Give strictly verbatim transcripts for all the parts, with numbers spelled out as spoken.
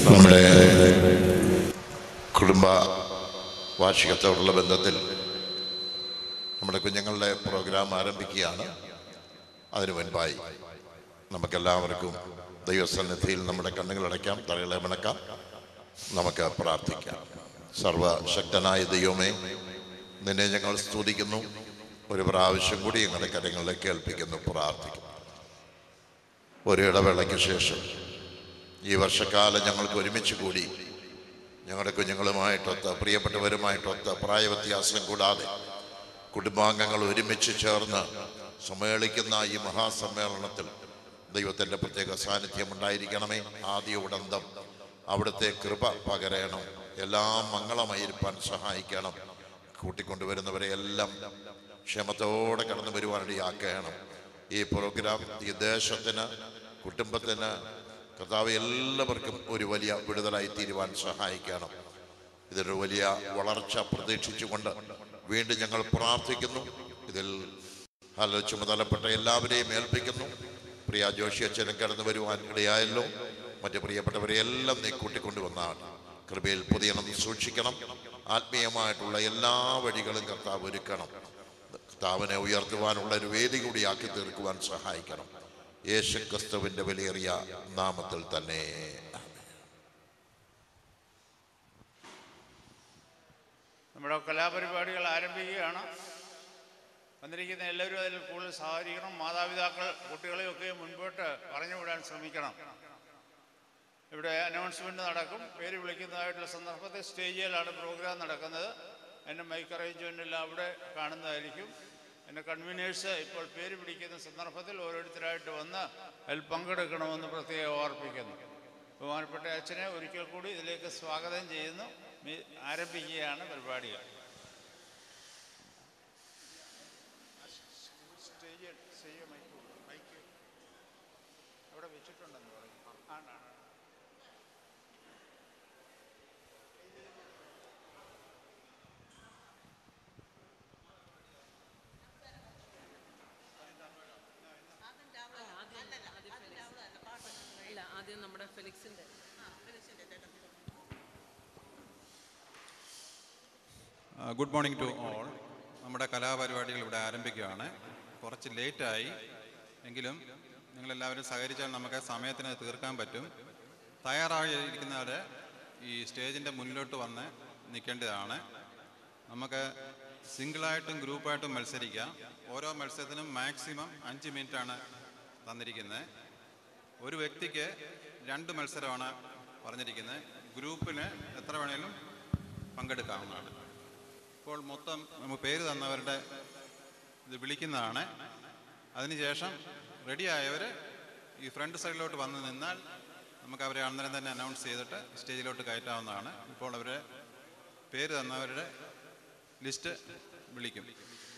നമ്മുടെ കുടുംബ വാർഷികത്തോടുള്ള ബന്ധത്തിൽ നമ്മുടെ കുഞ്ഞുങ്ങളുടെ പ്രോഗ്രാം ആരംഭിക്കുകയാണ്. അതിനു മുൻപായി നമുക്കെല്ലാവർക്കും ദൈവസന്നിധിയിൽ നമ്മുടെ കണ്ണുകളടയ്ക്കാം, തലകളെ മണക്കാം, നമുക്ക് പ്രാർത്ഥിക്കാം. സർവശക്തനായ ദൈവമേ, നിന്നെ ഞങ്ങൾ സ്തുതിക്കുന്നു. ഒരു പ്രാവശ്യം കൂടി ഞങ്ങളുടെ കരങ്ങളിലേക്ക് ഏൽപ്പിക്കുന്നു, പ്രാർത്ഥിക്കുന്നു. ഒരു ഇടവേളയ്ക്ക് ശേഷം ഈ വർഷക്കാലം ഞങ്ങൾക്ക് ഒരുമിച്ച് കൂടി ഞങ്ങളുടെ കുഞ്ഞുങ്ങളുമായിട്ടൊത്ത് പ്രിയപ്പെട്ടവരുമായിട്ടൊത്ത് പ്രായവ്യത്യാസം കൂടാതെ കുടുംബാംഗങ്ങൾ ഒരുമിച്ച് ചേർന്ന് സമ്മേളിക്കുന്ന ഈ മഹാസമ്മേളനത്തിൽ ദൈവത്തിൻ്റെ പ്രത്യേക സാന്നിധ്യം ഉണ്ടായിരിക്കണമേ. ആദ്യ ഉടന്തം അവിടുത്തെ കൃപ പകരണം. എല്ലാം മംഗളമായിരിക്കാൻ സഹായിക്കണം. കൂട്ടിക്കൊണ്ടുവരുന്നവരെ എല്ലാം ക്ഷേമത്തോടെ കടന്നു വരുവാനിടയാക്കണം. ഈ പ്രോഗ്രാം ഈ ദേശത്തിന്, കുടുംബത്തിന്, കർത്താവ് എല്ലാവർക്കും ഒരു വലിയ വിടുതലായി തീരുവാൻ സഹായിക്കണം. ഇതൊരു വലിയ വളർച്ച പ്രതീക്ഷിച്ചുകൊണ്ട് വീണ്ടും ഞങ്ങൾ പ്രാർത്ഥിക്കുന്നു. ഇതിൽ ഹല ചുമതലപ്പെട്ട എല്ലാവരെയും ഏൽപ്പിക്കുന്നു. പ്രിയ ജോഷി അച്ഛനും കടന്നു വരുവാൻ ഇടയായല്ലോ. മറ്റു പ്രിയപ്പെട്ടവരെ എല്ലാം നീ കൂട്ടിക്കൊണ്ടുവന്നാണ്. കൃപയിൽ പുതിയണം, സൂക്ഷിക്കണം. ആത്മീയമായിട്ടുള്ള എല്ലാ വഴികളും കർത്താവ് ഒരുക്കണം. കർത്താവിനെ ഉയർത്തുവാനുള്ള ഒരു വേദി കൂടിയാക്കി തീർക്കുവാൻ സഹായിക്കണം. യേശു ക്രിസ്തുവിന്റെ വിലയേറിയ നാമത്തിൽ തന്നെ. നമ്മുടെ കലാപരിപാടികൾ ആരംഭിക്കുകയാണ്. വന്നിരിക്കുന്ന എല്ലാവരും അതിൽ കൂടുതൽ സഹകരിക്കണം. മാതാപിതാക്കൾ കുട്ടികളെയൊക്കെ മുൻപോട്ട് പറഞ്ഞു വിടാൻ ശ്രമിക്കണം. ഇവിടെ അനൗൺസ്മെന്റ് നടക്കും. പേര് വിളിക്കുന്നതായിട്ടുള്ള സന്ദർഭത്തിൽ സ്റ്റേജിലാണ് പ്രോഗ്രാം നടക്കുന്നത്. എൻ്റെ മൈക്ക് അറേഞ്ച്മെൻ്റെല്ലാം അവിടെ കാണുന്നതായിരിക്കും. എൻ്റെ കൺവീനേഴ്സ് ഇപ്പോൾ പേര് പിടിക്കുന്ന സന്ദർഭത്തിൽ ഓരോരുത്തരായിട്ട് വന്ന് അതിൽ പങ്കെടുക്കണമെന്ന് പ്രത്യേകം ഓർപ്പിക്കുന്നു. ബഹുമാനപ്പെട്ട അച്ഛനെ ഒരിക്കൽ കൂടി ഇതിലേക്ക് സ്വാഗതം ചെയ്യുന്നു. ആരംഭിക്കുകയാണ് പരിപാടികൾ. സ്റ്റേജ് സ്റ്റേജ് മൈക്ക് മൈക്ക് അവിടെ വെച്ചിട്ടുണ്ടെന്ന് പറയും. ആണ് നമ്മുടെ ഫെലിക്സിന്റെ ഗുഡ് മോർണിംഗ് ടു ഓൾ. നമ്മുടെ കലാപരിപാടികൾ ഇവിടെ ആരംഭിക്കുകയാണ്. കുറച്ച് ലേറ്റായി എങ്കിലും നിങ്ങളെല്ലാവരും സഹകരിച്ചാൽ നമുക്ക് സമയത്തിന് തീർക്കാൻ പറ്റും. തയ്യാറായിരിക്കുന്നവർ ഈ സ്റ്റേജിൻ്റെ മുന്നിലോട്ട് വന്ന് നിൽക്കേണ്ടതാണ്. നമുക്ക് സിംഗിളായിട്ടും ഗ്രൂപ്പായിട്ടും മത്സരിക്കാം. ഓരോ മത്സരത്തിനും മാക്സിമം അഞ്ച് മിനിറ്റാണ് തന്നിരിക്കുന്നത്. ഒരു വ്യക്തിക്ക് രണ്ട് മത്സരമാണ് പറഞ്ഞിരിക്കുന്നത്. ഗ്രൂപ്പിന് എത്ര വേണേലും പങ്കെടുക്കാവുന്നതാണ്. ഇപ്പോൾ മൊത്തം നമുക്ക് പേര് തന്നവരുടെ ഇത് വിളിക്കുന്നതാണ്. അതിനുശേഷം റെഡിയായവർ ഈ ഫ്രണ്ട് സൈഡിലോട്ട് വന്ന് നിന്നാൽ നമുക്ക് അവരെ അന്നേരം തന്നെ അനൗൺസ് ചെയ്തിട്ട് സ്റ്റേജിലോട്ട് കയറ്റാവുന്നതാണ്. ഇപ്പോൾ അവരെ പേര് തന്നവരുടെ ലിസ്റ്റ് വിളിക്കും.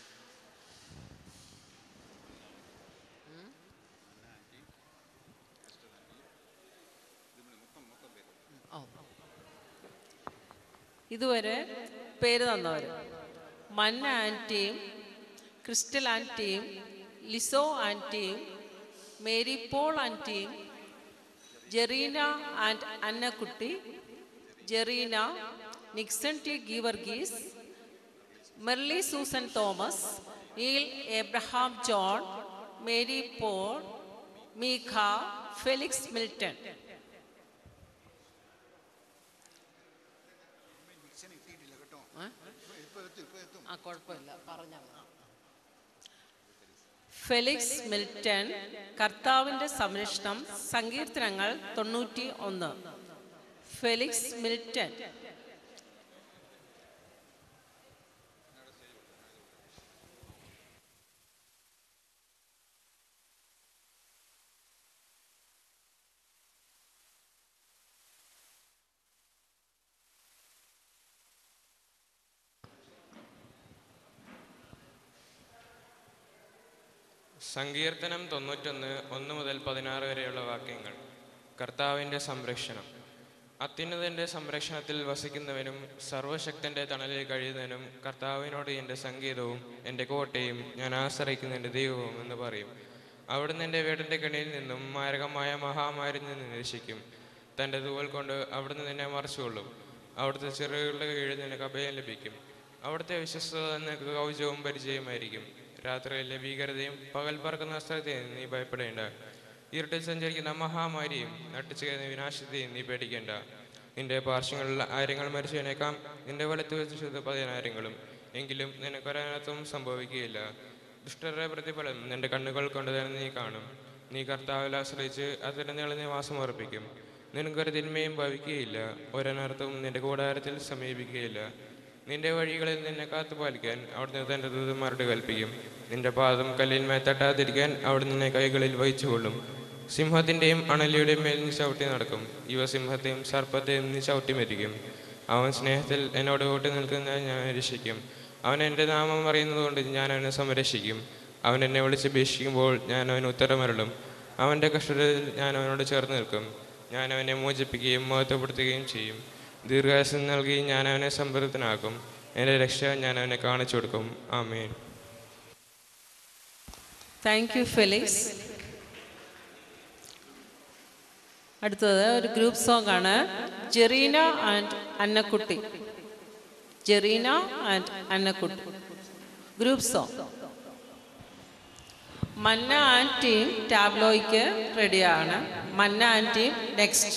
ഇതുവരെ പേര് തന്നവർ: മന്ന ആൻറ്റിയും, ക്രിസ്റ്റൽ ആൻറ്റിയും, ലിസോ ആൻറ്റിയും, മേരി പോൾ ആൻറ്റിയും, Jereena and Annakutty, Jereena, Nixon T Geevarghese, Merly Susan Thomas, Neil Abraham John, Mary Paul, Meekha, Felix Milton. ആ കുഴപ്പമില്ല, പറഞ്ഞാൽ ഫെലിക്സ് മിൽട്ടൺ. കർത്താവിൻ്റെ സംരക്ഷണം. സങ്കീർത്തനങ്ങൾ തൊണ്ണൂറ്റി ഒന്ന്. Felix Milton. സങ്കീർത്തനം തൊണ്ണൂറ്റൊന്ന് ഒന്ന് മുതൽ പതിനാറ് വരെയുള്ള വാക്യങ്ങൾ. കർത്താവിൻ്റെ സംരക്ഷണം. അത്യുന്നതൻ്റെ സംരക്ഷണത്തിൽ വസിക്കുന്നവനും സർവശക്തൻ്റെ തണലിൽ കഴിയുന്നവനും കർത്താവിനോട് എൻ്റെ സംഗീതവും എൻ്റെ കോട്ടയും ഞാൻ ആശ്രയിക്കുന്ന എൻ്റെ ദൈവവും എന്ന് പറയും. അവിടുന്ന് എൻ്റെ വീടിൻ്റെ കെണിയിൽ നിന്നും മാരകമായ മഹാമാരിൽ നിന്ന് രക്ഷിക്കും. തൻ്റെ തൂവൽ കൊണ്ട് അവിടുന്ന് നിന്നെ മറച്ചുകൊള്ളും. അവിടുത്തെ ചിറകുകളുടെ കീഴിൽ നിനക്ക് അഭയം ലഭിക്കും. അവിടുത്തെ വിശ്വസ്തത നിനക്ക് കൗചവും പരിചയമായിരിക്കും. രാത്രിയിലെ ഭീകരതയും പകൽ പറക്കുന്ന സ്ഥലത്തെയും നീ ഭയപ്പെടേണ്ട. ഇരുട്ടിൽ സഞ്ചരിക്കുന്ന മഹാമാരിയും നട്ടിച്ചു കയറുന്ന വിനാശത്തെയും നീ പേടിക്കേണ്ട. നിന്റെ പാർശ്വങ്ങളിൽ ആയിരങ്ങൾ മരിച്ചതിനേക്കാം, നിന്റെ വലത്ത് വെച്ചത് പതിനായിരങ്ങളും, എങ്കിലും നിനക്കൊരനർത്ഥവും സംഭവിക്കുകയില്ല. ദുഷ്ടരുടെ പ്രതിഫലം നിന്റെ കണ്ണുകൾ കൊണ്ട് തന്നെ നീ കാണും. നീ കർത്താവിൽ ആശ്രയിച്ച് അതിൻ്റെ നിളഞ്ഞ വാസം ഉറപ്പിക്കും. നിനക്കൊരു തിന്മയും ഭവിക്കുകയില്ല, ഒരനർത്ഥവും നിന്റെ കൂടാരത്തിൽ സമീപിക്കുകയില്ല. നിന്റെ വഴികളിൽ നിന്നെ കാത്തുപാലിക്കാൻ അവിടുന്ന് തൻ്റെ ദൂതന്മാരോട് കൽപ്പിക്കും. നിന്റെ പാദം കല്ലിന്മേൽ തട്ടാതിരിക്കാൻ അവിടുന്ന് നിന്നെ കൈകളിൽ വഹിച്ചുകൊള്ളും. സിംഹത്തിൻ്റെയും അണലിയുടെയും മേൽ നീ ചവിട്ടി നടക്കും. ഇവ സിംഹത്തെയും സർപ്പത്തെയും നീ ചവിട്ടി മരിക്കും. അവൻ സ്നേഹത്തിൽ എന്നോട് കൂട്ടി നിൽക്കുന്ന ഞാൻ രക്ഷിക്കും. അവൻ എൻ്റെ നാമം അറിയുന്നതുകൊണ്ട് ഞാൻ അവനെ സംരക്ഷിക്കും. അവൻ എന്നെ വിളിച്ച് ഭീഷിക്കുമ്പോൾ ഞാൻ അവന് ഉത്തരമരുളും. അവൻ്റെ കഷ്ടതയിൽ ഞാൻ അവനോട് ചേർന്ന് നിൽക്കും. ഞാൻ അവനെ മോചിപ്പിക്കുകയും മഹത്വപ്പെടുത്തുകയും ചെയ്യും. ദീർഘായുസ്സം നൽകി ഞാൻ അവനെ സംതൃപ്തനാക്കും. എൻ്റെ രക്ഷ ഞാൻ അവനെ കാണിച്ചു കൊടുക്കും. ആമേൻ. Thank you Felix. അടുത്തത് ഒരു ഗ്രൂപ്പ് സോങ് ആണ്. Jereena and Annakutty. Jereena and Annakutty group song. Manna and team ടാബ്ലോയ്ക്ക് റെഡിയാണ്. Manna and team next.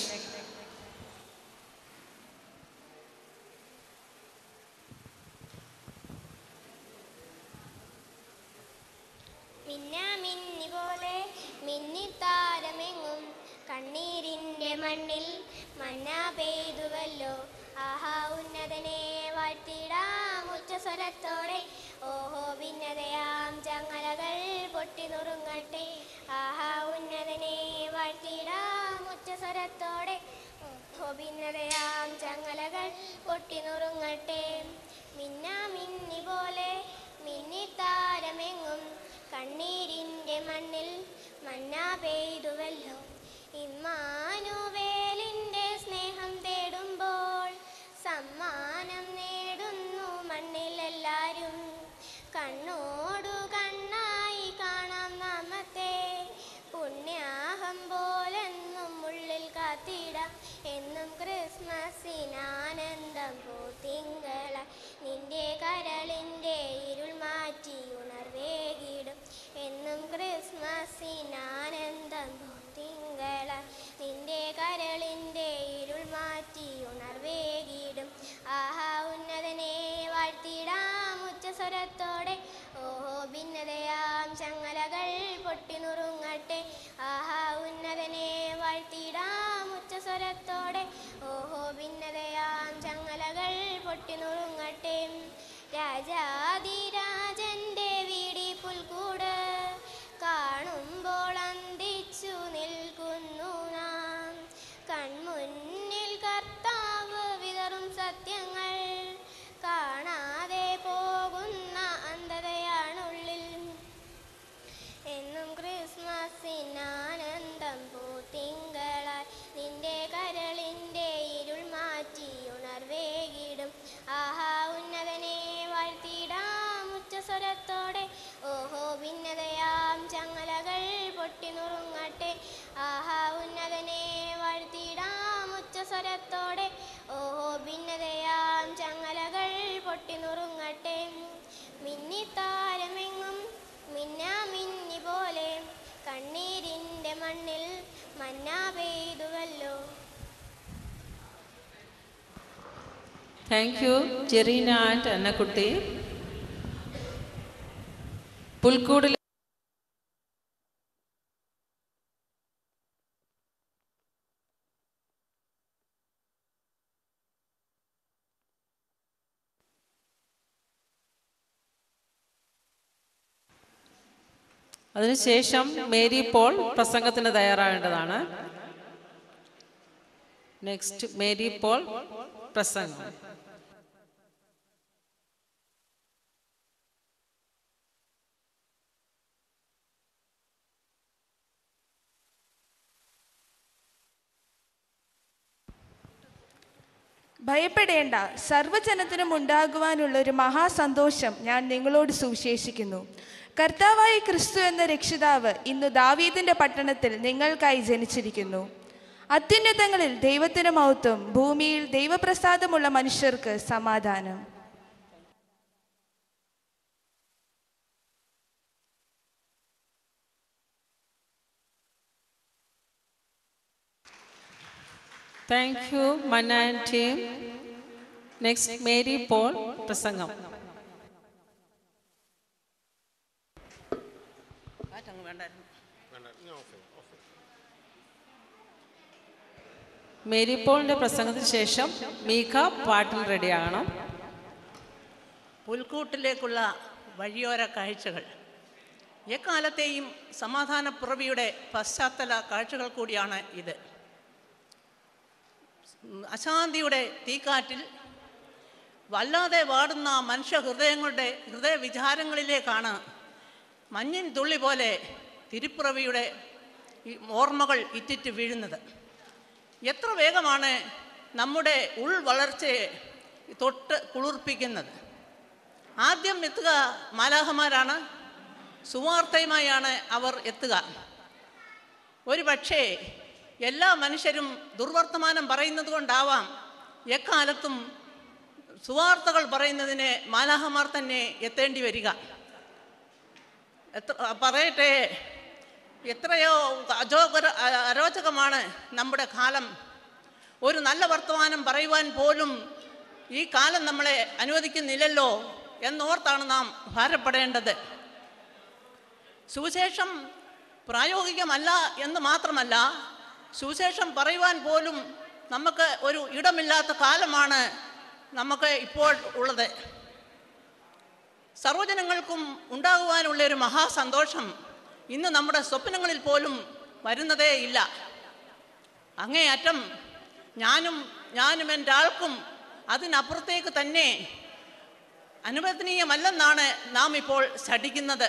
മിന്നാമിന്നി പോലെ മിന്നിത്താരമെങ്ങും കണ്ണീരിൻ്റെ മണ്ണിൽ മന്ന പെയ്തുവല്ലോ. ആഹാ ഉന്നതനെ വാഴ്ത്തിടാം ഉച്ചസ്വരത്തോടെ. ഓഹോ ഭിന്നതയാം ചങ്ങലകൾ പൊട്ടി നുറുങ്ങട്ടെ. ആഹാ ഉന്നതനെ വാഴ്ത്തിടാം ഉച്ചസ്വരത്തോടെ. ഓഹോ ഭിന്നതയാം ചങ്ങലകൾ പൊട്ടി നുറുങ്ങട്ടെ. മിന്നാമിന്നി പോലെ മിന്നിത്താരമെങ്ങും കണ്ണീരിൻ്റെ മണ്ണിൽ മന്ന പെയ്തുവല്ലോ. ഇമ്മാനുവേലിൻ്റെ സ്നേഹം തേടുമ്പോൾ സമ്മാനം നേടുന്നു മണ്ണിലെല്ലാരും. കണ്ണോടു കണ്ണായി കാണാം നാമത്തെ, പുണ്യാഹം പോലെന്നും ഉള്ളിൽ കാത്തിടാം. എന്നും ക്രിസ്മസിനാനന്ദം പൂത്തിങ്കള നിന്റെ കരളിൻ്റെ ഇരുൾ മാറ്റി ഉണർവേകിടും. എന്നും ക്രിസ്മസിനാനന്ദം പൂത്തിങ്കള നിന്റെ കരളിൻ്റെ ഇരുൾ മാറ്റി ഉണർവേകിടും. ആഹാ ഉന്നതനെ വാഴ്ത്തിടാം ഉച്ചസ്വരത്തോടെ. ഓഹോ ഭിന്നതയാം ചങ്ങലകൾ പൊട്ടി നുറുങ്ങട്ടെ. ആഹാ ഉന്നതനെ വാഴ്ത്തിടാം ഉച്ചസ്വരത്തോടെ. ഓഹോ ഭിന്നതയാം ചങ്ങലകൾ പൊട്ടി നുറുങ്ങട്ടെ. രാജാതിരാജന്റെ വീടി പുൽക്കൂട് കാണുമ്പോൾ അന്തിച്ചു നിൽക്കുന്നു നാം. കൺമുന്നിൽ കർത്താവ് വിതറും സത്യങ്ങൾ കാണാതെ പോകുന്ന അന്ധതയാണുള്ളിൽ. എന്നും ക്രിസ്മസിനാനന്ദം പൂത്തിങ്കളാൽ നിന്റെ കരളിൻ്റെ ഇരുൾ മാറ്റി ഉണർവേകിടും. ആഹാ ഉന്നതനെ വാഴ്ത്തിടാം ഉച്ചസ്വരത്തോടെ. ഓഹോ ഭിന്നതയാം ചങ്ങലകൾ പൊട്ടി നുറുങ്ങട്ടെ. ആഹാ ഉന്നതനെ വാഴ്ത്തിടാം ഉച്ചസ്വരത്തോടെ. ഓഹോ ഭിന്നതയാം ചങ്ങലകൾ പൊട്ടി നുറുങ്ങട്ടെ. മിന്നിത്താരമെങ്ങും മിന്നാമിന്നി പോലെ കണ്ണീരിൻ്റെ മണ്ണിൽ മന്ന പെയ്തുവല്ലോ. Thank you Jereena and Annakutty. പുൽക്കൂടിൽ അതിനുശേഷം മേരി പോൾ പ്രസംഗത്തിന് തയ്യാറാവേണ്ടതാണ്. നെക്സ്റ്റ് മേരി പോൾ പ്രസംഗം. ഭയപ്പെടേണ്ട, സർവ്വജനത്തിനും ഉണ്ടാകുവാനുള്ള ഒരു മഹാസന്തോഷം ഞാൻ നിങ്ങളോട് സുവിശേഷിക്കുന്നു. കർത്താവായ ക്രിസ്തു എന്ന രക്ഷിതാവ് ഇന്ന് ദാവീദിന്റെ പട്ടണത്തിൽ നിങ്ങൾക്കായി ജനിച്ചിരിക്കുന്നു. അത്യുന്നതങ്ങളിൽ ദൈവത്തിന് മഹത്വം, ഭൂമിയിൽ ദൈവപ്രസാദമുള്ള മനുഷ്യർക്ക് സമാധാനം. Thank you, Manna and team. Next, Mary Paul, പ്രസംഗം. മേരി പോളിന്റെ പ്രസംഗത്തിന് ശേഷം മീഖ പാട്ടിൽ റെഡിയാകണം. പുൽക്കൂട്ടിലേക്കുള്ള വഴിയോര കാഴ്ചകൾ എക്കാലത്തെയും സമാധാനപ്പുറവിയുടെ പശ്ചാത്തല കാഴ്ചകൾ കൂടിയാണ് ഇത്. അശാന്തിയുടെ തീക്കാറ്റിൽ വല്ലാതെ വാടുന്ന മനുഷ്യ ഹൃദയങ്ങളുടെ ഹൃദയ വിചാരങ്ങളിലേക്കാണ് മഞ്ഞിൻ തുള്ളി പോലെ തിരുപ്പിറവിയുടെ ഓർമ്മകൾ ഇറ്റിറ്റ് വീഴുന്നത്. എത്ര വേഗമാണ് നമ്മുടെ ഉൾവളർച്ചയെ തൊട്ട് കുളിർപ്പിക്കുന്നത്. ആദ്യം എത്തുക മാലാഖമാരാണ്, സുവാർത്തയുമായാണ് അവർ എത്തുക. ഒരു പക്ഷേ എല്ലാ മനുഷ്യരും ദുർവർത്തമാനം പറയുന്നത് കൊണ്ടാവാം എക്കാലത്തും സുവാർത്തകൾ പറയുന്നതിന് മാലാഖമാർ തന്നെ എത്തേണ്ടി വരിക. എത്ര പറയട്ടെ, എത്രയോ അജോകര അരോചകമാണ് നമ്മുടെ കാലം. ഒരു നല്ല വർത്തമാനം പറയുവാൻ പോലും ഈ കാലം നമ്മളെ അനുവദിക്കുന്നില്ലല്ലോ എന്നോർത്താണ് നാം ഭാരപ്പെടേണ്ടത്. സുവിശേഷം പ്രായോഗികമല്ല എന്ന് മാത്രമല്ല, സുവിശേഷം പറയുവാൻ പോലും നമുക്ക് ഒരു ഇടമില്ലാത്ത കാലമാണ് നമുക്ക് ഇപ്പോൾ ഉള്ളത്. സർവ്വജനങ്ങൾക്കും ഉണ്ടാകുവാനുള്ള ഒരു മഹാസന്തോഷം ഇന്ന് നമ്മുടെ സ്വപ്നങ്ങളിൽ പോലും വരുന്നതേ ഇല്ല. അങ്ങേയറ്റം ഞാനും ഞാനും എൻ്റെ ആൾക്കും അതിനപ്പുറത്തേക്ക് തന്നെ അനുവദനീയമല്ലെന്നാണ് നാം ഇപ്പോൾ ശഠിക്കുന്നത്.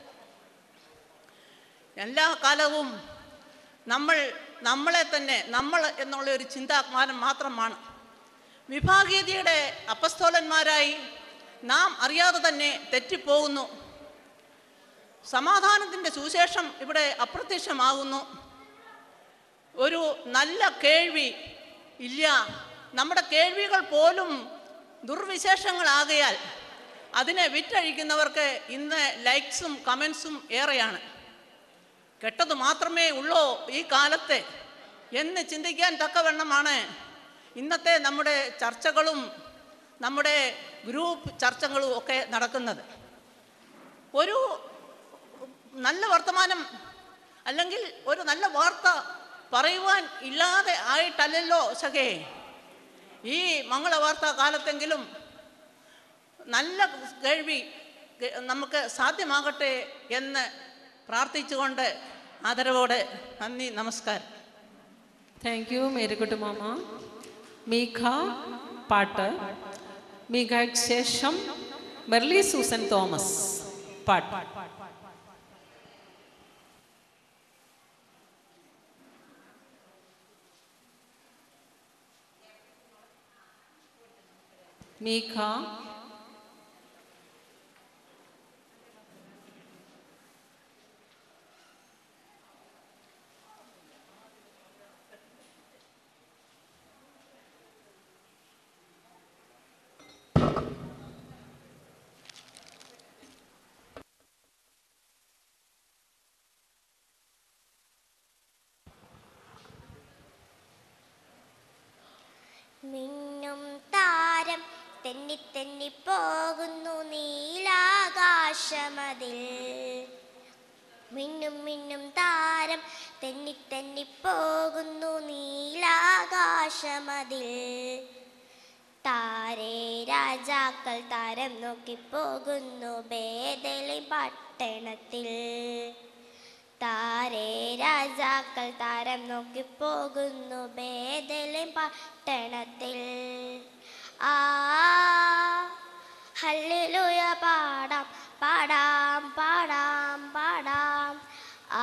എല്ലാ കാലവും നമ്മൾ നമ്മളെ തന്നെ നമ്മൾ എന്നുള്ള ഒരു ചിന്താമാനം മാത്രമാണ്. വിഭാഗീയതയുടെ അപ്പസ്തോലന്മാരായി നാം അറിയാതെ തന്നെ തെറ്റിപ്പോകുന്നു. സമാധാനത്തിൻ്റെ സുവിശേഷം ഇവിടെ അപ്രത്യക്ഷമാകുന്നു. ഒരു നല്ല കേൾവി ഇല്ല. നമ്മുടെ കേൾവികൾ പോലും ദുർവിശേഷങ്ങളാകയാൽ അതിനെ വിറ്റഴിക്കുന്നവർക്ക് ഇന്ന് ലൈക്സും കമൻസും ഏറെയാണ്. കെട്ടത് മാത്രമേ ഉള്ളൂ ഈ കാലത്ത് എന്ന് ചിന്തിക്കാൻ തക്കവണ്ണമാണ് ഇന്നത്തെ നമ്മുടെ ചർച്ചകളും നമ്മുടെ ഗ്രൂപ്പ് ചർച്ചകളും ഒക്കെ നടക്കുന്നത്. ഒരു നല്ല വർത്തമാനം അല്ലെങ്കിൽ ഒരു നല്ല വാർത്ത പറയുവാൻ ഇല്ലാതെ ആയിട്ടല്ലല്ലോ സഖേ ഈ മംഗളവാർത്താ കാലത്തെങ്കിലും നല്ല കേൾവി നമുക്ക് സാധ്യമാകട്ടെ എന്ന് പ്രാർത്ഥിച്ചുകൊണ്ട് ആദരവോടെ നന്ദി, നമസ്കാരം. താങ്ക് യു മേരിക്കുട്ടി മാമ. മീഖ പാട്ട്. മീഖയ്ക്ക് ശേഷം മെർലി സൂസൻ തോമസ് പാട്ട്. മീഖ. മിന്നും താരം തെന്നി തെന്നി പോകുന്നു നീലാകാശമതിൽ. മിന്നും മിന്നും താരം തെന്നി തെന്നി പോകുന്നു നീലാകാശമതിൽ. താരേ രാജാക്കൾ താരം നോക്കി പോകുന്നു ബേഥേലിം പട്ടണത്തിൽ. താരേ രാജാക്കൾ താരം നോക്കി പോകുന്നു ബേഥേലിം പട്ടണത്തിൽ. ആ ഹല്ലേലൂയ പാടാം പാടാം പാടാം പാടാം. ആ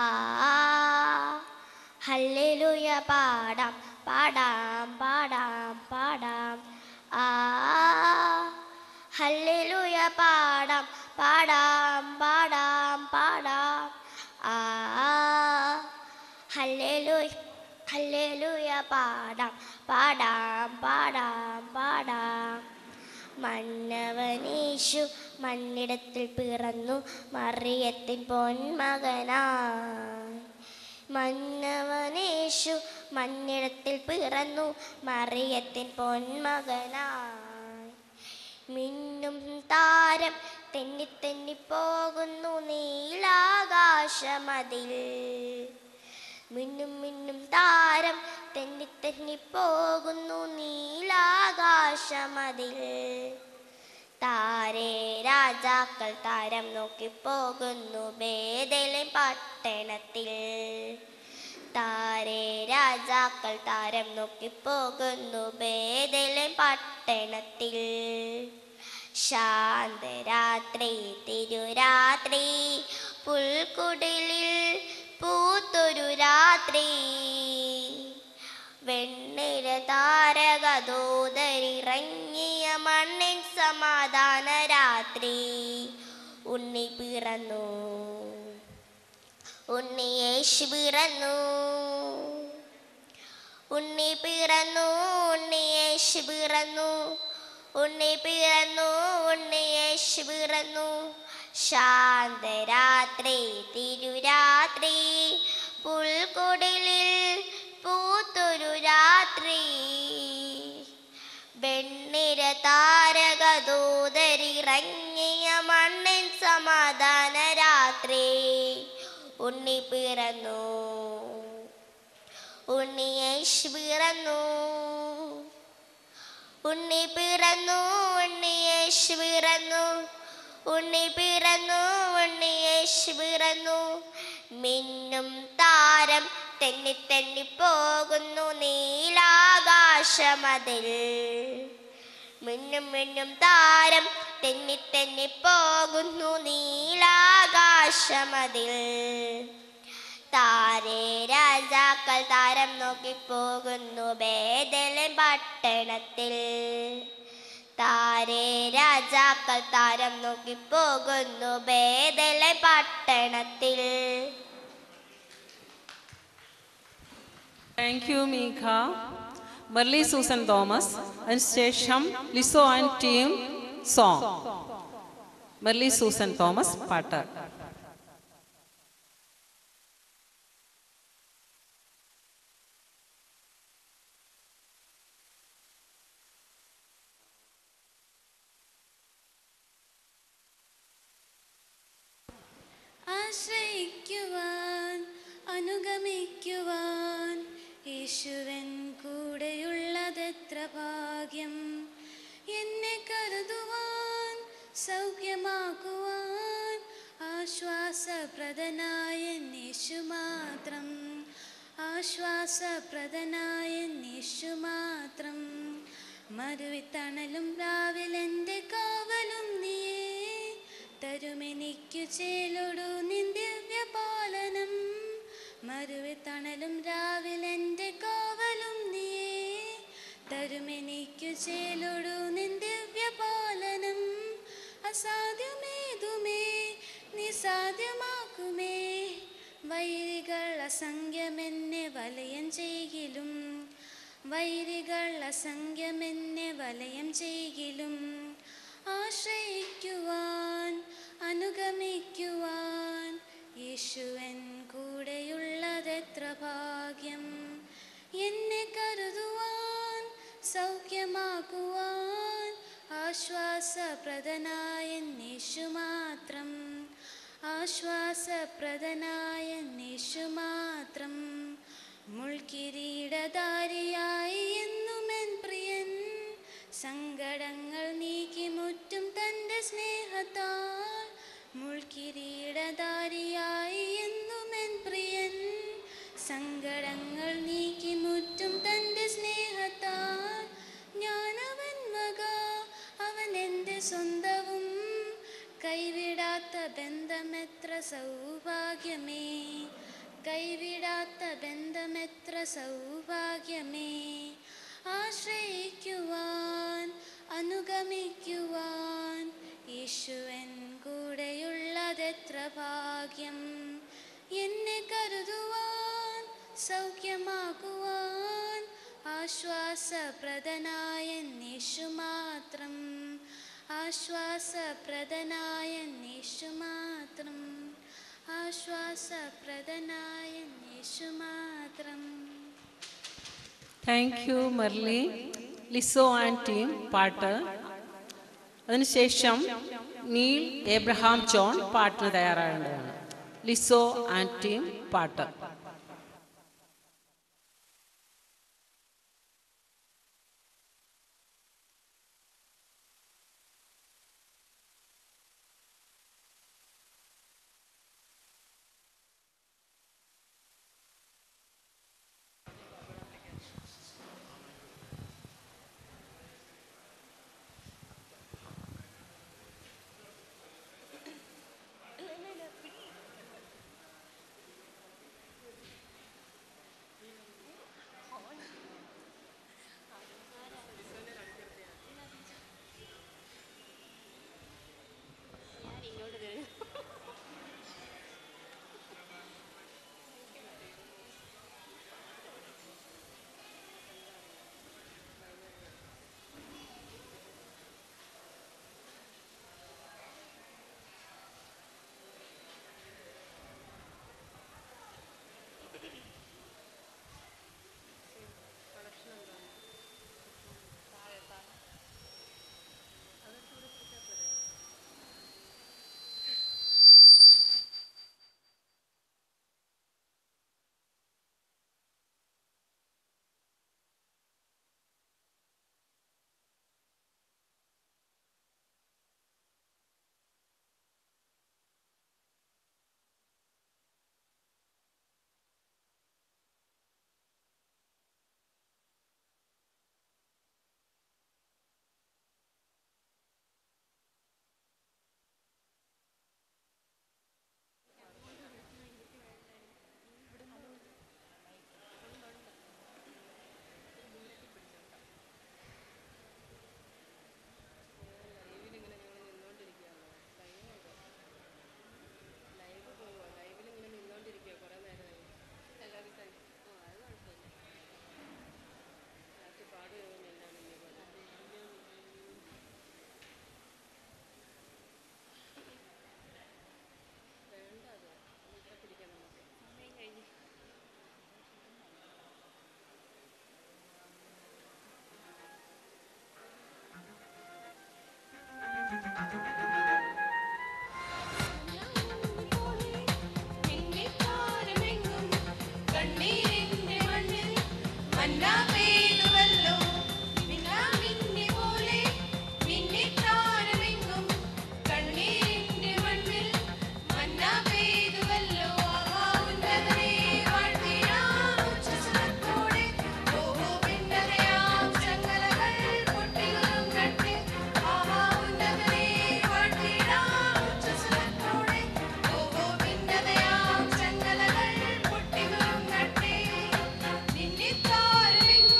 ഹല്ലേലൂയ പാടാം പാടാം പാടാം പാടാം. ആ ഹല്ലേലൂയ പാടാം പാടാം പാടാം പാടാം. ആ ഹല്ലേലൂയ ഹല്ലേലൂയ പാടാം പാടാം പാടാം പാടാം. മന്നവനേശു മണ്ണിടത്തിൽ പിറന്നു മറിയത്തിൻ പൊന്മകനായി. മന്നവനേശു മണ്ണിടത്തിൽ പിറന്നു മറിയത്തിൻ പൊന്മകനായി. മിന്നും താരം തെന്നി തെന്നിപ്പോകുന്നു നീലാകാശമതിൽ. മിന്നും മിന്നും താരം തെന്നി തെന്നിപ്പോകുന്നു നീലാകാശമതിൽ. താരേ രാജാക്കൾ താരം നോക്കിപ്പോകുന്നു ബേഥേലിൻ പട്ടണത്തിൽ. താരേ രാജാക്കൾ താരം നോക്കിപ്പോകുന്നു ബേഥേലിൻ പട്ടണത്തിൽ. ശാന്തരാത്രി തിരുരാത്രി പുൽക്കുടിലിൽ പൂത്തൊരു രാത്രി. വെണ്ണിര താരകദൂതരിറങ്ങിയ മണ്ണിൻ സമാധാന രാത്രി. ഉണ്ണി പിറന്നു, ഉണ്ണി യേശു പിറന്നു. ഉണ്ണി പിറന്നു, ഉണ്ണി യേശു പിറന്നു. ഉണ്ണി പിറന്നു, ഉണ്ണി യേശു പിറന്നു. ശാന്തരാത്രി തിരുരാത്രി പുൽക്കുടിലിൽ പൂത്തൊരു രാത്രി. വെണ്ണിര താരകദൂതരിറങ്ങിയ മണ്ണിൻ സമാധാന രാത്രി. ഉണ്ണി പിറന്നു, ഉണ്ണി യേശു പിറന്നു. ഉണ്ണി പിറന്നു, ഉണ്ണി യേശു പിറന്നു. ഉണ്ണി പിറന്നു, ഉണ്ണി യേശു പിറന്നു. മിന്നും താരം തെന്നി തെന്നിപ്പോകുന്നു നീലാകാശമതിൽ. മിന്നും മിന്നും താരം തെന്നി തെന്നിപ്പോകുന്നു നീലാകാശമതിൽ. താരേ രാജാക്കൾ താരം നോക്കിപ്പോകുന്നു ബേഥേലിൻ പട്ടണത്തിൽ. താരേ രാജാക്കൾ താരം നോക്കിപ്പോകുന്നു ബേഥേലിൻ പട്ടണത്തിൽ. Thank you Meekha. Merly Susan Thomas, അതിനുശേഷം Liso and team song. Merly Susan Thomas പാട്ട്. ആശ്രയിക്കുവാൻ അനുഗമിക്കുവാൻ യേശുവൻ കൂടെയുള്ളതെത്ര ഭാഗ്യം. എന്നെ കരുതുവാൻ സൗഖ്യമാക്കുവാൻ ആശ്വാസപ്രദനായ യേശു മാത്രം. ആശ്വാസപ്രദനായ യേശു മാത്രം. മരുവിത്തണലും രാവിലെൻ്റെ കാവലും നീയേ. തരുമെനിക്കു ചേലൊടു നിൻ ദിവ്യപാലനം. മരുവിത്തണലും രാവിലെൻ്റെ കാവലും നീയേ. തരുമെനിക്കു ചേലൊടു നിൻ ദിവ്യപാലനം. അസാധ്യമേതുമേ നീ സാധ്യമാക്കുമേ. വൈരികൾ അസംഖ്യമെന്നെ വലയം ചെയ്യിലും. വൈരികൾ അസംഖ്യമെന്നെ വലയം ചെയ്യിലും. ആശ്രയിക്കുവാൻ അനുഗമിക്കുവാൻ യേശുവൻ കൂടെയുള്ളതെത്ര ഭാഗ്യം. എന്നെ കരുതുവാൻ സൗഖ്യമാക്കുവാൻ ആശ്വാസപ്രദനായ യേശു മാത്രം. ആശ്വാസപ്രദനായ യേശു മാത്രം. മുൾക്കിരീടധാരിയായി എന്നുമെൻ പ്രിയൻ. സങ്കടങ്ങൾ നീക്കി മുറ്റും തൻ്റെ സ്നേഹത്താൽ. മുൾക്കിരീടധാരിയായി എന്നുമെൻ പ്രിയൻ. സങ്കടങ്ങൾ നീക്കി മുറ്റും തൻ്റെ സ്നേഹത്താൽ. ഞാനവൻ വക അവൻ എൻ്റെ സ്വന്തവും. കൈവിടാത്ത ബന്ധമെത്ര സൗഭാഗ്യമേ. കൈവിടാത്ത ബന്ധമെത്ര സൗഭാഗ്യമേ. ആശ്രയിക്കുവാൻ അനുഗമിക്കുവാൻ യേശുവൻ കൂടെയുള്ളതെത്ര ഭാഗ്യം. എന്നെ കരുതുവാൻ സൗഖ്യമാകുവാൻ ആശ്വാസപ്രദനായ യേശു മാത്രം, ആശ്വാസപ്രദനായ യേശു മാത്രം, ആശ്വാസപ്രദനായ യേശു മാത്രം. Thank you Merly. Liso and team പാട്ട്. അതിനുശേഷം നീൽ എബ്രഹാം ജോൺ പാട്ടിന് തയ്യാറാകേണ്ടതാണ്. ലിസോ ആൻഡ് ടീം പാട്ട്. നിന്നിത്താരമെങ്ങും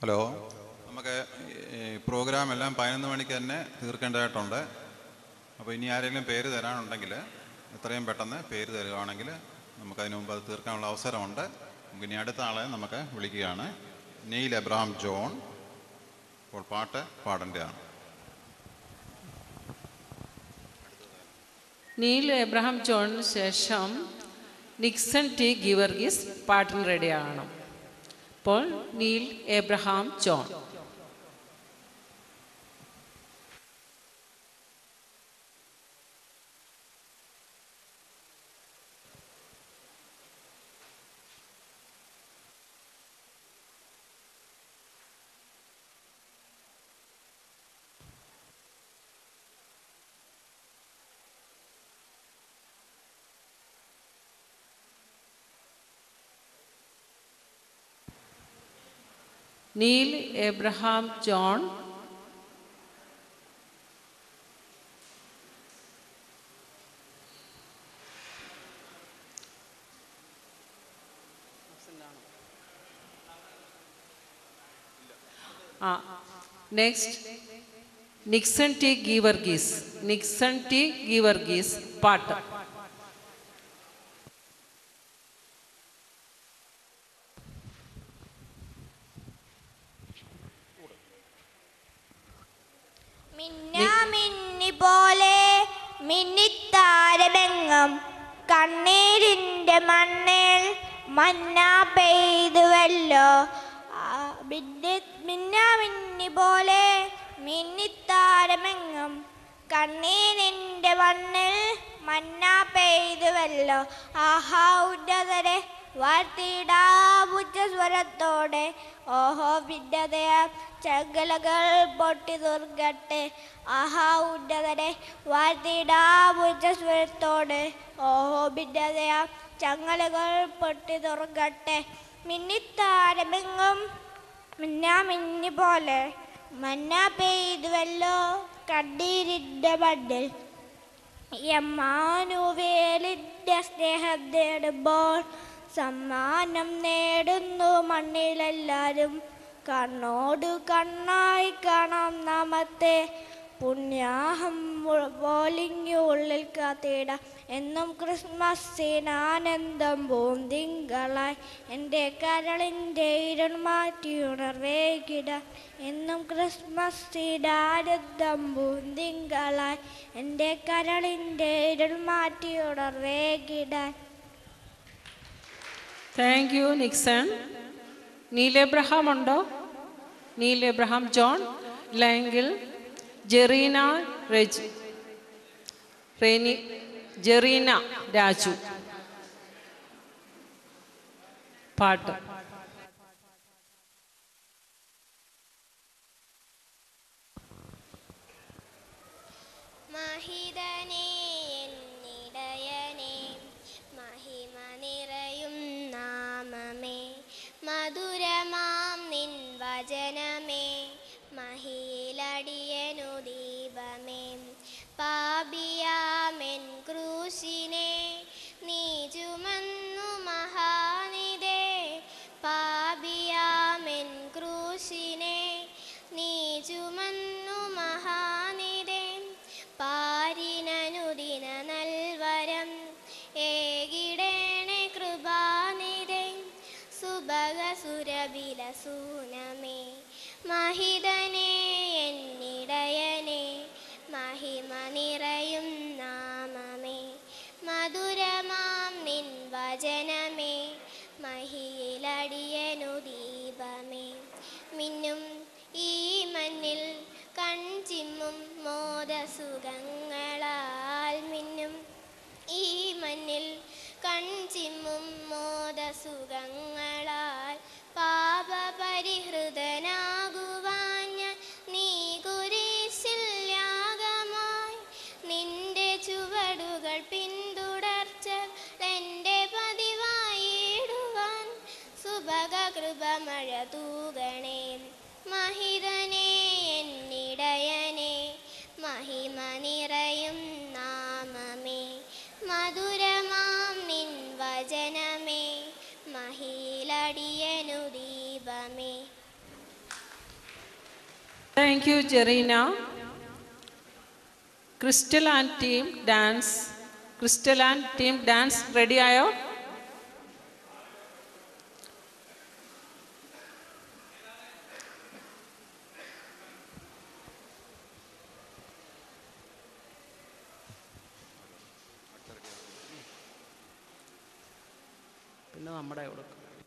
ഹലോ, നമുക്ക് ഈ പ്രോഗ്രാം എല്ലാം പതിനൊന്ന് മണിക്ക് തന്നെ തീർക്കേണ്ടതായിട്ടുണ്ട്. അപ്പോൾ ഇനി ആരെങ്കിലും പേര് തരാനുണ്ടെങ്കിൽ എത്രയും പെട്ടെന്ന് പേര് തരുകയാണെങ്കിൽ നമുക്കതിന് മുമ്പ് അത് തീർക്കാനുള്ള അവസരമുണ്ട്. നമുക്ക് ഇനി അടുത്ത ആളെ നമുക്ക് വിളിക്കുകയാണ്. നീൽ എബ്രഹാം ജോൺ ഇപ്പോൾ പാട്ട് പാടേണ്ടതാണ്. നീൽ എബ്രഹാം ജോണിന് ശേഷം നിക്സൺ ടി ഗിവർഗീസ് പാട്ടിന് റെഡിയാണ്. ഇപ്പോൾ Neil Abraham John. Neil Abraham John. ആ next Nixon T Geevarghese. Nixon T Geevarghese പാട്ട്. മിന്നാമിന്നി പോലെ മിന്നിത്താരമെങ്ങും കണ്ണീരിൻ്റെ മണ്ണിൽ മന്ന പെയ്തുവല്ലോ. മിന്നാമിന്നി പോലെ മിന്നിത്താരമെങ്ങും കണ്ണീരിൻ്റെ മണ്ണിൽ മന്ന പെയ്തുവല്ലോ. ആഹാ ഉന്നതരെ വാഴ്ത്തിടാവുച്ച സ്വരത്തോടെ ഓഹോ ഭിന്നതയാ ചങ്ങലകൾ പൊട്ടി തുറക്കട്ടെ. ആഹാ ഉന്നതരെ വാഴ്ത്തിടാവുച്ച സ്വരത്തോടെ ഓഹോ ഭിന്നതയാ ചങ്ങലകൾ പൊട്ടി തുറക്കട്ടെ. മിന്നിത്താരമെങ്ങും മിന്നാമിന്നി പോലെ മന്ന പെയ്തുവല്ലോ കണ്ണീരിൻ്റെ മണ്ണിൽ. എമ്മാനുവേലിൻ്റെ സ്നേഹം നേടുമ്പോൾ സമ്മാനം നേടുന്നു മണ്ണിലെല്ലാരും. കണ്ണോട് കണ്ണായി കാണാം നാമത്തെ പുണ്യാഹം പോലിങ്ങുള്ളിൽ കാത്തിടാം. എന്നും ക്രിസ്മസിനാനന്ദം പൂന്തിങ്കളായി എൻ്റെ കരളിൻ്റെ ഇരുൾ മാറ്റി ഉണർവേകിടാൻ. എന്നും ക്രിസ്മസിനാനന്ദം പൂന്തിങ്കളായി എൻ്റെ കരളിൻ്റെ ഇരുൾ മാറ്റി ഉണർവേകിടാൻ. Thank you Nixon. Neil Abraham ഉണ്ടോ? നീൽ എബ്രഹാം ജോൺ ഇല്ലെങ്കിൽ ജെറീന റെജി റെനി ജെറീന രാജു പാട്ട്. മഹിതനേ എന്നിടയനേ മഹിമ നിറയും നാമമേ മധുരമാം നിൻ വചനമേ മഹിയിലടിയനു ദീപമേ. പാപിയാമെൻ ക്രൂശിനെ നീ ചുമന്നു മഹാനിധേ. പാപിയാമെൻ ക്രൂശിനെ നീ ചുമന്നു മഹാനിധേ. പാരിനനുദിന നൽവരം ഏകിടേണേ കൃപാനിധേ. സുഭഗസുരബില സൂനമേ മഹിതനേ എന്നിടയനേ മഹിമ നിറയും നാമമേ മധുരമാം നിൻ വചനമേ മഹിയിലടിയനു ദീപമേ. മിന്നും ഈ മണ്ണിൽ കൺചിമ്മും മോദസുഖങ്ങളാൽ മിന്നും ഈ മണ്ണിൽ കൺചിമ്മും മോദസുഖങ്ങളാൽ പാപപരിഹൃതനാകുവാൻ ഞാൻ നീ കുരിശിൽ യാഗമായി. നിന്റെ ചുവടുകൾ പിന്തുടർച്ച എൻ്റെ പതിവായിടുവാൻ സുഭഗ കൃപമഴ തൂകണേ. മഹിതനേ എന്നിടയനേ മഹിമ നിറയും നാമമേ മധുരമാം നിൻ വചനമേ മഹിയിലടിയനു ദീപമേ. Thank you, Jerina. Crystal and team dance. Crystal and team dance ready ആയോ? പിന്നെ നമ്മുടെ ഇവിടെ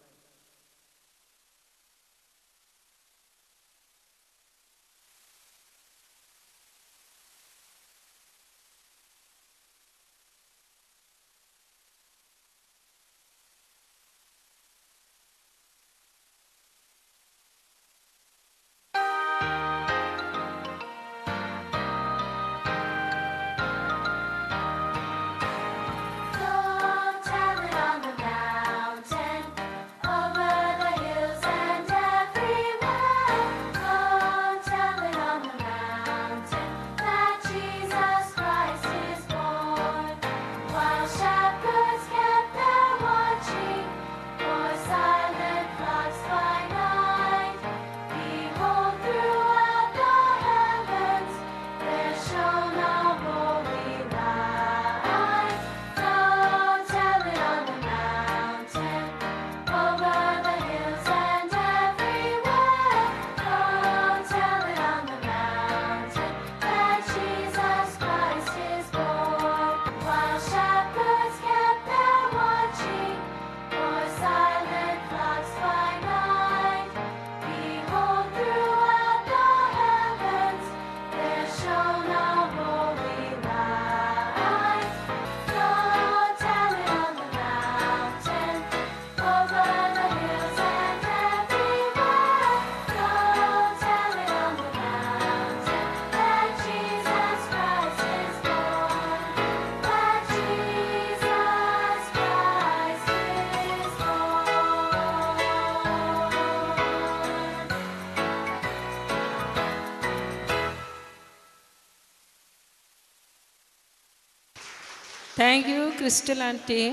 Thank you, Crystal and team.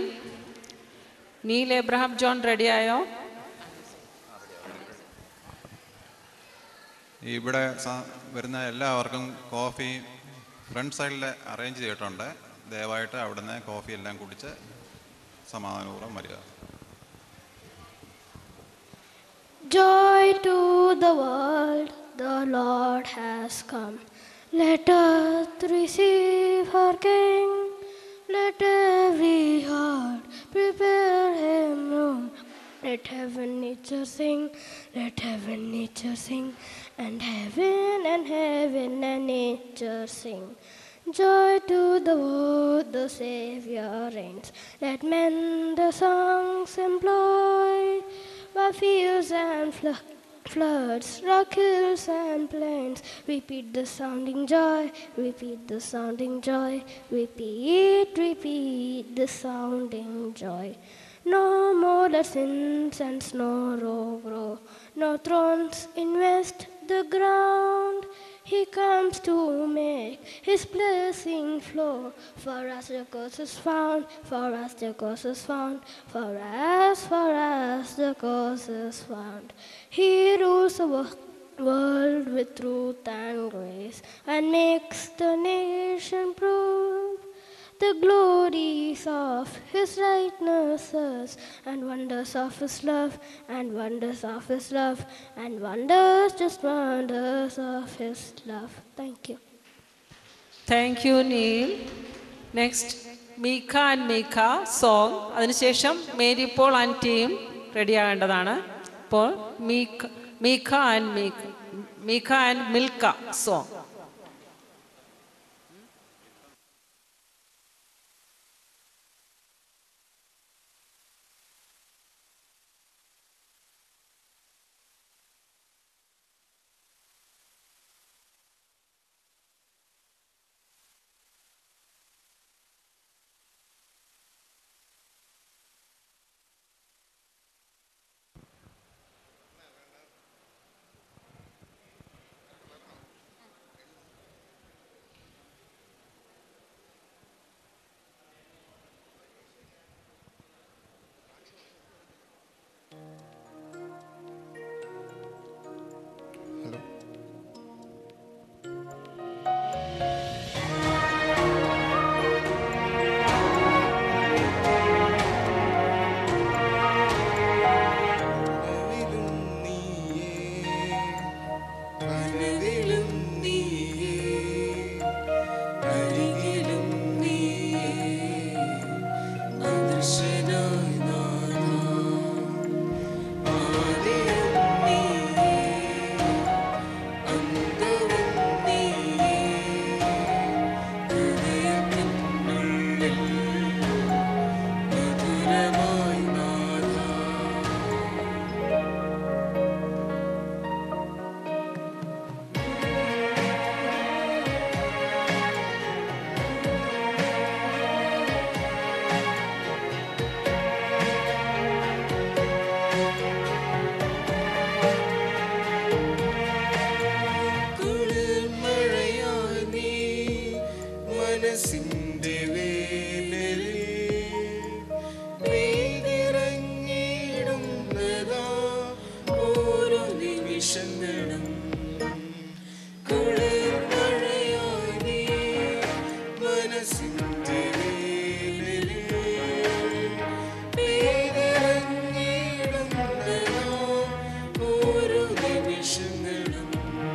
Neil Abraham John ready ആയോ? ഇവിടെ വരുന്ന എല്ലാവർക്കും കോഫി ഫ്രണ്ട് സൈഡിൽ അറേഞ്ച് ചെയ്തിട്ടുണ്ട്. ദയവായിട്ട് അവിടുന്ന് കോഫി എല്ലാം കുടിച്ച് സമാധാനപൂർവ്വം വരിക. Joy to the world, the Lord has come. Let earth receive her King. Let every heart prepare him room. Let heaven nature sing, let heaven nature sing, and heaven and heaven and nature sing. Joy to the world, the Savior reigns. Let men the songs employ, by fields and fl- floods, rock hills and plains. Repeat the sounding joy, repeat the sounding joy, repeat, repeat the sounding joy. No more lessons and snow row grow, no thrones invest the ground. He comes to make his blessing flow. For us the curse is found, for us the curse is found, for us, for us the curse is found. He rules the wo- world with truth and grace, and makes the nation prove the glories of his rightnesses, and wonders of his love, and wonders of his love, and wonders, just wonders of his love. Thank you. Thank you, Neil. Next, Mika and Mika song. അതിനുശേഷം Mary Paul and team ready ആകേണ്ടതാണ്. അപ്പോൾ Meekha Meekha and Meekha Meekha and Milka song. മനസ്സിന്റെ വേനലിൽ പെയ്തിറങ്ങിയിടുന്നതാ ഓരോ നിമിഷങ്ങളും കുളിർ മഴയായി നീ മനസ്സിന്റെ വേനലിൽ പെയ്തിറങ്ങിയിടുന്നതാ ഓരോ നിമിഷങ്ങളും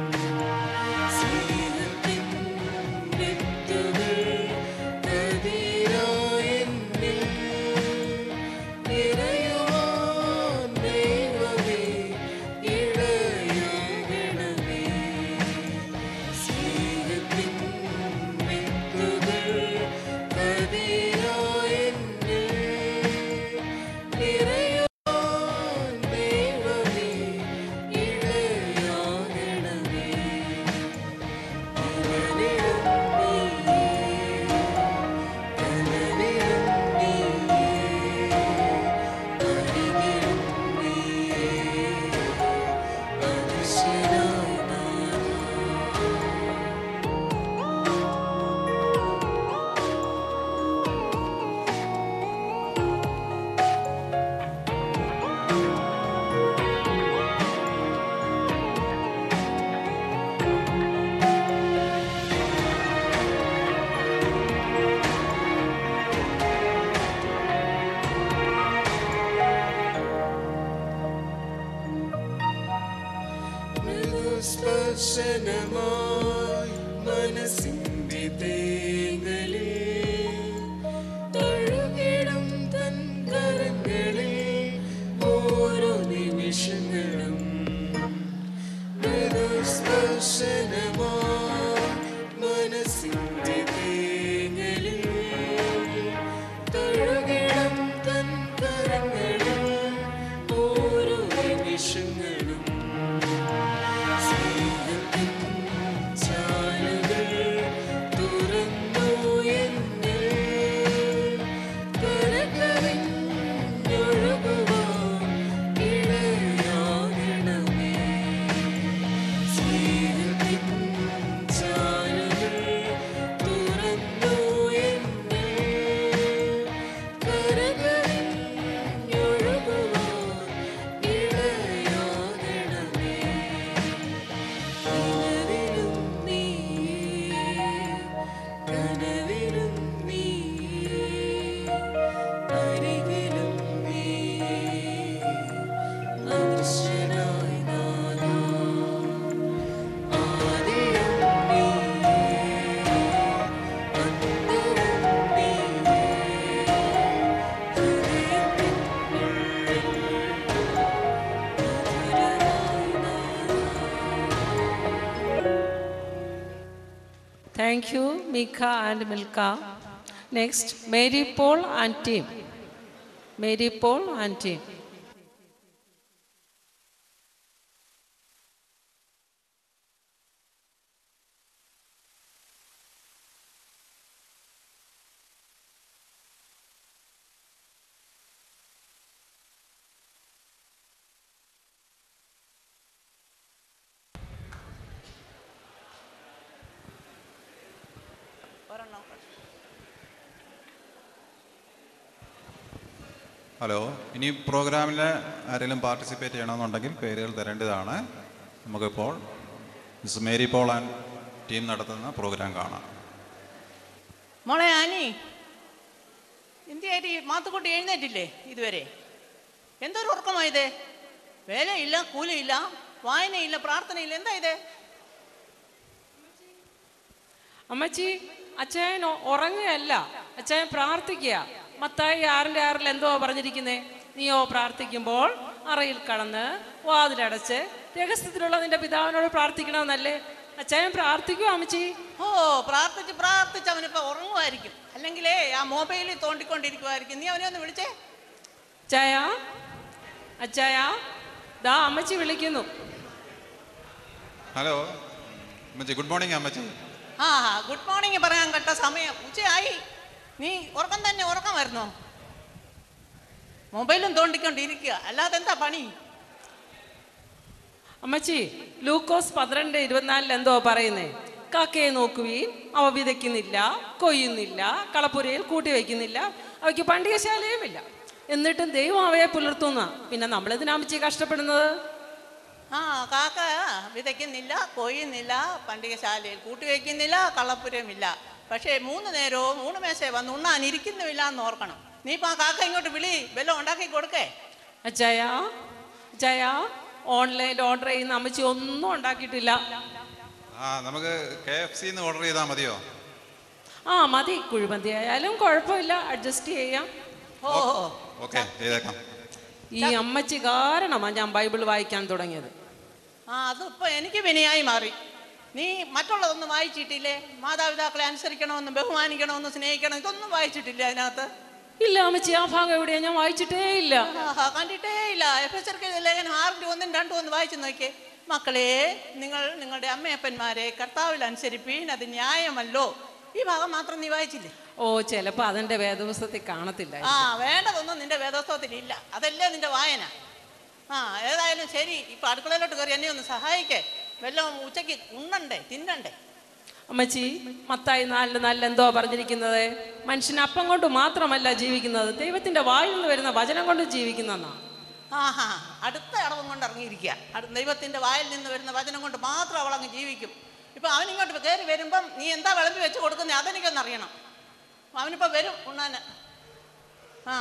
സ്നേഹത്തിൻ വിത്തുകൾ കതിരായെന്നിൽ നിറയുവാൻ ദൈവമേ ഇടയാകണമേ. സ്നേഹത്തിൻ വിത്തുകൾ കതിരായെന്നിൽ നിറയുവാൻ ദൈവമേ ഇടയാകണമേ. സ്പർശനമായി മനസ്സിന്റെ തേങ്ങലിൽ തഴുകിടും തൻ കരങ്ങളിൽ ഓരോ നിമിഷങ്ങളും സ്പർശനമായി മനസ്സിന്റെ തേങ്ങലിൽ തഴുകിടും തൻ കരങ്ങളിൽ ഓരോ നിമിഷങ്ങളും സ്നേഹത്തിൻ ചാലുകൾ തുറന്നു എന്നിൽ കരകവിഞ്ഞൊഴുകുവാൻ ഇടയാകണമേ. സ്നേഹത്തിൻ ചാലുകൾ തുറന്നു എന്നിൽ കരകവിഞ്ഞൊഴുകുവാൻ ഇടയാകണമേ. കനവിലും നീ കനവിലും നീ അരികിലും നീ അദൃശ്യനായി നാഥാ. ആദിയും നീ അന്തവും നീ ഹൃദയത്തിൻ ഉള്ളിൽ മധുരമായി നാഥാ. Thank you, Mika and Milka. Next, Mary Paul and team. Mary Paul and team. Hello, ഇനി പ്രോഗ്രാമിൽ ആരെങ്കിലും പാർട്ടിസിപ്പേറ്റ് ചെയ്യണമെന്നുണ്ടെങ്കിൽ പേരുകൾ തരേണ്ടതാണ്. നമുക്കിപ്പോൾ miss Mary Paul and team നടത്തുന്ന പ്രോഗ്രാം കാണാം. മോളെ ആനി, എന്തിയായിട്ട് മാത്തുക്കുട്ടി എഴുന്നേറ്റില്ലേ ഇതുവരെ? എന്തൊരു ഉറക്കമായത്? വേലയില്ല, കൂലിയില്ല, വായനയില്ല, പ്രാർത്ഥനയില്ല, എന്താ ഇത്? അമ്മച്ചി, അച്ഛൻ ഉറങ്ങുകയല്ല, അച്ഛൻ പ്രാർത്ഥിക്കുക. മത്തായി ആറിൻ്റെ ആറിൽ എന്തോ പറഞ്ഞിരിക്കുന്നേ? നീയോ പ്രാർത്ഥിക്കുമ്പോൾ അറയിൽ കടന്ന് വാതിലടച്ച് രഹസ്യത്തിലുള്ള നിന്റെ പിതാവിനോട് പ്രാർത്ഥിക്കണമെന്നല്ലേ? അച്ഛൻ പ്രാർത്ഥിക്കുമോ അമ്മച്ചി? ഓ, പ്രാർത്ഥിച്ച് പ്രാർത്ഥിച്ച് അവനിപ്പോൾ ഉറങ്ങുമായിരിക്കും, അല്ലെങ്കിലേ ആ മൊബൈലിൽ തോണ്ടിക്കൊണ്ടിരിക്കുമായിരിക്കും. നീ അവനെ ഒന്ന് വിളിച്ചേ. അച്ചായ, അച്ചായ, ദാ അമ്മച്ചി വിളിക്കുന്നു. ഹലോ അമ്മച്ചി, ഗുഡ് മോർണിംഗ് അമ്മച്ചി. ആ ഗുഡ് മോർണിംഗ് പറയാൻ കേട്ട സമയം ഉച്ചയായി. നീ ഉറക്കം തന്നെ ഉറക്കമായിരുന്നോ? മൊബൈലും തോണ്ടിക്കൊണ്ടിരിക്കുക, അല്ലാതെ എന്താ പണി? അമ്മച്ചി, ലൂക്കോസ് പന്ത്രണ്ട് ഇരുപത്തിനാലിൽ എന്തോ പറയുന്നേ? കാക്കയെ നോക്കുവീൻ, അവ വിതയ്ക്കുന്നില്ല, കൊയ്യുന്നില്ല, കളപ്പുരയിൽ കൂട്ടി വയ്ക്കുന്നില്ല, അവയ്ക്ക് പണ്ടികശാലയുമില്ല, എന്നിട്ടും ദൈവം അവയെ പുലർത്തുന്ന. പിന്നെ നമ്മളെന്തിനാമിച്ചി കഷ്ടപ്പെടുന്നത്? ആ കാക്ക വിതയ്ക്കുന്നില്ല, കൊയ്യുന്നില്ല, പണ്ടികശാലയിൽ കൂട്ടി വയ്ക്കുന്നില്ല, കളപ്പുരയുമില്ല, പക്ഷേ മൂന്ന് നേരവും മൂന്ന് മേശയെ വന്ന് ഉണ്ണാൻ ഇരിക്കുന്നുമില്ല എന്ന് ഓർക്കണം. നീ ഇപ്പം ആ കാക്ക ഇങ്ങോട്ട് വിളി, വല്ലതും ഉണ്ടാക്കി കൊടുക്കേ. ജയ ജയ ഓൺലൈനിൽ ഓർഡർ ചെയ്യുന്ന അമ്മച്ചി ഒന്നും ഉണ്ടാക്കിയിട്ടില്ല. ആ നമുക്ക് കെ എഫ് സിന്ന് ഓർഡർ ചെയ്താൽ മതിയോ? ആ മതി, കുഴിമന്തി ആയാലും കുഴപ്പമില്ല, അഡ്ജസ്റ്റ് ചെയ്യാം. ഓ ഓക്കെ ചെയ്തേക്കാം. ഈ അമ്മച്ചി കാരണമാണ് ഞാൻ ബൈബിൾ വായിക്കാൻ തുടങ്ങിയത്. ആ അതിപ്പോൾ എനിക്ക് വിനയായി മാറി. നീ മറ്റുള്ളതൊന്നും വായിച്ചിട്ടില്ലേ? മാതാപിതാക്കളെ അനുസരിക്കണമെന്ന്, ബഹുമാനിക്കണമെന്ന്, സ്നേഹിക്കണം, ഇതൊന്നും വായിച്ചിട്ടില്ല അതിനകത്ത്? ഇല്ല അമ്മച്ചി, ആ ഭാഗം എവിടെയാ ഞാൻ വായിച്ചിട്ടേ ഇല്ല. കണ്ടിട്ടേ ഇല്ല. എഫ് എസ് ആർ ലേഖനം ആറിൻ്റെ ഒന്നും രണ്ടും ഒന്ന് വായിച്ചു നോക്കിയേ. മക്കളെ, നിങ്ങൾ നിങ്ങളുടെ അമ്മയപ്പന്മാരെ കർത്താവിൽ അനുസരിപ്പീൻ, അത് ന്യായമല്ലോ. ഈ ഭാഗം മാത്രം നീ വായിച്ചില്ലേ? ഓ ചിലപ്പോൾ അതെന്റെ വേദപുസ്തകത്തിൽ കാണത്തില്ല. ആ വേണ്ടതൊന്നും നിന്റെ വേദോത്സവത്തിൽ ഇല്ല, അതല്ലേ നിന്റെ വായന. ആ ഏതായാലും ശരി, ഇപ്പൊ അടുക്കളയിലോട്ട് കയറി എന്നെ ഒന്ന് സഹായിക്കേ. വല്ലതും ഉച്ചയ്ക്ക് ഉണ്ണണ്ടേ, തിന്നണ്ടേ? അമ്മച്ചി, മത്തായി നാലില് നാലിൽ എന്തോ പറഞ്ഞിരിക്കുന്നത്? മനുഷ്യൻ അപ്പം കൊണ്ട് മാത്രമല്ല ജീവിക്കുന്നത്, ദൈവത്തിന്റെ വായിൽ നിന്ന് വരുന്ന വചനം കൊണ്ട് ജീവിക്കുന്നെന്നാ. ആഹാ, അടുത്ത അടവും കൊണ്ട് ഇറങ്ങിയിരിക്കുക. ദൈവത്തിന്റെ വായിൽ നിന്ന് വരുന്ന വചനം കൊണ്ട് മാത്രം അവൾ അങ്ങ് ജീവിക്കും. ഇപ്പൊ അവനിങ്ങോട്ട് കയറി വരുമ്പം നീ എന്താ വിളമ്പി വെച്ച് കൊടുക്കുന്നത് അതെനിക്കൊന്ന് അറിയണം. അവനിപ്പോ വരും ഉണ്ണാന്. ആ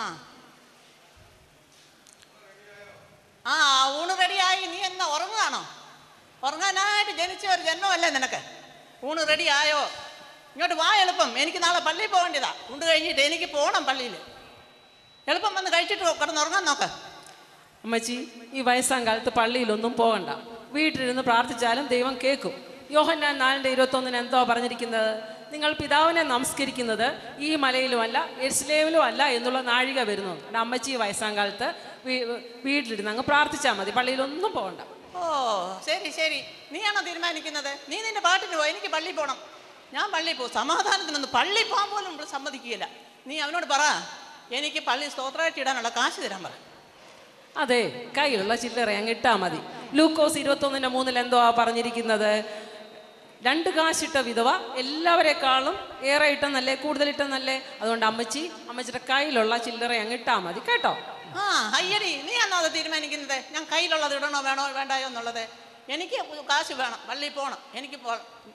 ആ ഊണ് റെഡിയായി. നീ എന്നാ ഉറങ്ങുകയാണോ? ഉറങ്ങാനായിട്ട് ജനിച്ച ഒരു ജന്മമല്ലേ നിനക്ക്? ഊണ് റെഡി ആയോ? ഇങ്ങോട്ട് വാ എളുപ്പം. എനിക്ക് നാളെ പള്ളിയിൽ പോകേണ്ടതാ. ഉണ്ട് കഴിഞ്ഞിട്ട് എനിക്ക് പോകണം പള്ളിയിൽ. എളുപ്പം വന്ന് കഴിച്ചിട്ട് കിടന്നുറങ്ങാൻ നോക്ക. അമ്മച്ചി, ഈ വയസ്സാം കാലത്ത് പള്ളിയിലൊന്നും പോകണ്ട, വീട്ടിലിരുന്ന് പ്രാർത്ഥിച്ചാലും ദൈവം കേൾക്കും. യോഹന്നാൻ നാലിൻ്റെ ഇരുപത്തൊന്നിന് എന്തോ പറഞ്ഞിരിക്കുന്നത്? നിങ്ങൾ പിതാവിനെ നമസ്കരിക്കുന്നത് ഈ മലയിലുമല്ല യെരുശലേമിലും അല്ല എന്നുള്ള നാഴിക വരുന്നു. അമ്മച്ചി വയസ്സാം കാലത്ത് വീട്ടിലിരുന്ന് അങ്ങ് പ്രാർത്ഥിച്ചാൽ മതി, പള്ളിയിലൊന്നും പോകണ്ട. ഓ ശരി ശരി, നീയാണോ തീരുമാനിക്കുന്നത്? നീ നിന്റെ പാട്ടിന് പോ, എനിക്ക് പള്ളിയിൽ പോകണം. ഞാൻ പള്ളിയിൽ പോകും. സമാധാനത്തിനൊന്നും പള്ളിയിൽ പോകാൻ പോലും സമ്മതിക്കുകയില്ല. നീ അവനോട് പറ, എനിക്ക് പള്ളി സ്തോത്രമായിട്ട് ഇടാനുള്ള കാശ് തരാൻ പറ. അതെ, കയ്യിലുള്ള ചില്ലറ അങ്ങ് ഇട്ടാൽ മതി. ലൂക്കോസ് ഇരുപത്തൊന്നിൻ്റെ മൂന്നിൽ എന്തോ പറഞ്ഞിരിക്കുന്നത്? രണ്ട് കാശിട്ട വിധവ എല്ലാവരെക്കാളും ഏറെ ഇട്ടെന്നല്ലേ, കൂടുതൽ ഇട്ടെന്നല്ലേ? അതുകൊണ്ട് അമ്മച്ചി അമ്മച്ചിയുടെ കയ്യിലുള്ള ചില്ലറ അങ്ങ് ഇട്ടാൽ മതി കേട്ടോ. ആ അയ്യടി, നീ ആണോ അത് തീരുമാനിക്കുന്നത്? ഞാൻ കയ്യിലുള്ളത് ഇടണോ വേണോ വേണ്ടായോ എന്നുള്ളത്? എനിക്ക് കാശ് വേണം, പള്ളിയിൽ പോകണം, എനിക്ക് പോ.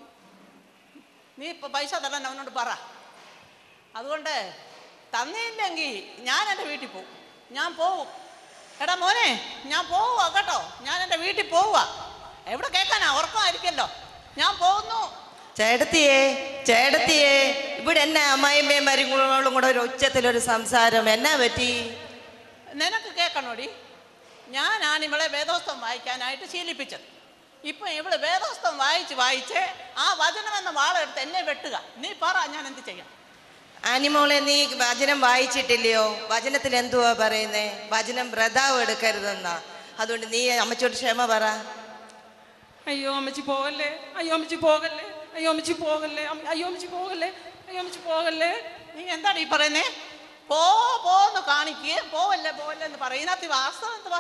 നീ ഇപ്പൊ പൈസ തരാൻ അവനോട് പറ. അതുകൊണ്ട് തന്നില്ലെങ്കിൽ ഞാൻ എൻ്റെ വീട്ടിൽ പോവും. ഞാൻ പോവും. എടാ മോനെ, ഞാൻ പോവുക കേട്ടോ. ഞാൻ എൻ്റെ വീട്ടിൽ പോവുക. എവിടെ കേൾക്കാനാ? ഉറക്കമായിരിക്കല്ലോ. ഞാൻ പോകുന്നു. ചേട്ടത്തിയേ ചേട്ടത്തിയേ ഇവിടെ എന്നാ അമ്മായിമ്മയും മരുങ്ങളും കൂടെ ഒരു ഉച്ചത്തിലൊരു സംസാരം? എന്നാ പറ്റി? നിനക്ക് കേൾക്കണോടി? ഞാനാണ് ഇവളെ വേദോസ്തം വായിക്കാനായിട്ട് ശീലിപ്പിച്ചത്. ഇപ്പം ഇവള് വേദോസ്തം വായിച്ച് വായിച്ച് ആ വചനം എന്ന വാളെടുത്ത് എന്നെ വെട്ടുക. നീ പറ, ഞാൻ എന്ത് ചെയ്യാം? ആനിമോളെ, നീ വചനം വായിച്ചിട്ടില്ലയോ? വചനത്തിൽ എന്തുവാ പറയുന്നേ? വചനം വ്രതാവ് എടുക്കരുതെന്നാ. അതുകൊണ്ട് നീ അമ്മച്ചോട് ക്ഷമ പറ. അയ്യോ അമ്മച്ചി പോകല്ലേ, അയ്യോ അമ്മച്ചി പോകല്ലേ, അയ്യോ അമ്മച്ചി പോകല്ലേ, അയ്യോ അമ്മച്ചി പോകല്ലേ, അയ്യോ അമ്മച്ചി പോകല്ലേ. നീ എന്താണ് ഈ പറയുന്നേ? പോ പോന്ന് കാണിക്കുക, പോവല്ലേ പോവല്ലേ എന്ന് പറയും. ഇതിനകത്ത് വാസ്തവം എന്തുവാ?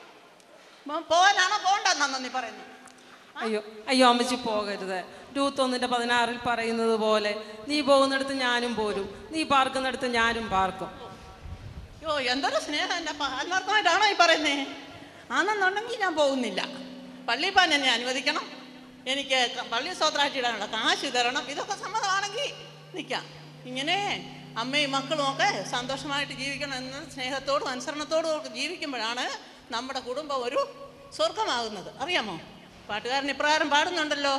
പോവാനാണോ പോകണ്ടെന്നാണോ നീ പറയുന്നത്? അയ്യോ അയ്യോ അമ്മച്ചി പോകരുത്. ഇരുപത്തൊന്നിൻ്റെ പതിനാറിൽ പറയുന്നത് പോലെ നീ പോകുന്നിടത്ത് ഞാനും പോരും, നീ പാർക്കുന്നിടത്ത് ഞാനും പാർക്കും. അയ്യോ എന്തൊരു സ്നേഹം! എൻ്റെ ആത്മാർത്ഥമായിട്ടാണോ ഈ പറയുന്നേ? ആണെന്നുണ്ടെങ്കിൽ ഞാൻ പോകുന്നില്ല. പള്ളി പോകാൻ എന്നെ അനുവദിക്കണം, എനിക്ക് പള്ളി സ്തോത്രമായിട്ട് ഇടാനുള്ള കാശ് തരണം. ഇതൊക്കെ സമ്മതമാണെങ്കിൽ നിൽക്കാം. ഇങ്ങനെ അമ്മയും മക്കളും ഒക്കെ സന്തോഷമായിട്ട് ജീവിക്കണം എന്ന സ്നേഹത്തോടും അനുസരണത്തോടും ഒക്കെ ജീവിക്കുമ്പോഴാണ് നമ്മുടെ കുടുംബം ഒരു സ്വർഗമാകുന്നത്. അറിയാമോ? പാട്ടുകാരൻ ഇപ്രകാരം പാടുന്നുണ്ടല്ലോ: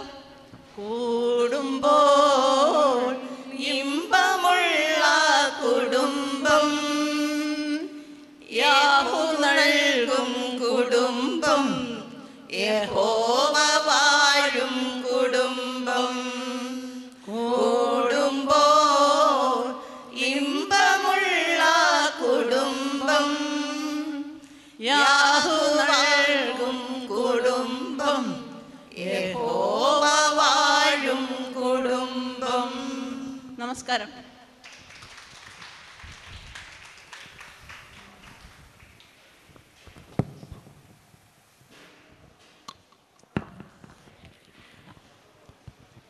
കൂടുമ്പോൾ ഇമ്പമുള്ള കുടുംബം, യാഹു നൽകും കുടുംബം, യഹോവ വാഴും കുടുംബം. കൂടുമ്പോൾ ഇമ്പമുള്ള കുടുംബം, യാഹു നൽകും കുടുംബം, യഹോവ വാഴും കുടുംബം. നമസ്കാരം.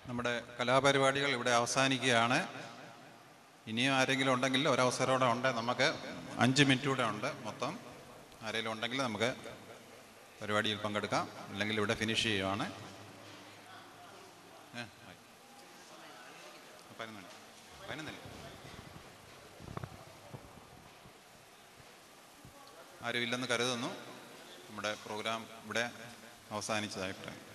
നമ്മുടെ കലാപരിപാടികൾ ഇവിടെ അവസാനിക്കുകയാണ്. ഇനിയും ആരെങ്കിലും ഉണ്ടെങ്കിൽ ഒരവസരം ഉണ്ട്. നമുക്ക് അഞ്ച് മിനിറ്റ് കൂടെ ഉണ്ട് മൊത്തം. ആരെങ്കിലും ഉണ്ടെങ്കിൽ നമുക്ക് പരിപാടിയിൽ പങ്കെടുക്കാം. അല്ലെങ്കിൽ ഇവിടെ ഫിനിഷ് ചെയ്യുവാണ്. പതിനൊന്ന് പതിനൊന്നല്ലേ? ആരും ഇല്ലെന്ന് കരുതുന്നു. നമ്മുടെ പ്രോഗ്രാം ഇവിടെ അവസാനിച്ചതായിട്ട്.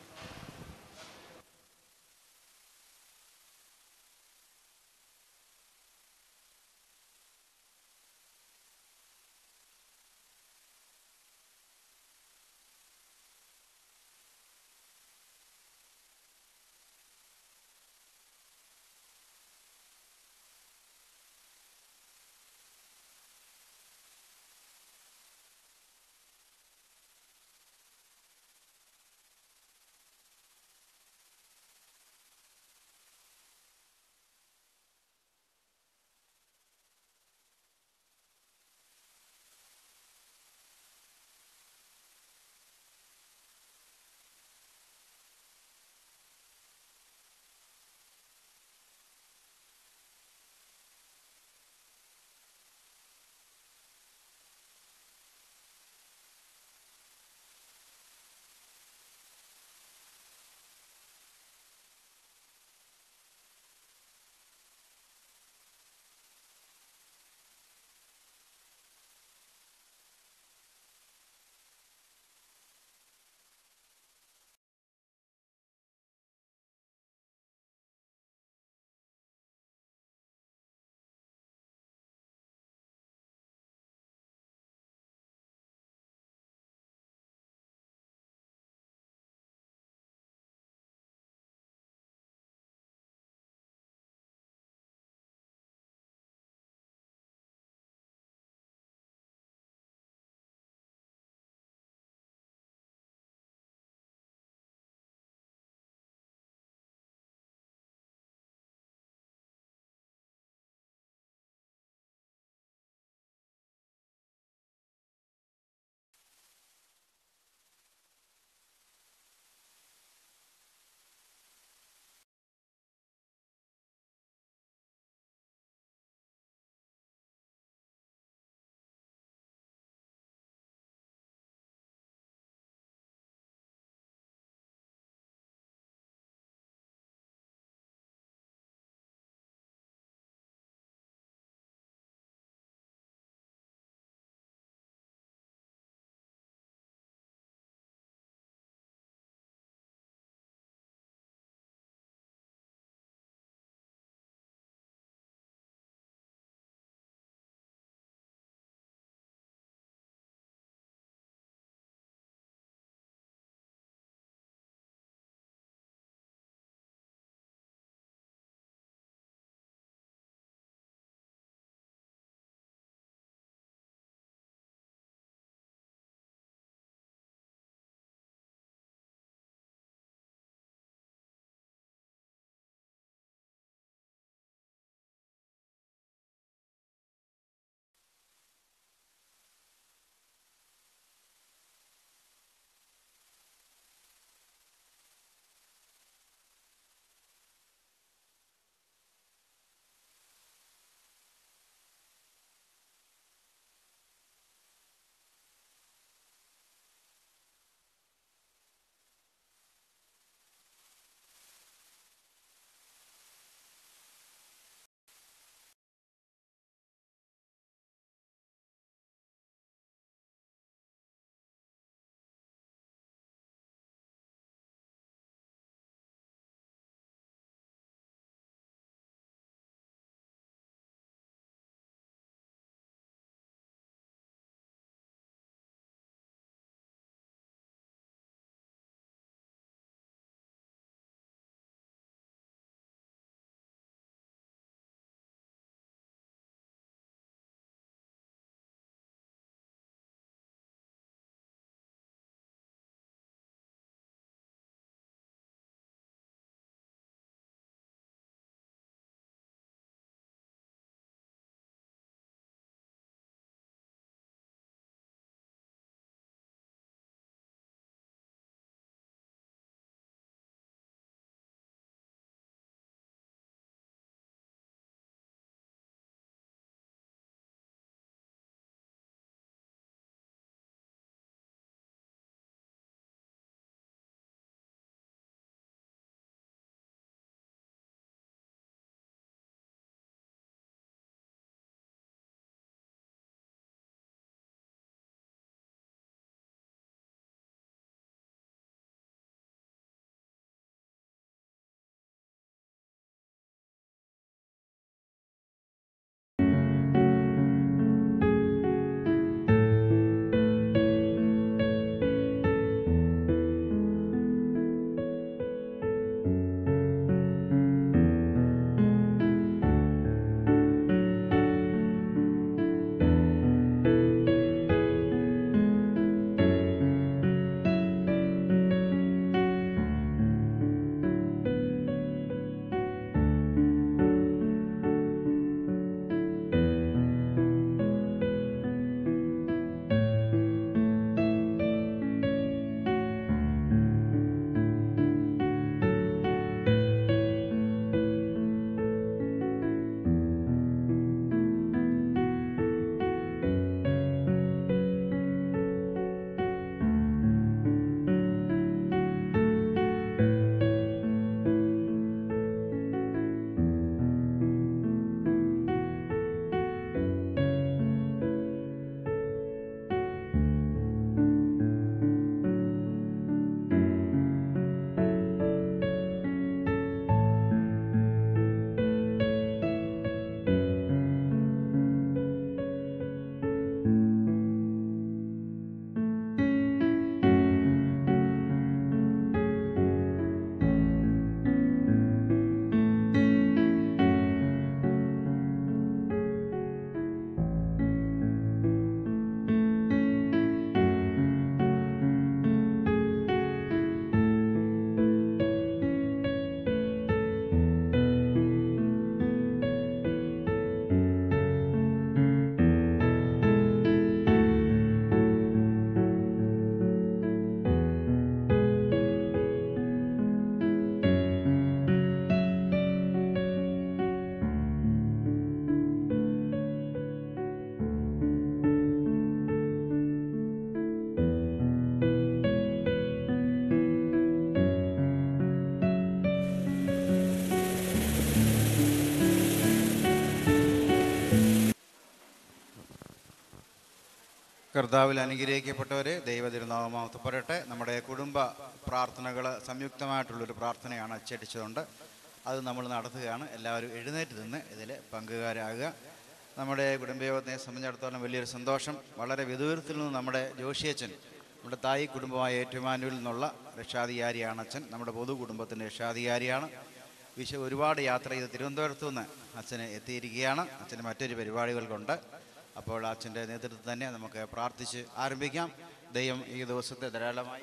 കർത്താവിൽ അനുഗ്രഹിക്കപ്പെട്ടവരെ, ദൈവതിരുനാമം മഹത്വപ്പെടട്ടെ. നമ്മുടെ കുടുംബ പ്രാർത്ഥനകൾ സംയുക്തമായിട്ടുള്ളൊരു പ്രാർത്ഥനയാണ് അച്ചടിച്ചതുകൊണ്ട് അത് നമ്മൾ നടത്തുകയാണ്. എല്ലാവരും എഴുന്നേറ്റ് നിന്ന് ഇതിൽ പങ്കുകാരാകുക. നമ്മുടെ കുടുംബയോഗത്തെ സംബന്ധിച്ചിടത്തോളം വലിയൊരു സന്തോഷം. വളരെ വിദൂരത്തിൽ നിന്ന് നമ്മുടെ ജോഷിയച്ചൻ, നമ്മുടെ തായി കുടുംബമായ ഏറ്റുമാനൂരിൽ നിന്നുള്ള രക്ഷാധികാരിയാണ് അച്ഛൻ. നമ്മുടെ പൊതു കുടുംബത്തിൻ്റെ രക്ഷാധികാരിയാണ്. വിശ ഒരുപാട് യാത്ര ചെയ്ത് തിരുവനന്തപുരത്തു നിന്ന് അച്ഛന് എത്തിയിരിക്കുകയാണ്. അച്ഛന് മറ്റൊരു പരിപാടികൾക്കുണ്ട്. അപ്പോൾ അച്ഛൻ്റെ നേതൃത്വത്തിൽ തന്നെ നമുക്ക് പ്രാർത്ഥിച്ച് ആരംഭിക്കാം. ദൈവം ഈ ദിവസത്തെ ധാരാളമായി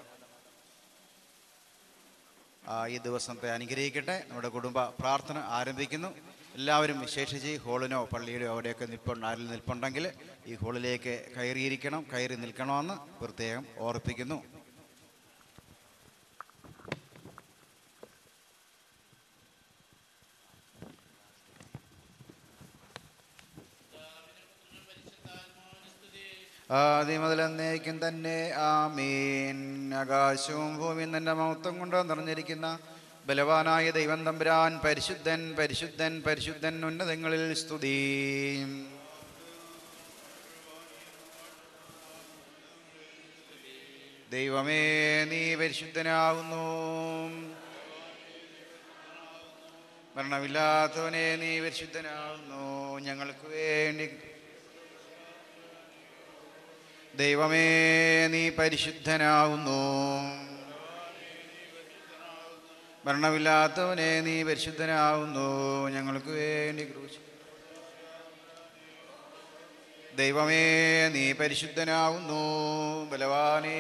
ഈ ദിവസത്തെ അനുഗ്രഹിക്കട്ടെ. നമ്മുടെ കുടുംബ പ്രാർത്ഥന ആരംഭിക്കുന്നു. എല്ലാവരും വിശേഷിച്ച് ഹോളിനോ പള്ളിയിലോ അവിടെയൊക്കെ നിൽപ്പുണ്ട്, ആരിൽ നിൽപ്പുണ്ടെങ്കിൽ ഈ ഹോളിലേക്ക് കയറിയിരിക്കണം, കയറി നിൽക്കണമെന്ന് പ്രത്യേകം ഓർപ്പിക്കുന്നു. ആദ്യം മുതലെന്നേക്കും തന്നെ ആമീൻ. ആകാശവും ഭൂമിയും തന്നെ മഹത്വം കൊണ്ട് നിറഞ്ഞിരിക്കുന്ന ബലവാനായ ദൈവം തമ്പുരാൻ പരിശുദ്ധൻ പരിശുദ്ധൻ പരിശുദ്ധൻ, ഉന്നതങ്ങളിൽ സ്തുതി. ദൈവമേ നീ പരിശുദ്ധനാകുന്നു. മരണമില്ലാത്തവനെ നീ പരിശുദ്ധനാകുന്നു. ഞങ്ങൾക്ക് വേണ്ടി ദൈവമേ നീ പരിശുദ്ധനാകുന്നു. മരണമില്ലാത്തവനെ നീ പരിശുദ്ധനാകുന്നു. ഞങ്ങൾക്ക് വേണ്ടി ക്രൂശി. ദൈവമേ നീ പരിശുദ്ധനാകുന്നു. ബലവാനേ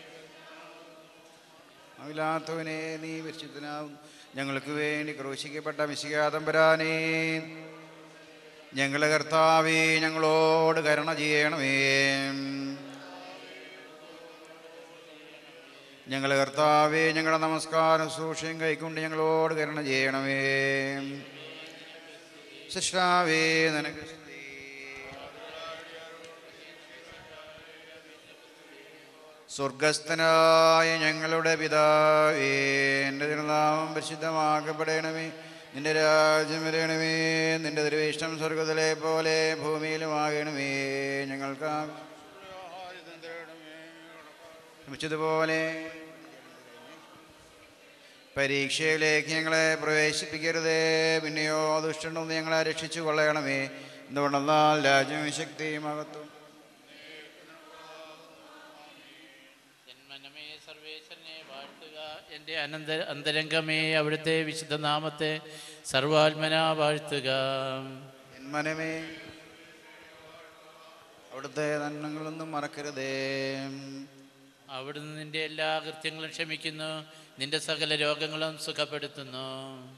ഇല്ലാത്തവനെ നീ പരിശുദ്ധനാകുന്നു. ഞങ്ങൾക്ക് വേണ്ടി ക്രൂശിക്കപ്പെട്ട മിശിഹാ തമ്പുരാനേ, ഞങ്ങളുടെ കർത്താവേ, ഞങ്ങളോട് കരുണ ചെയ്യണമേ. ഞങ്ങളുടെ കർത്താവേ, ഞങ്ങളുടെ നമസ്കാരം സൂക്ഷ്യം കൈക്കൊണ്ട് ഞങ്ങളോട് കരുണ ചെയ്യണമേ. സൃഷ്ടാവേ നിനക്ക് സ്വർഗസ്ഥനായ ഞങ്ങളുടെ പിതാവേ, എൻ്റെ തിരുനാമം പരിശുദ്ധമാക്കപ്പെടണമേ. നിന്റെ രാജ്യം വരണമേ. നിന്റെ തിരുവിഷ്ടം സ്വർഗത്തിലെ പോലെ ഭൂമിയിലുമാകണമേ. ഞങ്ങൾക്ക് പോലെ പരീക്ഷയിലേക്ക് ഞങ്ങളെ പ്രവേശിപ്പിക്കരുതേ, പിന്നെയോ ദുഷ്ടനെന്ന് ഞങ്ങളെ രക്ഷിച്ചു കൊള്ളണമേ. എന്തുകൊണ്ടെന്നാൽ രാജ്യവും ശക്തിയും മഹത്വവും എൻ്റെ അനന്ത അന്തരംഗമേ, അവിടുത്തെ വിശുദ്ധ നാമത്തെ സർവാത്മന വാഴ്ത്തുക. മനമേ അവിടുത്തെ നന്മകളൊന്നും മറക്കരുതേ. അവിടുന്ന് നിന്റെ എല്ലാ കൃത്യങ്ങളും ക്ഷമിക്കുന്നു, നിന്റെ സകല രോഗങ്ങളും സുഖപ്പെടുത്തുന്നു.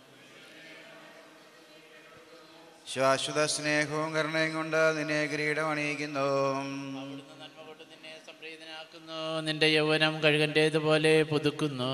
ശാശ്വത സ്നേഹവും കരുണയും കൊണ്ട് നിന്നെ കിരീടം അണിയിക്കുന്നു. അവിടുന്ന് നന്മ കൊണ്ട് നിന്നെ സംപ്രീതനാക്കുന്നു, നിന്റെ യൗവനം കഴുകൻ്റേതുപോലെ പുതുക്കുന്നു.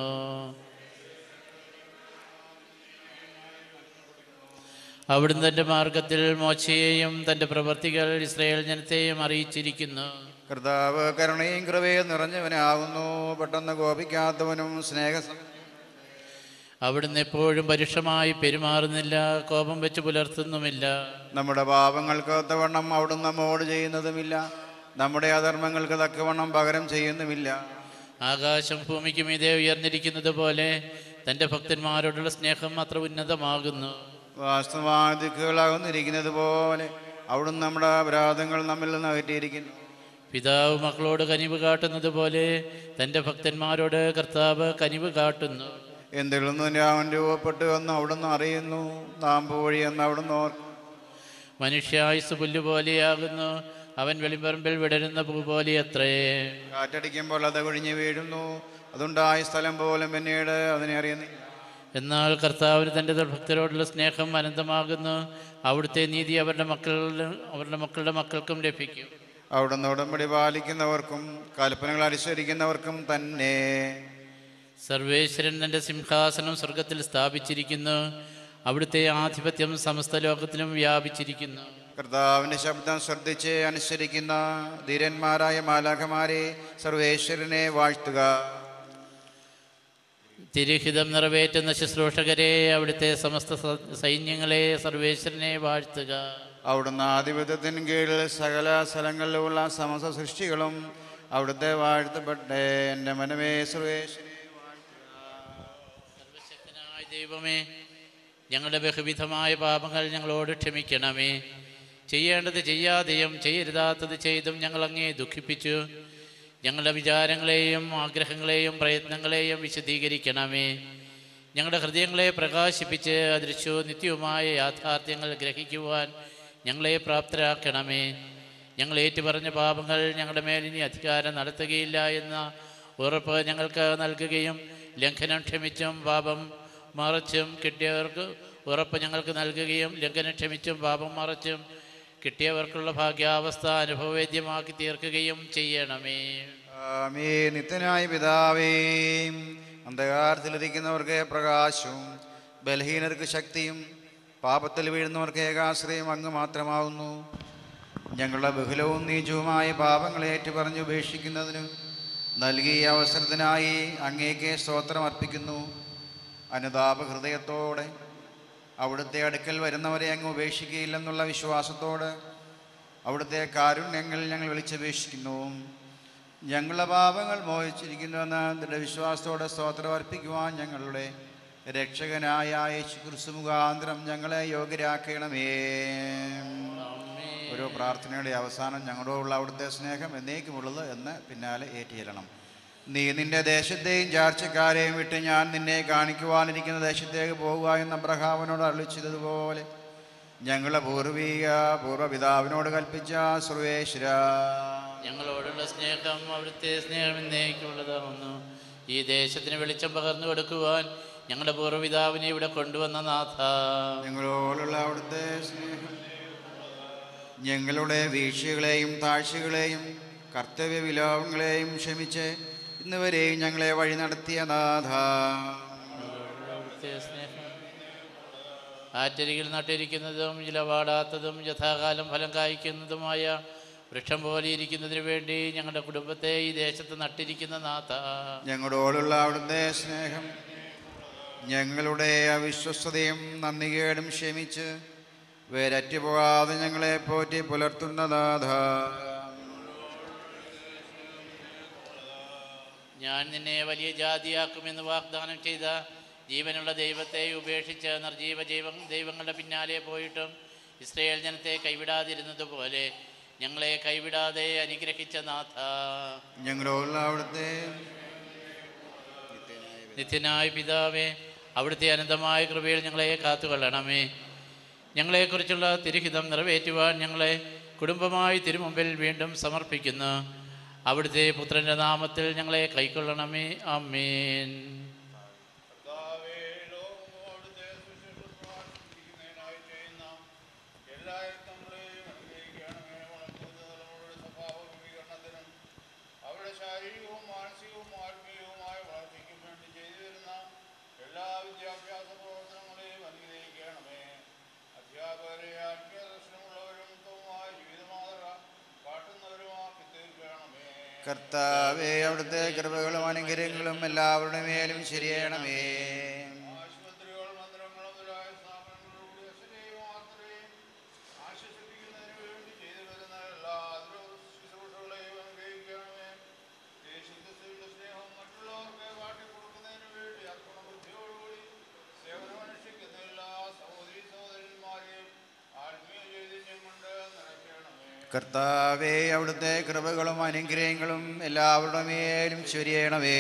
അവിടുന്ന് തൻ്റെ മാർഗത്തിൽ മോശയെയും തൻ്റെ പ്രവൃത്തികൾ ഇസ്രായേൽ ജനത്തെയും അറിയിച്ചിരിക്കുന്നു. കർത്താവ് കരുണയും കൃപയും നിറഞ്ഞവനാകുന്നു, പെട്ടെന്ന് കോപിക്കാത്തവനും സ്നേഹ. അവിടുന്ന് എപ്പോഴും പരുഷമായി പെരുമാറുന്നില്ല, കോപം വെച്ച് പുലർത്തുന്നുമില്ല. നമ്മുടെ പാപങ്ങൾക്ക് തക്കവണ്ണം അവിടുന്ന് നമ്മോട് ചെയ്യുന്നതുമില്ല, നമ്മുടെ അധർമ്മങ്ങൾക്ക് തക്കവണ്ണം പകരം ചെയ്യുന്നുമില്ല. ആകാശം ഭൂമിക്ക് മീതെ ഉയർന്നിരിക്കുന്നത് പോലെ തൻ്റെ ഭക്തന്മാരോടുള്ള സ്നേഹം അത്ര ഉന്നതമാകുന്നു. വാസ്തവമായ ദിക്കുകളാകുന്നിരിക്കുന്നത് പോലെ അവിടുന്ന് നമ്മുടെ അപരാധങ്ങൾ നമ്മിൽ നിന്ന് അകറ്റിയിരിക്കുന്നു. പിതാവ് മക്കളോട് കനിവ് കാട്ടുന്നത് പോലെ തൻ്റെ ഭക്തന്മാരോട് കർത്താവ് കനിവ് കാട്ടുന്നു. എന്തെങ്കിലും അവൻ രൂപപ്പെട്ടു എന്ന് അവിടുന്ന് അറിയുന്നു, നാമ്പ് വഴി എന്ന് അവിടുന്ന് ഓർക്കും. മനുഷ്യായുസ് പുല്ലുപോലെയാകുന്നു, അവൻ വെളിമ്പറമ്പിൽ വിടരുന്ന പൂ പോലെ അത്രേ. കാറ്റടിക്കുമ്പോൾ അത് കൊഴിഞ്ഞു വീഴുന്നു, അതുണ്ടായ സ്ഥലം പോലും പിന്നീട് അതിനെ അറിയുന്നില്ല. എന്നാൽ കർത്താവിന് തൻ്റെ ഭക്തരോടുള്ള സ്നേഹം അനന്തമാകുന്നു, അവിടുത്തെ നീതി അവരുടെ മക്കളുടെ അവരുടെ മക്കളുടെ മക്കൾക്കും ലഭിക്കും. അവിടുന്ന് ഉടമ്പടി പാലിക്കുന്നവർക്കും കൽപ്പനകൾ അനുസരിക്കുന്നവർക്കും തന്നെ. സർവേശ്വരൻ തൻ്റെ സിംഹാസനം സ്വർഗത്തിൽ സ്ഥാപിച്ചിരിക്കുന്നു, അവിടുത്തെ ആധിപത്യം സമസ്ത ലോകത്തിലും വ്യാപിച്ചിരിക്കുന്നു. കർത്താവിൻ്റെ ശബ്ദം ശ്രദ്ധിച്ച് അനുസരിക്കുന്ന ധീരന്മാരായ മാലാഖമാരെ സർവേശ്വരനെ വാഴ്ത്തുക. തിരുഹിതം നിറവേറ്റുന്ന ശുശ്രൂഷകരെ, അവിടുത്തെ സമസ്ത സ- സൈന്യങ്ങളെ, സർവേശ്വരനെ വാഴ്ത്തുക. അവിടുന്ന് ആധിപത്യത്തിന് കീഴിൽ സകല സ്ഥലങ്ങളിലുമുള്ള സമസ്ത സൃഷ്ടികളും അവിടുത്തെ വാഴ്ത്തപ്പെട്ടെ. എൻ്റെ മനമേ സർവേശ്വരനെ സർവശക്തനായ ദൈവമേ, ഞങ്ങളുടെ ബഹുവിധമായ പാപങ്ങൾ ഞങ്ങളോട് ക്ഷമിക്കണമേ. ചെയ്യേണ്ടത് ചെയ്യാതെയും ചെയ്യരുതാത്തത് ചെയ്തും ഞങ്ങൾ അങ്ങേ ദുഃഖിപ്പിച്ചു. ഞങ്ങളുടെ വിചാരങ്ങളെയും ആഗ്രഹങ്ങളെയും പ്രയത്നങ്ങളെയും വിശദീകരിക്കണമേ. ഞങ്ങളുടെ ഹൃദയങ്ങളെ പ്രകാശിപ്പിച്ച് അദൃശ്യവും നിത്യവുമായ യാഥാർത്ഥ്യങ്ങൾ ഗ്രഹിക്കുവാൻ ഞങ്ങളെ പ്രാപ്തരാക്കണമേ. ഞങ്ങൾ ഏറ്റുപറഞ്ഞ പാപങ്ങൾ ഞങ്ങളുടെ മേലിനി അധികാരം നടത്തുകയില്ല എന്ന ഉറപ്പ് ഞങ്ങൾക്ക് നൽകുകയും ലംഘനം ക്ഷമിച്ചും പാപം മറച്ചും കിട്ടിയവർക്ക് ഉറപ്പ് ഞങ്ങൾക്ക് നൽകുകയും ലംഘനം ക്ഷമിച്ചും പാപം മറച്ചും കിട്ടിയവർക്കുള്ള ഭാഗ്യാവസ്ഥ അനുഭവവേദ്യമാക്കി തീർക്കുകയും ചെയ്യണമേ. ആമേ. നിത്യനായ പിതാവേ, അന്ധകാരത്തിലിരിക്കുന്നവർക്ക് പ്രകാശവും ബലഹീനർക്ക് ശക്തിയും പാപത്തിൽ വീഴുന്നവർക്ക് ഏകാശ്രയം അങ്ങ് മാത്രമാവുന്നു. ഞങ്ങളുടെ ബഹുലവും നീചവുമായ പാപങ്ങളെ ഏറ്റുപറഞ്ഞ് ഉപേക്ഷിക്കുന്നതിന് നൽകിയ അവസരത്തിനായി അങ്ങേക്ക് സ്തോത്രം അർപ്പിക്കുന്നു. അനുതാപ ഹൃദയത്തോടെ അവിടുത്തെ അടുക്കൽ വരുന്നവരെ അങ്ങ് ഉപേക്ഷിക്കുകയില്ലെന്നുള്ള വിശ്വാസത്തോട് അവിടുത്തെ കാരുണ്യങ്ങൾ ഞങ്ങൾ വിളിച്ചപേക്ഷിക്കുന്നു. ഞങ്ങളുടെ പാപങ്ങൾ മോഹിച്ചിരിക്കുന്നുവെന്ന ദൃഢവിശ്വാസത്തോടെ സ്തോത്രം അർപ്പിക്കുവാൻ ഞങ്ങളുടെ രക്ഷകനായ യേശു ക്രിസ്തു മുഖാന്തരം ഞങ്ങളെ യോഗ്യരാക്കണമേ. ഓരോ പ്രാർത്ഥനയുടെ അവസാനം ഞങ്ങളോടുള്ള അവിടുത്തെ സ്നേഹം എന്നേക്കുമുള്ളത് എന്ന് പിന്നാലെ ഏറ്റുചൊല്ലണം. നീ നിന്റെ ദേശത്തെയും ചാർച്ചക്കാരെയും വിട്ട് ഞാൻ നിന്നെ കാണിക്കുവാനിരിക്കുന്ന ദേശത്തേക്ക് പോകുക എന്ന അബ്രഹാമിനോട് അരുളിച്ചതുപോലെ ഞങ്ങളുടെ പൂർവീക പൂർവ്വപിതാവിനോട് കൽപ്പിച്ച സർവേശ്വര, ഞങ്ങളോടുള്ള സ്നേഹം അവിടുത്തെ സ്നേഹം എന്നേക്കുള്ളതാകുന്നു. ഈ ദേശത്തിന് വെളിച്ചം പകർന്നു കൊടുക്കുവാൻ ഞങ്ങളുടെ പൂർവ്വപിതാവിനെ ഇവിടെ കൊണ്ടുവന്ന നാഥ, ഞങ്ങളോടുള്ള അവിടുത്തെ സ്നേഹം ഞങ്ങളുടെ വീഴ്ചകളെയും താഴ്ചകളെയും കർത്തവ്യ വിലോപങ്ങളെയും ക്ഷമിച്ച് ഇന്നുവരെയും ഞങ്ങളെ വഴി നടത്തിയ നാഥ, ആറ്റരികിൽ നട്ടിരിക്കുന്നതും ഇലവാടാത്തതും യഥാകാലം ഫലം കായ്ക്കുന്നതുമായ വൃക്ഷം പോലെ ഇരിക്കുന്നതിന് വേണ്ടി ഞങ്ങളുടെ കുടുംബത്തെ ഈ ദേശത്ത് നട്ടിരിക്കുന്ന നാഥ, ഞങ്ങളോടുള്ള അവിടുത്തെ സ്നേഹം ഞങ്ങളുടെ അവിശ്വസ്തതയും നന്ദികേടും ക്ഷമിച്ച് വേരറ്റു പോകാതെ ഞങ്ങളെ പോറ്റി പുലർത്തുന്ന നാഥ, ഞാൻ നിന്നെ വലിയ ജാതിയാക്കുമെന്ന് വാഗ്ദാനം ചെയ്ത ജീവനുള്ള ദൈവത്തെ ഉപേക്ഷിച്ച് നിർജീവ ജൈവ ദൈവങ്ങളുടെ പിന്നാലെ പോയിട്ടും ഇസ്രയേൽ ജനത്തെ കൈവിടാതിരുന്നതുപോലെ ഞങ്ങളെ കൈവിടാതെ അനുഗ്രഹിച്ച നാഥ, ഞങ്ങളോടുള്ള അവിടുത്തെ നിത്യനായ പിതാവേ, അവിടുത്തെ അനന്തമായ കൃപയിൽ ഞങ്ങളെ കാത്തുകൊള്ളണമേ. ഞങ്ങളെക്കുറിച്ചുള്ള തിരുഹിതം നിറവേറ്റുവാൻ ഞങ്ങളെ കുടുംബമായി തിരുമുമ്പിൽ വീണ്ടും സമർപ്പിക്കുന്നു. അവിടുത്തെ പുത്രൻ്റെ നാമത്തിൽ ഞങ്ങളെ കൈക്കൊള്ളണമേ. ആമേൻ. കർത്താവേ, അവിടുത്തെ കൃപകളും അനുഗ്രഹങ്ങളും എല്ലാവരുടെ മേലും ശരിയണമേ. കർത്താവേ, അവിടുത്തെ കൃപകളും അനുഗ്രഹങ്ങളും എല്ലാവരുടെ മേലും ചൊരിയണമേ.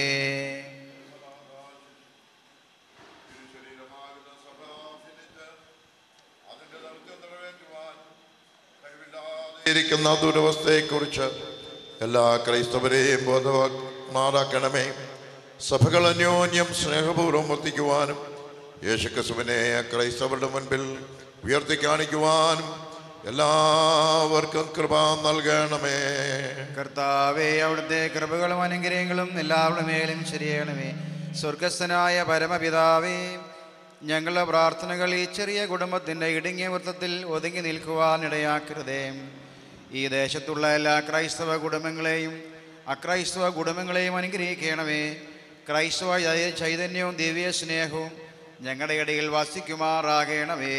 ഇരിക്കുന്ന ദുരവസ്ഥയെക്കുറിച്ച് എല്ലാ ക്രൈസ്തവരെയും ബോധവാന്മാരാക്കണമേ. സഭകൾ അന്യോന്യം സ്നേഹപൂർവ്വം വർത്തിക്കുവാനും യേശുക്രിസ്തുവിനെ ക്രൈസ്തവരുടെ മുൻപിൽ ഉയർത്തി കാണിക്കുവാനും എല്ലാവർക്കും കൃപ നൽകണമേ. കർത്താവേ, അവിടുത്തെ കൃപകളും അനുഗ്രഹങ്ങളും എല്ലാവരുടെ മേലും ശരിയണമേ. സ്വർഗസ്ഥനായ പരമപിതാവേ, ഞങ്ങളുടെ പ്രാർത്ഥനകൾ ഈ ചെറിയ കുടുംബത്തിൻ്റെ ഇടുങ്ങിയ വൃത്തത്തിൽ ഒതുങ്ങി നിൽക്കുവാനിടയാക്കരുതേ. ഈ ദേശത്തുള്ള എല്ലാ ക്രൈസ്തവ കുടുംബങ്ങളെയും അക്രൈസ്തവ കുടുംബങ്ങളെയും അനുഗ്രഹിക്കണമേ. ക്രൈസ്തവ ചൈതന്യവും ദിവ്യ സ്നേഹവും ഞങ്ങളുടെ ഇടയിൽ വസിക്കുമാറാകണമേ.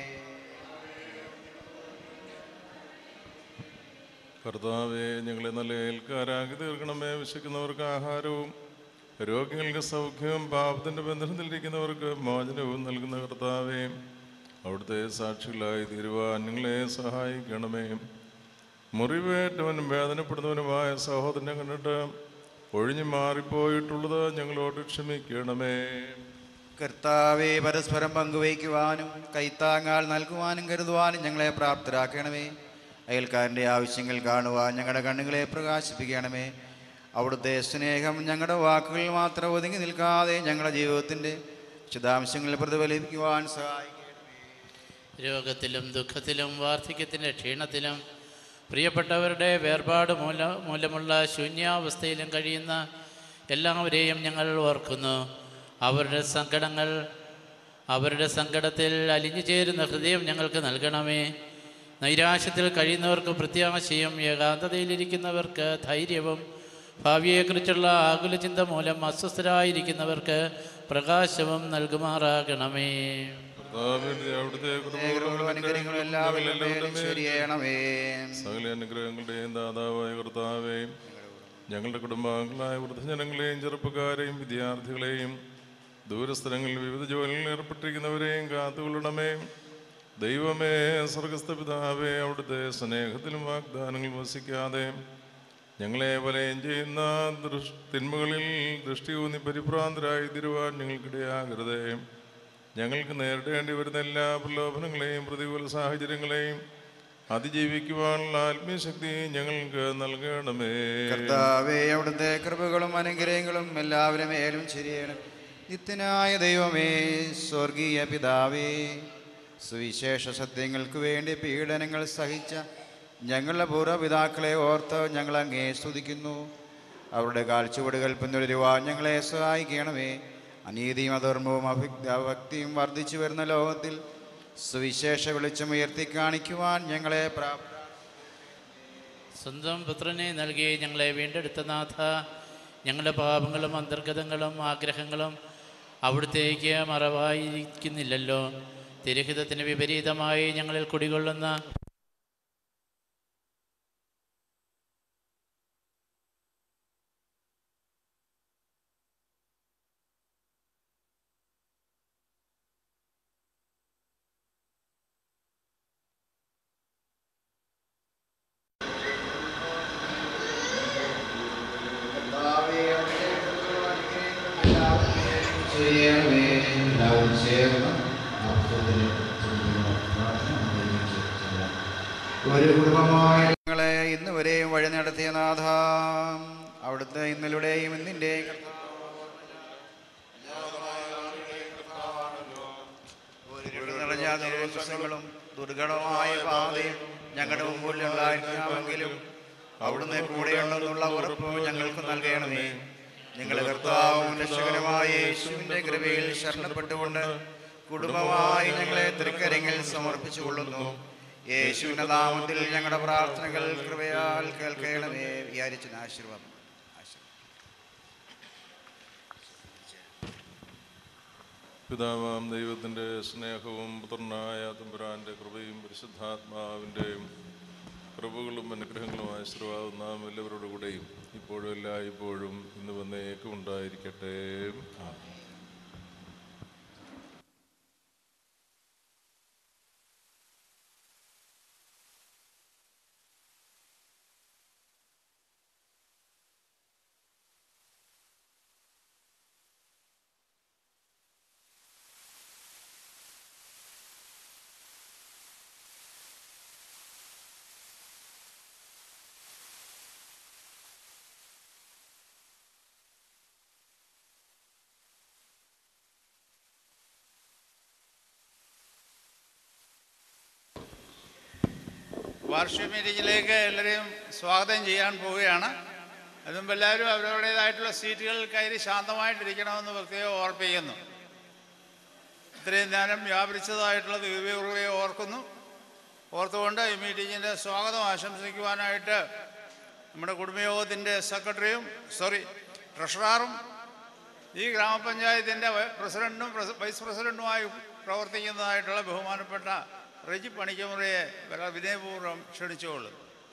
കർത്താവെ, ഞങ്ങളെ നല്ല ഏൽക്കാരാക്കി തീർക്കണമേ. വിശക്കുന്നവർക്ക് ആഹാരവും രോഗികൾക്ക് സൗഖ്യവും പാപത്തിൻ്റെ ബന്ധനത്തിലിരിക്കുന്നവർക്ക് മോചനവും നൽകുന്ന കർത്താവെ, അവിടുത്തെ സാക്ഷികളായി തീരുവാൻ ഞങ്ങളെ സഹായിക്കണമേ. മുറിവേറ്റവനും വേദനപ്പെടുന്നവനുമായ സഹോദരനെ കണ്ടിട്ട് ഒഴിഞ്ഞു മാറിപ്പോയിട്ടുള്ളത് ഞങ്ങളോട് ക്ഷമിക്കണമേ. കർത്താവെ, പരസ്പരം പങ്കുവയ്ക്കുവാനും കൈത്താങ്ങാൽ നൽകുവാനും കരുതുവാനും ഞങ്ങളെ പ്രാപ്തരാക്കണമേ. അയൽക്കാരൻ്റെ ആവശ്യങ്ങൾ കാണുവാൻ ഞങ്ങളുടെ കണ്ണുകളെ പ്രകാശിപ്പിക്കണമേ. അവിടുത്തെ സ്നേഹം ഞങ്ങളുടെ വാക്കുകൾ മാത്രം ഒതുങ്ങി നിൽക്കാതെ ഞങ്ങളുടെ ജീവിതത്തിൻ്റെ വിശദാംശങ്ങൾ പ്രതിഫലിപ്പിക്കുവാൻ സഹായിക്കണമേ. രോഗത്തിലും ദുഃഖത്തിലും വാർദ്ധക്യത്തിൻ്റെ ക്ഷീണത്തിലും പ്രിയപ്പെട്ടവരുടെ വേർപാട് മൂല മൂലമുള്ള ശൂന്യാവസ്ഥയിലും കഴിയുന്ന എല്ലാവരെയും ഞങ്ങൾ ഓർക്കുന്നു. അവരുടെ സങ്കടങ്ങൾ അവരുടെ സങ്കടത്തിൽ അലിഞ്ഞു ചേരുന്ന ഹൃദയം ഞങ്ങൾക്ക് നൽകണമേ. നൈരാശ്യത്തിൽ കഴിയുന്നവർക്ക് പ്രത്യാശയും ഏകാന്തതയിലിരിക്കുന്നവർക്ക് ധൈര്യവും ഭാവിയെക്കുറിച്ചുള്ള ആകുല ചിന്ത മൂലം അസ്വസ്ഥരായിരിക്കുന്നവർക്ക് പ്രകാശവും നൽകുമാറാകണമേ. സകല അനുഗ്രഹങ്ങളുടെയും ദാതാവായ കർത്താവേ, ഞങ്ങളുടെ കുടുംബാംഗങ്ങളായ വൃദ്ധജനങ്ങളെയും ചെറുപ്പക്കാരെയും വിദ്യാർത്ഥികളെയും ദൂരസ്ഥലങ്ങളിൽ വിവിധ ജോലികളിൽ ഏർപ്പെട്ടിരിക്കുന്നവരെയും കാത്തുകൊള്ളണമേ. ദൈവമേ, സ്വർഗസ്ഥ പിതാവേ, അവിടുത്തെ സ്നേഹത്തിലും വാഗ്ദാനങ്ങൾ വസിക്കാതെ ഞങ്ങളെ വലയം ചെയ്യുന്ന ദൃഷ് തിന്മകളിൽ ദൃഷ്ടി ഊന്നി പരിഭ്രാന്തരായി തീരുവാൻ ഞങ്ങൾക്കിടയാകരുതേ. ഞങ്ങൾക്ക് നേരിടേണ്ടി വരുന്ന എല്ലാ പ്രലോഭനങ്ങളെയും പ്രതികൂല സാഹചര്യങ്ങളെയും അതിജീവിക്കുവാനുള്ള ആത്മീയശക്തി ഞങ്ങൾക്ക് നൽകണമേ. കർത്താവേ, അവിടുത്തെ കൃപകളും അനുഗ്രഹങ്ങളും എല്ലാവരും മേലും ശരിയണം. നിത്യനായ ദൈവമേ, സ്വർഗീയ പിതാവേ, സുവിശേഷ സത്യങ്ങൾക്ക് വേണ്ടി പീഡനങ്ങൾ സഹിച്ച ഞങ്ങളുടെ പൂർവ്വപിതാക്കളെ ഓർത്ത് ഞങ്ങൾ അങ്ങേ സ്തുതിക്കുന്നു. അവരുടെ കാഴ്ചപ്പാടുകൾ പിന്തുടരുവാൻ ഞങ്ങളെ സഹായിക്കണമേ. അനീതിയും അധർമ്മവും അഭക്തിയും വർദ്ധിച്ചു വരുന്ന ലോകത്തിൽ സുവിശേഷ വെളിച്ചം ഉയർത്തി കാണിക്കുവാൻ ഞങ്ങളെ പ്രാപ്ത. സ്വന്തം പുത്രനെ നൽകി ഞങ്ങളെ വീണ്ടെടുത്ത നാഥ, ഞങ്ങളുടെ പാപങ്ങളും അന്തർഗതങ്ങളും ആഗ്രഹങ്ങളും അവിടുത്തേക്ക് മറവായിരിക്കുന്നില്ലല്ലോ. തിരുഹിതത്തിന് വിപരീതമായി ഞങ്ങളിൽ കുടികൊള്ളുന്ന ഒരു കുടുംബമായി ഞങ്ങളെ ഇന്ന് വരെയും വഴി നടത്തിയ നാഥ, അവിടുത്തെ ഇന്നലുടെയും ഇന്നിൻ്റെയും നിറഞ്ഞ ദിവസങ്ങളും ദുർഘടമായ പാതയും ഞങ്ങളുടെ മുമ്പിലുണ്ടായിരിക്കാമെങ്കിലും അവിടുന്ന് കൂടെയുണ്ടെന്നുള്ള ഉറപ്പ് ഞങ്ങൾക്ക് നൽകണമേ. ഞങ്ങളുടെ കർത്താവും രക്ഷകനുമായ യേശുവിൻ്റെ കൃപയിൽ ശരണപ്പെട്ടുകൊണ്ട് കുടുംബമായി ഞങ്ങളെ തൃക്കരങ്ങളിൽ സമർപ്പിച്ചു കൊള്ളുന്നു. യേശുവിന്റെ നാമത്തിൽ ഞങ്ങളുടെ പ്രാർത്ഥനകൾ കൃപയാൽ കേൾക്കണമേ. വിചാരിച്ചിന് ആശീർവാദം. പിതാവാം ദൈവത്തിൻ്റെ സ്നേഹവും പുത്രനായ തമ്പുരാൻ്റെ കൃപയും പരിശുദ്ധാത്മാവിൻ്റെയും കൃപകളും അനുഗ്രഹങ്ങളും ആശീർവാദം നാം എല്ലാവരുടെ കൂടെയും ഇപ്പോഴും എല്ലായ്പ്പോഴും ഇന്ന് വന്നേക്കും ഉണ്ടായിരിക്കട്ടെ. വാർഷിക മീറ്റിങ്ങിലേക്ക് എല്ലാവരെയും സ്വാഗതം ചെയ്യാൻ പോവുകയാണ്. അതും എല്ലാവരും അവരവരുടേതായിട്ടുള്ള സീറ്റുകളിൽ കയറി ശാന്തമായിട്ടിരിക്കണമെന്ന് പ്രത്യേകം ഓർപ്പിക്കുന്നു. ഇത്രയും നേരം വ്യാപരിച്ചതായിട്ടുള്ള ദിവ്യകൃപയെ ഓർക്കുന്നു. ഓർത്തുകൊണ്ട് ഈ മീറ്റിങ്ങിൻ്റെ സ്വാഗതം ആശംസിക്കുവാനായിട്ട് നമ്മുടെ കുടുംബയോഗത്തിൻ്റെ സെക്രട്ടറിയും സോറി ട്രഷറാറും ഈ ഗ്രാമപഞ്ചായത്തിൻ്റെ പ്രസിഡന്റും വൈസ് പ്രസിഡന്റുമായി പ്രവർത്തിക്കുന്നതായിട്ടുള്ള ബഹുമാനപ്പെട്ട റെജി പണിക്കമുറയെ വളരെ വിനയപൂർവ്വം ക്ഷണിച്ചുകൊള്ളുന്നു.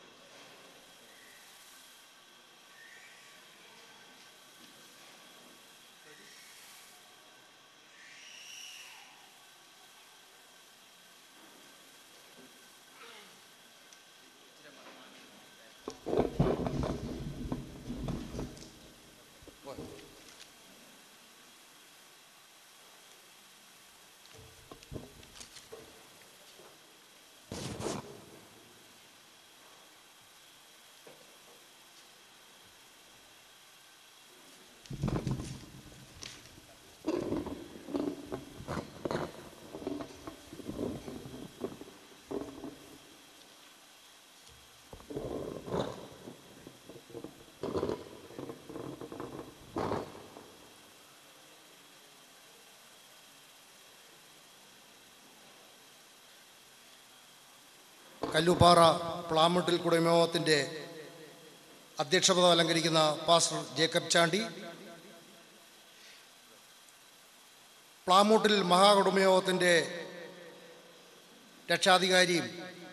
കല്ലുപ്പാറ പ്ലാമുട്ടിൽ കുടുംബയോഗത്തിൻ്റെ അധ്യക്ഷപദം അലങ്കരിക്കുന്ന പാസ്റ്റർ ജേക്കബ് ചാണ്ടി, പ്ലാമൂട്ടിൽ മഹാകുടുംബയോഗത്തിൻ്റെ രക്ഷാധികാരിയും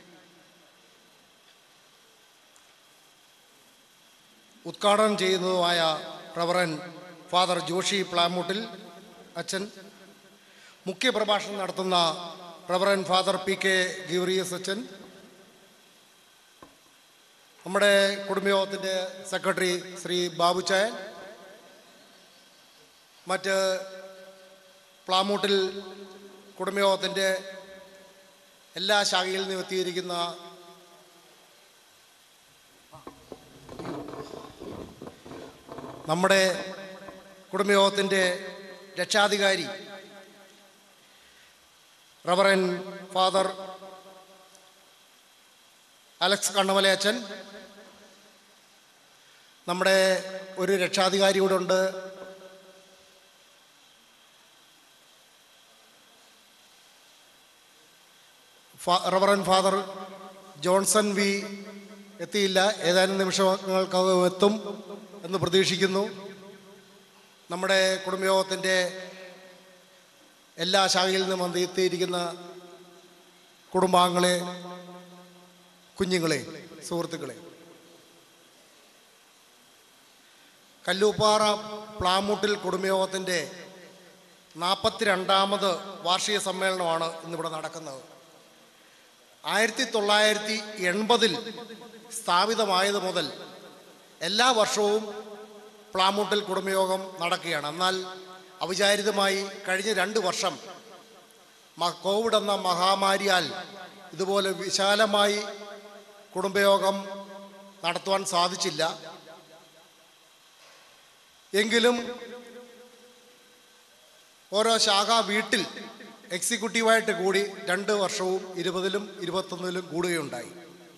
ഉദ്ഘാടനം ചെയ്യുന്നതുമായ റവറൻ ഫാദർ ജോഷി പ്ലാമൂട്ടിൽ അച്ഛൻ, മുഖ്യപ്രഭാഷണം നടത്തുന്ന reverend father P K Geevarghese അച്ഛൻ, നമ്മുടെ കുടുംബയോഗത്തിൻ്റെ സെക്രട്ടറി ശ്രീ ബാബുച്ചായൻ, മറ്റ് പ്ലാമൂട്ടിൽ കുടുംബയോഗത്തിൻ്റെ എല്ലാ ശാഖയിൽ നിന്നും എത്തിയിരിക്കുന്ന നമ്മുടെ കുടുംബയോഗത്തിൻ്റെ രക്ഷാധികാരി റവറൻ ഫാദർ അലക്സ് കണ്ണമലയച്ചൻ, നമ്മുടെ ഒരു രക്ഷാധികാരി ഇവിടെ ഉണ്ട്, റവറൻ ഫാദർ ജോൺസൺ വി എത്തിയില്ല, ഏതാനും നിമിഷങ്ങൾക്കകം എത്തും എന്ന് പ്രതീക്ഷിക്കുന്നു. നമ്മുടെ കുടുംബയോഗത്തിൻ്റെ എല്ലാ ശാഖയിൽ നിന്നും എത്തിയിരിക്കുന്ന കുടുംബാംഗങ്ങളെ, കുഞ്ഞുങ്ങളെ, സുഹൃത്തുക്കളെ, കല്ലൂപ്പാറ പ്ലാമൂട്ടിൽ കുടുംബയോഗത്തിൻ്റെ നാൽപ്പത്തിരണ്ടാമത് വാർഷിക സമ്മേളനമാണ് ഇന്നിവിടെ നടക്കുന്നത്. ആയിരത്തി തൊള്ളായിരത്തി എൺപതിൽ സ്ഥാപിതമായത് മുതൽ എല്ലാ വർഷവും പ്ലാമൂട്ടിൽ കുടുംബയോഗം നടക്കുകയാണ്. എന്നാൽ അവിചാരിതമായി കഴിഞ്ഞ രണ്ട് വർഷം കോവിഡ് എന്ന മഹാമാരിയാൽ ഇതുപോലെ വിശാലമായി കുടുംബയോഗം നടത്തുവാൻ സാധിച്ചില്ല. എങ്കിലും ഓരോ ശാഖ വീട്ടിൽ എക്സിക്യൂട്ടീവായിട്ട് കൂടി രണ്ട് വർഷവും ഇരുപതിലും ഇരുപത്തൊന്നിലും കൂടുകയുണ്ടായി.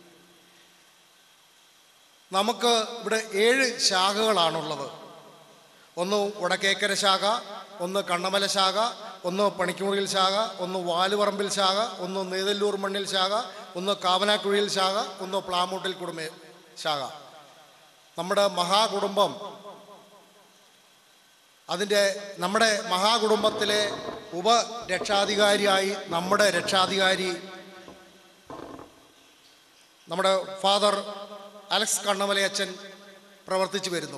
നമുക്ക് ഇവിടെ ഏഴ് ശാഖകളാണുള്ളത്. ഒന്ന് വടക്കേക്കര ശാഖ, ഒന്ന് കണ്ണമല ശാഖ, ഒന്ന് പണിക്കുമുറിയിൽ ശാഖ, ഒന്ന് വാലുപറമ്പിൽ ശാഖ, ഒന്ന് നെയ്തല്ലൂർ മണ്ണിൽ ശാഖ, ഒന്ന് കാവനാക്കുഴിയിൽ ശാഖ, ഒന്ന് പ്ലാമൂട്ടിൽ കുടുംബ ശാഖ. നമ്മുടെ മഹാകുടുംബം, അതിൻ്റെ നമ്മുടെ മഹാകുടുംബത്തിലെ ഉപരക്ഷാധികാരിയായി നമ്മുടെ രക്ഷാധികാരി നമ്മുടെ ഫാദർ അലക്സ് കണ്ണമലയച്ചൻ പ്രവർത്തിച്ചു വരുന്നു.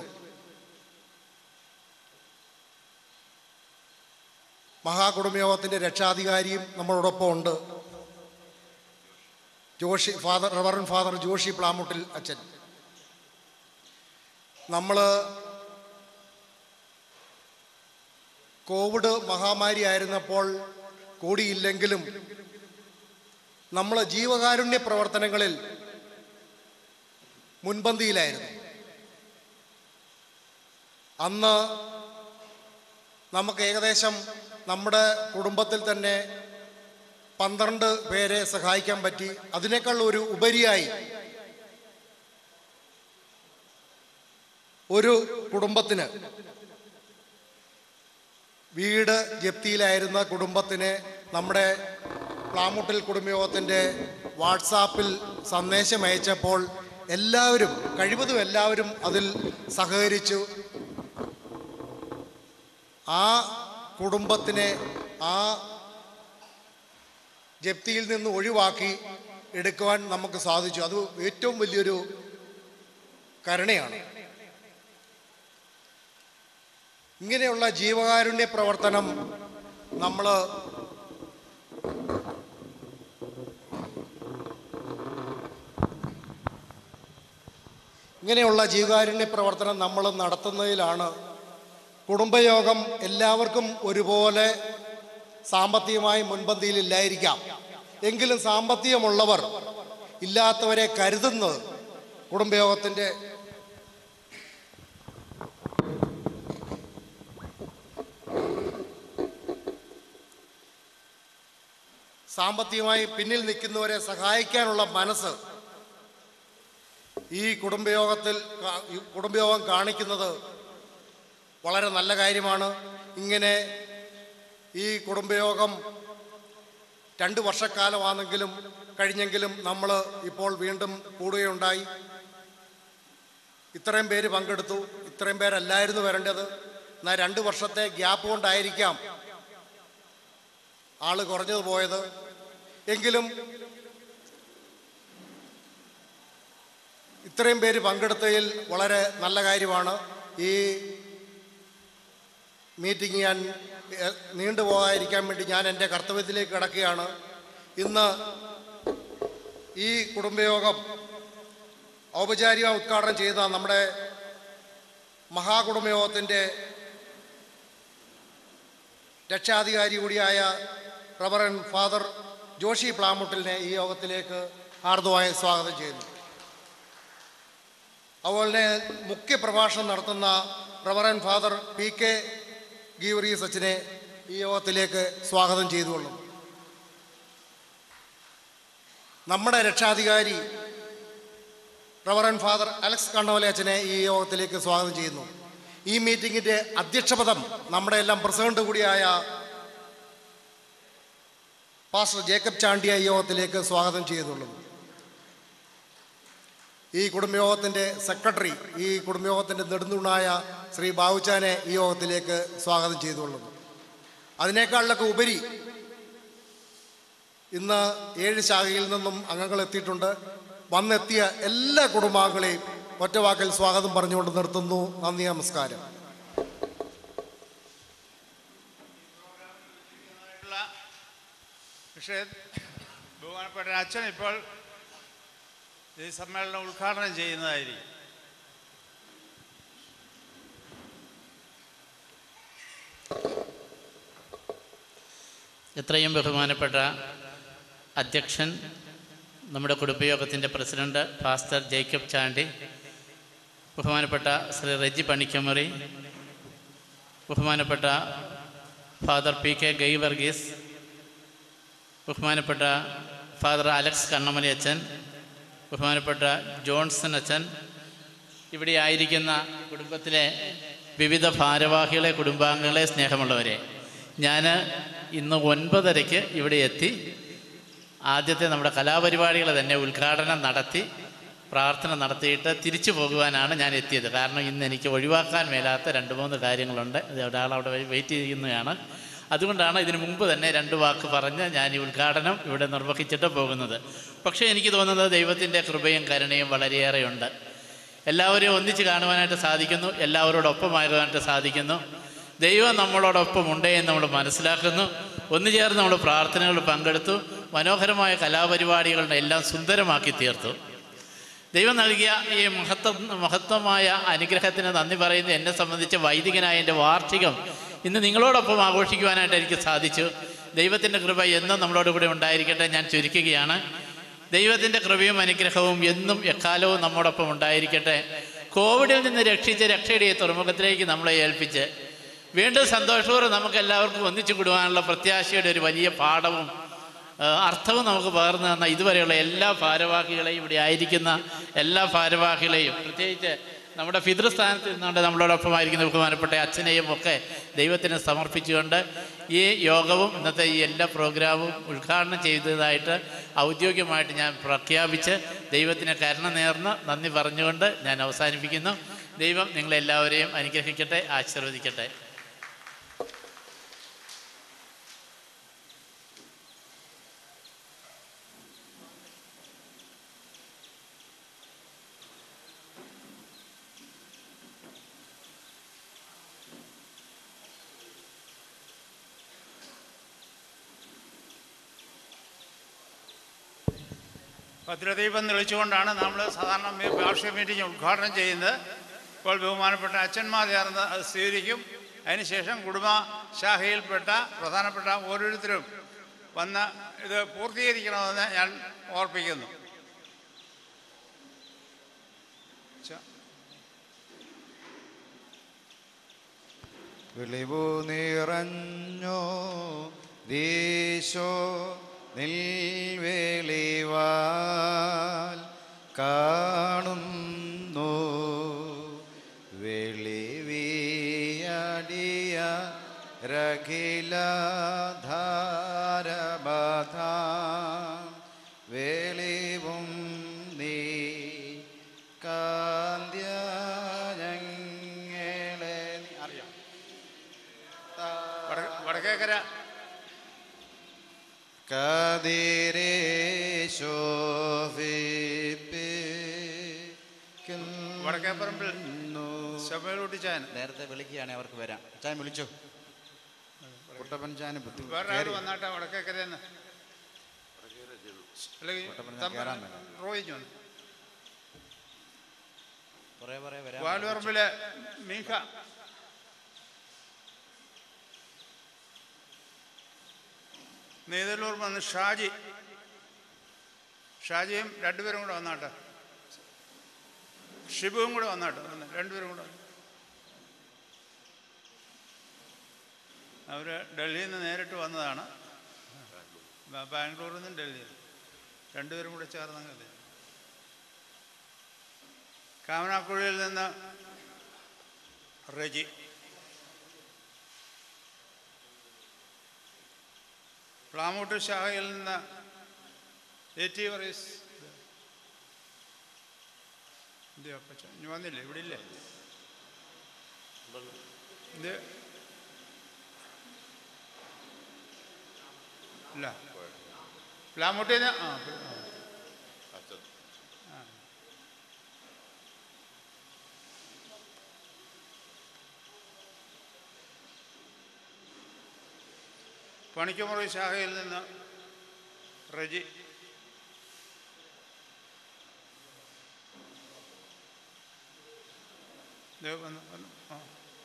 മഹാകുടുംബയോഗത്തിൻ്റെ രക്ഷാധികാരിയും നമ്മളോടൊപ്പം ഉണ്ട്, Joshy father reverend father Joshy Plamoottil അച്ഛൻ. നമ്മൾ കോവിഡ് മഹാമാരി ആയിരുന്നപ്പോൾ കൂടിയില്ലെങ്കിലും നമ്മൾ ജീവകാരുണ്യ പ്രവർത്തനങ്ങളിൽ മുൻപന്തിയിലായിരുന്നു. അന്ന് നമുക്ക് ഏകദേശം നമ്മുടെ കുടുംബത്തിൽ തന്നെ പന്ത്രണ്ട് പേരെ സഹായിക്കാൻ പറ്റി. അതിനേക്കാൾ ഒരു ഉപരിയായി ഒരു കുടുംബത്തിന്, വീട് ജപ്തിയിലായിരുന്ന കുടുംബത്തിന് നമ്മുടെ പ്ലാമൂട്ടിൽ കുടുംബയോഗത്തിൻ്റെ വാട്സാപ്പിൽ സന്ദേശം അയച്ചപ്പോൾ എല്ലാവരും, കഴിവതും എല്ലാവരും അതിൽ സഹകരിച്ചു. ആ കുടുംബത്തിനെ ആ ജപ്തിയിൽ നിന്ന് ഒഴിവാക്കി എടുക്കുവാൻ നമുക്ക് സാധിച്ചു. അത് ഏറ്റവും വലിയൊരു കരുണയാണ്. ഇങ്ങനെയുള്ള ജീവകാരുണ്യ പ്രവർത്തനം നമ്മൾ ഇങ്ങനെയുള്ള ജീവകാരുണ്യ പ്രവർത്തനം നമ്മൾ നടത്തുന്നതിലാണ് കുടുംബയോഗം എല്ലാവർക്കും ഒരുപോലെ സാമ്പത്തികമായി മുൻപന്തിയിലില്ലായിരിക്കാം. എങ്കിലും സാമ്പത്തികമുള്ളവർ ഇല്ലാത്തവരെ കരുതുന്നത് കുടുംബയോഗത്തിൻ്റെ സാമ്പത്തികമായി പിന്നിൽ നിൽക്കുന്നവരെ സഹായിക്കാനുള്ള മനസ്സ് ഈ കുടുംബയോഗത്തിൽ ഈ കുടുംബയോഗം കാണിക്കുന്നത് വളരെ നല്ല കാര്യമാണ്. ഇങ്ങനെ ഈ കുടുംബയോഗം രണ്ട് വർഷക്കാലമാണെങ്കിലും കഴിഞ്ഞെങ്കിലും നമ്മൾ ഇപ്പോൾ വീണ്ടും കൂടുകയുണ്ടായി. ഇത്രയും പേര് പങ്കെടുത്തു. ഇത്രയും പേരല്ലായിരുന്നു വരേണ്ടത്. എന്നാൽ രണ്ട് വർഷത്തെ ഗ്യാപ്പ് കൊണ്ടായിരിക്കാം ആള് കുറഞ്ഞത് പോയത്. എങ്കിലും ഇത്രയും പേര് പങ്കെടുത്തതിൽ വളരെ നല്ല കാര്യമാണ്. ഈ മീറ്റിംഗ് ഞാൻ നീണ്ടുപോകാതിരിക്കാൻ വേണ്ടി ഞാൻ എൻ്റെ കർത്തവ്യത്തിലേക്ക് കിടക്കുകയാണ്. ഇന്ന് ഈ കുടുംബയോഗം ഔപചാരിക ഉദ്ഘാടനം ചെയ്ത നമ്മുടെ മഹാകുടുംബയോഗത്തിൻ്റെ രക്ഷാധികാരി കൂടിയായ റവറൻ ഫാദർ ജോഷി പ്ലാമുട്ടിലിനെ ഈ യോഗത്തിലേക്ക് ഹാർദവമായി സ്വാഗതം ചെയ്യുന്നു. അതുപോലെ മുഖ്യ പ്രഭാഷണം നടത്തുന്ന reverend father P K Geevarghese അച്ഛനെ ഈ യോഗത്തിലേക്ക് സ്വാഗതം ചെയ്തുകൊള്ളും. നമ്മുടെ രക്ഷാധികാരി റവറൻ ഫാദർ അലക്സ് കണ്ണോലെ അച്ഛനെ ഈ യോഗത്തിലേക്ക് സ്വാഗതം ചെയ്യുന്നു. ഈ മീറ്റിങ്ങിൻ്റെ അധ്യക്ഷപദം നമ്മുടെ എല്ലാം പ്രസിഡന്റ് കൂടിയായ പാസ്റ്റർ ജേക്കബ് ചാണ്ടിയ ഈ യോഗത്തിലേക്ക് സ്വാഗതം ചെയ്തുള്ളൂ. ഈ കുടുംബയോഗത്തിൻ്റെ സെക്രട്ടറി ഈ കുടുംബയോഗത്തിൻ്റെ നെടുന്തൂണായ ശ്രീ ബാബുച്ചാനെ ഈ യോഗത്തിലേക്ക് സ്വാഗതം ചെയ്തുകൊള്ളുന്നു. അതിനേക്കാളിലൊക്കെ ഉപരി ഇന്ന് ഏഴ് ശാഖയിൽ നിന്നും അംഗങ്ങൾ എത്തിയിട്ടുണ്ട്. വന്നെത്തിയ എല്ലാ കുടുംബാംഗങ്ങളെയും ഒറ്റവാക്കിൽ സ്വാഗതം പറഞ്ഞുകൊണ്ട് നിർത്തുന്നു. നന്ദി, നമസ്കാരം. പക്ഷേ ബഹുമാനപ്പെട്ട അച്ഛൻ ഇപ്പോൾ ഈ സമ്മേളനം ഉദ്ഘാടനം ചെയ്യുന്നതായിരിക്കും. എത്രയും ബഹുമാനപ്പെട്ട അധ്യക്ഷൻ, നമ്മുടെ കുടുംബയോഗത്തിൻ്റെ പ്രസിഡന്റ് പാസ്റ്റർ ജേക്കബ് ചാണ്ടി, ബഹുമാനപ്പെട്ട ശ്രീ റെജി പണിക്കമുറി, ബഹുമാനപ്പെട്ട father P K Geevarghese, ബഹുമാനപ്പെട്ട ഫാദർ അലക്സ് കണ്ണമലി അച്ഛൻ, ബഹുമാനപ്പെട്ട ജോൺസൺ അച്ഛൻ, ഇവിടെ ആയിരിക്കുന്ന കുടുംബത്തിലെ വിവിധ ഭാരവാഹികളെ, കുടുംബാംഗങ്ങളെ, സ്നേഹമുള്ളവരെ, ഞാൻ ഇന്ന് ഒൻപതരയ്ക്ക് ഇവിടെ എത്തി ആദ്യത്തെ നമ്മുടെ കലാപരിപാടികൾ തന്നെ ഉദ്ഘാടനം നടത്തി പ്രാർത്ഥന നടത്തിയിട്ട് തിരിച്ചു പോകുവാനാണ് ഞാൻ എത്തിയത്. കാരണം ഇന്ന് എനിക്ക് ഒഴിവാക്കാൻ മേലാത്ത രണ്ട് മൂന്ന് കാര്യങ്ങളുണ്ട്. ഒരാളവിടെ വെയിറ്റ് ചെയ്യുന്നതാണ്. അതുകൊണ്ടാണ് ഇതിനു മുമ്പ് തന്നെ രണ്ട് വാക്ക് പറഞ്ഞ് ഞാൻ ഈ ഉദ്ഘാടനം ഇവിടെ നിർവഹിച്ചിട്ട് പോകുന്നത്. പക്ഷേ എനിക്ക് തോന്നുന്നത് ദൈവത്തിൻ്റെ കൃപയും കരുണയും വളരെയേറെയുണ്ട്. എല്ലാവരെയും ഒന്നിച്ച് കാണുവാനായിട്ട് സാധിക്കുന്നു, എല്ലാവരോടൊപ്പമാകാനായിട്ട് സാധിക്കുന്നു. ദൈവം നമ്മളോടൊപ്പം ഉണ്ട് എന്ന് നമ്മൾ മനസ്സിലാക്കുന്നു. ഒന്നു ചേർന്ന് നമ്മൾ പ്രാർത്ഥനകൾ പങ്കെടുത്തു. മനോഹരമായ കലാപരിപാടികളുടെ എല്ലാം സുന്ദരമാക്കി തീർത്തു. ദൈവം നൽകിയ ഈ മഹത്വ മഹത്വമായ അനുഗ്രഹത്തിന് നന്ദി പറയുന്നത് എന്നെ സംബന്ധിച്ച് വൈദികനായ എൻ്റെ വാർഷികം ഇന്ന് നിങ്ങളോടൊപ്പം ആഘോഷിക്കുവാനായിട്ട് എനിക്ക് സാധിച്ചു. ദൈവത്തിൻ്റെ കൃപ എന്നും നമ്മളോട് കൂടെ ഉണ്ടായിരിക്കട്ടെ. ഞാൻ ചുരുക്കുകയാണ്. ദൈവത്തിൻ്റെ കൃപയും അനുഗ്രഹവും എന്നും എക്കാലവും നമ്മോടൊപ്പം ഉണ്ടായിരിക്കട്ടെ. കോവിഡിൽ നിന്ന് രക്ഷിച്ച് രക്ഷയുടെ തുറമുഖത്തിലേക്ക് നമ്മളെ ഏൽപ്പിച്ച് വീണ്ടും സന്തോഷപൂർവ്വം നമുക്ക് എല്ലാവർക്കും ഒന്നിച്ചു കൂടുവാനുള്ള പ്രത്യാശയുടെ ഒരു വലിയ പാഠവും അർത്ഥവും നമുക്ക് പകർന്നു തന്ന ഇതുവരെയുള്ള എല്ലാ ഭാരവാഹികളെയും, ഇവിടെ ആയിരിക്കുന്ന എല്ലാ ഭാരവാഹികളെയും, പ്രത്യേകിച്ച് നമ്മുടെ പിതൃസ്ഥാനത്ത് നിന്നുകൊണ്ട് നമ്മളോടൊപ്പമായിരിക്കുന്ന ബഹുമാനപ്പെട്ട അച്ഛനെയും ഒക്കെ ദൈവത്തിന് സമർപ്പിച്ചുകൊണ്ട് ഈ യോഗവും ഇന്നത്തെ ഈ എല്ലാ പ്രോഗ്രാമും ഉദ്ഘാടനം ചെയ്തതായിട്ട് ഔദ്യോഗികമായിട്ട് ഞാൻ പ്രഖ്യാപിച്ച് ദൈവത്തിന് കരുണ നേർന്ന് നന്ദി പറഞ്ഞുകൊണ്ട് ഞാൻ അവസാനിപ്പിക്കുന്നു. ദൈവം നിങ്ങളെല്ലാവരെയും അനുഗ്രഹിക്കട്ടെ, ആശീർവദിക്കട്ടെ. ഭദ്രദീപം തെളിച്ചുകൊണ്ടാണ് നമ്മൾ സാധാരണ മീ- വാർഷിക മീറ്റിംഗ് ഉദ്ഘാടനം ചെയ്യുന്നത്. ഇപ്പോൾ ബഹുമാനപ്പെട്ട അച്ഛന്മാർ ചേർന്ന് അത് സ്വീകരിക്കും. അതിനുശേഷം കുടുംബ ശാഖയിൽപ്പെട്ട പ്രധാനപ്പെട്ട ഓരോരുത്തരും വന്ന് ഇത് പൂർത്തീകരിക്കണമെന്ന് ഞാൻ ഓർപ്പിക്കുന്നു. വിളിവു നിറഞ്ഞോ ദീശോ നിൽവെളിവാൽ കാണുന്നു വെളിവിയടിയ രഖിലധാരബധ വെളിവും നീ കാന്ത്യങ്ങളെ അറിയാം വടക്കേക്കര വടക്കേപ്പറമ്പിൽ ശബരിമല ചാൻ നേരത്തെ വിളിക്കുകയാണെ അവർക്ക് വരാം. ചാൻ വിളിച്ചോ? കുട്ടപ്പൻ ചാൻ വേറെ ആൾ വന്നാട്ടെ വടക്കേക്കരയെന്ന് അല്ലെങ്കിൽ റോയിഞ്ഞു വന്നു. വാലുപറമ്പിലെ മീഖ നെയ്തല്ലൂർ വന്ന് ഷാജി ഷാജിയും രണ്ടുപേരും കൂടെ വന്നാട്ടെ. ഷിബുവും കൂടെ വന്നാട്ടെ. രണ്ടുപേരും കൂടെ അവർ ഡൽഹിയിൽ നിന്ന് നേരിട്ട് വന്നതാണ്. ബാംഗ്ലൂരിൽ നിന്നും ഡൽഹിയിൽ രണ്ടുപേരും കൂടെ ചേർന്നല്ലേ. കാമനാക്കുഴിയിൽ നിന്ന് റജി, പ്ലാമൂട്ട് ശാഖയിൽ നിന്ന് എറ്റി വറീസ് ഇനി വന്നില്ലേ? ഇവിടെ ഇല്ലേ? ഇത് ഇല്ല. പ്ലാമൂട്ടിന്ന് ആ പണിക്കമുറി ശാഖയിൽ നിന്ന് റജി, വന്നു വന്നു ആ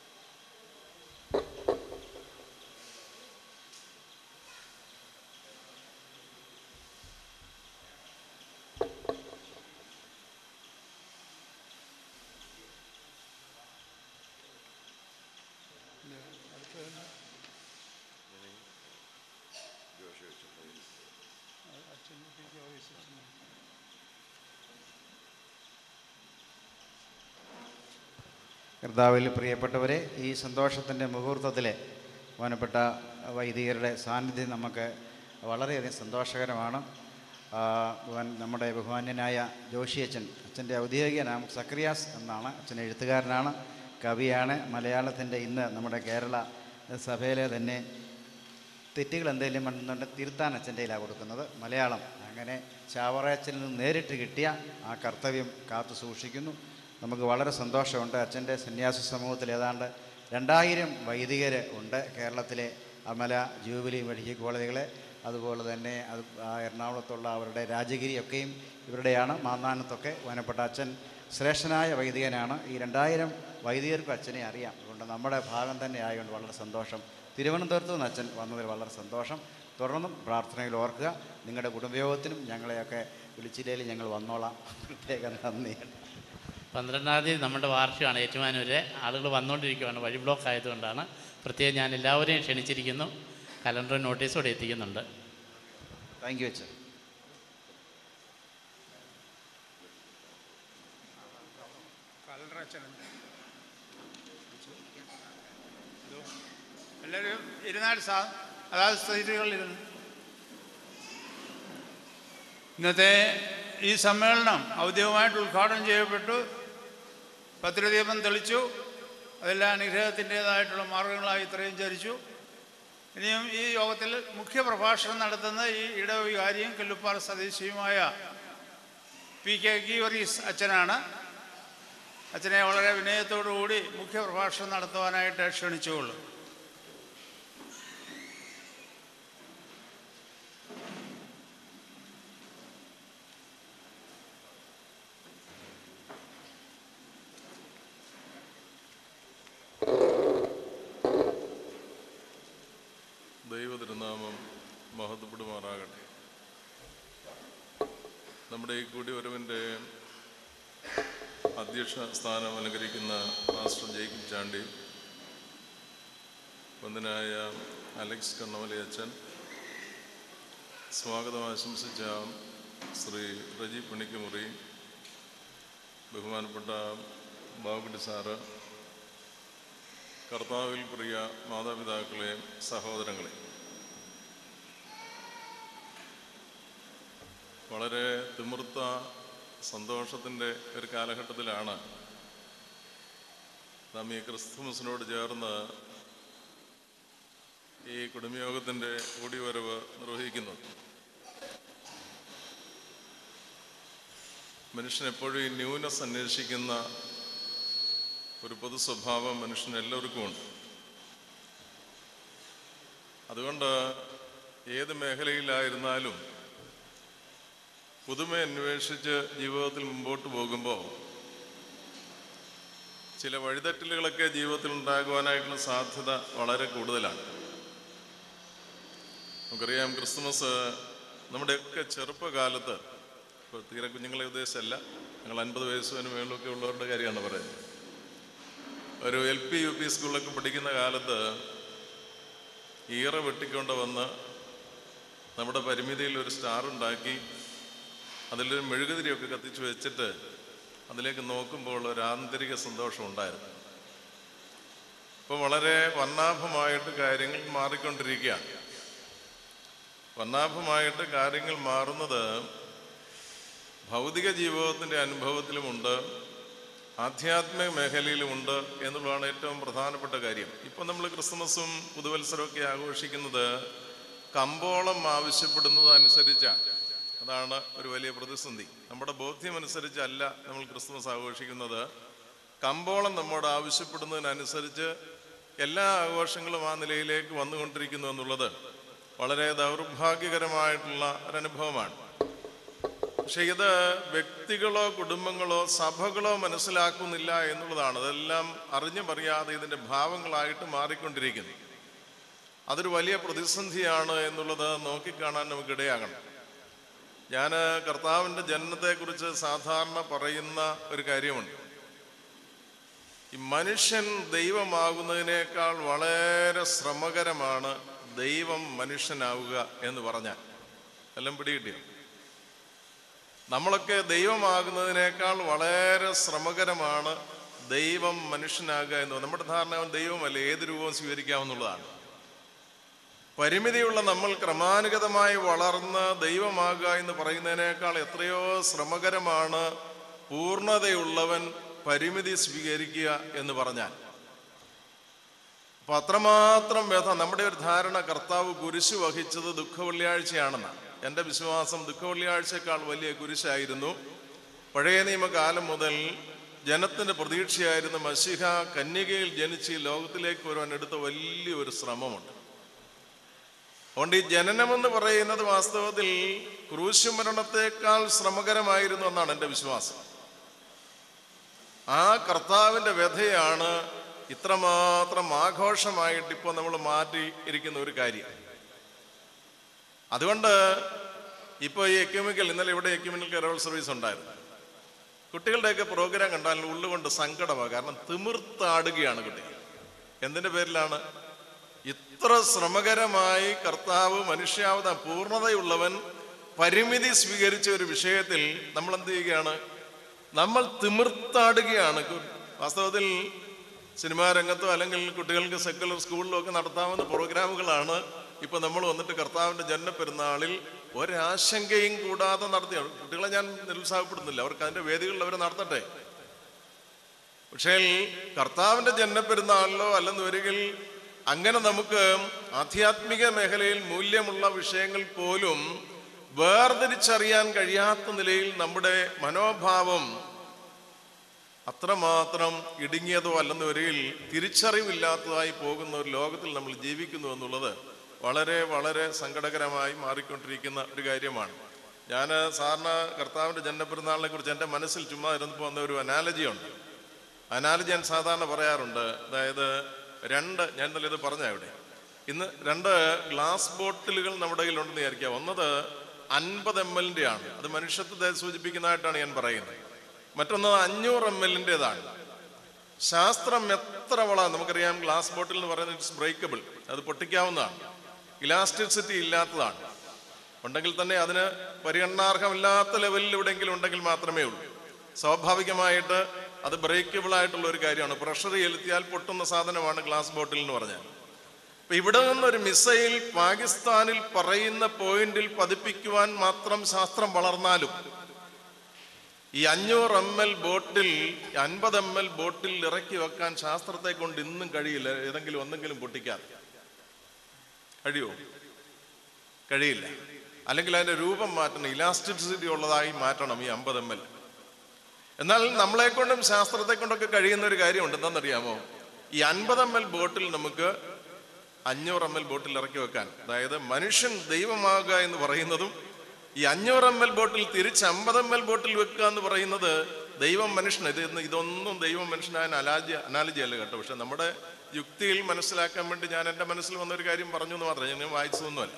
കർത്താവിൽ പ്രിയപ്പെട്ടവരെ, ഈ സന്തോഷത്തിൻ്റെ മുഹൂർത്തത്തിൽ ബഹുമാനപ്പെട്ട വൈദികരുടെ സാന്നിധ്യം നമുക്ക് വളരെയധികം സന്തോഷകരമാണ്. നമ്മുടെ ബഹുമാന്യനായ ജോഷി അച്ഛൻ, അച്ഛൻ്റെ ഔദ്യോഗിക നാമം സക്രിയാസ് എന്നാണ്. അച്ഛൻ എഴുത്തുകാരനാണ്, കവിയാണ്. മലയാളത്തിൻ്റെ ഇന്ന് നമ്മുടെ കേരള സഭയിലെ തന്നെ തെറ്റുകൾ എന്തെങ്കിലും വന്നിട്ടുണ്ടെങ്കിൽ തിരുത്താൻ അച്ഛൻ്റെ കയ്യിലാണ് കൊടുക്കുന്നത്. മലയാളം അങ്ങനെ ചാവറയച്ചനിൽ നിന്ന് നേരിട്ട് കിട്ടിയ ആ കർത്തവ്യം കാത്തു സൂക്ഷിക്കുന്നു. നമുക്ക് വളരെ സന്തോഷമുണ്ട്. അച്ഛൻ്റെ സന്യാസ സമൂഹത്തിൽ ഏതാണ്ട് രണ്ടായിരം വൈദികർ ഉണ്ട് കേരളത്തിലെ അമല, ജൂബിലി മെഡിക്കൽ കോളേജുകളെ, അതുപോലെ തന്നെ അത് എറണാകുളത്തുള്ള അവരുടെ രാജഗിരിയൊക്കെയും ഇവരുടെയാണ്. മാന്നാനത്തൊക്കെ വനപ്പെട്ട അച്ഛൻ ശ്രേഷ്ഠനായ വൈദികനാണ്. ഈ രണ്ടായിരം വൈദികർക്കും അച്ഛനെ അറിയാം. അതുകൊണ്ട് നമ്മുടെ ഭാഗം തന്നെ ആയതുകൊണ്ട് വളരെ സന്തോഷം. തിരുവനന്തപുരത്ത് നിന്ന് അച്ഛൻ വന്നതിൽ വളരെ സന്തോഷം. തുടർന്നും പ്രാർത്ഥനയിൽ ഓർക്കുക. നിങ്ങളുടെ കുടുംബയോഗത്തിനും ഞങ്ങളെയൊക്കെ വിളിച്ചില്ലെങ്കിൽ ഞങ്ങൾ വന്നോളാം. പ്രത്യേകം നന്ദി. പന്ത്രണ്ടാം തീയതി നമ്മുടെ വാർഷികമാണ് ഏറ്റുമാനൂര്. ആളുകൾ വന്നുകൊണ്ടിരിക്കുകയാണ്, വഴി ബ്ലോക്ക് ആയതുകൊണ്ടാണ്. പ്രത്യേകം ഞാൻ എല്ലാവരെയും ക്ഷണിച്ചിരിക്കുന്നു. കലണ്ടർ നോട്ടീസോടെ എത്തിക്കുന്നുണ്ട്. താങ്ക് യു അച്ഛൻ. എല്ലാവരും ഇരുന്നാല് സാ അതായത് സീറ്റുകളിലിരുന്ന് ഇന്നത്തെ ഈ സമ്മേളനം ഔദ്യോഗികമായിട്ട് ഉദ്ഘാടനം ചെയ്യപ്പെട്ടു. പത്രദീപം തെളിച്ചു. അതെല്ലാം അനുഗ്രഹത്തിൻ്റേതായിട്ടുള്ള മാർഗങ്ങളായി ഇത്രയും ചരിച്ചു. ഇനിയും ഈ യോഗത്തിൽ മുഖ്യ പ്രഭാഷണം നടത്തുന്ന ഈ ഇടവികാരിയും കല്ലുപ്പാറ സ്വദേശിയുമായ പി കെ ഗീവറീസ് അച്ഛനാണ്. അച്ഛനെ വളരെ വിനയത്തോടുകൂടി മുഖ്യ പ്രഭാഷണം നടത്തുവാനായിട്ട് ക്ഷണിച്ചുകൊള്ളു. ദൈവതിരുനാമം മഹത്വപ്പെടുമാറാകട്ടെ. നമ്മുടെ ഈ കൂടിവരവിൻ്റെ അധ്യക്ഷ സ്ഥാനം അലങ്കരിക്കുന്ന മാസ്റ്റർ ജേക്കബ് ചാണ്ടി, വന്ദനായ അലക്സ് കണ്ണമലയച്ചൻ, സ്വാഗതം ആശംസിച്ച ശ്രീ റജി പണിക്കുമുറി, ബഹുമാനപ്പെട്ട ബാബുക്കുട്ടി സാറ്, കർത്താവിൽ പ്രിയ മാതാപിതാക്കളെ, സഹോദരങ്ങളെ, വളരെ തിമിർത്ത സന്തോഷത്തിൻ്റെ ഒരു കാലഘട്ടത്തിലാണ് നാം ഈ ക്രിസ്തുമസിനോട് ചേർന്ന് ഈ കുടുംബയോഗത്തിൻ്റെ കൂടിവരവ് നിർവഹിക്കുന്നത്. മനുഷ്യൻ എപ്പോഴും ഈ ന്യൂനസ് അന്വേഷിക്കുന്ന ഒരു പൊതു സ്വഭാവം മനുഷ്യന് എല്ലാവർക്കും ഉണ്ട്. അതുകൊണ്ട് ഏത് മേഖലയിലായിരുന്നാലും പുതുമ അന്വേഷിച്ച് ജീവിതത്തിൽ മുമ്പോട്ട് പോകുമ്പോൾ ചില വഴിതെറ്റലുകളൊക്കെ ജീവിതത്തിൽ ഉണ്ടാകുവാനായിട്ടുള്ള സാധ്യത വളരെ കൂടുതലാണ്. നമുക്കറിയാം, ക്രിസ്തുമസ് നമ്മുടെയൊക്കെ ചെറുപ്പകാലത്ത്, ഇപ്പോൾ തീരെ കുഞ്ഞുങ്ങളെ ഉദ്ദേശമല്ല, ഞങ്ങൾ അൻപത് വയസ്സിന് മേളിലൊക്കെ ഉള്ളവരുടെ കാര്യമാണ് പറയുന്നത്. ഒരു എൽ പി യു പി സ്കൂളിലൊക്കെ പഠിക്കുന്ന കാലത്ത് ഈറ വെട്ടിക്കൊണ്ട് വന്ന് നമ്മുടെ പരിമിതിയിൽ ഒരു സ്റ്റാർ ഉണ്ടാക്കി അതിലൊരു മെഴുകുതിരിയൊക്കെ കത്തിച്ച് വെച്ചിട്ട് അതിലേക്ക് നോക്കുമ്പോൾ ഒരു ആന്തരിക സന്തോഷം ഉണ്ടായിരുന്നു. ഇപ്പോൾ വളരെ വർണ്ണാഭമായിട്ട് കാര്യങ്ങൾ മാറിക്കൊണ്ടിരിക്കുകയാണ്. വർണ്ണാഭമായിട്ട് കാര്യങ്ങൾ മാറുന്നത് ഭൗതിക ജീവിതത്തിൻ്റെ അനുഭവത്തിലുമുണ്ട്, ആധ്യാത്മിക മേഖലയിലുമുണ്ട് എന്നുള്ളതാണ് ഏറ്റവും പ്രധാനപ്പെട്ട കാര്യം. ഇപ്പം നമ്മൾ ക്രിസ്മസും പുതുവത്സരമൊക്കെ ആഘോഷിക്കുന്നത് കമ്പോളം ആവശ്യപ്പെടുന്നത് അനുസരിച്ചാണ്. അതാണ് ഒരു വലിയ പ്രതിസന്ധി. നമ്മുടെ ബോധ്യമനുസരിച്ചല്ല നമ്മൾ ക്രിസ്മസ് ആഘോഷിക്കുന്നത്. കമ്പോളം നമ്മോട് ആവശ്യപ്പെടുന്നതിനനുസരിച്ച് എല്ലാ ആഘോഷങ്ങളും ആ നിലയിലേക്ക് വന്നുകൊണ്ടിരിക്കുന്നു എന്നുള്ളത് വളരെ ദൗർഭാഗ്യകരമായിട്ടുള്ള ഒരനുഭവമാണ്. പക്ഷെ ഇത് വ്യക്തികളോ കുടുംബങ്ങളോ സഭകളോ മനസ്സിലാക്കുന്നില്ല എന്നുള്ളതാണ്. അതെല്ലാം അറിഞ്ഞും അറിയാതെ ഇതിൻ്റെ ഭാവങ്ങളായിട്ട് മാറിക്കൊണ്ടിരിക്കുന്നു. അതൊരു വലിയ പ്രതിസന്ധിയാണ് എന്നുള്ളത് നോക്കിക്കാണാൻ നമുക്കിടയാകണം. ഞാൻ കർത്താവിൻ്റെ ജനനത്തെക്കുറിച്ച് സാധാരണ പറയുന്ന ഒരു കാര്യമുണ്ട്. ഈ മനുഷ്യൻ ദൈവമാകുന്നതിനേക്കാൾ വളരെ ശ്രമകരമാണ് ദൈവം മനുഷ്യനാവുക എന്ന് പറഞ്ഞാൽ. എല്ലാം പിടികിട്ടിയോ? നമ്മളൊക്കെ ദൈവമാകുന്നതിനേക്കാൾ വളരെ ശ്രമകരമാണ് ദൈവം മനുഷ്യനാകുക എന്ന്. നമ്മുടെ ധാരണ ദൈവമല്ല, ഏത് രൂപവും സ്വീകരിക്കാമെന്നുള്ളതാണ്. പരിമിതിയുള്ള നമ്മൾ ക്രമാനുഗതമായി വളർന്ന് ദൈവമാകുക എന്ന് പറയുന്നതിനേക്കാൾ എത്രയോ ശ്രമകരമാണ് പൂർണ്ണതയുള്ളവൻ പരിമിതി സ്വീകരിക്കുക എന്ന് പറഞ്ഞാൽ. അപ്പം അത്രമാത്രം വ്യഥ. നമ്മുടെ ഒരു ധാരണ കർത്താവ് കുരിശ് വഹിച്ചത് ദുഃഖവെള്ളിയാഴ്ചയാണെന്നാണ്. എൻ്റെ വിശ്വാസം ദുഃഖവെള്ളിയാഴ്ചയേക്കാൾ വലിയ കുരിശായിരുന്നു. പഴയ നിയമകാലം മുതൽ ജനത്തിൻ്റെ പ്രതീക്ഷയായിരുന്ന മശിഹ കന്യകയിൽ ജനിച്ച് ലോകത്തിലേക്ക് വരുവാൻ എടുത്ത വലിയൊരു ശ്രമമുണ്ട്. അതുകൊണ്ട് ഈ ജനനമെന്ന് പറയുന്നത് വാസ്തവത്തിൽ ക്രൂശുമരണത്തെക്കാൾ ശ്രമകരമായിരുന്നു എന്നാണ് എൻ്റെ വിശ്വാസം. ആ കർത്താവിൻ്റെ വ്യഥയാണ് ഇത്രമാത്രം ആഘോഷമായിട്ട് ഇപ്പോൾ നമ്മൾ മാറ്റി ഇരിക്കുന്ന ഒരു കാര്യം. അതുകൊണ്ട് ഇപ്പോൾ ഈ എക്യുമിക്കൽ, ഇന്നലെ ഇവിടെ എക്യുമിക്കൽ കരോൾ സർവീസ് ഉണ്ടായിരുന്നു. കുട്ടികളുടെയൊക്കെ പ്രോഗ്രാം കണ്ടാൽ ഉള്ളുകൊണ്ട് സങ്കടമാണ്. കാരണം തിമിർത്താടുകയാണ് കുട്ടികൾ. എന്തിൻ്റെ പേരിലാണ്? ഇത്ര ശ്രമകരമായി കർത്താവ് മനുഷ്യാവതാരം പൂർണ്ണതയുള്ളവൻ പരിമിതി സ്വീകരിച്ച ഒരു വിഷയത്തിൽ നമ്മൾ എന്ത് ചെയ്യുകയാണ്? നമ്മൾ തിമിർത്താടുകയാണ്. വാസ്തവത്തിൽ സിനിമാ രംഗത്തോ അല്ലെങ്കിൽ കുട്ടികൾക്ക് സെക്കുലർ സ്കൂളിലോ ഒക്കെ നടത്താവുന്ന പ്രോഗ്രാമുകളാണ് ഇപ്പൊ നമ്മൾ വന്നിട്ട് കർത്താവിന്റെ ജന്മപ്പെരുന്നാളിൽ ഒരാശങ്കയും കൂടാതെ നടത്തിയാണ്. കുട്ടികളെ ഞാൻ നിരുത്സാഹപ്പെടുന്നില്ല, അവർക്ക് അതിന്റെ വേദികളിൽ അവരെ നടത്തട്ടെ. പക്ഷേ കർത്താവിന്റെ ജന്മപ്പെരുന്നാളിലോ അല്ലെന്ന് വരികിൽ അങ്ങനെ നമുക്ക് ആധ്യാത്മിക മേഖലയിൽ മൂല്യമുള്ള വിഷയങ്ങൾ പോലും വേർതിരിച്ചറിയാൻ കഴിയാത്ത നിലയിൽ നമ്മുടെ മനോഭാവം അത്രമാത്രം ഇടുങ്ങിയതോ അല്ലെന്ന് വരികിൽ തിരിച്ചറിവില്ലാത്തതായി പോകുന്ന ഒരു ലോകത്തിൽ നമ്മൾ ജീവിക്കുന്നു എന്നുള്ളത് വളരെ വളരെ സങ്കടകരമായി മാറിക്കൊണ്ടിരിക്കുന്ന ഒരു കാര്യമാണ്. ഞാൻ സാറിന് കർത്താവിൻ്റെ ജന്മപ്പെരുന്നാളിനെ കുറിച്ച് എൻ്റെ മനസ്സിൽ ചുമ്മാ ഇരുന്നപ്പോൾ വന്ന ഒരു അനാലജിയുണ്ട്. അനാലജി ഞാൻ സാധാരണ പറയാറുണ്ട്. അതായത് രണ്ട്, ഞാൻ ഇന്നലെ ഇത് പറഞ്ഞ ഇവിടെ, ഇന്ന് രണ്ട് ഗ്ലാസ് ബോട്ടിലുകൾ നമ്മുടെ കയ്യിലുണ്ടെന്ന് വിചാരിക്കുക. ഒന്നത് അൻപത് എം എല്ലിൻ്റെ ആണ്, അത് മനുഷ്യത്വത്തെ സൂചിപ്പിക്കുന്നതായിട്ടാണ് ഞാൻ പറയുന്നത്. മറ്റൊന്ന് അഞ്ഞൂറ് എം എല്ലിൻ്റെതാണ്. ശാസ്ത്രം എത്ര വള നമുക്കറിയാം, ഗ്ലാസ് ബോട്ടിൽ എന്ന് പറയുന്നത് ഇറ്റ്സ് ബ്രേക്കബിൾ, അത് പൊട്ടിക്കാവുന്നതാണ്, ഇലാസ്റ്റിസിറ്റി ഇല്ലാത്തതാണ്. ഉണ്ടെങ്കിൽ തന്നെ അതിന് പരിഗണനാർഹമില്ലാത്ത ലെവലിൽ എവിടെയെങ്കിലും ഉണ്ടെങ്കിൽ മാത്രമേ ഉള്ളൂ. സ്വാഭാവികമായിട്ട് അത് ബ്രേക്കബിൾ ആയിട്ടുള്ള ഒരു കാര്യമാണ്. പ്രഷർ ചെലുത്തിയാൽ പൊട്ടുന്ന സാധനമാണ് ഗ്ലാസ് ബോട്ടിൽ എന്ന് പറഞ്ഞാൽ. അപ്പൊ ഇവിടെ നിന്നൊരു മിസൈൽ പാകിസ്ഥാനിൽ പറയുന്ന പോയിന്റിൽ പതിപ്പിക്കുവാൻ മാത്രം ശാസ്ത്രം വളർന്നാലും ഈ അഞ്ഞൂറ് എം എൽ ബോട്ടിൽ അൻപത് എം എൽ ബോട്ടിൽ ഇറക്കി വെക്കാൻ ശാസ്ത്രത്തെ കൊണ്ട് ഇന്നും കഴിയില്ല. ഏതെങ്കിലും ഒന്നെങ്കിലും പൊട്ടിക്കാൻ കഴിയുമോ? കഴിയില്ല. അല്ലെങ്കിൽ അതിന്റെ രൂപം മാറ്റണം, ഇലാസ്റ്റിസിറ്റി ഉള്ളതായി മാറ്റണം ഈ അമ്പത് എം എൽ. എന്നാൽ നമ്മളെ കൊണ്ടും ശാസ്ത്രത്തെ കൊണ്ടൊക്കെ കഴിയുന്ന ഒരു കാര്യമുണ്ട്. എന്താണെന്നറിയാമോ? ഈ അൻപത് എം എൽ ബോട്ടിൽ നമുക്ക് അഞ്ഞൂറ് എം എൽ ബോട്ടിൽ ഇറക്കി വെക്കാൻ, അതായത് മനുഷ്യൻ ദൈവമാകുക എന്ന് പറയുന്നതും ഈ അഞ്ഞൂറ് എം എൽ ബോട്ടിൽ തിരിച്ച് അമ്പത് എം എൽ ബോട്ടിൽ വെക്കുക എന്ന് പറയുന്നത് ദൈവം മനുഷ്യൻ ഇത് ഇതൊന്നും ദൈവം മനുഷ്യനായ അനാലജി അനാലജി അല്ല കേട്ടോ. പക്ഷെ നമ്മുടെ യുക്തിയിൽ മനസ്സിലാക്കാൻ വേണ്ടി ഞാൻ എൻ്റെ മനസ്സിൽ വന്നൊരു കാര്യം പറഞ്ഞു എന്ന് മാത്രമേ, ഞാൻ വായിച്ചതൊന്നുമല്ല.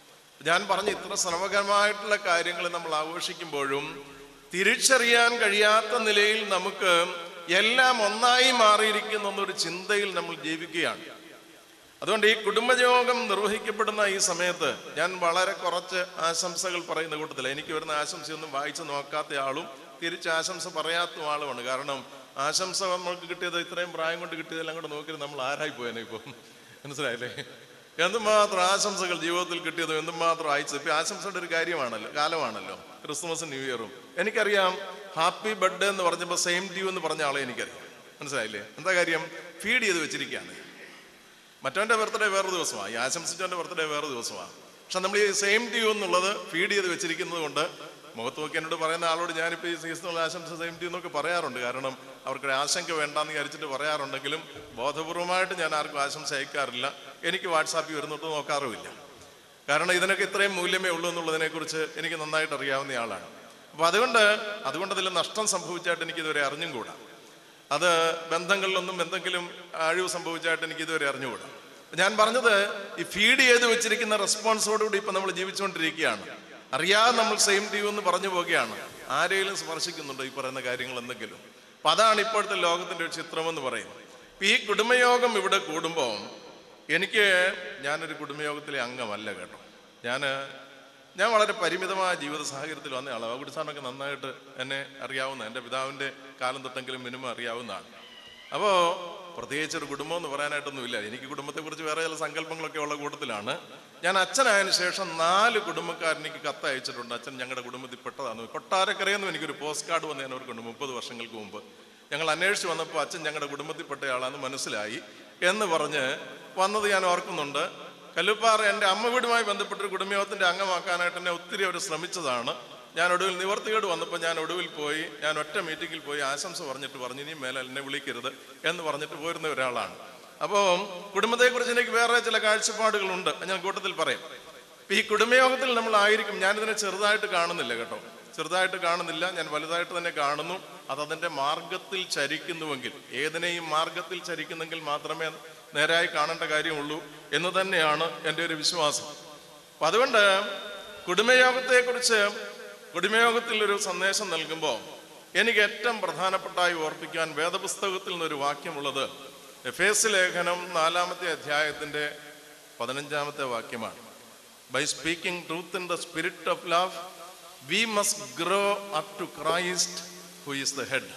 ഞാൻ പറഞ്ഞ ഇത്ര ശ്രമകരമായിട്ടുള്ള കാര്യങ്ങൾ നമ്മൾ ആഘോഷിക്കുമ്പോഴും തിരിച്ചറിയാൻ കഴിയാത്ത നിലയിൽ നമുക്ക് എല്ലാം ഒന്നായി മാറിയിരിക്കുന്ന എന്നൊരു ചിന്തയിൽ നമ്മൾ ജീവിക്കുകയാണ്. അതുകൊണ്ട് ഈ കുടുംബയോഗം നിർവഹിക്കപ്പെടുന്ന ഈ സമയത്ത് ഞാൻ വളരെ കുറച്ച് ആശംസകൾ പറയുന്ന കൂട്ടത്തില്ല. എനിക്ക് വരുന്ന ആശംസയൊന്നും വായിച്ചു നോക്കാത്ത ആളും തിരിച്ച് ആശംസ പറയാത്ത ആളുമാണ്. കാരണം ആശംസ നമ്മൾക്ക് കിട്ടിയത് ഇത്രയും പ്രായം കൊണ്ട് കിട്ടിയതെല്ലാം കൂടെ നോക്കിയത് നമ്മൾ ആരായി പോയേനെ ഇപ്പോൾ, മനസ്സിലായില്ലേ? എന്തുമാത്രം ആശംസകൾ ജീവിതത്തിൽ കിട്ടിയതും എന്തുമാത്രം അയച്ചത്. ഇപ്പം ആശംസയുടെ ഒരു കാര്യമാണല്ലോ, കാലമാണല്ലോ ക്രിസ്മസും ന്യൂ ഇയറും. എനിക്കറിയാം ഹാപ്പി ബർത്ത്ഡേ എന്ന് പറഞ്ഞപ്പോൾ സെയിം ഡ്യൂ എന്ന് പറഞ്ഞ ആളെ എനിക്കറിയാം, മനസ്സിലായില്ലേ? എന്താ കാര്യം? ഫീഡ് ചെയ്ത് വെച്ചിരിക്കുകയാണ്. മറ്റവൻ്റെ ബർത്ത്ഡേ വേറൊരു ദിവസമാണ്, ഈ ആശംസിച്ചവൻ്റെ ബർത്ത്ഡേ വേറൊരു ദിവസമാണ്. പക്ഷെ നമ്മൾ ഈ സെയിം ഡ്യൂ എന്നുള്ളത് ഫീഡ് ചെയ്ത് വെച്ചിരിക്കുന്നത് കൊണ്ട് മുഖത്ത് നോക്കി എന്നോട് പറയുന്ന ആളോട് ഞാനിപ്പോൾ ഈ സീസണുള്ള ആശംസ സെയിം ഡ്യൂ എന്നൊക്കെ പറയാറുണ്ട്. കാരണം അവർക്ക് ആശങ്ക വേണ്ടാന്ന് വിചാരിച്ചിട്ട് പറയാറുണ്ടെങ്കിലും ബോധപൂർവമായിട്ട് ഞാൻ ആർക്കും ആശംസ അയക്കാറില്ല. എനിക്ക് വാട്സാപ്പിൽ വരുന്നിട്ട് നോക്കാറുമില്ല. കാരണം ഇതിനൊക്കെ ഇത്രയും മൂല്യമേ ഉള്ളൂ എന്നുള്ളതിനെക്കുറിച്ച് എനിക്ക് നന്നായിട്ട് അറിയാവുന്ന ആളാണ്. അപ്പോൾ അതുകൊണ്ട് അതുകൊണ്ട് അതിൽ നഷ്ടം സംഭവിച്ചായിട്ട് എനിക്കിതുവരെ അറിഞ്ഞും കൂടാ. അത് ബന്ധങ്ങളിലൊന്നും എന്തെങ്കിലും അഴിവ് സംഭവിച്ചായിട്ട് എനിക്ക് ഇതുവരെ അറിഞ്ഞുകൂടാ. ഞാൻ പറഞ്ഞത് ഈ ഫീഡ് ചെയ്ത് വെച്ചിരിക്കുന്ന റെസ്പോൺസോടുകൂടി ഇപ്പം നമ്മൾ ജീവിച്ചുകൊണ്ടിരിക്കുകയാണ്. അറിയാതെ നമ്മൾ സെയിം ഡ്യൂ എന്ന് പറഞ്ഞു പോവുകയാണ്. ആരെങ്കിലും സ്പർശിക്കുന്നുണ്ടോ ഈ പറയുന്ന കാര്യങ്ങൾ എന്തെങ്കിലും? അപ്പം അതാണ് ഇപ്പോഴത്തെ ലോകത്തിൻ്റെ ഒരു ചിത്രമെന്ന് പറയുന്നത്. ഈ കുടുംബയോഗം ഇവിടെ കൂടുമ്പോൾ എനിക്ക്, ഞാനൊരു കുടുംബയോഗത്തിലെ അംഗമല്ല കേട്ടോ. ഞാൻ ഞാൻ വളരെ പരിമിതമായ ജീവിത സാഹചര്യത്തിൽ വന്ന ആളാണ്. ബാബുട്ടി സാറിനൊക്കെ നന്നായിട്ട് എന്നെ അറിയാവുന്ന, എൻ്റെ പിതാവിൻ്റെ കാലം തൊട്ടെങ്കിലും മിനിമം അറിയാവുന്നതാണ്. അപ്പോൾ പ്രത്യേകിച്ച് ഒരു കുടുംബം എന്ന് പറയാനായിട്ടൊന്നുമില്ല. എനിക്ക് കുടുംബത്തെക്കുറിച്ച് വേറെ ചില സങ്കല്പങ്ങളൊക്കെ ഉള്ള കൂട്ടത്തിലാണ്. ഞാൻ അച്ഛനായതിനു ശേഷം നാല് കുടുംബക്കാർ എനിക്ക് കത്ത് അയച്ചിട്ടുണ്ട്. അച്ഛൻ ഞങ്ങളുടെ കുടുംബത്തിൽ പെട്ടതാണ്. കൊട്ടാരക്കരയെന്നും എനിക്കൊരു പോസ്റ്റ് കാർഡ് വന്ന് ഞാൻ അവർക്കുണ്ട് മുപ്പത് വർഷങ്ങൾക്ക് മുമ്പ്. ഞങ്ങൾ അന്വേഷിച്ച് വന്നപ്പോൾ അച്ഛൻ ഞങ്ങളുടെ കുടുംബത്തിൽപ്പെട്ട ആളാണെന്ന് മനസ്സിലായി എന്ന് പറഞ്ഞ് വന്നത് ഞാൻ ഓർക്കുന്നുണ്ട്. കല്ലുപ്പാറ എൻ്റെ അമ്മ വീടുമായി ബന്ധപ്പെട്ടൊരു കുടുംബയോഗത്തിൻ്റെ അംഗമാക്കാനായിട്ട് എന്നെ ഒത്തിരി അവർ ശ്രമിച്ചതാണ്. ഞാൻ ഒടുവിൽ നിവർത്തികേട് വന്നപ്പോൾ ഞാൻ ഒടുവിൽ പോയി, ഞാൻ ഒറ്റ മീറ്റിങ്ങിൽ പോയി ആശംസ പറഞ്ഞിട്ട് പറഞ്ഞു ഇനിയും മേലെ എന്നെ വിളിക്കരുത് എന്ന് പറഞ്ഞിട്ട് പോരുന്ന ഒരാളാണ്. അപ്പോൾ കുടുംബത്തെക്കുറിച്ച് എനിക്ക് വേറെ ചില കാഴ്ചപ്പാടുകളുണ്ട്, ഞാൻ കൂട്ടത്തിൽ പറയാം. ഈ കുടുംബയോഗത്തിൽ നമ്മളായിരിക്കും, ഞാനിതിനെ ചെറുതായിട്ട് കാണുന്നില്ല കേട്ടോ, ചെറുതായിട്ട് കാണുന്നില്ല, ഞാൻ വലുതായിട്ട് തന്നെ കാണുന്നു. അത് അതിൻ്റെ മാർഗത്തിൽ ചരിക്കുന്നുവെങ്കിൽ, ഏതിനെയും മാർഗത്തിൽ ചരിക്കുന്നെങ്കിൽ മാത്രമേ നേരായി കാണേണ്ട കാര്യമുള്ളൂ എന്ന് തന്നെയാണ് എൻ്റെ ഒരു വിശ്വാസം. അപ്പം അതുകൊണ്ട് കുടുംബയോഗത്തെക്കുറിച്ച് കുടുംബയോഗത്തിൽ ഒരു സന്ദേശം നൽകുമ്പോൾ എനിക്ക് ഏറ്റവും പ്രധാനപ്പെട്ടായി ഓർപ്പിക്കാൻ വേദപുസ്തകത്തിൽ നിന്നൊരു വാക്യമുള്ളത് എഫേസ്യ ലേഖനം നാലാമത്തെ അധ്യായത്തിൻ്റെ പതിനഞ്ചാമത്തെ വാക്യമാണ്. By speaking truth in the spirit of love we must grow up to Christ who is the head.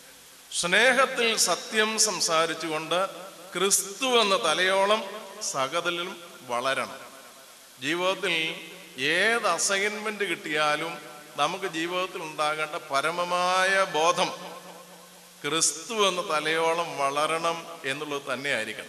സ്നേഹത്തിൽ സത്യം സംസാരിച്ചുകൊണ്ട് ക്രിസ്തു എന്ന തലയോളം സകലത്തിലും വളരണം. ജീവിതത്തിൽ ഏത് അസൈൻമെന്റ് കിട്ടിയാലും നമുക്ക് ജീവിതത്തിൽ ഉണ്ടാകേണ്ട പരമമായ ബോധം ക്രിസ്തു എന്ന തലയോളം വളരണം എന്നുള്ളത് തന്നെയായിരിക്കണം.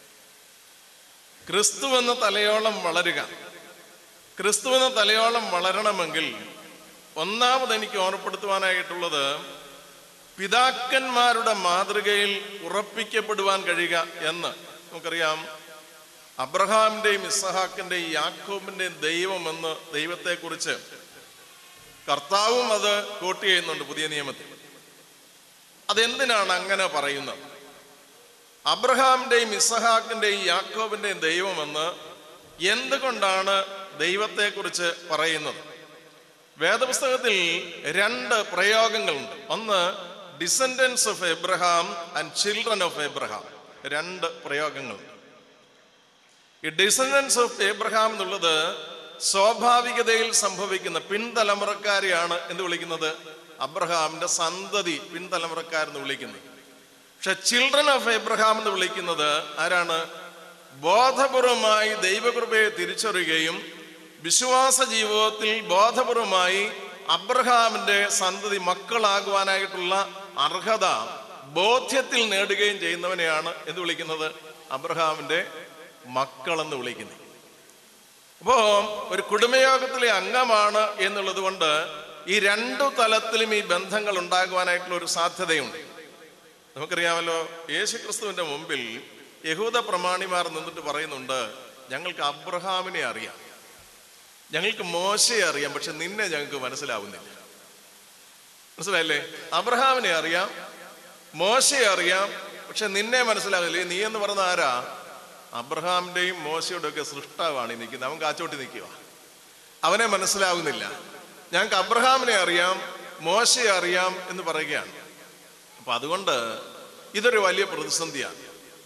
ക്രിസ്തു എന്ന തലയോളം വളരുക. ക്രിസ്തു എന്ന തലയോളം വളരണമെങ്കിൽ ഒന്നാമത് എനിക്ക് ഓർമ്മപ്പെടുത്തുവാനായിട്ടുള്ളത് പിതാക്കന്മാരുടെ മാതൃകയിൽ ഉറപ്പിക്കപ്പെടുവാൻ കഴിയുക എന്ന്. നമുക്കറിയാം അബ്രഹാമിൻ്റെയും ഇസ്ഹാക്കിൻ്റെയും യാക്കോബിൻ്റെയും ദൈവമെന്ന് ദൈവത്തെക്കുറിച്ച് കർത്താവും അത് കോട്ട് ചെയ്യുന്നുണ്ട് പുതിയ നിയമത്തിൽ. അതെന്തിനാണ് അങ്ങനെ പറയുന്നത്? അബ്രഹാമിൻ്റെയും ഇസഹാക്കിൻ്റെയും യാക്കോബിൻ്റെയും ദൈവമെന്ന് എന്തുകൊണ്ടാണ് ദൈവത്തെക്കുറിച്ച് പറയുന്നത്? വേദപുസ്തകത്തിൽ രണ്ട് പ്രയോഗങ്ങളുണ്ട്. ഒന്ന് descendants of Abraham and children of Abraham, രണ്ട് പ്രയോഗങ്ങളുണ്ട്. ഈ ഡിസെൻഡൻസ് ഓഫ് എബ്രഹാം എന്നുള്ളത് സ്വാഭാവികതയിൽ സംഭവിക്കുന്ന പിൻതലമുറക്കാരെയാണ് എന്ത് വിളിക്കുന്നത്? അബ്രഹാമിന്റെ സന്തതി പിൻതലമുറക്കാരെന്ന് വിളിക്കുന്നത്. പക്ഷെ ചിൽഡ്രൻ ഓഫ് എബ്രഹാം എന്ന് വിളിക്കുന്നത് ആരാണ്? ബോധപൂർവമായി ദൈവകൃപയെ തിരിച്ചറിയുകയും വിശ്വാസ ജീവിതത്തിൽ ബോധപൂർവമായി അബ്രഹാമിന്റെ സന്തതി മക്കളാകുവാനായിട്ടുള്ള അർഹത ബോധ്യത്തിൽ നേടുകയും ചെയ്യുന്നവനെയാണ് എന്ത് വിളിക്കുന്നത്? അബ്രഹാമിന്റെ മക്കളെന്ന് വിളിക്കുന്നത്. അപ്പോ ഒരു കുടുംബയോഗത്തിലെ അംഗമാണ് എന്നുള്ളത് കൊണ്ട് ഈ രണ്ടു തലത്തിലും ഈ ബന്ധങ്ങൾ ഉണ്ടാകുവാനായിട്ടുള്ള ഒരു സാധ്യതയുണ്ട്. നമുക്കറിയാമല്ലോ, യേശുക്രിസ്തുവിന്റെ മുമ്പിൽ യഹൂദ പ്രമാണിമാർ നിന്നിട്ട് പറയുന്നുണ്ട്, ഞങ്ങൾക്ക് അബ്രഹാമിനെ അറിയാം, ഞങ്ങൾക്ക് മോശയെ അറിയാം, പക്ഷെ നിന്നെ ഞങ്ങൾക്ക് മനസ്സിലാവുന്നില്ല. മനസ്സിലായില്ലേ? അബ്രഹാമിനെ അറിയാം, മോശയെ അറിയാം, പക്ഷെ നിന്നെ മനസ്സിലാവില്ലേ. നീ എന്ന് പറഞ്ഞ ആരാ? അബ്രഹാമിന്റെയും മോശയുടെ ഒക്കെ സൃഷ്ടാവാണ് ഈ നിൽക്കുന്നത്. അവൻ കാച്ചോട്ടി നിൽക്കുക, അവനെ മനസ്സിലാവുന്നില്ല. ഞങ്ങൾക്ക് അബ്രഹാമിനെ അറിയാം, മോശയെ അറിയാം എന്ന് പറയുകയാണ്. അപ്പൊ അതുകൊണ്ട് ഇതൊരു വലിയ പ്രതിസന്ധിയാണ്.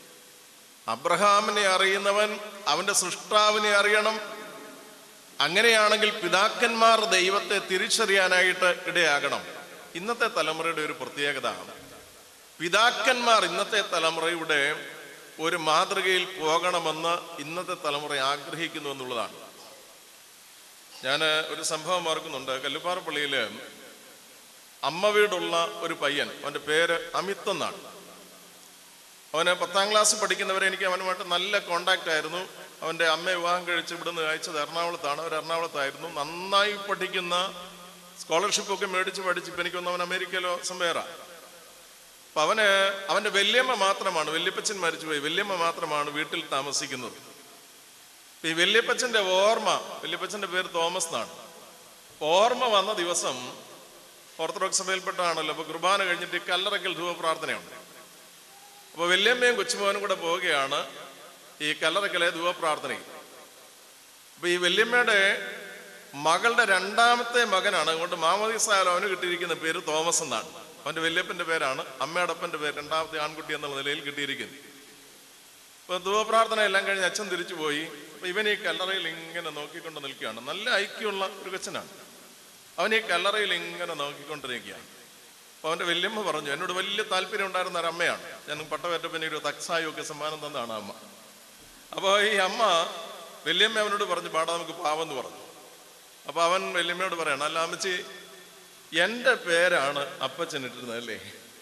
അബ്രഹാമിനെ അറിയുന്നവൻ അവന്റെ സൃഷ്ടാവിനെ അറിയണം. അങ്ങനെയാണെങ്കിൽ പിതാക്കന്മാർ ദൈവത്തെ തിരിച്ചറിയാനായിട്ട് ഇടയാകണം. ഇന്നത്തെ തലമുറയുടെ ഒരു പ്രത്യേകത, പിതാക്കന്മാർ ഇന്നത്തെ തലമുറയുടെ ഒരു മാതൃകയിൽ പോകണമെന്ന് ഇന്നത്തെ തലമുറ ആഗ്രഹിക്കുന്നു എന്നുള്ളതാണ്. ഞാൻ ഒരു സംഭവം ഓർക്കുന്നുണ്ട്. കല്ലുപ്പാറ പള്ളിയില് അമ്മ വീടുള്ള ഒരു പയ്യൻ, അവൻ്റെ പേര് അമിത് എന്നാണ്. അവന് പത്താം ക്ലാസ് പഠിക്കുന്നവരെ എനിക്ക് അവനുമായിട്ട് നല്ല കോണ്ടാക്റ്റ് ആയിരുന്നു. അവൻ്റെ അമ്മയെ വിവാഹം കഴിച്ച് ഇവിടുന്ന് അയച്ചത് എറണാകുളത്താണ്. അവർ എറണാകുളത്തായിരുന്നു. നന്നായി പഠിക്കുന്ന, സ്കോളർഷിപ്പൊക്കെ മേടിച്ച് പഠിച്ച് ഇപ്പം എനിക്കൊന്ന് അവൻ അമേരിക്കയിലോ സംവേറ. അപ്പം അവന് അവൻ്റെ വല്യമ്മ മാത്രമാണ്, വല്യപ്പച്ചൻ മരിച്ചുപോയി, വല്യമ്മ മാത്രമാണ് വീട്ടിൽ താമസിക്കുന്നത്. ഈ വല്യപ്പച്ചൻ്റെ ഓർമ്മ, വല്യപ്പച്ചൻ്റെ പേര് തോമസ് എന്നാണ്. ഓർമ്മ വന്ന ദിവസം ഓർത്തഡോക്സ് സഭയിൽപ്പെട്ടാണല്ലോ, അപ്പോൾ കുർബാന കഴിഞ്ഞിട്ട് കല്ലറയ്ക്കൽ ധൂപപ്രാർത്ഥനയുണ്ട്. അപ്പോൾ വല്യമ്മയും കൊച്ചുമോനും കൂടെ പോവുകയാണ് ഈ കല്ലറയ്ക്കലെ ധൂപപ്രാർത്ഥനയിൽ. അപ്പോൾ ഈ വല്യമ്മയുടെ മകളുടെ രണ്ടാമത്തെ മകനാണ്. അതുകൊണ്ട് മാമോദീസായാലും അവന് കിട്ടിയിരിക്കുന്ന പേര് തോമസ് എന്നാണ്. അവൻ്റെ വല്യപ്പൻ്റെ പേരാണ്, അമ്മയുടെ അപ്പൻ്റെ പേര് രണ്ടാമത്തെ ആൺകുട്ടി എന്നുള്ള നിലയിൽ കിട്ടിയിരിക്കുന്നത്. അപ്പോൾ ധൂപപ്രാർത്ഥന എല്ലാം കഴിഞ്ഞ് അച്ഛൻ തിരിച്ചു പോയി. അപ്പോൾ ഇവൻ ഈ കല്ലറയിൽ ഇങ്ങനെ നോക്കിക്കൊണ്ട് നിൽക്കുകയാണ്. നല്ല ഐക്യമുള്ള ഒരു കൊച്ചനാണ്. അവൻ ഈ കല്ലറയിൽ ഇങ്ങനെ നോക്കിക്കൊണ്ടിരിക്കുകയാണ്. അപ്പോൾ അവൻ്റെ വല്യമ്മ പറഞ്ഞു, എന്നോട് വലിയ താല്പര്യം ഉണ്ടായിരുന്ന ഒരു അമ്മയാണ്, ഞാൻ പട്ടവേറ്റപ്പനെ ഒരു തക്സായും ഒക്കെ സമ്മാനം തന്നാണ് അമ്മ. അപ്പോൾ ഈ അമ്മ വല്യമ്മ അവനോട് പറഞ്ഞു, പാടാ നമുക്ക് പാവെന്ന് പറഞ്ഞു. അപ്പോൾ അവൻ വല്യമ്മയോട് പറയണം, അല്ല അമ്മച്ചി, എൻ്റെ പേരാണ് അപ്പച്ചൻ ഇട്ടിരുന്നത് അല്ലേ?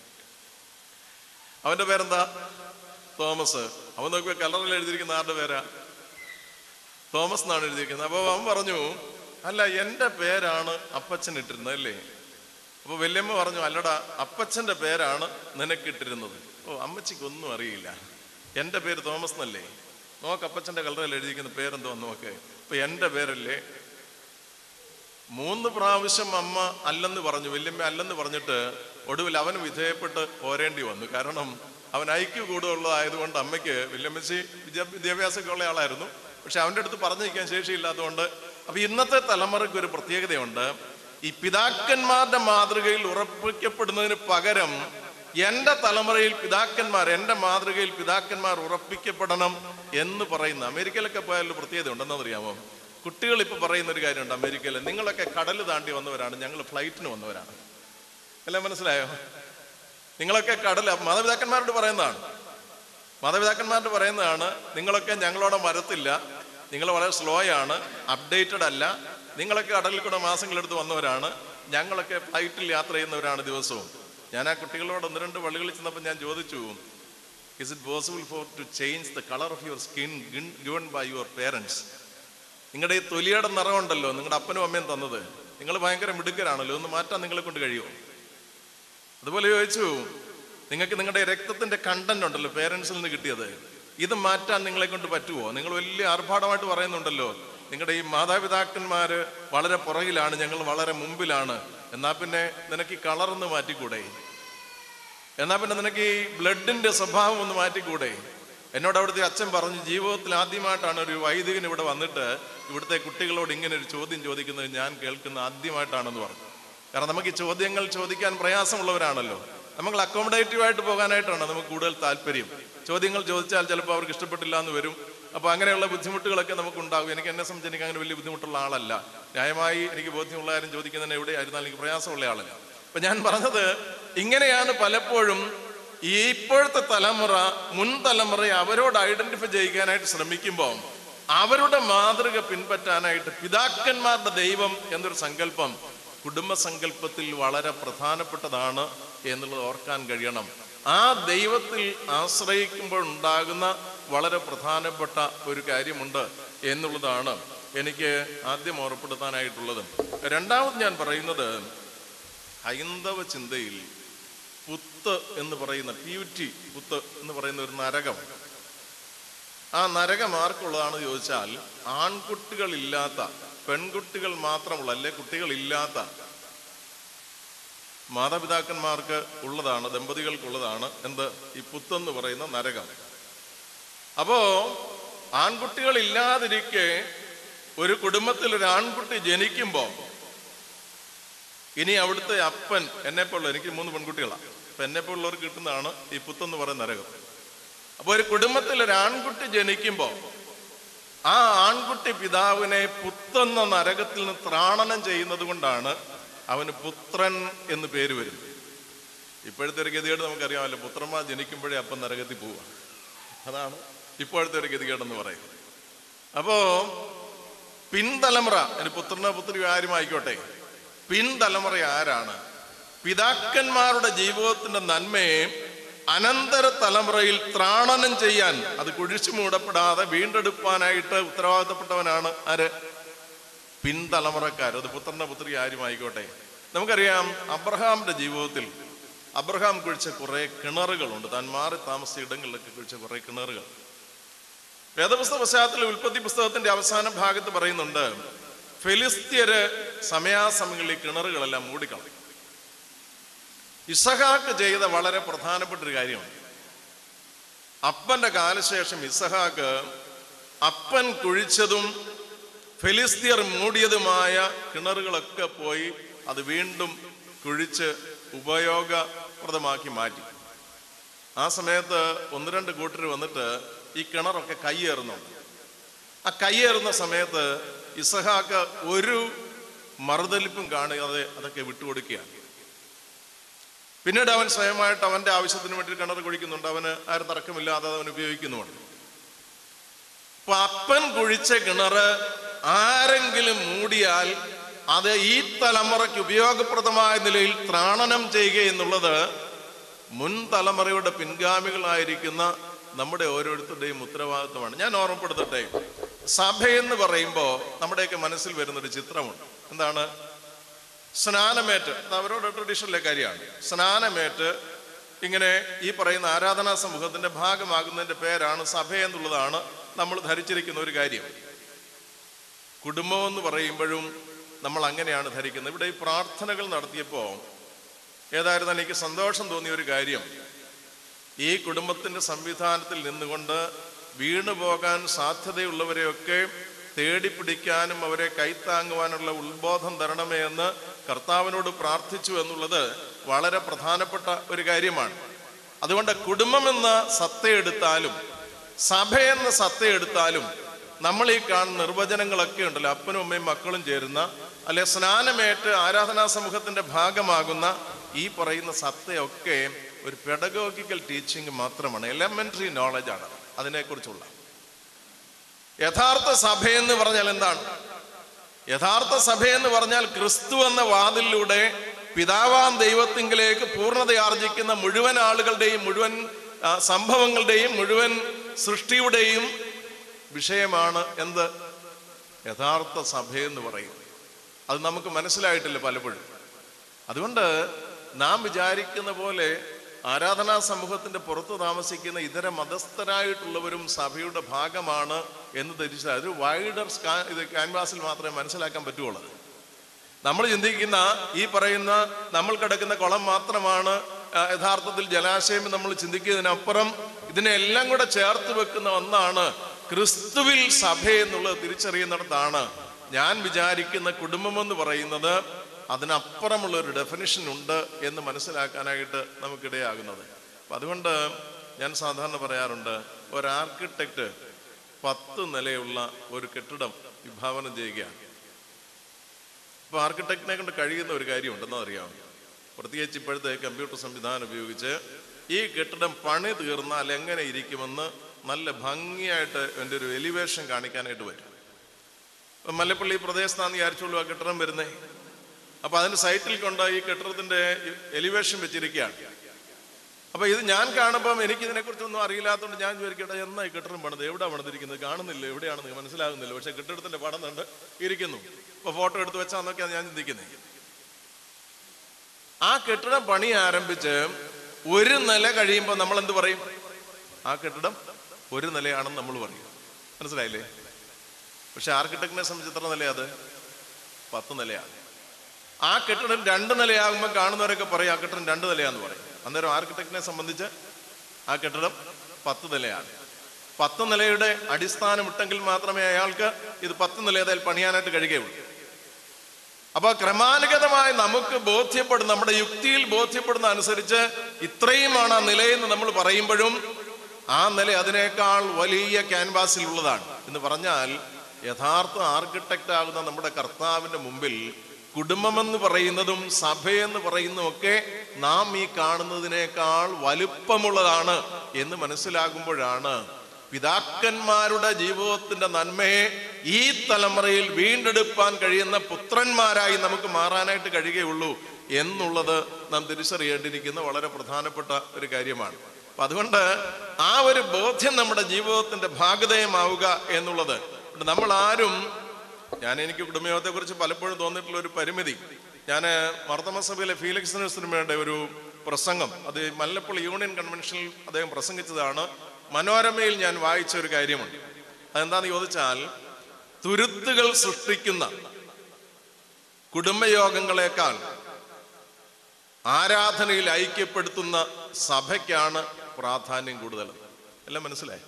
അവൻ്റെ പേരെന്താ? തോമസ്. അവൻ നോക്കിയ കല്ലറിൽ എഴുതിയിരിക്കുന്ന ആരുടെ പേരാ? തോമസ് എന്നാണ് എഴുതിയിരിക്കുന്നത്. അപ്പോൾ അവൻ പറഞ്ഞു, അല്ല എൻ്റെ പേരാണ് അപ്പച്ചൻ ഇട്ടിരുന്നത് അല്ലേ? അപ്പോൾ വല്യമ്മ പറഞ്ഞു, അല്ലടാ, അപ്പച്ചൻ്റെ പേരാണ് നിനക്കിട്ടിരുന്നത്. ഓ, അമ്മച്ചിക്കൊന്നും അറിയില്ല. എൻ്റെ പേര് തോമസ് എന്നല്ലേ? നോക്ക്, അപ്പച്ചൻ്റെ കല്ലറയിൽ എഴുതിയിരിക്കുന്ന പേരെന്തോ നോക്ക്. ഇപ്പൊ എൻ്റെ പേരല്ലേ? മൂന്ന് പ്രാവശ്യം അമ്മ അല്ലെന്ന് പറഞ്ഞു, വല്യമ്മ അല്ലെന്ന് പറഞ്ഞിട്ട് ഒടുവിൽ അവൻ വിധേയപ്പെട്ട് പോരേണ്ടി വന്നു. കാരണം അവൻ ഐക്യ കൂടുതലുള്ളതായതുകൊണ്ട് അമ്മയ്ക്ക്, വല്യമ്മച്ചി വിദ്യാ വിദ്യാഭ്യാസമൊക്കെ ഉള്ള ആളായിരുന്നു, പക്ഷെ അവൻ്റെ അടുത്ത് പറഞ്ഞു നിൽക്കാൻ ശേഷിയില്ലാത്തതുകൊണ്ട്. അപ്പൊ ഇന്നത്തെ തലമുറയ്ക്ക് ഒരു പ്രത്യേകതയുണ്ട്. ഈ പിതാക്കന്മാരുടെ മാതൃകയിൽ ഉറപ്പിക്കപ്പെടുന്നതിന് പകരം എൻ്റെ തലമുറയിൽ പിതാക്കന്മാർ, എൻ്റെ മാതൃകയിൽ പിതാക്കന്മാർ ഉറപ്പിക്കപ്പെടണം എന്ന് പറയുന്ന, അമേരിക്കയിലൊക്കെ പോയാലൊരു പ്രത്യേകത ഉണ്ടെന്നറിയാമോ? കുട്ടികൾ ഇപ്പോൾ പറയുന്ന ഒരു കാര്യമുണ്ട് അമേരിക്കയിൽ, നിങ്ങളൊക്കെ കടൽ താണ്ടി വന്നവരാണ്, ഞങ്ങൾ ഫ്ലൈറ്റിന് വന്നവരാണ്. എല്ലാം മനസ്സിലായോ? നിങ്ങളൊക്കെ കടൽ, മാതാപിതാക്കന്മാരോട് പറയുന്നതാണ്, മാതാപിതാക്കന്മാരോട് പറയുന്നതാണ്, നിങ്ങളൊക്കെ ഞങ്ങളോട് വരത്തില്ല, നിങ്ങൾ വളരെ സ്ലോ ആണ്, അപ്ഡേറ്റഡ് അല്ല, നിങ്ങളൊക്കെ കടലിൽ കൂടെ മാസങ്ങളെടുത്ത് വന്നവരാണ്, ഞങ്ങളൊക്കെ ഫ്ലൈറ്റിൽ യാത്ര ചെയ്യുന്നവരാണ് ദിവസവും. ഞാൻ ആ കുട്ടികളോട് ഒന്ന് രണ്ട് പള്ളികളിൽ ചെന്നപ്പോൾ ഞാൻ ചോദിച്ചു, is it possible for to change the colour of your skin given by your parents? നിങ്ങളുടെ ഈ തൊലിയുടെ നിറമുണ്ടല്ലോ നിങ്ങളുടെ അപ്പനും അമ്മയും തന്നത്, നിങ്ങൾ ഭയങ്കര മിടുക്കരാണല്ലോ, ഒന്ന് മാറ്റാൻ നിങ്ങളെ കൊണ്ട് കഴിയുമോ? അതുപോലെ ചോദിച്ചു, നിങ്ങൾക്ക് നിങ്ങളുടെ രക്തത്തിന്റെ കണ്ടന്റ് ഉണ്ടല്ലോ പേരൻസിൽ നിന്ന് കിട്ടിയത്, ഇത് മാറ്റാൻ നിങ്ങളെ കൊണ്ട് പറ്റുമോ? നിങ്ങൾ വലിയ ആർഭാടമായിട്ട് പറയുന്നുണ്ടല്ലോ നിങ്ങളുടെ ഈ മാതാപിതാക്കന്മാര് വളരെ പുറകിലാണ്, ഞങ്ങൾ വളരെ മുമ്പിലാണ്, എന്നാ പിന്നെ നിനക്ക് ഈ കളറൊന്ന് മാറ്റിക്കൂടെ? എന്നാൽ പിന്നെ നിനക്ക് ഈ ബ്ലഡിൻ്റെ സ്വഭാവം ഒന്ന് മാറ്റിക്കൂടെ? എന്നോട് അവിടുത്തെ അച്ഛൻ പറഞ്ഞു, ജീവിതത്തിൽ ആദ്യമായിട്ടാണ് ഒരു വൈദികൻ ഇവിടെ വന്നിട്ട് ഇവിടുത്തെ കുട്ടികളോട് ഇങ്ങനെ ഒരു ചോദ്യം ചോദിക്കുന്നത് ഞാൻ കേൾക്കുന്നത് ആദ്യമായിട്ടാണെന്ന് പറഞ്ഞു. കാരണം നമുക്ക് ഈ ചോദ്യങ്ങൾ ചോദിക്കാൻ പ്രയാസമുള്ളവരാണല്ലോ. നമുക്ക് അക്കോമഡേറ്റീവായിട്ട് പോകാനായിട്ടാണ് നമുക്ക് കൂടുതൽ താല്പര്യം. ചോദ്യങ്ങൾ ചോദിച്ചാൽ ചിലപ്പോൾ അവർക്ക് ഇഷ്ടപ്പെട്ടില്ല എന്ന് വരും. അപ്പോൾ അങ്ങനെയുള്ള ബുദ്ധിമുട്ടുകളൊക്കെ നമുക്കുണ്ടാകും. എനിക്ക് എന്നെ സംബന്ധിച്ച് എനിക്ക് അങ്ങനെ വലിയ ബുദ്ധിമുട്ടുള്ള ആളല്ല. ന്യായമായി എനിക്ക് ബോധ്യമുള്ള കാര്യം ചോദിക്കുന്നതിന് എവിടെയായിരുന്നാലും എനിക്ക് പ്രയാസമുള്ള ആളല്ല. അപ്പം ഞാൻ പറഞ്ഞത് ഇങ്ങനെയാണ് പലപ്പോഴും ഈ ഇപ്പോഴത്തെ തലമുറ മുൻ തലമുറയെ അവരോട് ഐഡന്റിഫൈ ചെയ്യിക്കാനായിട്ട് ശ്രമിക്കുമ്പോൾ അവരുടെ മാതൃക പിൻപറ്റാനായിട്ട് പിതാക്കന്മാരുടെ ദൈവം എന്നൊരു സങ്കല്പം കുടുംബസങ്കല്പത്തിൽ വളരെ പ്രധാനപ്പെട്ടതാണ് എന്നുള്ളത് ഓർക്കാൻ കഴിയണം. ആ ദൈവത്തിൽ ആശ്രയിക്കുമ്പോൾ ഉണ്ടാകുന്ന വളരെ പ്രധാനപ്പെട്ട ഒരു കാര്യമുണ്ട് എന്നുള്ളതാണ് എനിക്ക് ആദ്യം ഓർപ്പെടുത്താനായിട്ടുള്ളത്. രണ്ടാമത് ഞാൻ പറയുന്നത് ഹൈന്ദവ ചിന്തയിൽ പുത്ത് എന്ന് പറയുന്ന പ്യൂറ്റി പുത്ത് എന്ന് പറയുന്ന ഒരു നരകം. ആ നരകം ആർക്കുള്ളതാണെന്ന് ചോദിച്ചാൽ ആൺകുട്ടികളില്ലാത്ത, പെൺകുട്ടികൾ മാത്രമുള്ള അല്ലെ കുട്ടികളില്ലാത്ത മാതാപിതാക്കന്മാർക്ക് ഉള്ളതാണ്, ദമ്പതികൾക്കുള്ളതാണ് എന്ത് ഈ പുത്തെന്ന് പറയുന്ന നരകം. അപ്പോ ആൺകുട്ടികളില്ലാതിരിക്കെ ഒരു കുടുംബത്തിൽ ഒരു ആൺകുട്ടി ജനിക്കുമ്പോൾ ഇനി അവിടുത്തെ അപ്പൻ എന്നെപ്പോലുള്ള, എനിക്ക് മൂന്ന് പെൺകുട്ടികളാണ്, അപ്പൊ എന്നെപ്പോലുള്ളവർക്ക് കിട്ടുന്നതാണ് ഈ പുത്തെന്ന് പറയുന്ന നരകം. അപ്പോൾ ഒരു കുടുംബത്തിൽ ഒരു ആൺകുട്ടി ജനിക്കുമ്പോൾ ആ ആൺകുട്ടി പിതാവിനെ പുത്തെന്ന നരകത്തിൽ നിന്ന് ത്രാണനം ചെയ്യുന്നത് കൊണ്ടാണ് അവന് പുത്രൻ എന്ന് പേര് വരുന്നത്. ഇപ്പോഴത്തെ ഒരു ഗതികേട് നമുക്കറിയാമല്ലോ, പുത്രന്മാർ ജനിക്കുമ്പോഴേ അപ്പം നരകത്തിൽ പോവുക. അതാണ് ഇപ്പോഴത്തെ ഒരു ഗതികേടെന്ന് പറയുന്നത്. അപ്പോ പിൻതലമുറ, ഇനി പുത്രനോ പുത്രി ആരും ആയിക്കോട്ടെ, പിൻതലമുറ ആരാണ്? പിതാക്കന്മാരുടെ ജീവിതത്തിന്റെ നന്മയെ അനന്തര തലമുറയിൽ ത്രാണനം ചെയ്യാൻ, അത് കുഴിച്ചു മൂടപ്പെടാതെ വീണ്ടെടുപ്പാനായിട്ട് ഉത്തരവാദിത്തപ്പെട്ടവനാണ് ആര്? പിൻതലമുറക്കാർ. അത് പുത്രന്റെ പുത്രി ആരും ആയിക്കോട്ടെ. നമുക്കറിയാം അബ്രഹാമിന്റെ ജീവിതത്തിൽ അബ്രഹാം കുഴിച്ച കുറെ കിണറുകളുണ്ട്. താൻ മാറി താമസിച്ച ഇടങ്ങളിലൊക്കെ കുഴിച്ച കുറെ കിണറുകൾ. വേദപുസ്തക പശ്ചാത്തലത്തിൽ ഉൽപ്പത്തി പുസ്തകത്തിന്റെ അവസാന ഭാഗത്ത് പറയുന്നുണ്ട്, ഫെലിസ്ത്യര് സമയാസമയങ്ങളിൽ ഈ കിണറുകളെല്ലാം മൂടിക്കളയും. ഇസഹാക്ക് ചെയ്ത വളരെ പ്രധാനപ്പെട്ട ഒരു കാര്യമാണ്. അപ്പന്റെ കാലശേഷം ഇസഹാക്ക് അപ്പൻ കുഴിച്ചതും ഫെലിസ്ത്യർ മൂടിയതുമായ കിണറുകളൊക്കെ പോയി അത് വീണ്ടും കുഴിച്ച് ഉപയോഗപ്രദമാക്കി മാറ്റി. ആ സമയത്ത് ഒന്ന് രണ്ട് കൂട്ടർ വന്നിട്ട് ഈ കിണറൊക്കെ കയ്യേറുന്നുണ്ട്. ആ കയ്യേറുന്ന സമയത്ത് ഇസഹാക്ക് ഒരു മറുതലിപ്പും കാണാതെ അതൊക്കെ വിട്ടുകൊടുക്കുകയാണ്. പിന്നീട് അവൻ സ്വയമായിട്ട് അവന്റെ ആവശ്യത്തിന് വേണ്ടി കിണർ കുഴിക്കുന്നുണ്ട്. അവന് ആരും തർക്കമില്ലാതെ അവൻ ഉപയോഗിക്കുന്നുമുണ്ട്. അപ്പൊ അപ്പൻ കുഴിച്ച കിണറ് ആരെങ്കിലും മൂടിയാൽ അത് ഈ തലമുറയ്ക്ക് ഉപയോഗപ്രദമായ നിലയിൽ ത്രാണനം ചെയ്യുക എന്നുള്ളത് മുൻ തലമുറയുടെ പിൻഗാമികളായിരിക്കുന്ന നമ്മുടെ ഓരോരുത്തരുടെയും ഉത്തരവാദിത്വമാണ്. ഞാൻ ഓർമ്മപ്പെടുത്തട്ടെ, സഭയെന്ന് പറയുമ്പോൾ നമ്മുടെയൊക്കെ മനസ്സിൽ വരുന്നൊരു ചിത്രമുണ്ട്. എന്താണ്? സ്നാനമേറ്റ്, അവരുടെ ട്രഡീഷണലെ കാര്യമാണ്. സ്നാനമേറ്റ് ഇങ്ങനെ ഈ പറയുന്ന ആരാധനാ സമൂഹത്തിന്റെ ഭാഗമാകുന്നതിന്റെ പേരാണ് സഭ എന്നുള്ളതാണ് നമ്മൾ ധരിച്ചിരിക്കുന്ന ഒരു കാര്യം. കുടുംബം എന്ന് പറയുമ്പോഴും നമ്മൾ അങ്ങനെയാണ് ധരിക്കുന്നത്. ഇവിടെ ഈ പ്രാർത്ഥനകൾ നടത്തിയപ്പോൾ ഏതായിരുന്നാലും എനിക്ക് സന്തോഷം തോന്നിയ ഒരു കാര്യം, ഈ കുടുംബത്തിന്റെ സംവിധാനത്തിൽ നിന്നുകൊണ്ട് വീണു പോകാൻ സാധ്യതയുള്ളവരെയൊക്കെ തേടിപ്പിടിക്കാനും അവരെ കൈത്താങ്ങുവാനുള്ള ഉത്ബോധം തരണമേ എന്ന് കർത്താവിനോട് പ്രാർത്ഥിച്ചു എന്നുള്ളത് വളരെ പ്രധാനപ്പെട്ട ഒരു കാര്യമാണ്. അതുകൊണ്ട് കുടുംബമെന്ന സത്തയെടുത്താലും സഭയെന്ന സത്തയെടുത്താലും നമ്മൾ ഈ കാണുന്ന നിർവചനങ്ങളൊക്കെ ഉണ്ടല്ലോ, അപ്പനും അമ്മയും മക്കളും ചേരുന്ന അല്ലെ സ്നാനമേറ്റ് ആരാധനാ സമൂഹത്തിന്റെ ഭാഗമാകുന്ന ഈ പറയുന്ന സത്തയൊക്കെ ഒരു പെഡഗോഗിക്കൽ ടീച്ചിങ് മാത്രമാണ്, എലമെന്ററി നോളജാണ് അതിനെക്കുറിച്ചുള്ള. യഥാർത്ഥ സഭയെന്ന് പറഞ്ഞാൽ എന്താണ്? യഥാർത്ഥ സഭയെന്ന് പറഞ്ഞാൽ ക്രിസ്തു എന്ന വാതിലിലൂടെ പിതാവാം ദൈവത്തിങ്കിലേക്ക് പൂർണ്ണതയാർജിക്കുന്ന മുഴുവൻ ആളുകളുടെയും മുഴുവൻ സംഭവങ്ങളുടെയും മുഴുവൻ സൃഷ്ടിയുടെയും വിഷയമാണ് എന്ത്? യഥാർത്ഥ സഭയെന്ന് പറയും. അത് നമുക്ക് മനസ്സിലായിട്ടില്ല പലപ്പോഴും. അതുകൊണ്ട് നാം വിചാരിക്കുന്ന പോലെ ആരാധനാ സമൂഹത്തിന്റെ പുറത്ത് താമസിക്കുന്ന ഇതര മതസ്ഥരായിട്ടുള്ളവരും സഭയുടെ ഭാഗമാണ് എന്ന് ധരിച്ചാൽ അതൊരു വൈഡർ ഇത് ക്യാൻവാസിൽ മാത്രമേ മനസ്സിലാക്കാൻ പറ്റുള്ളൂ. നമ്മൾ ചിന്തിക്കുന്ന ഈ പറയുന്ന നമ്മൾ കിടക്കുന്ന കുളം മാത്രമാണ് ആ, യഥാർത്ഥത്തിൽ ജലാശയം നമ്മൾ ചിന്തിക്കുന്നതിനപ്പുറം ഇതിനെല്ലാം കൂടെ ചേർത്ത് വെക്കുന്ന ഒന്നാണ് ക്രിസ്തുവിൽ സഭ എന്നുള്ളത് തിരിച്ചറിയുന്നിടത്താണ് ഞാൻ വിചാരിക്കുന്ന കുടുംബമെന്ന് പറയുന്നത് അതിനപ്പുറമുള്ള ഒരു ഡെഫിനിഷൻ ഉണ്ട് എന്ന് മനസ്സിലാക്കാനായിട്ട് നമുക്കിടയാകുന്നത്. അപ്പം അതുകൊണ്ട് ഞാൻ സാധാരണ പറയാറുണ്ട്, ഒരു ആർക്കിടെക്റ്റ് പത്ത് നിലയുള്ള ഒരു കെട്ടിടം വിഭാവനം ചെയ്യുകയാണ്. അപ്പോൾ ആർക്കിടെക്റ്റിനെ കൊണ്ട് കഴിയുന്ന ഒരു കാര്യമുണ്ടെന്ന് അറിയാം. പ്രത്യേകിച്ച് ഇപ്പോഴത്തെ കമ്പ്യൂട്ടർ സംവിധാനം ഉപയോഗിച്ച് ഈ കെട്ടിടം പണി തീർന്നാൽ എങ്ങനെ ഇരിക്കുമെന്ന് നല്ല ഭംഗിയായിട്ട് എൻ്റെ ഒരു എലിവേഷൻ കാണിക്കാനായിട്ട് പറ്റും. ഇപ്പം മല്ലപ്പള്ളി പ്രദേശത്താന്ന് വിചാരിച്ചോളൂ ആ കെട്ടിടം വരുന്നേ. അപ്പോൾ അതിൻ്റെ സൈറ്റിൽ കൊണ്ട് ഈ കെട്ടിടത്തിൻ്റെ എലിവേഷൻ വെച്ചിരിക്കുകയാണ്. അപ്പോൾ ഇത് ഞാൻ കാണുമ്പം എനിക്കിതിനെക്കുറിച്ചൊന്നും അറിയില്ലാത്തതുകൊണ്ട് ഞാൻ ചോദിക്കട്ടെ, എന്നാ ഈ കെട്ടിടം പണിത്, എവിടെ പണിതിരിക്കുന്നത്, കാണുന്നില്ല, എവിടെയാണെന്ന് മനസ്സിലാകുന്നില്ല. പക്ഷേ കെട്ടിടത്തിൻ്റെ പടം കണ്ട് ഇരിക്കുന്നു. ഇപ്പോൾ ഫോട്ടോ എടുത്ത് വെച്ചാന്നൊക്കെയാണ് ഞാൻ ചിന്തിക്കുന്നത്. ആ കെട്ടിടം പണി ആരംഭിച്ച് ഒരു നില കഴിയുമ്പോൾ നമ്മൾ എന്ത് പറയും? ആ കെട്ടിടം ഒരു നിലയാണെന്ന് നമ്മൾ പറയും. മനസ്സിലായില്ലേ? പക്ഷെ ആർക്കിടെക്റ്റിനെ സംബന്ധിച്ച് എത്ര നിലയാ? അത് പത്ത് നിലയാണ്. ആ കെട്ടിടം രണ്ട് നിലയാകുമ്പോൾ കാണുന്നവരൊക്കെ പറയും ആ കെട്ടിടം രണ്ട് നിലയാന്ന് പറയും. അന്നേരം ആർക്കിടെക്റ്റിനെ സംബന്ധിച്ച് ആ കെട്ടിടം പത്ത് നിലയാണ്. പത്ത് നിലയുടെ അടിസ്ഥാനം ഇട്ടെങ്കിൽ മാത്രമേ അയാൾക്ക് ഇത് പത്ത് നിലയതായാൽ പണിയാനായിട്ട് കഴിയുകയുള്ളൂ. അപ്പൊ ക്രമാനുഗതമായി നമുക്ക് ബോധ്യപ്പെടുന്ന, നമ്മുടെ യുക്തിയിൽ ബോധ്യപ്പെടുന്ന അനുസരിച്ച് ഇത്രയുമാണ് ആ നിലയെന്ന് നമ്മൾ പറയുമ്പോഴും ആ നില അതിനേക്കാൾ വലിയ ക്യാൻവാസിലുള്ളതാണ് എന്ന് പറഞ്ഞാൽ യഥാർത്ഥ ആർക്കിടെക്റ്റ് ആകുന്ന നമ്മുടെ കർത്താവിന്റെ മുമ്പിൽ കുടുംബമെന്ന് പറയുന്നതും സഭയെന്ന് പറയുന്നതും ഒക്കെ നാം ഈ കാണുന്നതിനേക്കാൾ വലുപ്പമുള്ളതാണ് എന്ന് മനസ്സിലാകുമ്പോഴാണ് പിതാക്കന്മാരുടെ ജീവിതത്തിന്റെ നന്മയെ ഈ തലമുറയിൽ വീണ്ടെടുപ്പാൻ കഴിയുന്ന പുത്രന്മാരായി നമുക്ക് മാറാനായിട്ട് കഴിയുകയുള്ളൂ എന്നുള്ളത് നാം തിരിച്ചറിയേണ്ടിയിരിക്കുന്ന വളരെ പ്രധാനപ്പെട്ട ഒരു കാര്യമാണ്. അപ്പൊ അതുകൊണ്ട് ആ ഒരു ബോധ്യം നമ്മുടെ ജീവിതത്തിന്റെ ഭാഗധേയമാവുക എന്നുള്ളത് നമ്മൾ ആരും, ഞാൻ എനിക്ക് കുടുംബയോഗത്തെ കുറിച്ച് പലപ്പോഴും തോന്നിയിട്ടുള്ള ഒരു പരിമിതി, ഞാൻ മാർത്തോമാ സഭയിലെ ഫീലിക്സ് സിനിമയുടെ ഒരു പ്രസംഗം, അത് മല്ലപ്പള്ളി യൂണിയൻ കൺവെൻഷനിൽ അദ്ദേഹം പ്രസംഗിച്ചതാണ്. മനോരമയിൽ ഞാൻ വായിച്ച ഒരു കാര്യമുണ്ട്. അതെന്താണെന്ന് ചോദിച്ചാൽ, തുരുത്തുകൾ സൃഷ്ടിക്കുന്ന കുടുംബയോഗങ്ങളെക്കാൾ ആരാധനയിൽ ഐക്യപ്പെടുത്തുന്ന സഭയ്ക്കാണ് പ്രാധാന്യം കൂടുതൽ. എല്ലാം മനസ്സിലായി?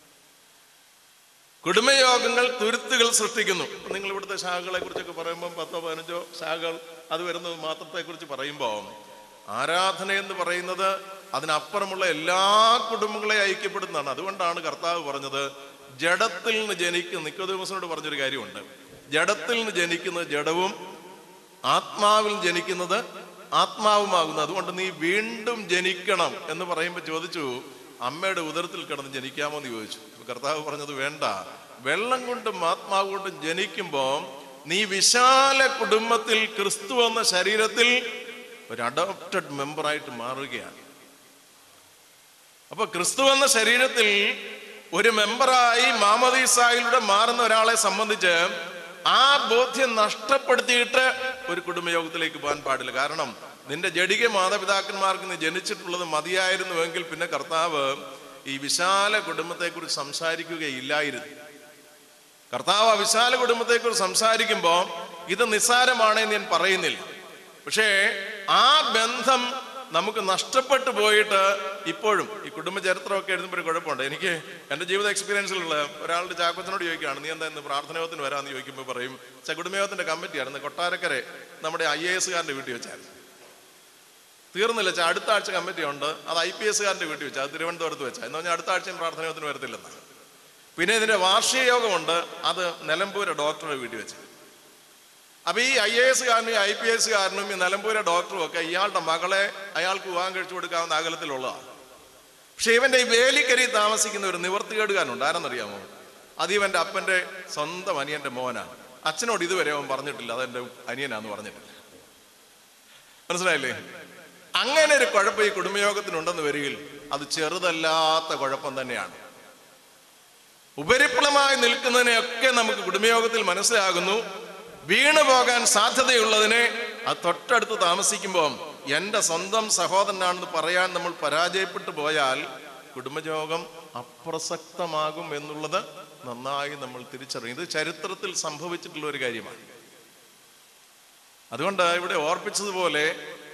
കുടുംബയോഗങ്ങൾ തുരുത്തുകൾ സൃഷ്ടിക്കുന്നു. നിങ്ങൾ ഇവിടുത്തെ ശാഖകളെ കുറിച്ചൊക്കെ പറയുമ്പോൾ പത്തോ പതിനഞ്ചോ ശാഖകൾ അത് വരുന്നത് മാത്രത്തെ കുറിച്ച് പറയുമ്പോൾ ആരാധന എന്ന് പറയുന്നത് അതിനപ്പുറമുള്ള എല്ലാ കുടുംബങ്ങളെ ഐക്യപ്പെടുന്നതാണ്. അതുകൊണ്ടാണ് കർത്താവ് പറഞ്ഞത്, ജഡത്തിൽ നിന്ന് ജനിക്കുന്ന, നിക്കോദെമോസിനോട് പറഞ്ഞൊരു കാര്യമുണ്ട്, ജഡത്തിൽ നിന്ന് ജനിക്കുന്നത് ജഡവും ആത്മാവിൽ ജനിക്കുന്നത് ആത്മാവുമാകുന്നു. അതുകൊണ്ട് നീ വീണ്ടും ജനിക്കണം എന്ന് പറയുമ്പോൾ ചോദിച്ചു, അമ്മയുടെ ഉദരത്തിൽ കിടന്ന് ജനിക്കാമോ എന്ന് ചോദിച്ചു. കർത്താവ് പറഞ്ഞത് വേണ്ട, വെള്ളം കൊണ്ടും ആത്മാവ് കൊണ്ടും ജനിക്കുമ്പോൾ നീ വിശാല കുടുംബത്തിൽ ക്രിസ്തു എന്ന ശരീരത്തിൽ ഒരു അഡോപ്റ്റഡ് മെമ്പറായിട്ട് മാറുകയാണ്. അപ്പൊ ക്രിസ്തു എന്ന ശരീരത്തിൽ ഒരു മെമ്പറായി മാമോദീസായിലൂടെ മാറുന്ന ഒരാളെ സംബന്ധിച്ച് ആ ബോധ്യം നഷ്ടപ്പെടുത്തിയിട്ട് ഒരു കുടുംബയോഗത്തിലേക്ക് പോകാൻ പാടില്ല. കാരണം നിന്റെ ജഡിക മാതാപിതാക്കന്മാർക്ക് നീ ജനിച്ചിട്ടുള്ളത് മതിയായിരുന്നുവെങ്കിൽ പിന്നെ കർത്താവ് ഈ വിശാല കുടുംബത്തെക്കുറിച്ച് സംസാരിക്കുകയില്ലായിരുന്നു. കർത്താവ് ആ വിശാല കുടുംബത്തെക്കുറിച്ച് സംസാരിക്കുമ്പോൾ ഇത് നിസ്സാരമാണെന്ന് ഞാൻ പറയുന്നില്ല. പക്ഷേ ആ ബന്ധം നമുക്ക് നഷ്ടപ്പെട്ടു പോയിട്ട് ഇപ്പോഴും ഈ കുടുംബ ചരിത്രമൊക്കെ എഴുതുമ്പോൾ ഒരു കുഴപ്പമുണ്ട്. എനിക്ക് എൻ്റെ ജീവിത എക്സ്പീരിയൻസിലുള്ള ഒരാളുടെ ചാക്കോച്ചനോട് ചോദിക്കുകയാണ്, നീ എന്താ ഇന്ന് പ്രാർത്ഥനയോഗത്തിന് വരാമെന്ന് ചോദിക്കുമ്പോൾ പറയും, കുടുംബയോഗത്തിൻ്റെ കമ്മിറ്റിയായിരുന്നു കൊട്ടാരക്കര നമ്മുടെ ഐ എ എസുകാരൻ്റെ വീട്ടിൽ വെച്ചായിരുന്നു. തീർന്നില്ല, വെച്ചാൽ അടുത്ത ആഴ്ച കമ്മിറ്റി ഉണ്ട്, അത് ഐ പി എസുകാരൻ്റെ വീട്ടിൽ വെച്ചാൽ, അത് തിരുവനന്തപുരത്ത് വെച്ചാൽ, എന്ന് പറഞ്ഞാൽ അടുത്ത ആഴ്ചയും പ്രാർത്ഥനയോഗത്തിന് വരത്തില്ലെന്ന്. പിന്നെ ഇതിൻ്റെ വാർഷിക യോഗമുണ്ട്, അത് നിലമ്പൂരെ ഡോക്ടറുടെ വീട്ടിൽ വെച്ച്. അപ്പൊ ഈ ഐ എ എസുകാരനും ഐ പി എസുകാരനും ഈ നിലമ്പൂരെ ഡോക്ടറും ഒക്കെ ഇയാളുടെ മകളെ അയാൾക്ക് വിവാഹം കഴിച്ചു കൊടുക്കാവുന്ന അകലത്തിലുള്ളതാണ്. പക്ഷെ ഇവന്റെ ഈ വേലിക്കരി താമസിക്കുന്ന ഒരു നിവർത്തികേടുകാരനുണ്ട്. ആരെന്നറിയാമോ? അത് ഇവന്റെ അപ്പന്റെ സ്വന്തം അനിയന്റെ മോനാണ്. അച്ഛനോട് ഇതുവരെ അവൻ പറഞ്ഞിട്ടില്ല അതെന്റെ അനിയനാന്ന് പറഞ്ഞിട്ടില്ല. മനസ്സിലായില്ലേ? അങ്ങനെ ഒരു കുഴപ്പം ഈ കുടുംബയോഗത്തിനുണ്ടെന്ന് വരികിൽ അത് ചെറുതല്ലാത്ത കുഴപ്പം തന്നെയാണ്. ഉപരിപ്ലവമായി നിൽക്കുന്നതിനെയൊക്കെ നമുക്ക് കുടുംബയോഗത്തിൽ മനസ്സിലാകുന്നു. വീണു പോകാൻ സാധ്യതയുള്ളതിനെ അത് തൊട്ടടുത്ത് താമസിക്കുമ്പോൾ എൻ്റെ സ്വന്തം സഹോദരനാണെന്ന് പറയാൻ നമ്മൾ പരാജയപ്പെട്ടു പോയാൽ കുടുംബയോഗം അപ്രസക്തമാകും എന്നുള്ളത് നന്നായി നമ്മൾ തിരിച്ചറിയും. ഇത് ചരിത്രത്തിൽ സംഭവിച്ചിട്ടുള്ള ഒരു കാര്യമാണ്. അതുകൊണ്ട് ഇവിടെ ഓർപ്പിച്ചതുപോലെ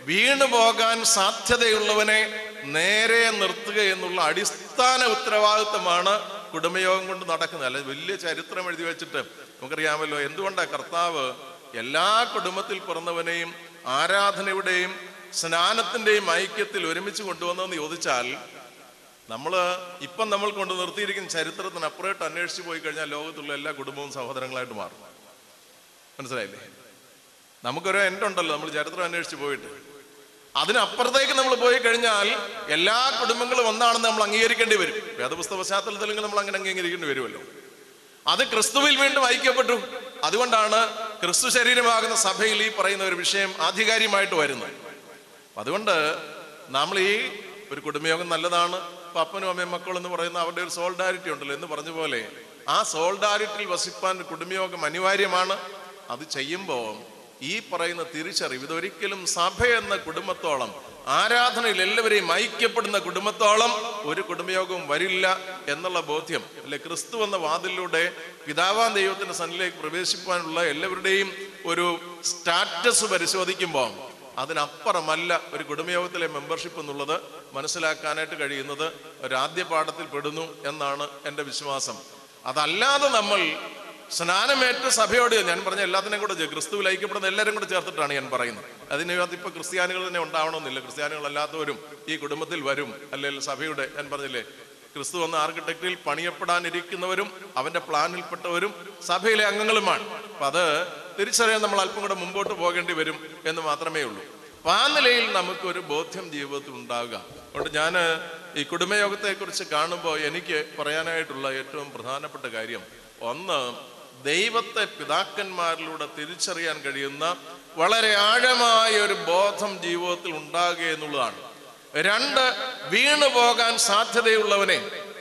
വീണു പോകാൻ സാധ്യതയുള്ളവനെ നേരെ നിർത്തുക എന്നുള്ള അടിസ്ഥാന ഉത്തരവാദിത്വമാണ് കുടുംബയോഗം കൊണ്ട് നടക്കുന്നത്. അല്ല വലിയ ചരിത്രം എഴുതി വെച്ചിട്ട് നമുക്കറിയാമല്ലോ എന്തുകൊണ്ടാണ് കർത്താവ് എല്ലാ കുടുംബത്തിൽ പിറന്നവനെയും ആരാധനയുടെയും സ്നാനത്തിൻ്റെയും ഐക്യത്തിൽ ഒരുമിച്ച് കൊണ്ടുവന്നതെന്ന് ചോദിച്ചാൽ, നമ്മൾ ഇപ്പം നമ്മൾ കൊണ്ട് നിർത്തിയിരിക്കുന്ന ചരിത്രത്തിന് അപ്പുറമായിട്ട് അന്വേഷിച്ച് പോയി കഴിഞ്ഞാൽ ലോകത്തുള്ള എല്ലാ കുടുംബവും സഹോദരങ്ങളായിട്ട് മാറും. മനസ്സിലായില്ലേ? നമുക്കൊരു എൻ്റെ ഉണ്ടല്ലോ, നമ്മൾ ചരിത്രം അന്വേഷിച്ച് പോയിട്ട് അതിനപ്പുറത്തേക്ക് നമ്മൾ പോയി കഴിഞ്ഞാൽ എല്ലാ കുടുംബങ്ങളും ഒന്നാണെന്ന് നമ്മൾ അംഗീകരിക്കേണ്ടി വരും. വേദപുസ്തക പശ്ചാത്തലത്തിൽ നമ്മൾ അങ്ങനെ അംഗീകരിക്കേണ്ടി വരുമല്ലോ. അത് ക്രിസ്തുവിൽ വീണ്ടും ഐക്യപ്പെട്ടു. അതുകൊണ്ടാണ് ക്രിസ്തു ശരീരമാകുന്ന സഭയിൽ ഈ പറയുന്ന ഒരു വിഷയം ആധികാരികമായിട്ട് വരുന്നത്. അതുകൊണ്ട് നമ്മൾ ഈ ഒരു കുടുംബയോഗം നല്ലതാണ്. ഇപ്പം അപ്പനും അമ്മയും മക്കളും എന്ന് പറയുന്ന അവരുടെ ഒരു സോൾഡാരിറ്റി ഉണ്ടല്ലോ എന്ന് പറഞ്ഞ പോലെ ആ സോൾഡാരിറ്റിയിൽ വസിപ്പാൻ കുടുംബയോഗം അനിവാര്യമാണ്. അത് ചെയ്യുമ്പോൾ ഈ പറയുന്ന തിരിച്ചറിവ്, ഇതൊരിക്കലും സഭ എന്ന കുടുംബത്തോളം, ആരാധനയിൽ എല്ലാവരെയും ഐക്യപ്പെടുന്ന കുടുംബത്തോളം ഒരു കുടുംബയോഗവും വരില്ല എന്നുള്ള ബോധ്യം അല്ലെ ക്രിസ്തു എന്ന വാതിലിലൂടെ പിതാവാൻ ദൈവത്തിന്റെ സന്നിധിയിലേക്ക് പ്രവേശിപ്പാനുള്ള എല്ലാവരുടെയും ഒരു സ്റ്റാറ്റസ് പരിശോധിക്കുമ്പോൾ അതിനപ്പുറമല്ല ഒരു കുടുംബയോഗത്തിലെ മെമ്പർഷിപ്പ് എന്നുള്ളത് മനസ്സിലാക്കാനായിട്ട് കഴിയുന്നത് ഒരാദ്യ പാഠത്തിൽ പെടുന്നു എന്നാണ് എൻ്റെ വിശ്വാസം. അതല്ലാതെ നമ്മൾ സ്നാനമേറ്റ സഭയോട്, ഞാൻ പറഞ്ഞ എല്ലാത്തിനെയും കൂടെ ക്രിസ്തുവിൽ ഐക്യപ്പെടുന്ന എല്ലാവരും കൂടെ ചേർത്തിട്ടാണ് ഞാൻ പറയുന്നത്. അതിനകത്ത് ഇപ്പൊ ക്രിസ്ത്യാനികൾ തന്നെ ഉണ്ടാവണമെന്നില്ല, ക്രിസ്ത്യാനികളല്ലാത്തവരും ഈ കുടുംബത്തിൽ വരും. അല്ലെങ്കിൽ സഭയുടെ ഞാൻ പറഞ്ഞില്ലേ ക്രിസ്തു എന്ന ആർക്കിടെക്റ്റിൽ പണിയപ്പെടാനിരിക്കുന്നവരും അവന്റെ പ്ലാനിൽപ്പെട്ടവരും സഭയിലെ അംഗങ്ങളുമാണ്. അപ്പൊ അത് തിരിച്ചറിയാൻ നമ്മൾ അല്പം കൂടെ മുമ്പോട്ട് പോകേണ്ടി വരും എന്ന് മാത്രമേ ഉള്ളൂ. അപ്പൊ ആ നിലയിൽ നമുക്കൊരു ബോധ്യം ജീവിതത്തിൽ ഉണ്ടാവുക. അതുകൊണ്ട് ഞാൻ ഈ കുടുംബയോഗത്തെ കുറിച്ച് കാണുമ്പോൾ എനിക്ക് പറയാനായിട്ടുള്ള ഏറ്റവും പ്രധാനപ്പെട്ട കാര്യം, ഒന്ന്, ദൈവത്തെ പിതാക്കന്മാരിലൂടെ തിരിച്ചറിയാൻ കഴിയുന്ന വളരെ ആഴമായ ഒരു ബോധം ജീവിതത്തിൽ ഉണ്ടാകുക എന്നുള്ളതാണ്. രണ്ട്, വീണു പോകാൻ സാധ്യതയുള്ളവനെ,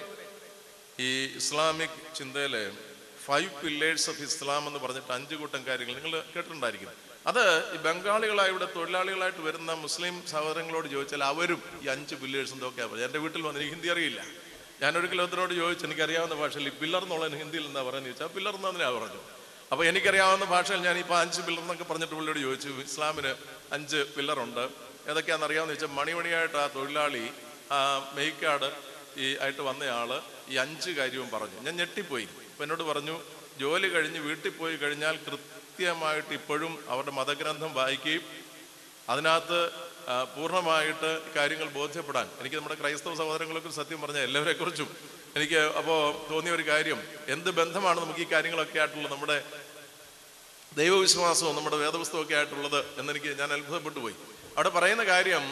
ഈ ഇസ്ലാമിക് ചിന്തയിലെ ഫൈവ് പില്ലേഴ്സ് ഓഫ് ഇസ്ലാം എന്ന് പറഞ്ഞിട്ട് അഞ്ചു കൂട്ടം കാര്യങ്ങൾ നിങ്ങൾ കേട്ടിട്ടുണ്ടായിരിക്കും. അത് ഈ ബംഗാളികളായി ഇവിടെ തൊഴിലാളികളായിട്ട് വരുന്ന മുസ്ലിം സഹോദരങ്ങളോട് ചോദിച്ചാൽ അവരും ഈ അഞ്ച് പില്ലേഴ്സ് എന്തൊക്കെയാണ് പറയുന്നത്. എൻ്റെ വീട്ടിൽ വന്ന് എനിക്ക് ഹിന്ദി അറിയില്ല. ഞാനൊരു കിലോത്തിനോട് ചോദിച്ചു എനിക്കറിയാവുന്ന ഭാഷയിൽ ഈ പില്ലർ എന്നുള്ളതിന് ഹിന്ദിയിൽ എന്താ പറയുന്നത് ചോദിച്ചാൽ പില്ലർ എന്നതിനാ പറഞ്ഞു. അപ്പോൾ എനിക്കറിയാവുന്ന ഭാഷയിൽ ഞാൻ ഇപ്പോൾ അഞ്ച് പില്ലർ എന്നൊക്കെ പറഞ്ഞിട്ട് പുള്ളിയോട് ചോദിച്ചു ഇസ്ലാമിന് അഞ്ച് പില്ലറുണ്ട് ഏതൊക്കെയാണെന്ന് അറിയാമെന്ന് ചോദിച്ചാൽ മണിമണിയായിട്ട് ആ തൊഴിലാളി ആ മെയ്ക്കാട് ഈ ആയിട്ട് വന്നയാള് ഈ അഞ്ച് കാര്യവും പറഞ്ഞു. ഞാൻ ഞെട്ടിപ്പോയി. അപ്പം എന്നോട് പറഞ്ഞു ജോലി കഴിഞ്ഞ് വീട്ടിൽ പോയി കഴിഞ്ഞാൽ കൃത്യമായിട്ട് ഇപ്പോഴും അവരുടെ മതഗ്രന്ഥം വായിക്കുകയും അതിനകത്ത് പൂർണ്ണമായിട്ട് കാര്യങ്ങൾ ബോധ്യപ്പെടാൻ. എനിക്ക് നമ്മുടെ ക്രൈസ്തവ സഹോദരങ്ങളെക്കുറിച്ച് സത്യം പറഞ്ഞാൽ എല്ലാവരെക്കുറിച്ചും എനിക്ക് അപ്പോൾ തോന്നിയ ഒരു കാര്യം, എന്ത് ബന്ധമാണ് നമുക്ക് ഈ കാര്യങ്ങളൊക്കെ ആയിട്ടുള്ളത്, നമ്മുടെ ദൈവവിശ്വാസവും നമ്മുടെ വേദപുസ്തകമൊക്കെ ആയിട്ടുള്ളത് എന്നെനിക്ക് ഞാൻ അത്ഭുതപ്പെട്ടു പോയി. അവിടെ പറയുന്ന കാര്യം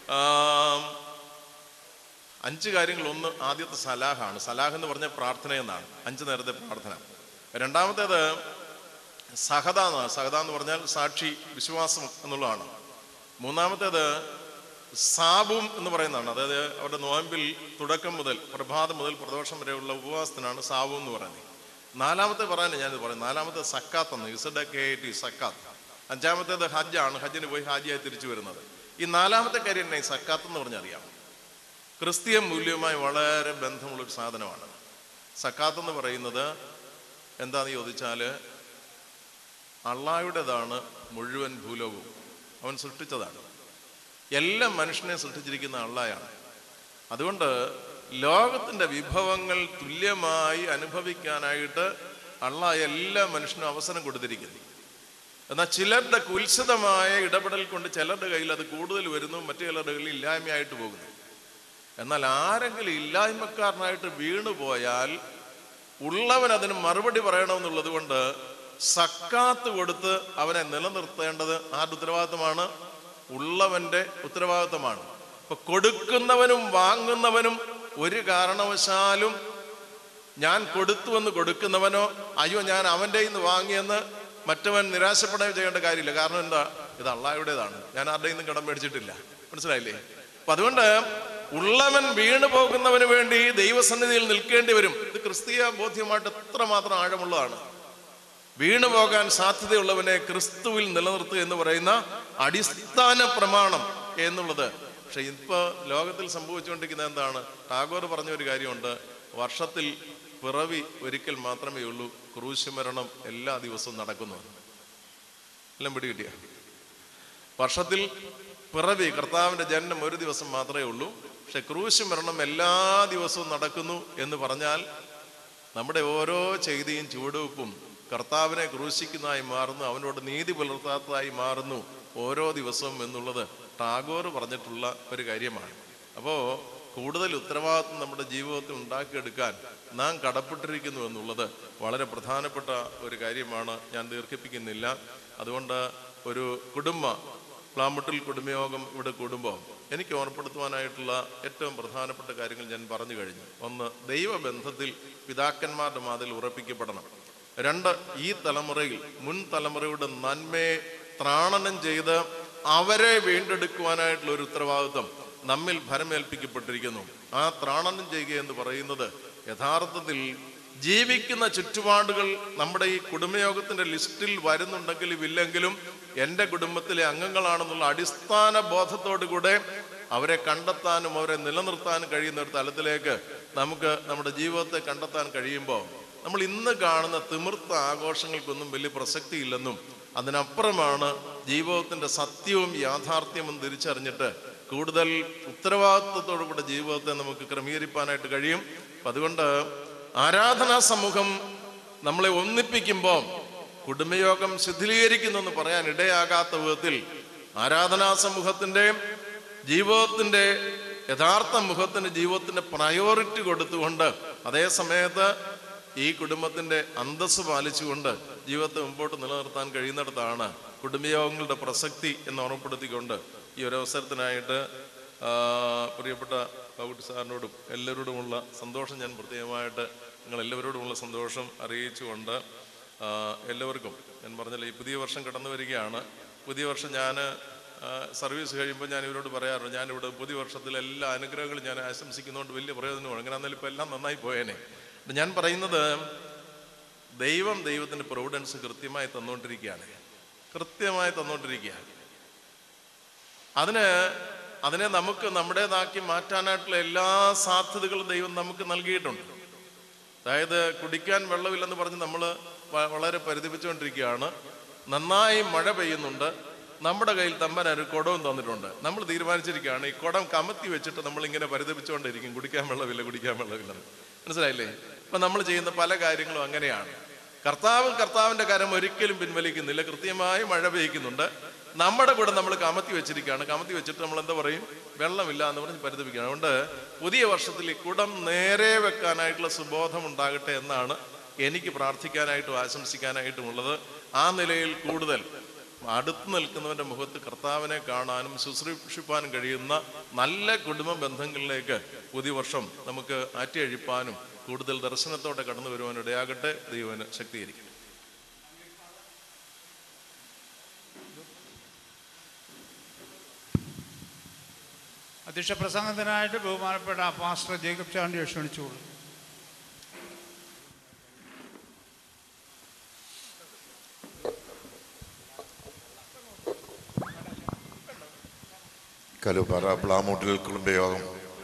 അഞ്ച് കാര്യങ്ങൾ. ഒന്ന്, ആദ്യത്തെ സലാഹാണ്. സലാഹ് എന്ന് പറഞ്ഞ പ്രാർത്ഥന എന്നാണ്, അഞ്ച് നേരത്തെ പ്രാർത്ഥന. രണ്ടാമത്തേത് സഹദ എന്നാണ്. സഹദ എന്ന് പറഞ്ഞാൽ സാക്ഷി, വിശ്വാസം എന്നുള്ളതാണ്. മൂന്നാമത്തേത് സാബും എന്ന് പറയുന്നതാണ്. അതായത് അവരുടെ നോയമ്പിൽ തുടക്കം മുതൽ പ്രഭാതം മുതൽ പ്രദോഷം വരെയുള്ള ഉപവാസത്തിനാണ് സാബു എന്ന് പറയുന്നത്. നാലാമത്തെ പറയാൻ ഞാനിത് പറയും. നാലാമത്തെ സക്കാത്ത് എന്ന്, ഇസഡ് കെ ടി സക്കാത്ത്. അഞ്ചാമത്തേത് ഹജ്ജാണ്. ഹജ്ജിന് പോയി ഹാജിയായി തിരിച്ചു വരുന്നത്. ഈ നാലാമത്തെ കാര്യം തന്നെ ഈ സക്കാത്ത് എന്ന് പറഞ്ഞറിയാം. ക്രിസ്തീയ മൂല്യവുമായി വളരെ ബന്ധമുള്ളൊരു സാധനമാണ് സക്കാത്ത് എന്ന് പറയുന്നത്. എന്താണെന്ന് ചോദിച്ചാൽ അള്ളാഹുടേതാണ് മുഴുവൻ ഭൂലോകവും. അവൻ സൃഷ്ടിച്ചതാണ്. എല്ലാ മനുഷ്യനെ സൃഷ്ടിച്ചിരിക്കുന്ന അള്ളാഹയാണ്. അതുകൊണ്ട് ലോകത്തിൻ്റെ വിഭവങ്ങൾ തുല്യമായി അനുഭവിക്കാനായിട്ട് അള്ളാഹ് എല്ലാ മനുഷ്യനും അവസരം കൊടുത്തിരിക്കുന്നു. എന്നാൽ ചിലരുടെ കുൽസിതമായ ഇടപെടൽ കൊണ്ട് ചിലരുടെ കയ്യിൽ അത് കൂടുതൽ വരുന്നു, മറ്റു ചിലരുടെ കയ്യിൽ ഇല്ലായ്മയായിട്ട് പോകുന്നു. എന്നാൽ ആരെങ്കിലും ഇല്ലായ്മക്കാരനായിട്ട് വീണുപോയാൽ ഉള്ളവൻ അതിന് മറുപടി പറയണമെന്നുള്ളത് കൊണ്ട് സക്കാത്ത് കൊടുത്ത് അവനെ നിലനിർത്തേണ്ടത് ആരുടെ ഉത്തരവാദിത്തമാണ്? ഉള്ളവന്റെ ഉത്തരവാദിത്തമാണ്. അപ്പൊ കൊടുക്കുന്നവനും വാങ്ങുന്നവനും ഒരു കാരണവശാലും ഞാൻ കൊടുത്തുവെന്ന് കൊടുക്കുന്നവനോ അയ്യോ ഞാൻ അവൻ്റെ നിന്ന് വാങ്ങിയെന്ന് മറ്റവൻ നിരാശപ്പെടുകയോ ചെയ്യേണ്ട കാര്യമില്ല. കാരണം എന്താ? ഇത് അള്ളാഹുടേതാണ്, ഞാൻ ആരുടെ നിന്നും കടം മേടിച്ചിട്ടില്ല. മനസ്സിലായില്ലേ? അപ്പൊ അതുകൊണ്ട് ഉള്ളവൻ വീണു പോകുന്നവന് വേണ്ടി ദൈവസന്നിധിയിൽ നിൽക്കേണ്ടി വരും. ഇത് ക്രിസ്തീയ ബോധ്യമായിട്ട് എത്രമാത്രം ആഴമുള്ളതാണ്. വീണു പോകാൻ സാധ്യതയുള്ളവനെ ക്രിസ്തുവിൽ നിലനിർത്തുക എന്ന് പറയുന്ന അടിസ്ഥാന പ്രമാണം എന്നുള്ളത്. പക്ഷെ ഇപ്പൊ ലോകത്തിൽ സംഭവിച്ചുകൊണ്ടിരിക്കുന്നത് എന്താണ്? ടാഗോർ പറഞ്ഞ ഒരു കാര്യമുണ്ട്, വർഷത്തിൽ പിറവി ഒരിക്കൽ മാത്രമേ ഉള്ളൂ, ക്രൂശ് മരണം എല്ലാ ദിവസവും നടക്കുന്നു. എല്ലാം പിടികിട്ടിയ വർഷത്തിൽ പിറവി, കർത്താവിൻ്റെ ജനനം ഒരു ദിവസം മാത്രമേ ഉള്ളൂ. പക്ഷെ ക്രൂശ് മരണം എല്ലാ ദിവസവും നടക്കുന്നു എന്ന് പറഞ്ഞാൽ നമ്മുടെ ഓരോ ചെയ്തിയും ചുവടുവെപ്പും കർത്താവിനെ ക്രൂശിക്കുന്നതായി മാറുന്നു, അവനോട് നീതി പുലർത്താത്തതായി മാറുന്നു ഓരോ ദിവസവും എന്നുള്ളത് ടാഗോർ പറഞ്ഞിട്ടുള്ള ഒരു കാര്യമാണ്. അപ്പോൾ കൂടുതൽ ഉത്തരവാദിത്വം നമ്മുടെ ജീവിതത്തിൽ ഉണ്ടാക്കിയെടുക്കാൻ നാം കടപ്പെട്ടിരിക്കുന്നു എന്നുള്ളത് വളരെ പ്രധാനപ്പെട്ട ഒരു കാര്യമാണ്. ഞാൻ ദീർഘിപ്പിക്കുന്നില്ല. അതുകൊണ്ട് ഒരു കുടുംബ പ്ലാമുട്ടിൽ കുടുംബയോഗം ഇവിടെ കൂടുമ്പോൾ എനിക്ക് ഓർമ്മപ്പെടുത്തുവാനായിട്ടുള്ള ഏറ്റവും പ്രധാനപ്പെട്ട കാര്യങ്ങൾ ഞാൻ പറഞ്ഞു കഴിഞ്ഞു. ഒന്ന്, ദൈവബന്ധത്തിൽ പിതാക്കന്മാരുടെ മാതിൽ ഉറപ്പിക്കപ്പെടണം. രണ്ട്, ഈ തലമുറയിൽ മുൻ തലമുറയുടെ നന്മയെ ത്രാണനം ചെയ്ത് അവരെ വീണ്ടെടുക്കുവാനായിട്ടുള്ള ഒരു ഉത്തരവാദിത്വം നമ്മിൽ ഭരമേൽപ്പിക്കപ്പെട്ടിരിക്കുന്നു. ആ ത്രാണനം ചെയ്യുക എന്ന് പറയുന്നത് യഥാർത്ഥത്തിൽ ജീവിക്കുന്ന ചുറ്റുപാടുകൾ നമ്മുടെ ഈ കുടുംബയോഗത്തിൻ്റെ ലിസ്റ്റിൽ വരുന്നുണ്ടെങ്കിലും ഇല്ലെങ്കിലും എൻ്റെ കുടുംബത്തിലെ അംഗങ്ങളാണെന്നുള്ള അടിസ്ഥാന ബോധത്തോടു കൂടെ അവരെ കണ്ടെത്താനും അവരെ നിലനിർത്താനും കഴിയുന്ന ഒരു തലത്തിലേക്ക് നമുക്ക് നമ്മുടെ ജീവിതത്തെ കണ്ടെത്താൻ കഴിയുമ്പോൾ നമ്മൾ ഇന്ന് കാണുന്ന തിമിർത്ത ആഘോഷങ്ങൾക്കൊന്നും വലിയ പ്രസക്തി ഇല്ലെന്നും അതിനപ്പുറമാണ് ജീവിതത്തിൻ്റെ സത്യവും യാഥാർത്ഥ്യവും തിരിച്ചറിഞ്ഞിട്ട് കൂടുതൽ ഉത്തരവാദിത്വത്തോടു കൂടെ ജീവിതത്തെ നമുക്ക് ക്രമീകരിക്കാനായിട്ട് കഴിയും. അപ്പം അതുകൊണ്ട് ആരാധനാ സമൂഹം നമ്മളെ ഒന്നിപ്പിക്കുമ്പോൾ കുടുംബയോഗം ശിഥിലീകരിക്കുന്നു എന്ന് പറയാൻ ഇടയാകാത്ത വിധത്തിൽ ആരാധനാ സമൂഹത്തിൻ്റെ ജീവിതത്തിൻ്റെ യഥാർത്ഥ മുഖത്തിൻ്റെ ജീവിതത്തിൻ്റെ പ്രയോറിറ്റി കൊടുത്തുകൊണ്ട് അതേ സമയത്ത് ഈ കുടുംബത്തിൻ്റെ അന്തസ്സ് പാലിച്ചുകൊണ്ട് ജീവിതത്തെ മുമ്പോട്ട് നിലനിർത്താൻ കഴിയുന്നിടത്താണ് കുടുംബയോഗങ്ങളുടെ പ്രസക്തി എന്ന് ഓർമ്മപ്പെടുത്തിക്കൊണ്ട് ഈ ഒരു അവസരത്തിനായിട്ട് പ്രിയപ്പെട്ട പൗട്ട് സാറിനോടും എല്ലാവരോടുമുള്ള സന്തോഷം ഞാൻ പ്രത്യേകമായിട്ട് നിങ്ങൾ എല്ലാവരോടുമുള്ള സന്തോഷം അറിയിച്ചുകൊണ്ട് എല്ലാവർക്കും ഞാൻ പറഞ്ഞില്ല, ഈ പുതിയ വർഷം കടന്നു വരികയാണ്. പുതിയ വർഷം ഞാൻ സർവീസ് കഴിയുമ്പോൾ ഞാൻ ഇവരോട് പറയാറുണ്ട്, ഞാനിവിടെ പുതിയ വർഷത്തിൽ എല്ലാ അനുഗ്രഹങ്ങളും ഞാൻ ആശംസിക്കുന്നതുകൊണ്ട് വലിയ പ്രയോജനമാണ്. അങ്ങനെ എന്നാലും ഇപ്പോൾ എല്ലാം നന്നായി പോയേനെ. ഞാൻ പറയുന്നത് ദൈവം ദൈവത്തിൻ്റെ പ്രൊവിഡൻസ് കൃത്യമായി തന്നുകൊണ്ടിരിക്കുകയാണ്, കൃത്യമായി തന്നുകൊണ്ടിരിക്കുകയാണ്. അതിന് അതിനെ നമുക്ക് നമ്മുടേതാക്കി മാറ്റാനായിട്ടുള്ള എല്ലാ സാധ്യതകളും ദൈവം നമുക്ക് നൽകിയിട്ടുണ്ട്. അതായത് കുടിക്കാൻ വെള്ളമില്ലെന്ന് പറഞ്ഞ് നമ്മൾ വളരെ പരിതപിച്ചുകൊണ്ടിരിക്കുകയാണ്. നന്നായി മഴ പെയ്യുന്നുണ്ട്, നമ്മുടെ കയ്യിൽ തമ്പൻ ഒരു കുടവും തന്നിട്ടുണ്ട്. നമ്മൾ തീരുമാനിച്ചിരിക്കുകയാണ് ഈ കുടം കമത്തി വെച്ചിട്ട് നമ്മളിങ്ങനെ പരിതപിച്ചുകൊണ്ടിരിക്കും, കുടിക്കാൻ വെള്ളമില്ല കുടിക്കാൻ വെള്ളമില്ലെന്ന്. മനസ്സിലായില്ലേ? ഇപ്പം നമ്മൾ ചെയ്യുന്ന പല കാര്യങ്ങളും അങ്ങനെയാണ്. കർത്താവ് കർത്താവിൻ്റെ കരം ഒരിക്കലും പിൻവലിക്കുന്നില്ല, കൃത്യമായി മഴ പെയ്യിക്കുന്നുണ്ട്. നമ്മുടെ കൂടെ നമ്മൾ കമത്തി വെച്ചിരിക്കുകയാണ്. കമത്തി വെച്ചിട്ട് നമ്മൾ എന്താ പറയും? വെള്ളമില്ല എന്ന് പറഞ്ഞ് പരിതപിക്കുകയാണ്. അതുകൊണ്ട് പുതിയ വർഷത്തിൽ ഈ കുടം നേരെ വെക്കാനായിട്ടുള്ള സുബോധം ഉണ്ടാകട്ടെ എന്നാണ് എനിക്ക് പ്രാർത്ഥിക്കാനായിട്ടും ആശംസിക്കാനായിട്ടുമുള്ളത്. ആ നിലയിൽ കൂടുതൽ അടുത്ത് നിൽക്കുന്നവൻ്റെ മുഖത്ത് കർത്താവിനെ കാണാനും ശുശ്രൂഷിപ്പാനും കഴിയുന്ന നല്ല കുടുംബ ബന്ധങ്ങളിലേക്ക് പുതിയ വർഷം നമുക്ക് ആറ്റിയഴിപ്പാനും കൂടുതൽ ദർശനത്തോടെ കടന്നു വരുവാനും ഇടയാകട്ടെ. ദൈവന് ശക്തീകരിക്കട്ടെ. അധ്യക്ഷ പ്രസംഗത്തിനായിട്ട് ബഹുമാനപ്പെട്ട പാസ്റ്റർ ജേക്കബ് ചാണ്ടിയെ ക്ഷണിച്ചുകൊള്ളു. കലുപ്പാറ പ്ലാമൂട്ടിൽ കുടുംബയോഗം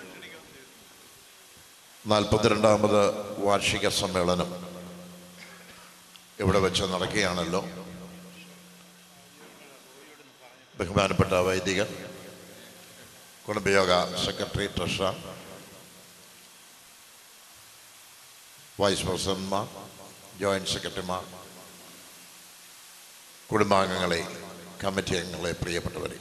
നാൽപ്പത്തിരണ്ടാമത് വാർഷിക സമ്മേളനം ഇവിടെ വെച്ച് നടക്കുകയാണല്ലോ. ബഹുമാനപ്പെട്ട വൈദികൻ, കുടുംബയോഗ സെക്രട്ടറി, ട്രഷറർ, വൈസ് പ്രസിഡന്റ്മാർ, ജോയിന്റ് സെക്രട്ടറിമാർ, കുടുംബാംഗങ്ങളെ, കമ്മിറ്റി അംഗങ്ങളെ, പ്രിയപ്പെട്ടവരെ,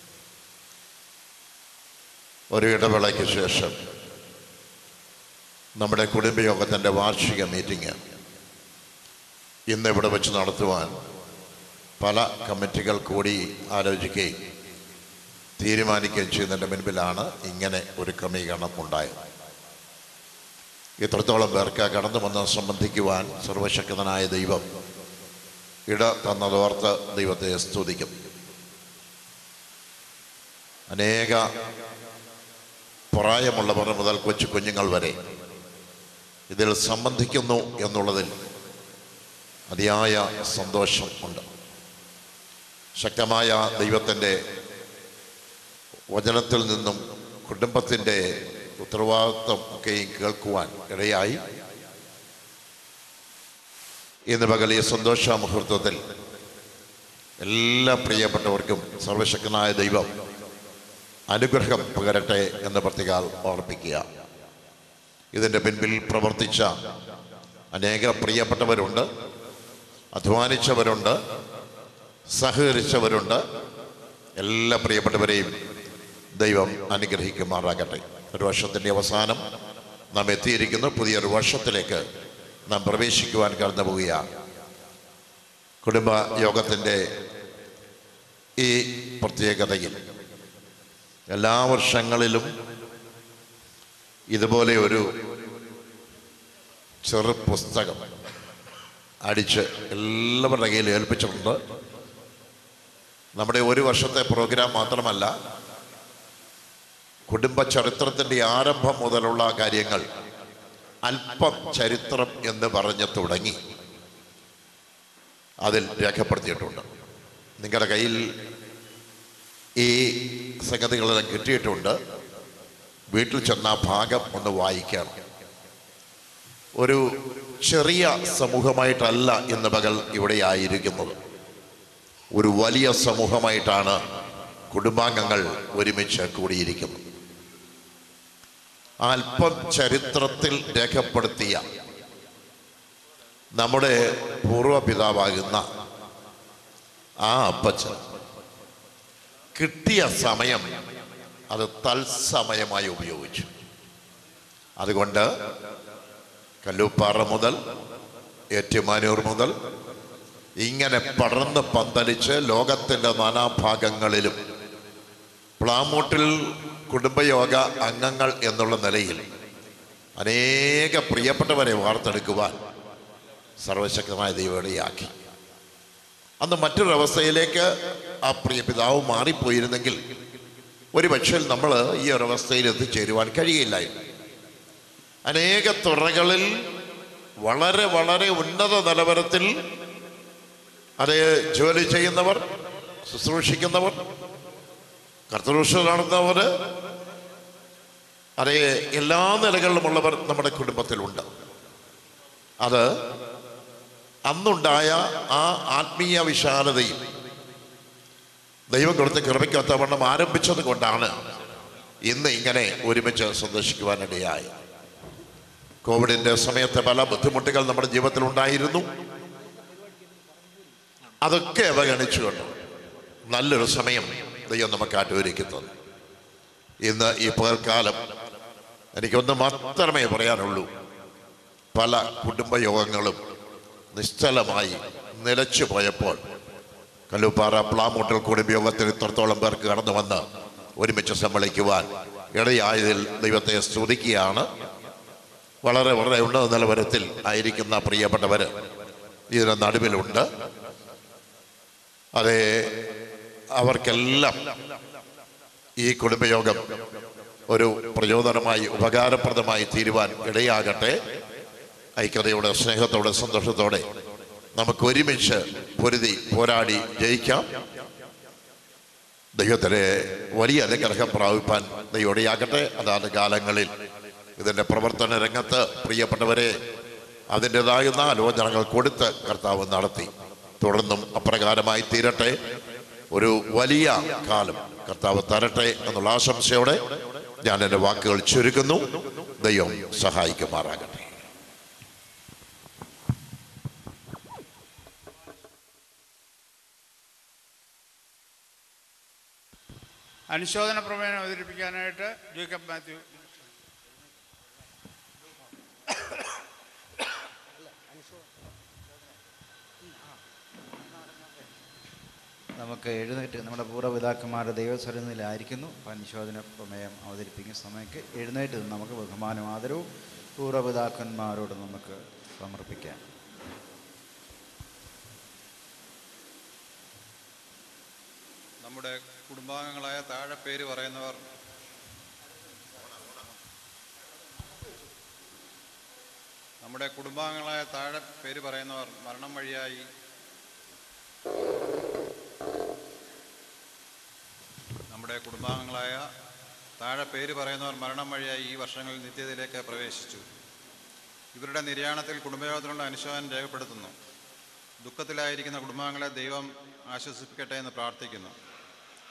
ഒരു ഇടവേളയ്ക്ക് ശേഷം നമ്മുടെ കുടുംബയോഗത്തിൻ്റെ വാർഷിക മീറ്റിംഗ് ഇന്ന് ഇവിടെ വെച്ച് നടത്തുവാൻ പല കമ്മിറ്റികൾ കൂടി ആലോചിക്കുകയും തീരുമാനിക്കുകയും ചെയ്യുന്നതിൻ്റെ മുൻപിലാണ് ഇങ്ങനെ ഒരു ക്രമീകരണം ഉണ്ടായത്. ഇത്രത്തോളം പേർക്ക് കടന്നു വന്ന് സംബന്ധിക്കുവാൻ സർവശക്തനായ ദൈവം ഇട തന്നതോർത്ത് ദൈവത്തെ സ്തുതിക്കും. അനേക പ്രായമുള്ളവർ മുതൽ കൊച്ചു കുഞ്ഞുങ്ങൾ വരെ ഇതിൽ സംബന്ധിക്കുന്നു എന്നുള്ളതിൽ അതിയായ സന്തോഷം ഉണ്ട്. ശക്തമായ ദൈവത്തിൻ്റെ വചനത്തിൽ നിന്നും കുടുംബത്തിൻ്റെ ഉത്തരവാദിത്വം ഒക്കെയും കേൾക്കുവാൻ ഇടയായി. ഇന്ന് പകൽ ഈ സന്തോഷ മുഹൂർത്തത്തിൽ എല്ലാ പ്രിയപ്പെട്ടവർക്കും സർവശക്തനായ ദൈവം അനുഗ്രഹം പകരട്ടെ എന്ന് പ്രത്യേകാൽ ഓർപ്പിക്കുക. ഇതിൻ്റെ പിൻപിൽ പ്രവർത്തിച്ച അനേക പ്രിയപ്പെട്ടവരുണ്ട്, അധ്വാനിച്ചവരുണ്ട്, സഹകരിച്ചവരുണ്ട്. എല്ലാ പ്രിയപ്പെട്ടവരെയും ദൈവം അനുഗ്രഹിക്കുമാറാകട്ടെ. ഒരു വർഷത്തിൻ്റെ അവസാനം നാം എത്തിയിരിക്കുന്നു. പുതിയൊരു വർഷത്തിലേക്ക് നാം പ്രവേശിക്കുവാൻ കടന്നു പോവുകയാണ്. കുടുംബ യോഗത്തിൻ്റെ ഈ പ്രത്യേകതയിൽ എല്ലാ വർഷങ്ങളിലും ഇതുപോലെ ഒരു ചെറു പുസ്തകം അടിച്ച് എല്ലാവരുടെ കയ്യിൽ ഏൽപ്പിച്ചിട്ടുണ്ട്. നമ്മുടെ ഒരു വർഷത്തെ പ്രോഗ്രാം മാത്രമല്ല, കുടുംബ ചരിത്രത്തിൻ്റെ ആരംഭം മുതലുള്ള കാര്യങ്ങൾ അല്പം ചരിത്രം എന്ന് പറഞ്ഞ് തുടങ്ങി അതിൽ രേഖപ്പെടുത്തിയിട്ടുണ്ട്. നിങ്ങളുടെ കയ്യിൽ ഈ സംഗതികളെല്ലാം കിട്ടിയിട്ടുണ്ട്. വീട്ടിൽ ചെന്ന ആ ഭാഗം ഒന്ന് വായിക്കണം. ഒരു ചെറിയ സമൂഹമായിട്ടല്ല ഇന്ന് പകൽ ഇവിടെ ആയിരിക്കുന്നത്. ഒരു വലിയ സമൂഹമായിട്ടാണ് കുടുംബാംഗങ്ങൾ ഒരുമിച്ച് കൂടിയിരിക്കുന്നത്. അല്പം ചരിത്രത്തിൽ രേഖപ്പെടുത്തിയ നമ്മുടെ പൂർവ്വപിതാവാകുന്ന ആ അപ്പച്ചൻ കിട്ടിയ സമയം അത് തത്സമയമായി ഉപയോഗിച്ചു. അതുകൊണ്ട് കല്ലൂപ്പാറ മുതൽ ഏറ്റുമാനൂർ മുതൽ ഇങ്ങനെ പടർന്ന് പന്തലിച്ച് ലോകത്തിൻ്റെ നാനാഭാഗങ്ങളിലും പ്ലാമൂട്ടിൽ കുടുംബയോഗ അംഗങ്ങൾ എന്നുള്ള നിലയിൽ അനേക പ്രിയപ്പെട്ടവരെ വാർത്തെടുക്കുവാൻ സർവശക്തമായ ദൈവം ഇടയാക്കി. അന്ന് മറ്റൊരവസ്ഥയിലേക്ക് ആ പ്രിയ പിതാവ് മാറിപ്പോയിരുന്നെങ്കിൽ ഒരു പക്ഷേ നമ്മൾ ഈ ഒരവസ്ഥയിൽ എത്തിച്ചേരുവാൻ കഴിയില്ലായിരുന്നു. അനേക തുറകളിൽ വളരെ വളരെ ഉന്നത നിലവാരത്തിൽ അതേ ജോലി ചെയ്യുന്നവർ, ശുശ്രൂഷിക്കുന്നവർ, കർത്തൃശ നടത്തുന്നവർ, അതേ എല്ലാ നിലകളിലുമുള്ളവർ നമ്മുടെ കുടുംബത്തിലുണ്ട്. അത് അന്നുണ്ടായ ആ ആത്മീയ വിശാലതയും ദൈവം കൊടുത്ത കൃപയ്ക്കൊത്തവണ്ണം ആരംഭിച്ചത് കൊണ്ടാണ് ഇന്ന് ഇങ്ങനെ ഒരുമിച്ച് സന്ദർശിക്കുവാനിടയായി. കോവിഡിൻ്റെ സമയത്ത് പല ബുദ്ധിമുട്ടുകൾ നമ്മുടെ ജീവിതത്തിൽ ഉണ്ടായിരുന്നു. അതൊക്കെ അവഗണിച്ചുകൊണ്ട് നല്ലൊരു സമയം ദൈവം നമുക്ക് ആറ്റൊരുക്കുന്നത്. ഇന്ന് ഈ പകൽക്കാലം എനിക്കൊന്ന് മാത്രമേ പറയാനുള്ളൂ. പല കുടുംബയോഗങ്ങളും നിശ്ചലമായി നിലച്ചു പോയപ്പോൾ കല്ലൂപ്പാറ പ്ലാമൂട്ടൽ കുടുംബയോഗത്തിൽ ഇത്രത്തോളം പേർക്ക് കടന്നു വന്ന് ഒരുമിച്ച് സമ്മേളിക്കുവാൻ ഇടയായതിൽ ദൈവത്തെ സ്തുതിക്കുകയാണ്. വളരെ വളരെ ഉന്നത നിലവാരത്തിൽ ആയിരിക്കുന്ന പ്രിയപ്പെട്ടവർ ഇതിന് നടുവിലുണ്ട്. അതേ അവർക്കെല്ലാം ഈ കുടുംബയോഗം ഒരു പ്രചോദനമായി ഉപകാരപ്രദമായി തീരുവാൻ ഇടയാകട്ടെ. ഐക്യതയോടെ, സ്നേഹത്തോടെ, സന്തോഷത്തോടെ നമുക്ക് ഒരുമിച്ച് പൊരുതി പോരാടി ജയിക്കാം. ദൈവത്തിലെ വലിയ അനുഗ്രഹം പ്രാപിപ്പാൻ ദൈവം ഇടയാകട്ടെ. അതാത് കാലങ്ങളിൽ ഇതിൻ്റെ പ്രവർത്തന രംഗത്ത് പ്രിയപ്പെട്ടവരെ അതിൻ്റെതാകുന്ന ആലോചനകൾ കൊടുത്ത് കർത്താവ് നടത്തി. തുടർന്നും അപ്രകാരമായി തീരട്ടെ. ഒരു വലിയ കാലം കർത്താവ് തരട്ടെ എന്നുള്ള ആശംസയോടെ ഞാൻ എൻ്റെ വാക്കുകൾ ചുരുക്കുന്നു. ദൈവം സഹായിക്കുമാറാകട്ടെ. അനുശോചന പ്രമേയം അവതരിപ്പിക്കാനായിട്ട് ജേക്കബ് മാത്യു. നമുക്ക് എഴുന്നേറ്റ് നമ്മുടെ പൂർവ്വപിതാക്കന്മാരുടെ ദൈവസ്വരനിലായിരിക്കുന്നു. അനുശോചന പ്രമേയം അവതരിപ്പിക്കുന്ന സമയത്ത് എഴുന്നേറ്റ് നമുക്ക് ബഹുമാനവും ആദരവും പൂർവ്വപിതാക്കന്മാരോട് നമുക്ക് സമർപ്പിക്കാം. നമ്മുടെ കുടുംബാംഗങ്ങളായ താഴെ പേര് പറയുന്നവർ നമ്മുടെ കുടുംബാംഗങ്ങളായ താഴെ പേര് പറയുന്നവർ മരണം വഴിയായി നമ്മുടെ കുടുംബാംഗങ്ങളായ താഴെ പേര് പറയുന്നവർ മരണം വഴിയായി ഈ വർഷങ്ങളിൽ നിത്യതയിലേക്ക് പ്രവേശിച്ചു. ഇവരുടെ നിര്യാണത്തിൽ കുടുംബയോഗത്തിനുള്ള അനുശോചനം രേഖപ്പെടുത്തുന്നു. ദുഃഖത്തിലായിരിക്കുന്ന കുടുംബാംഗങ്ങളെ ദൈവം ആശ്വസിപ്പിക്കട്ടെ എന്ന് പ്രാർത്ഥിക്കുന്നു.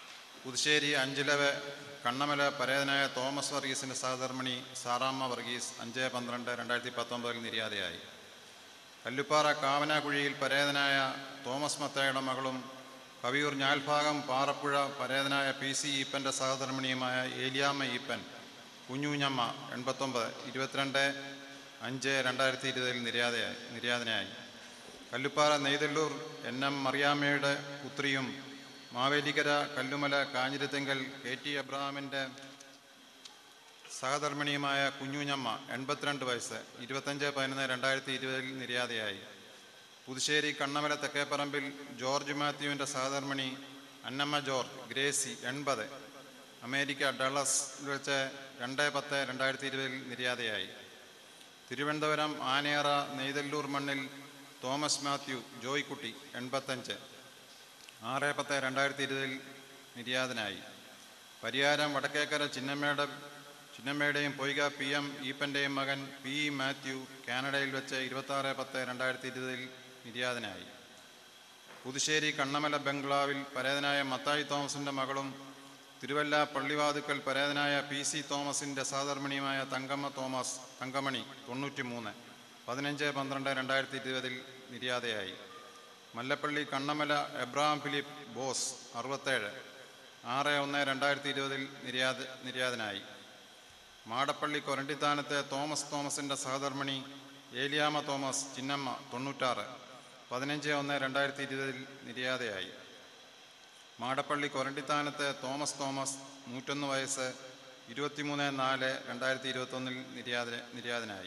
പുതുശ്ശേരി അഞ്ചിലവ് കണ്ണമല പരേതനായ തോമസ് വർഗീസിൻ്റെ സഹധർമ്മിണി സാറാമ്മ വർഗീസ് അഞ്ച് പന്ത്രണ്ട് രണ്ടായിരത്തി പത്തൊമ്പതിൽ നിര്യാതയായി. കല്ലുപ്പാറ കാവനാകുഴിയിൽ പരേതനായ തോമസ് മത്തായുടെ മകളും കവിയൂർ ഞാൽഭാഗം പാറപ്പുഴ പരേതനായ പി സി ഈപ്പൻ്റെ സഹധർമ്മിണിയുമായ ഏലിയാമ്മ ഈപ്പൻ കുഞ്ഞുഞ്ഞമ്മ എൺപത്തൊമ്പത് ഇരുപത്തിരണ്ട് അഞ്ച് രണ്ടായിരത്തി ഇരുപതിൽ നിര്യാതയായി നിര്യാതനായി. കല്ലുപ്പാറ നെയ്തല്ലൂർ എൻ എം മറിയാമ്മയുടെ പുത്രിയും മാവേലിക്കര കല്ലുമല കാഞ്ഞിരത്തെങ്കൽ കെ ടി അബ്രഹാമിൻ്റെ സഹധർമ്മിണിയുമായ കുഞ്ഞുഞ്ഞമ്മ എൺപത്തിരണ്ട് വയസ്സ് ഇരുപത്തഞ്ച് പതിനൊന്ന് രണ്ടായിരത്തി ഇരുപതിൽ നിര്യാതയായി. പുതുശ്ശേരി കണ്ണമല തെക്കേപ്പറമ്പിൽ ജോർജ് മാത്യുവിൻ്റെ സഹധർമ്മിണി അന്നമ്മ ജോർജ് ഗ്രേസി എൺപത് അമേരിക്ക ഡള്ളസിൽ വെച്ച് രണ്ട് പത്ത് രണ്ടായിരത്തി ഇരുപതിൽ നിര്യാതയായി. തിരുവനന്തപുരം ആനയറ നെയ്തല്ലൂർ മണ്ണിൽ തോമസ് മാത്യു ജോയ്ക്കുട്ടി എൺപത്തഞ്ച് ആറ് പത്ത് രണ്ടായിരത്തി ഇരുപതിൽ നിര്യാതനായി. പരിയാരം വടക്കേക്കര ചിന്നമ്മയുടെ ചിന്നമ്മയുടെയും പൊയ്ക പി എം ഈപ്പൻ്റെയും മകൻ പി ഇ മാത്യു കാനഡയിൽ വെച്ച് ഇരുപത്താറ് പത്ത് രണ്ടായിരത്തി ഇരുപതിൽ നിര്യാതനായി. പുതുശ്ശേരി കണ്ണമല ബംഗ്ലാവിൽ പരേതനായ മത്തായി തോമസിൻ്റെ മകളും തിരുവല്ല പള്ളിവാതുക്കൽ പരേതനായ പി സി തോമസിൻ്റെ സഹധർമ്മിണിയുമായ തങ്കമ്മ തോമസ് തങ്കമണി തൊണ്ണൂറ്റി മൂന്ന് പതിനഞ്ച് പന്ത്രണ്ട് രണ്ടായിരത്തി ഇരുപതിൽ നിര്യാതയായി. മല്ലപ്പള്ളി കണ്ണമല എബ്രഹാം ഫിലിപ്പ് ബോസ് അറുപത്തേഴ് ആറ് ഒന്ന് രണ്ടായിരത്തി ഇരുപതിൽ നിര്യാത നിര്യാതനായി. മാടപ്പള്ളി കൊരണ്ടിത്താനത്തെ തോമസ് തോമസിൻ്റെ സഹധർമ്മിണി ഏലിയാമ്മ തോമസ് ചിന്നമ്മ തൊണ്ണൂറ്റാറ് പതിനഞ്ച് ഒന്ന് രണ്ടായിരത്തി ഇരുപതിൽ നിര്യാതയായി. മാടപ്പള്ളി കൊരണ്ടിത്താനത്തെ തോമസ് തോമസ് നൂറ്റൊന്ന് വയസ്സ് ഇരുപത്തിമൂന്ന് നാല് രണ്ടായിരത്തി ഇരുപത്തൊന്നിൽ നിര്യാത നിര്യാതനായി.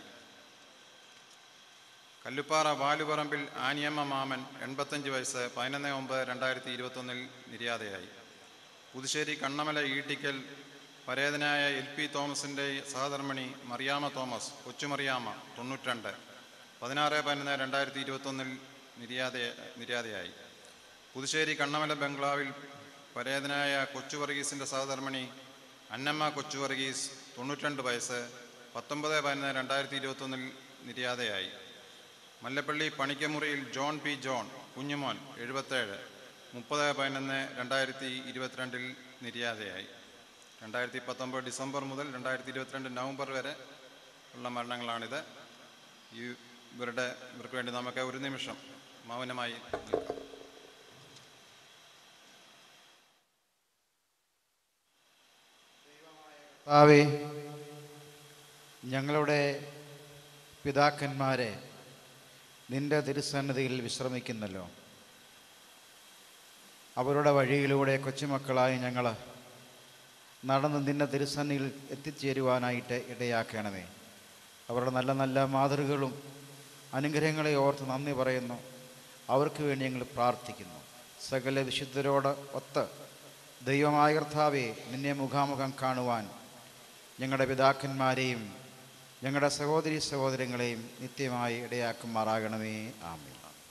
കല്ലുപ്പാറ വാലുപറമ്പിൽ ആനിയമ്മ മാമൻ എൺപത്തഞ്ച് വയസ്സ് പതിനൊന്ന് ഒമ്പത് രണ്ടായിരത്തി ഇരുപത്തൊന്നിൽ നിര്യാതയായി. പുതുശ്ശേരി കണ്ണമല ഈട്ടിക്കൽ പരേതനായ എൽ പി തോമസിൻ്റെ സഹധർമ്മിണി മറിയാമ്മ തോമസ് കൊച്ചുമറിയാമ്മ തൊണ്ണൂറ്റിരണ്ട് പതിനാറ് പതിനൊന്ന് രണ്ടായിരത്തി ഇരുപത്തൊന്നിൽ നിര്യാത നിര്യാതയായി. പുതുശ്ശേരി കണ്ണമല ബംഗ്ലാവിൽ പരേതനായ കൊച്ചു വർഗീസിൻ്റെ സഹധർമ്മിണി അന്നമ്മ കൊച്ചു വർഗീസ് തൊണ്ണൂറ്റിരണ്ട് വയസ്സ് പത്തൊമ്പത് പതിനൊന്ന് രണ്ടായിരത്തി ഇരുപത്തൊന്നിൽ നിര്യാതയായി. മല്ലപ്പള്ളി പണിക്കമുറിയിൽ ജോൺ പി ജോൺ കുഞ്ഞുമോൻ എഴുപത്തേഴ് മുപ്പത് പതിനൊന്ന് രണ്ടായിരത്തി ഇരുപത്തിരണ്ടിൽ നിര്യാതയായി. രണ്ടായിരത്തി പത്തൊമ്പത് ഡിസംബർ മുതൽ രണ്ടായിരത്തി ഇരുപത്തിരണ്ട് നവംബർ വരെ ഉള്ള മരണങ്ങളാണിത്. ഈ ഇവരുടെ ഇവർക്ക് വേണ്ടി നമുക്ക് ഒരു നിമിഷം മൗനമായി നിൽക്കാം. കർത്താവേ, ഞങ്ങളുടെ പിതാക്കന്മാരെ നിന്റെ തിരുസന്നിധിയിൽ വിശ്രമിക്കുന്നല്ലോ. അവരുടെ വഴിയിലൂടെ കൊച്ചുമക്കളായി ഞങ്ങൾ നടന്ന് നിന്റെ തിരുസന്നിധിയിൽ എത്തിച്ചേരുവാനായിട്ട് ഇടയാക്കണമേ. അവരുടെ നല്ല നല്ല മാതൃകകളും അനുഗ്രഹങ്ങളെ ഓർത്ത് നന്ദി പറയുന്നു. അവർക്ക് വേണ്ടി ഞങ്ങൾ പ്രാർത്ഥിക്കുന്നു. സകല വിശുദ്ധരോട് ഒത്ത് ദൈവമായ കർത്താവേ, നിന്നെ മുഖാമുഖം കാണുവാൻ ഞങ്ങളുടെ പിതാക്കന്മാരെയും ഞങ്ങളുടെ സഹോദരി സഹോദരങ്ങളെയും നിത്യമായി ഇടയാക്കുമാറാകണമേ. ആമേൻ.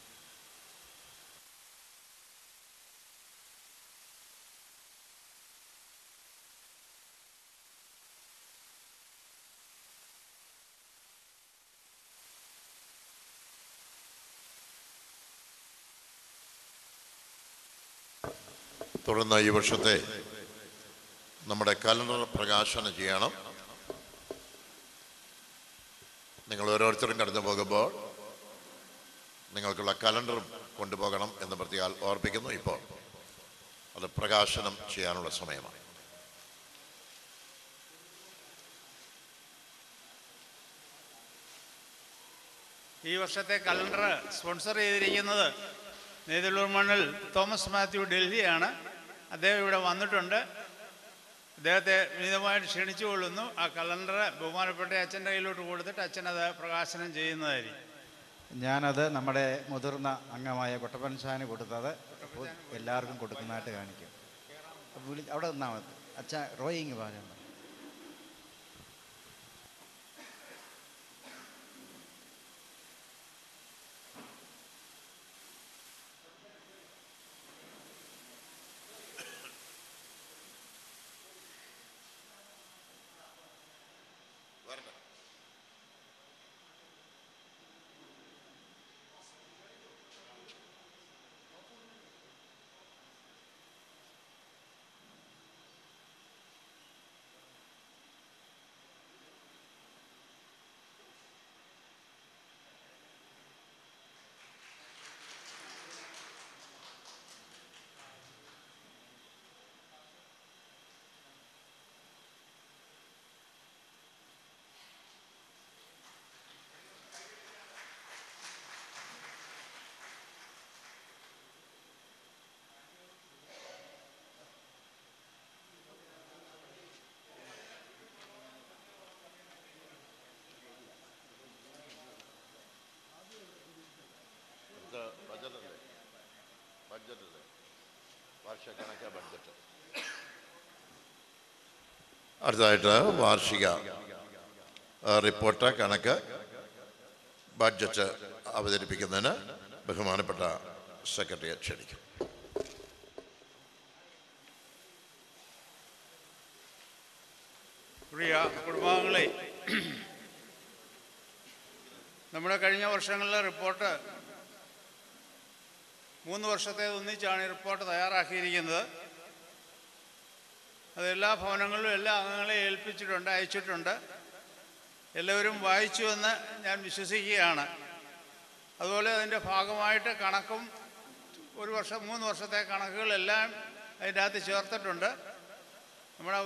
തുടർന്ന് ഈ വർഷത്തെ നമ്മുടെ കലണ്ടർ പ്രകാശനം ചെയ്യണം. നിങ്ങൾ ഓരോരുത്തരും കടന്നു പോകുമ്പോൾ നിങ്ങൾക്കുള്ള കലണ്ടറും കൊണ്ടുപോകണം എന്ന് പ്രത്യേകം ഓർപ്പിക്കുന്നു. ഇപ്പോൾ അത് പ്രകാശനം ചെയ്യാനുള്ള സമയമാണ്. ഈ വർഷത്തെ കലണ്ടർ സ്പോൺസർ ചെയ്തിരിക്കുന്നത് നെയ്തല്ലൂർ മണ്ണിൽ തോമസ് മാത്യു ഡൽഹിയാണ്. അദ്ദേഹം ഇവിടെ വന്നിട്ടുണ്ട്. അദ്ദേഹത്തെ വിനീതമായിട്ട് ക്ഷണിച്ചു കൊള്ളുന്നു. ആ കലണ്ടർ ബഹുമാനപ്പെട്ട അച്ഛൻ്റെ കയ്യിലോട്ട് കൊടുത്തിട്ട് അച്ഛൻ അത് പ്രകാശനം ചെയ്യുന്നതായിരിക്കും. ഞാനത് നമ്മുടെ മുതിർന്ന അംഗമായ കൊട്ടപ്പൻ ഷാന് കൊടുത്തത് എല്ലാവർക്കും കൊടുക്കുന്നതായിട്ട് കാണിക്കും. വിളി അവിടെ നിന്നാൽ മതി. അച്ഛാ റോയിങ് പറയുന്നത് അടുത്തതായിട്ട് വാർഷിക ആ, റിപ്പോർട്ട് കണക്ക് ബഡ്ജറ്റ് അവതരിപ്പിക്കുന്നതിന് ബഹുമാനപ്പെട്ട സെക്രട്ടറിയെ ക്ഷണിക്കും. പ്രിയ കുടുംബാംഗങ്ങളെ, നമ്മുടെ കഴിഞ്ഞ വർഷങ്ങളിലെ റിപ്പോർട്ട് മൂന്ന് വർഷത്തെ ഒന്നിച്ചാണ് ഈ റിപ്പോർട്ട് തയ്യാറാക്കിയിരിക്കുന്നത്. അത് എല്ലാ ഭവനങ്ങളിലും എല്ലാ അംഗങ്ങളെയും ഏൽപ്പിച്ചിട്ടുണ്ട്, അയച്ചിട്ടുണ്ട്. എല്ലാവരും വായിച്ചു എന്ന് ഞാൻ വിശ്വസിക്കുകയാണ്. അതുപോലെ അതിൻ്റെ ഭാഗമായിട്ട് കണക്കും ഒരു വർഷം മൂന്ന് വർഷത്തെ കണക്കുകളെല്ലാം അതിൻ്റെ അകത്ത് ചേർത്തിട്ടുണ്ട്. നമ്മുടെ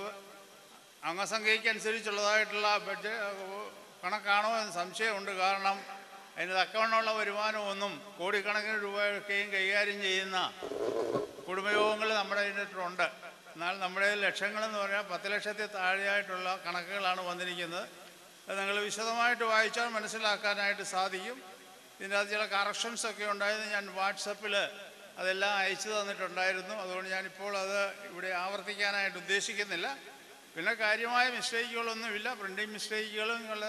അംഗസംഖ്യയ്ക്കനുസരിച്ചുള്ളതായിട്ടുള്ള ബഡ്ജറ്റ് കണക്കാണോ എന്ന് സംശയമുണ്ട്. കാരണം അതിന് തക്കവണ്ണമുള്ള വരുമാനമൊന്നും കോടിക്കണക്കിന് രൂപയൊക്കെയും കൈകാര്യം ചെയ്യുന്ന കുടുംബയോഗങ്ങൾ നമ്മുടെ ഇതിനകത്തുണ്ട്. എന്നാൽ നമ്മുടെ ലക്ഷങ്ങളെന്ന് പറഞ്ഞാൽ പത്ത് ലക്ഷത്തിൽ താഴെയായിട്ടുള്ള കണക്കുകളാണ് വന്നിരിക്കുന്നത്. അത് നിങ്ങൾ വിശദമായിട്ട് വായിച്ചാൽ മനസ്സിലാക്കാനായിട്ട് സാധിക്കും. ഇതിൻ്റെ അകത്ത് ചില കറക്ഷൻസ് ഒക്കെ ഉണ്ടായത് ഞാൻ വാട്സപ്പിൽ അതെല്ലാം അയച്ചു തന്നിട്ടുണ്ടായിരുന്നു. അതുകൊണ്ട് ഞാനിപ്പോൾ അത് ഇവിടെ ആവർത്തിക്കാനായിട്ട് ഉദ്ദേശിക്കുന്നില്ല. പിന്നെ കാര്യമായ മിസ്റ്റേക്കുകളൊന്നുമില്ല. പ്രിൻറ്റിങ് മിസ്റ്റേക്കുകളും ഉള്ള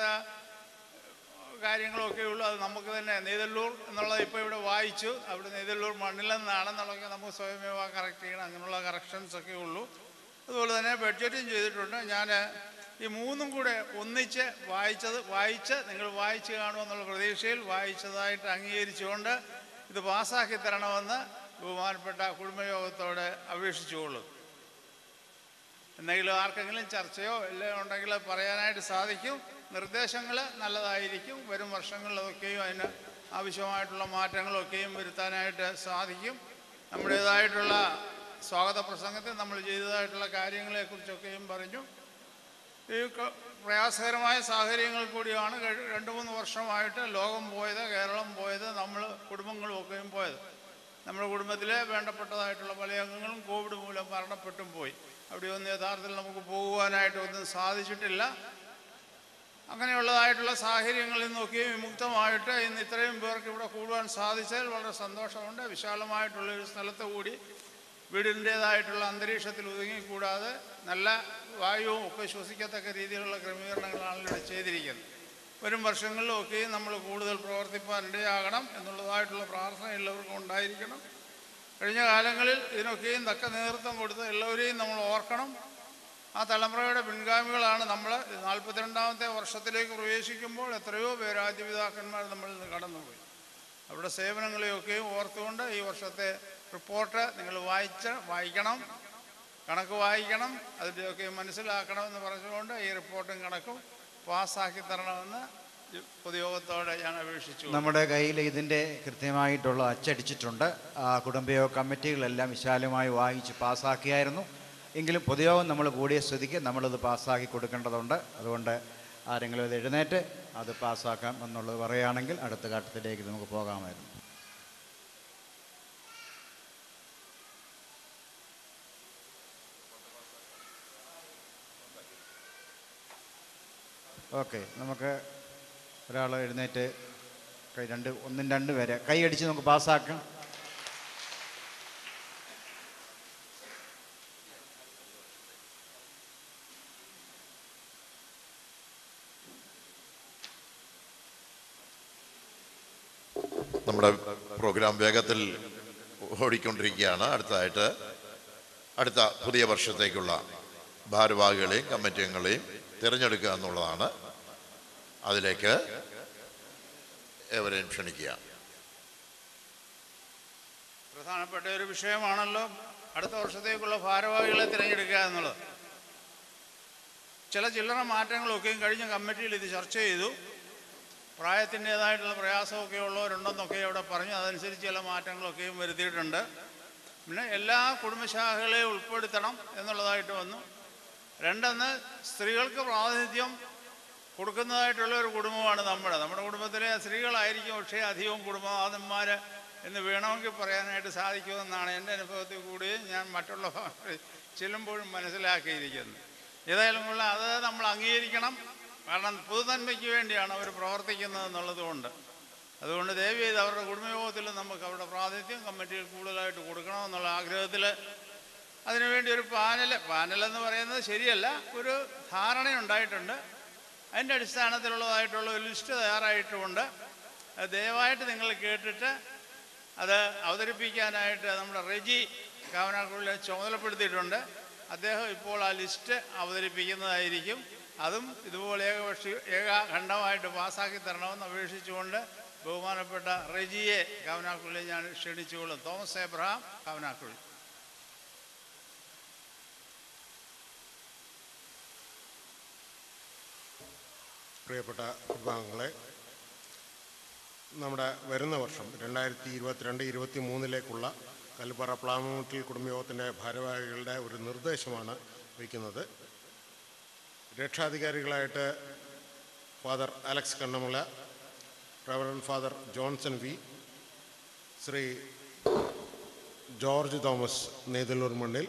കാര്യങ്ങളൊക്കെ ഉള്ളൂ. അത് നമുക്ക് തന്നെ നെയ്തല്ലൂർ എന്നുള്ളത് ഇപ്പോൾ ഇവിടെ വായിച്ചു. അവിടെ നെയ്തല്ലൂർ മണ്ണിലെന്നാണെന്നുള്ളതൊക്കെ നമുക്ക് സ്വയമേവ കറക്റ്റ് ചെയ്യണം. അങ്ങനെയുള്ള കറക്ഷൻസ് ഒക്കെ ഉള്ളൂ. അതുപോലെ തന്നെ ബഡ്ജറ്റും ചെയ്തിട്ടുണ്ട്. ഞാൻ ഈ മൂന്നും കൂടെ ഒന്നിച്ച് വായിച്ചത് വായിച്ച് നിങ്ങൾ വായിച്ച് കാണുമെന്നുള്ള പ്രതീക്ഷയിൽ വായിച്ചതായിട്ട് അംഗീകരിച്ചുകൊണ്ട് ഇത് പാസ്സാക്കി തരണമെന്ന് ബഹുമാനപ്പെട്ട കുടുംബയോഗത്തോട് അപേക്ഷിച്ചുകൊള്ളു. എന്തെങ്കിലും ആർക്കെങ്കിലും ചർച്ചയോ എല്ലാം ഉണ്ടെങ്കിൽ പറയാനായിട്ട് സാധിക്കും. നിർദ്ദേശങ്ങൾ നല്ലതായിരിക്കും. വരും വർഷങ്ങളിലൊക്കെയും അതിന് ആവശ്യമായിട്ടുള്ള മാറ്റങ്ങളൊക്കെയും വരുത്താനായിട്ട് സാധിക്കും. നമ്മുടേതായിട്ടുള്ള സ്വാഗത പ്രസംഗത്തിൽ നമ്മൾ ചെയ്തതായിട്ടുള്ള കാര്യങ്ങളെക്കുറിച്ചൊക്കെയും പറഞ്ഞു. ഈ പ്രയാസകരമായ സാഹചര്യങ്ങൾ കൂടിയാണ് രണ്ട് മൂന്ന് വർഷമായിട്ട് ലോകം പോയത്, കേരളം പോയത്, നമ്മൾ കുടുംബങ്ങളും ഒക്കെയും പോയത്. നമ്മുടെ കുടുംബത്തിലെ വേണ്ടപ്പെട്ടതായിട്ടുള്ള പല അംഗങ്ങളും കോവിഡ് മൂലം മരണപ്പെട്ടും പോയി. അവിടെയൊന്നും യഥാർത്ഥത്തിൽ നമുക്ക് പോകുവാനായിട്ടൊന്നും സാധിച്ചിട്ടില്ല. അങ്ങനെയുള്ളതായിട്ടുള്ള സാഹചര്യങ്ങളിൽ നിന്നൊക്കെയും വിമുക്തമായിട്ട് ഇന്ന് ഇത്രയും പേർക്ക് ഇവിടെ കൂടുവാൻ സാധിച്ചതിൽ വളരെ സന്തോഷമുണ്ട്. വിശാലമായിട്ടുള്ളൊരു സ്ഥലത്ത് കൂടി വീടിൻ്റേതായിട്ടുള്ള അന്തരീക്ഷത്തിൽ ഒതുങ്ങിക്കൂടാതെ നല്ല വായുവും ഒക്കെ ശ്വസിക്കത്തക്ക രീതിയിലുള്ള ക്രമീകരണങ്ങളാണ് ഇവിടെ ചെയ്തിരിക്കുന്നത്. വരും വർഷങ്ങളിലൊക്കെയും നമ്മൾ കൂടുതൽ പ്രവർത്തിപ്പാൻ ഇടയാകണം എന്നുള്ളതായിട്ടുള്ള പ്രാർത്ഥന എല്ലാവർക്കും ഉണ്ടായിരിക്കണം. കഴിഞ്ഞ കാലങ്ങളിൽ ഇതിനൊക്കെയും തക്ക നേതൃത്വം കൊടുത്ത് എല്ലാവരെയും നമ്മൾ ഓർക്കണം. ആ തലമുറയുടെ പിൻഗാമികളാണ് നമ്മൾ. നാൽപ്പത്തിരണ്ടാമത്തെ വർഷത്തിലേക്ക് പ്രവേശിക്കുമ്പോൾ എത്രയോ പേര് ആദ്യപിതാക്കന്മാർ നമ്മളിൽ നിന്ന് കടന്നുപോയി. അവരുടെ സേവനങ്ങളെയൊക്കെയും ഓർത്തുകൊണ്ട് ഈ വർഷത്തെ റിപ്പോർട്ട് നിങ്ങൾ വായിച്ച് വായിക്കണം, കണക്ക് വായിക്കണം, അതിൻ്റെയൊക്കെ മനസ്സിലാക്കണമെന്ന് പറഞ്ഞുകൊണ്ട് ഈ റിപ്പോർട്ടും കണക്കും പാസ്സാക്കി തരണമെന്ന് പൊതുയോഗത്തോടെ ഞാൻ അപേക്ഷിച്ചു. നമ്മുടെ കയ്യിൽ ഇതിൻ്റെ കൃത്യമായിട്ടുള്ള അച്ചടിച്ചിട്ടുണ്ട്. ആ കുടുംബയോഗ കമ്മിറ്റികളെല്ലാം വിശാലമായി വായിച്ച് പാസ്സാക്കിയായിരുന്നു. എങ്കിലും പൊതുയോഗം നമ്മൾ കൂടിയ സ്ഥിതിക്ക് നമ്മളത് പാസ്സാക്കി കൊടുക്കേണ്ടതുണ്ട്. അതുകൊണ്ട് ആരെങ്കിലും ഇത് എഴുന്നേറ്റ് അത് പാസ്സാക്കാം എന്നുള്ളത് പറയുകയാണെങ്കിൽ അടുത്ത ഘട്ടത്തിലേക്ക് നമുക്ക് പോകാമായിരുന്നു. ഓക്കെ, നമുക്ക് ഒരാൾ എഴുന്നേറ്റ് കൈ രണ്ട് ഒന്നും രണ്ട് പേരെ കൈ അടിച്ച് നമുക്ക് പാസ്സാക്കാം. നമ്മുടെ പ്രോഗ്രാം വേഗത്തിൽ ഓടിക്കൊണ്ടിരിക്കുകയാണ്. അടുത്തതായിട്ട് അടുത്ത പുതിയ വർഷത്തേക്കുള്ള ഭാരവാഹികളെയും കമ്മിറ്റി അംഗങ്ങളെയും തിരഞ്ഞെടുക്കുക എന്നുള്ളതാണ്. അതിലേക്ക് ഏവരെയും ക്ഷണിക്കുക. പ്രധാനപ്പെട്ട ഒരു വിഷയമാണല്ലോ അടുത്ത വർഷത്തേക്കുള്ള ഭാരവാഹികളെ തിരഞ്ഞെടുക്കുക എന്നുള്ളത്. ചില ചില്ലറ മാറ്റങ്ങളൊക്കെയും കഴിഞ്ഞ കമ്മിറ്റിയിൽ ഇത് ചർച്ച ചെയ്തു. പ്രായത്തിൻ്റേതായിട്ടുള്ള പ്രയാസമൊക്കെ ഉള്ളവരുണ്ടെന്നൊക്കെ അവിടെ പറഞ്ഞു. അതനുസരിച്ച് ചില മാറ്റങ്ങളൊക്കെയും വരുത്തിയിട്ടുണ്ട്. പിന്നെ എല്ലാ കുടുംബശാഖകളെയും ഉൾപ്പെടുത്തണം എന്നുള്ളതായിട്ട് വന്നു. രണ്ടെന്ന് സ്ത്രീകൾക്ക് പ്രാതിനിധ്യം കൊടുക്കുന്നതായിട്ടുള്ള ഒരു കുടുംബമാണ് നമ്മുടെ നമ്മുടെ കുടുംബത്തിലെ സ്ത്രീകളായിരിക്കും പക്ഷേ അധികവും കുടുംബനാഥന്മാർ എന്ന് വേണമെങ്കിൽ പറയാനായിട്ട് സാധിക്കുമെന്നാണ് എൻ്റെ അനുഭവത്തിൽ കൂടി ഞാൻ മറ്റുള്ള ചെല്ലുമ്പോഴും മനസ്സിലാക്കിയിരിക്കുന്നത്. ഏതായാലും കൊള്ള അത് നമ്മൾ അംഗീകരിക്കണം. കാരണം പൊതുനന്മയ്ക്ക് വേണ്ടിയാണ് അവർ പ്രവർത്തിക്കുന്നത് എന്നുള്ളത് കൊണ്ട്. അതുകൊണ്ട് ദയവ് ചെയ്ത് അവരുടെ കുടുംബയോഗത്തിൽ നമുക്ക് അവരുടെ പ്രാതിനിധ്യം കമ്മിറ്റിയിൽ കൂടുതലായിട്ട് കൊടുക്കണമെന്നുള്ള ആഗ്രഹത്തിൽ അതിനുവേണ്ടി ഒരു പാനൽ പാനൽ എന്ന് പറയുന്നത് ശരിയല്ല, ഒരു ധാരണയുണ്ടായിട്ടുണ്ട്. അതിൻ്റെ അടിസ്ഥാനത്തിലുള്ളതായിട്ടുള്ള ഒരു ലിസ്റ്റ് തയ്യാറായിട്ടുമുണ്ട്. അത് ദയവായിട്ട് നിങ്ങൾ കേട്ടിട്ട് അത് അവതരിപ്പിക്കാനായിട്ട് നമ്മുടെ റെജി കാവനാക്കുള്ളിൽ ചുമതലപ്പെടുത്തിയിട്ടുണ്ട്. അദ്ദേഹം ഇപ്പോൾ ആ ലിസ്റ്റ് അവതരിപ്പിക്കുന്നതായിരിക്കും. അതും ഇതുപോലെ ഏകപക്ഷി ഏകഖണ്ഡമായിട്ട് പാസ്സാക്കി തരണമെന്ന് അപേക്ഷിച്ചുകൊണ്ട് ബഹുമാനപ്പെട്ട റെജിയെ കാവനാക്കുള്ളിൽ ഞാൻ ക്ഷണിച്ചുകൊള്ളും. Thomas Abraham, കാവനാക്കുള്ളി. പ്രിയപ്പെട്ട കുടുംബാംഗങ്ങളെ, നമ്മുടെ വരുന്ന വർഷം രണ്ടായിരത്തി ഇരുപത്തിരണ്ട് ഇരുപത്തി മൂന്നിലേക്കുള്ള കൽപ്പറ പ്ലാമൂട്ടിൽ കുടുംബയോഗത്തിൻ്റെ ഭാരവാഹികളുടെ ഒരു നിർദ്ദേശമാണ് വയ്ക്കുന്നത്. രക്ഷാധികാരികളായിട്ട് father Alex Kannamala, reverend father Johnson V, Shri George Thomas Neythallur Mannil,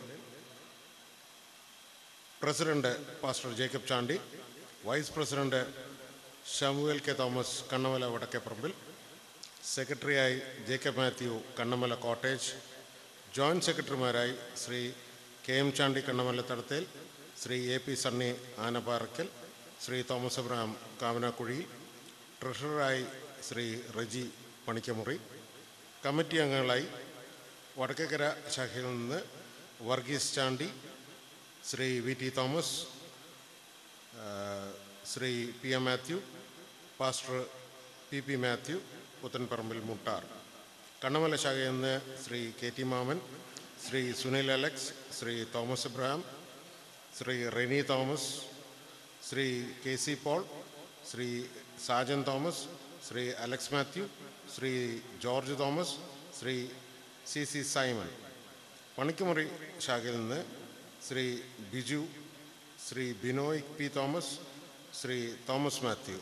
president pastor Jacob Chandy, vice president Shamuel K Thomas Kannamala Vadakkeparambil, സെക്രട്ടറിയായി Jacob Mathew Kannamala cottage, joint സെക്രട്ടറിമാരായി Shri K M Chandy Kannamala Thadathel, Shri A P Sunny Anapparakkal, Shri Thomas Abraham Kavanakuzhiyil, ട്രഷററായി ശ്രീ റെജി പണിക്കമുറി, കമ്മിറ്റി അംഗങ്ങളായി വടക്കേക്കര ശാഖയിൽ നിന്ന് Varghese Chandy, Shri V T Thomas, Shri P M Mathew, pastor P P Mathew Puthenparambil Muttar. Kannamala ശാഖയിൽ നിന്ന് Shri K T Mammen, Shri Sunil Alex, Shri Thomas Abraham, Shri Reni Thomas, Shri K C Paul, Shri Sajan Thomas, Shri Alex Mathew, Shri George Thomas, Shri C C Simon. Panikkamuri ശാഖയിൽ നിന്ന് Shri Biju, Shri Binoy P Thomas, Shri Thomas Mathew.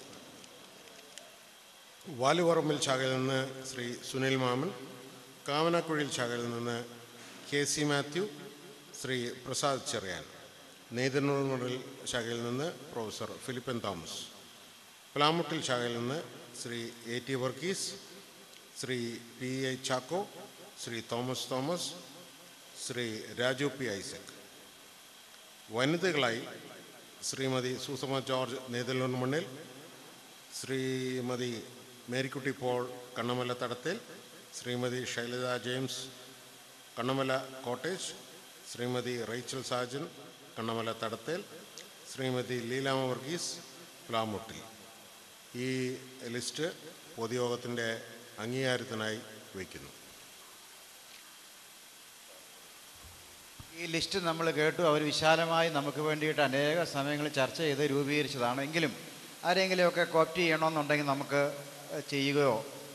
Valuparambil ശാഖയിൽ നിന്ന് ശ്രീ സുനിൽ മാമൻ, കാവനാക്കുഴിയിൽ ശാഖയിൽ നിന്ന് K C Mathew, Shri Prasad Cherian. Neythallur ശാഖയിൽ നിന്ന് പ്രൊഫസർ ഫിലിപ്പൻ തോമസ്. പ്ലാമുട്ടിൽ ശാഖയിൽ നിന്ന് Shri A T Varghese, Shri P A Chacko, Shri Thomas Thomas, Shri Raju P Isaac. വനിതകളായി Shrimati Susamma George Neythallur Mannil, Shrimati Marykutty Paul Kannamala Thadathel, Shrimati Shailaja James Kannamala cottage, Shrimati Rachel Sajan Kannamala Thadathel, Shrimati Leelamma Varghese Plamoottil. ഈ ലിസ്റ്റ് പൊതുയോഗത്തിൻ്റെ അംഗീകാരത്തിനായി വയ്ക്കുന്നു. ഈ ലിസ്റ്റ് നമ്മൾ കേട്ടു. അവർ വിശാലമായി നമുക്ക് വേണ്ടിയിട്ട് അനേക സമയങ്ങളിൽ ചർച്ച ചെയ്ത് രൂപീകരിച്ചതാണ്. എങ്കിലും ആരെങ്കിലുമൊക്കെ കോപ്പി ചെയ്യണമെന്നുണ്ടെങ്കിൽ നമുക്ക് ചെയ്യുകയോ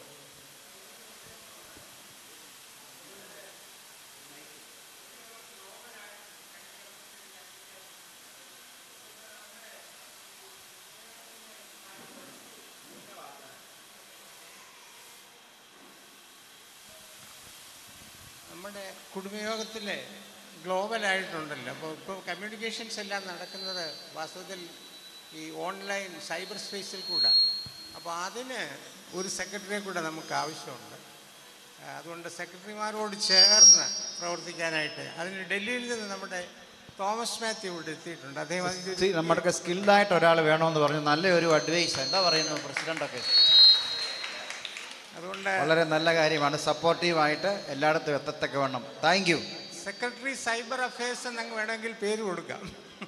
നമ്മുടെ കുടുംബയോഗത്തിൽ ഗ്ലോബലായിട്ടുണ്ടല്ലോ. അപ്പോൾ ഇപ്പോൾ കമ്മ്യൂണിക്കേഷൻസ് എല്ലാം നടക്കുന്നത് വാസ്തവത്തിൽ ഈ ഓൺലൈൻ സൈബർ സ്പേസിൽ കൂടെ. അപ്പോൾ അതിന് ഒരു സെക്രട്ടറിയെ കൂടെ നമുക്ക് ആവശ്യമുണ്ട്. അതുകൊണ്ട് സെക്രട്ടറിമാരോട് ചേർന്ന് പ്രവർത്തിക്കാനായിട്ട് അതിന് ഡൽഹിയിൽ നിന്ന് നമ്മുടെ തോമസ് മാത്യു ഇവിടെ എത്തിയിട്ടുണ്ട്. അദ്ദേഹം നമ്മുടെ സ്കിൽഡായിട്ട് ഒരാൾ വേണമെന്ന് പറഞ്ഞു. നല്ലൊരു അഡ്വൈസ്. എന്താ പറയുന്നത് പ്രസിഡൻ്റൊക്കെ? അതുകൊണ്ട് വളരെ നല്ല കാര്യമാണ്. സപ്പോർട്ടീവായിട്ട് എല്ലായിടത്തും എത്തത്തക്ക വേണം. Thank you. Secretary cyber affairs എന്നങ്ങ് വേണമെങ്കിൽ പേര് കൊടുക്കാം.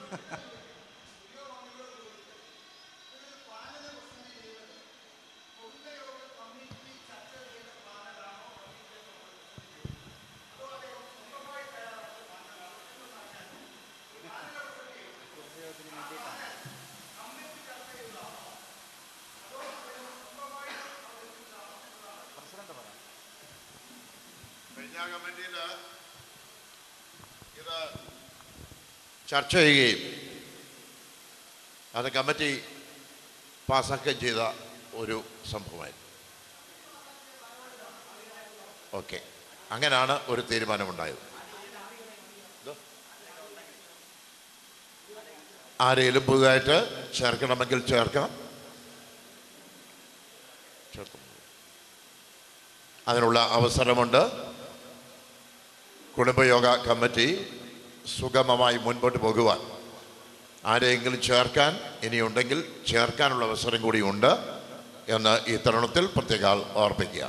കഴിഞ്ഞ കമ്മിറ്റിയിൽ ഇത് ചർച്ച ചെയ്യുകയും അത് കമ്മിറ്റി പാസ്സാക്കുകയും ചെയ്ത ഒരു സംഭവമായിരുന്നു. ഓക്കെ, അങ്ങനെയാണ് ഒരു തീരുമാനമുണ്ടായത്. ആരെങ്കിലും പുതുതായിട്ട് ചേർക്കണമെങ്കിൽ ചേർക്കാം. ചേർക്കും. അതിനുള്ള അവസരമുണ്ട്. കുടുംബയോഗ കമ്മിറ്റി സുഗമമായി മുൻപോട്ട് പോകുവാൻ ആരെയെങ്കിലും ചേർക്കാൻ ഇനിയുണ്ടെങ്കിൽ ചേർക്കാനുള്ള അവസരം കൂടിയുണ്ട് എന്ന് ഈ തരുണത്തിൽ പ്രത്യേകം ഓർപ്പിക്കുക.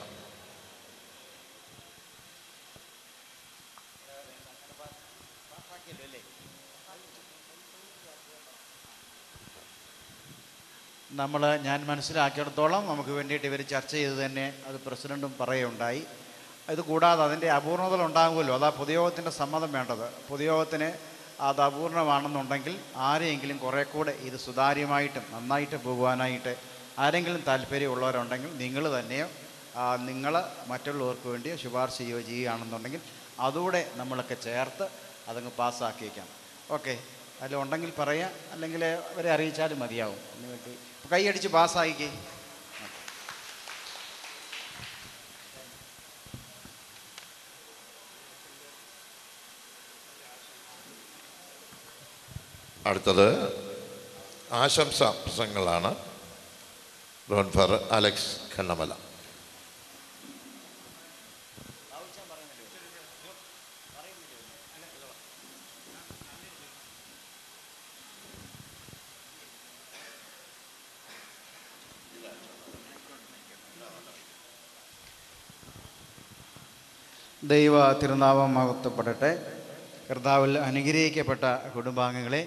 നമ്മൾ ഞാൻ മനസ്സിലാക്കിയിടത്തോളം നമുക്ക് വേണ്ടിയിട്ട് ഇവർ ചർച്ച ചെയ്ത് തന്നെ അത് പ്രസിഡൻറ്റും പറയുകയുണ്ടായി. ഇത് കൂടാതെ അതിൻ്റെ അപൂർണതകൾ ഉണ്ടാകുമല്ലോ, അതാ പൊതുയോഗത്തിൻ്റെ സമ്മതം വേണ്ടത്. പൊതുയോഗത്തിന് അത് അപൂർണമാണെന്നുണ്ടെങ്കിൽ ആരെയെങ്കിലും കുറേ കൂടെ ഇത് സുതാര്യമായിട്ടും നന്നായിട്ട് പോകുവാനായിട്ട് ആരെങ്കിലും താല്പര്യമുള്ളവരുണ്ടെങ്കിൽ നിങ്ങൾ തന്നെയോ നിങ്ങൾ മറ്റുള്ളവർക്ക് വേണ്ടിയോ ശുപാർശ ചെയ്യുകയോ ചെയ്യുകയാണെന്നുണ്ടെങ്കിൽ അതുകൂടെ നമ്മളൊക്കെ ചേർത്ത് അതങ്ങ് പാസ്സാക്കി വയ്ക്കാം. ഓക്കെ, അതിലുണ്ടെങ്കിൽ പറയാം, അല്ലെങ്കിൽ അവരെ അറിയിച്ചാലും മതിയാവും. നിങ്ങൾക്ക് കൈയടിച്ച് പാസ്സാക്കിക്കേ. അടുത്തത് ആശംസാ പ്രസംഗങ്ങളാണ്. റോൺഫർ അലക്സ് കണ്ണമല. ദൈവ തിരുനാമം മഹത്വപ്പെടട്ടെ. കർത്താവിൽ അനുഗ്രഹിക്കപ്പെട്ട കുടുംബാംഗങ്ങളെ,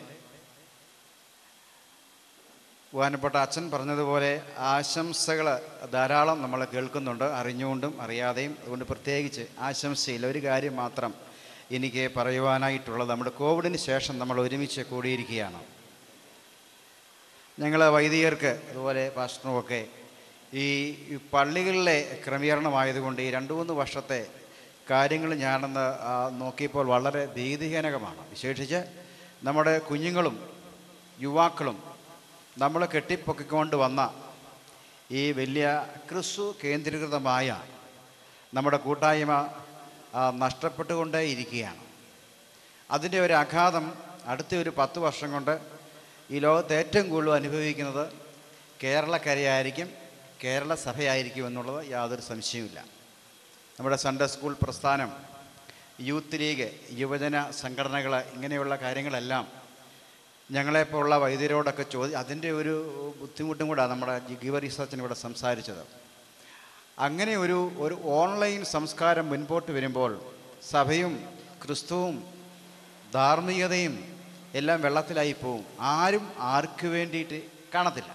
ബഹുമാനപ്പെട്ട അച്ഛൻ പറഞ്ഞതുപോലെ ആശംസകൾ ധാരാളം നമ്മൾ കേൾക്കുന്നുണ്ട്, അറിഞ്ഞുകൊണ്ടും അറിയാതെയും. അതുകൊണ്ട് പ്രത്യേകിച്ച് ആശംസയിൽ ഒരു കാര്യം മാത്രം എനിക്ക് പറയുവാനായിട്ടുള്ളത്, നമ്മുടെ കോവിഡിന് ശേഷം നമ്മൾ ഒരുമിച്ച് കൂടിയിരിക്കുകയാണ്. ഞങ്ങൾ വൈദികർക്ക് അതുപോലെ പാസ്റ്ററുമൊക്കെ ഈ പള്ളികളിലെ ക്രമീകരണമായതുകൊണ്ട് ഈ രണ്ട് മൂന്ന് വർഷത്തെ കാര്യങ്ങൾ ഞാനൊന്ന് നോക്കിയപ്പോൾ വളരെ ഭീതിജനകമാണ്. വിശേഷിച്ച് നമ്മുടെ കുഞ്ഞുങ്ങളും യുവാക്കളും നമ്മൾ കെട്ടിപ്പൊക്കിക്കൊണ്ട് വന്ന ഈ വലിയ ക്രിസ്തു കേന്ദ്രീകൃതമായ നമ്മുടെ കൂട്ടായ്മ നഷ്ടപ്പെട്ടുകൊണ്ടേ ഇരിക്കുകയാണ്. അതിൻ്റെ ഒരു ആഘാതം അടുത്ത ഒരു പത്ത് വർഷം കൊണ്ട് ഈ ലോകത്ത് ഏറ്റവും കൂടുതൽ അനുഭവിക്കുന്നത് കേരളക്കരയായിരിക്കും, കേരള സഭയായിരിക്കും എന്നുള്ളത് യാതൊരു സംശയവുമില്ല. നമ്മുടെ സൺഡേ സ്കൂൾ പ്രസ്ഥാനം, യൂത്ത് ലീഗ്, യുവജന സംഘടനകൾ, ഇങ്ങനെയുള്ള കാര്യങ്ങളെല്ലാം ഞങ്ങളെപ്പോലുള്ള വൈദ്യരോടൊക്കെ ചോദി അതിൻ്റെ ഒരു ബുദ്ധിമുട്ടും കൂടെ നമ്മുടെ ഗിവർ റിസർച്ചിന് ഇവിടെ സംസാരിച്ചത്. അങ്ങനെ ഒരു ഒരു ഓൺലൈൻ സംസ്കാരം മുൻപോട്ട് വരുമ്പോൾ സഭയും ക്രിസ്തുവും ധാർമ്മികതയും എല്ലാം വെള്ളത്തിലായി പോവും. ആരും ആർക്ക് വേണ്ടിയിട്ട് കാണത്തില്ല.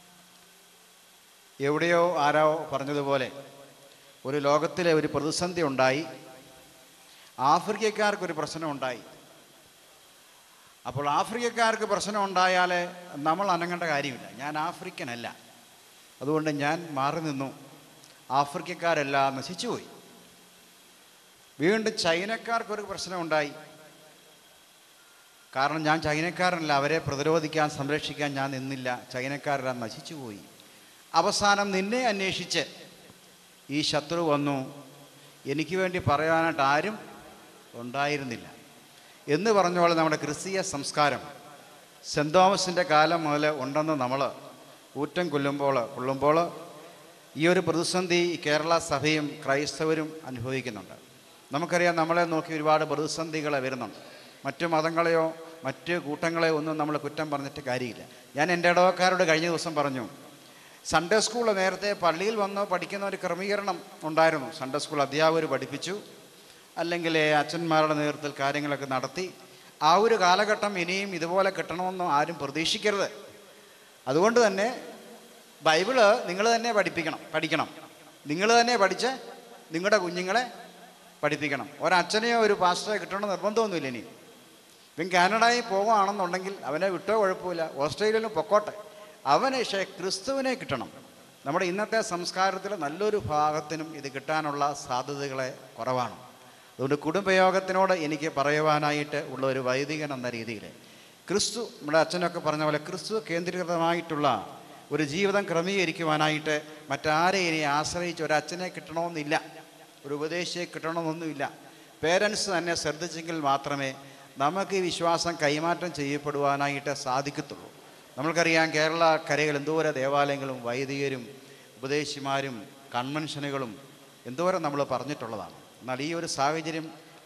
എവിടെയോ ആരോ പറഞ്ഞതുപോലെ ഒരു ലോകത്തിലെ ഒരു പ്രതിസന്ധി ഉണ്ടായി, ആഫ്രിക്കക്കാർക്കൊരു പ്രശ്നം ഉണ്ടായി. അപ്പോൾ ആഫ്രിക്കക്കാർക്ക് പ്രശ്നം ഉണ്ടായാൽ നമ്മൾ അനങ്ങേണ്ട കാര്യമില്ല. ഞാൻ ആഫ്രിക്കനല്ല, അതുകൊണ്ട് ഞാൻ മാറി നിന്നു. ആഫ്രിക്കക്കാരെല്ലാം നശിച്ചുപോയി. വീണ്ടും ചൈനക്കാർക്കൊരു പ്രശ്നം ഉണ്ടായി. കാരണം ഞാൻ ചൈനക്കാരനല്ല, അവരെ പ്രതിരോധിക്കാൻ സംരക്ഷിക്കാൻ ഞാൻ നിന്നില്ല. ചൈനക്കാരെല്ലാം നശിച്ചുപോയി. അവസാനം നിന്നെ അന്വേഷിച്ച് ഈ ശത്രു വന്നു. എനിക്ക് വേണ്ടി പറയാനായിട്ട് ആരും ഉണ്ടായിരുന്നില്ല എന്ന് പറഞ്ഞ പോലെ നമ്മുടെ ക്രിസ്തീയ സംസ്കാരം സെൻറ് തോമസിൻ്റെ കാലം മുതൽ ഉണ്ടെന്ന് നമ്മൾ ഊറ്റം കൊല്ലുമ്പോൾ കൊള്ളുമ്പോൾ ഈ ഒരു പ്രതിസന്ധി കേരള സഭയും ക്രൈസ്തവരും അനുഭവിക്കുന്നുണ്ട്. നമുക്കറിയാം, നമ്മളെ നോക്കി ഒരുപാട് പ്രതിസന്ധികൾ വരുന്നുണ്ട്. മറ്റു മതങ്ങളെയോ മറ്റ് കൂട്ടങ്ങളെയോ ഒന്നും നമ്മൾ കുറ്റം പറഞ്ഞിട്ട് കാര്യമില്ല. ഞാൻ എൻ്റെ ഇടവക്കാരോട് കഴിഞ്ഞ ദിവസം പറഞ്ഞു, സൺഡേ സ്കൂൾ നേരത്തെ പള്ളിയിൽ വന്ന് പഠിക്കുന്ന ഒരു ക്രമീകരണം ഉണ്ടായിരുന്നു. സൺഡേ സ്കൂൾ അധ്യാപകർ പഠിപ്പിച്ചു, അല്ലെങ്കിൽ അച്ഛന്മാരുടെ നേതൃത്വത്തിൽ കാര്യങ്ങളൊക്കെ നടത്തി. ആ ഒരു കാലഘട്ടം ഇനിയും ഇതുപോലെ കിട്ടണമെന്ന് ആരും പ്രതീക്ഷിക്കരുത്. അതുകൊണ്ട് തന്നെ ബൈബിള് നിങ്ങൾ തന്നെ പഠിപ്പിക്കണം പഠിക്കണം നിങ്ങൾ തന്നെ പഠിച്ച് നിങ്ങളുടെ കുഞ്ഞുങ്ങളെ പഠിപ്പിക്കണം. ഒരച്ഛനെയോ ഒരു പാസ്റ്ററെ കിട്ടണമെന്ന് നിർബന്ധമൊന്നുമില്ല. ഇനി ഇവൻ കാനഡയിൽ പോകുകയാണെന്നുണ്ടെങ്കിൽ അവനെ വിട്ടോ കുഴപ്പമില്ല, ഓസ്ട്രേലിയയിലും പൊക്കോട്ടെ, അവന് പക്ഷേ ക്രിസ്തുവിനെ കിട്ടണം. നമ്മുടെ ഇന്നത്തെ സംസ്കാരത്തിൽ നല്ലൊരു ഭാഗത്തിനും ഇത് കിട്ടാനുള്ള സാധ്യതകളെ കുറവാണ്. അതുകൊണ്ട് കുടുംബയോഗത്തിനോട് എനിക്ക് പറയുവാനായിട്ട് ഉള്ള ഒരു വൈദികൻ എന്ന രീതിയിൽ ക്രിസ്തു, നമ്മുടെ അച്ഛനൊക്കെ പറഞ്ഞ പോലെ ക്രിസ്തു കേന്ദ്രീകൃതമായിട്ടുള്ള ഒരു ജീവിതം ക്രമീകരിക്കുവാനായിട്ട് മറ്റാരെ ഇനി ആശ്രയിച്ച് ഒരച്ഛനെ കിട്ടണമെന്നില്ല, ഒരു ഉപദേശിയെ കിട്ടണമെന്നൊന്നുമില്ല. പേരൻസ് തന്നെ ശ്രദ്ധിച്ചെങ്കിൽ മാത്രമേ നമുക്ക് ഈ വിശ്വാസം കൈമാറ്റം ചെയ്യപ്പെടുവാനായിട്ട് സാധിക്കത്തുള്ളൂ. നമ്മൾക്കറിയാം, കേരള കരയിൽ എന്തോരം ദേവാലയങ്ങളും വൈദികരും ഉപദേശിമാരും കൺവെൻഷനുകളും എന്തോരം നമ്മൾ പറഞ്ഞിട്ടുള്ളതാണ്. എന്നാൽ ഈ ഒരു സാഹചര്യം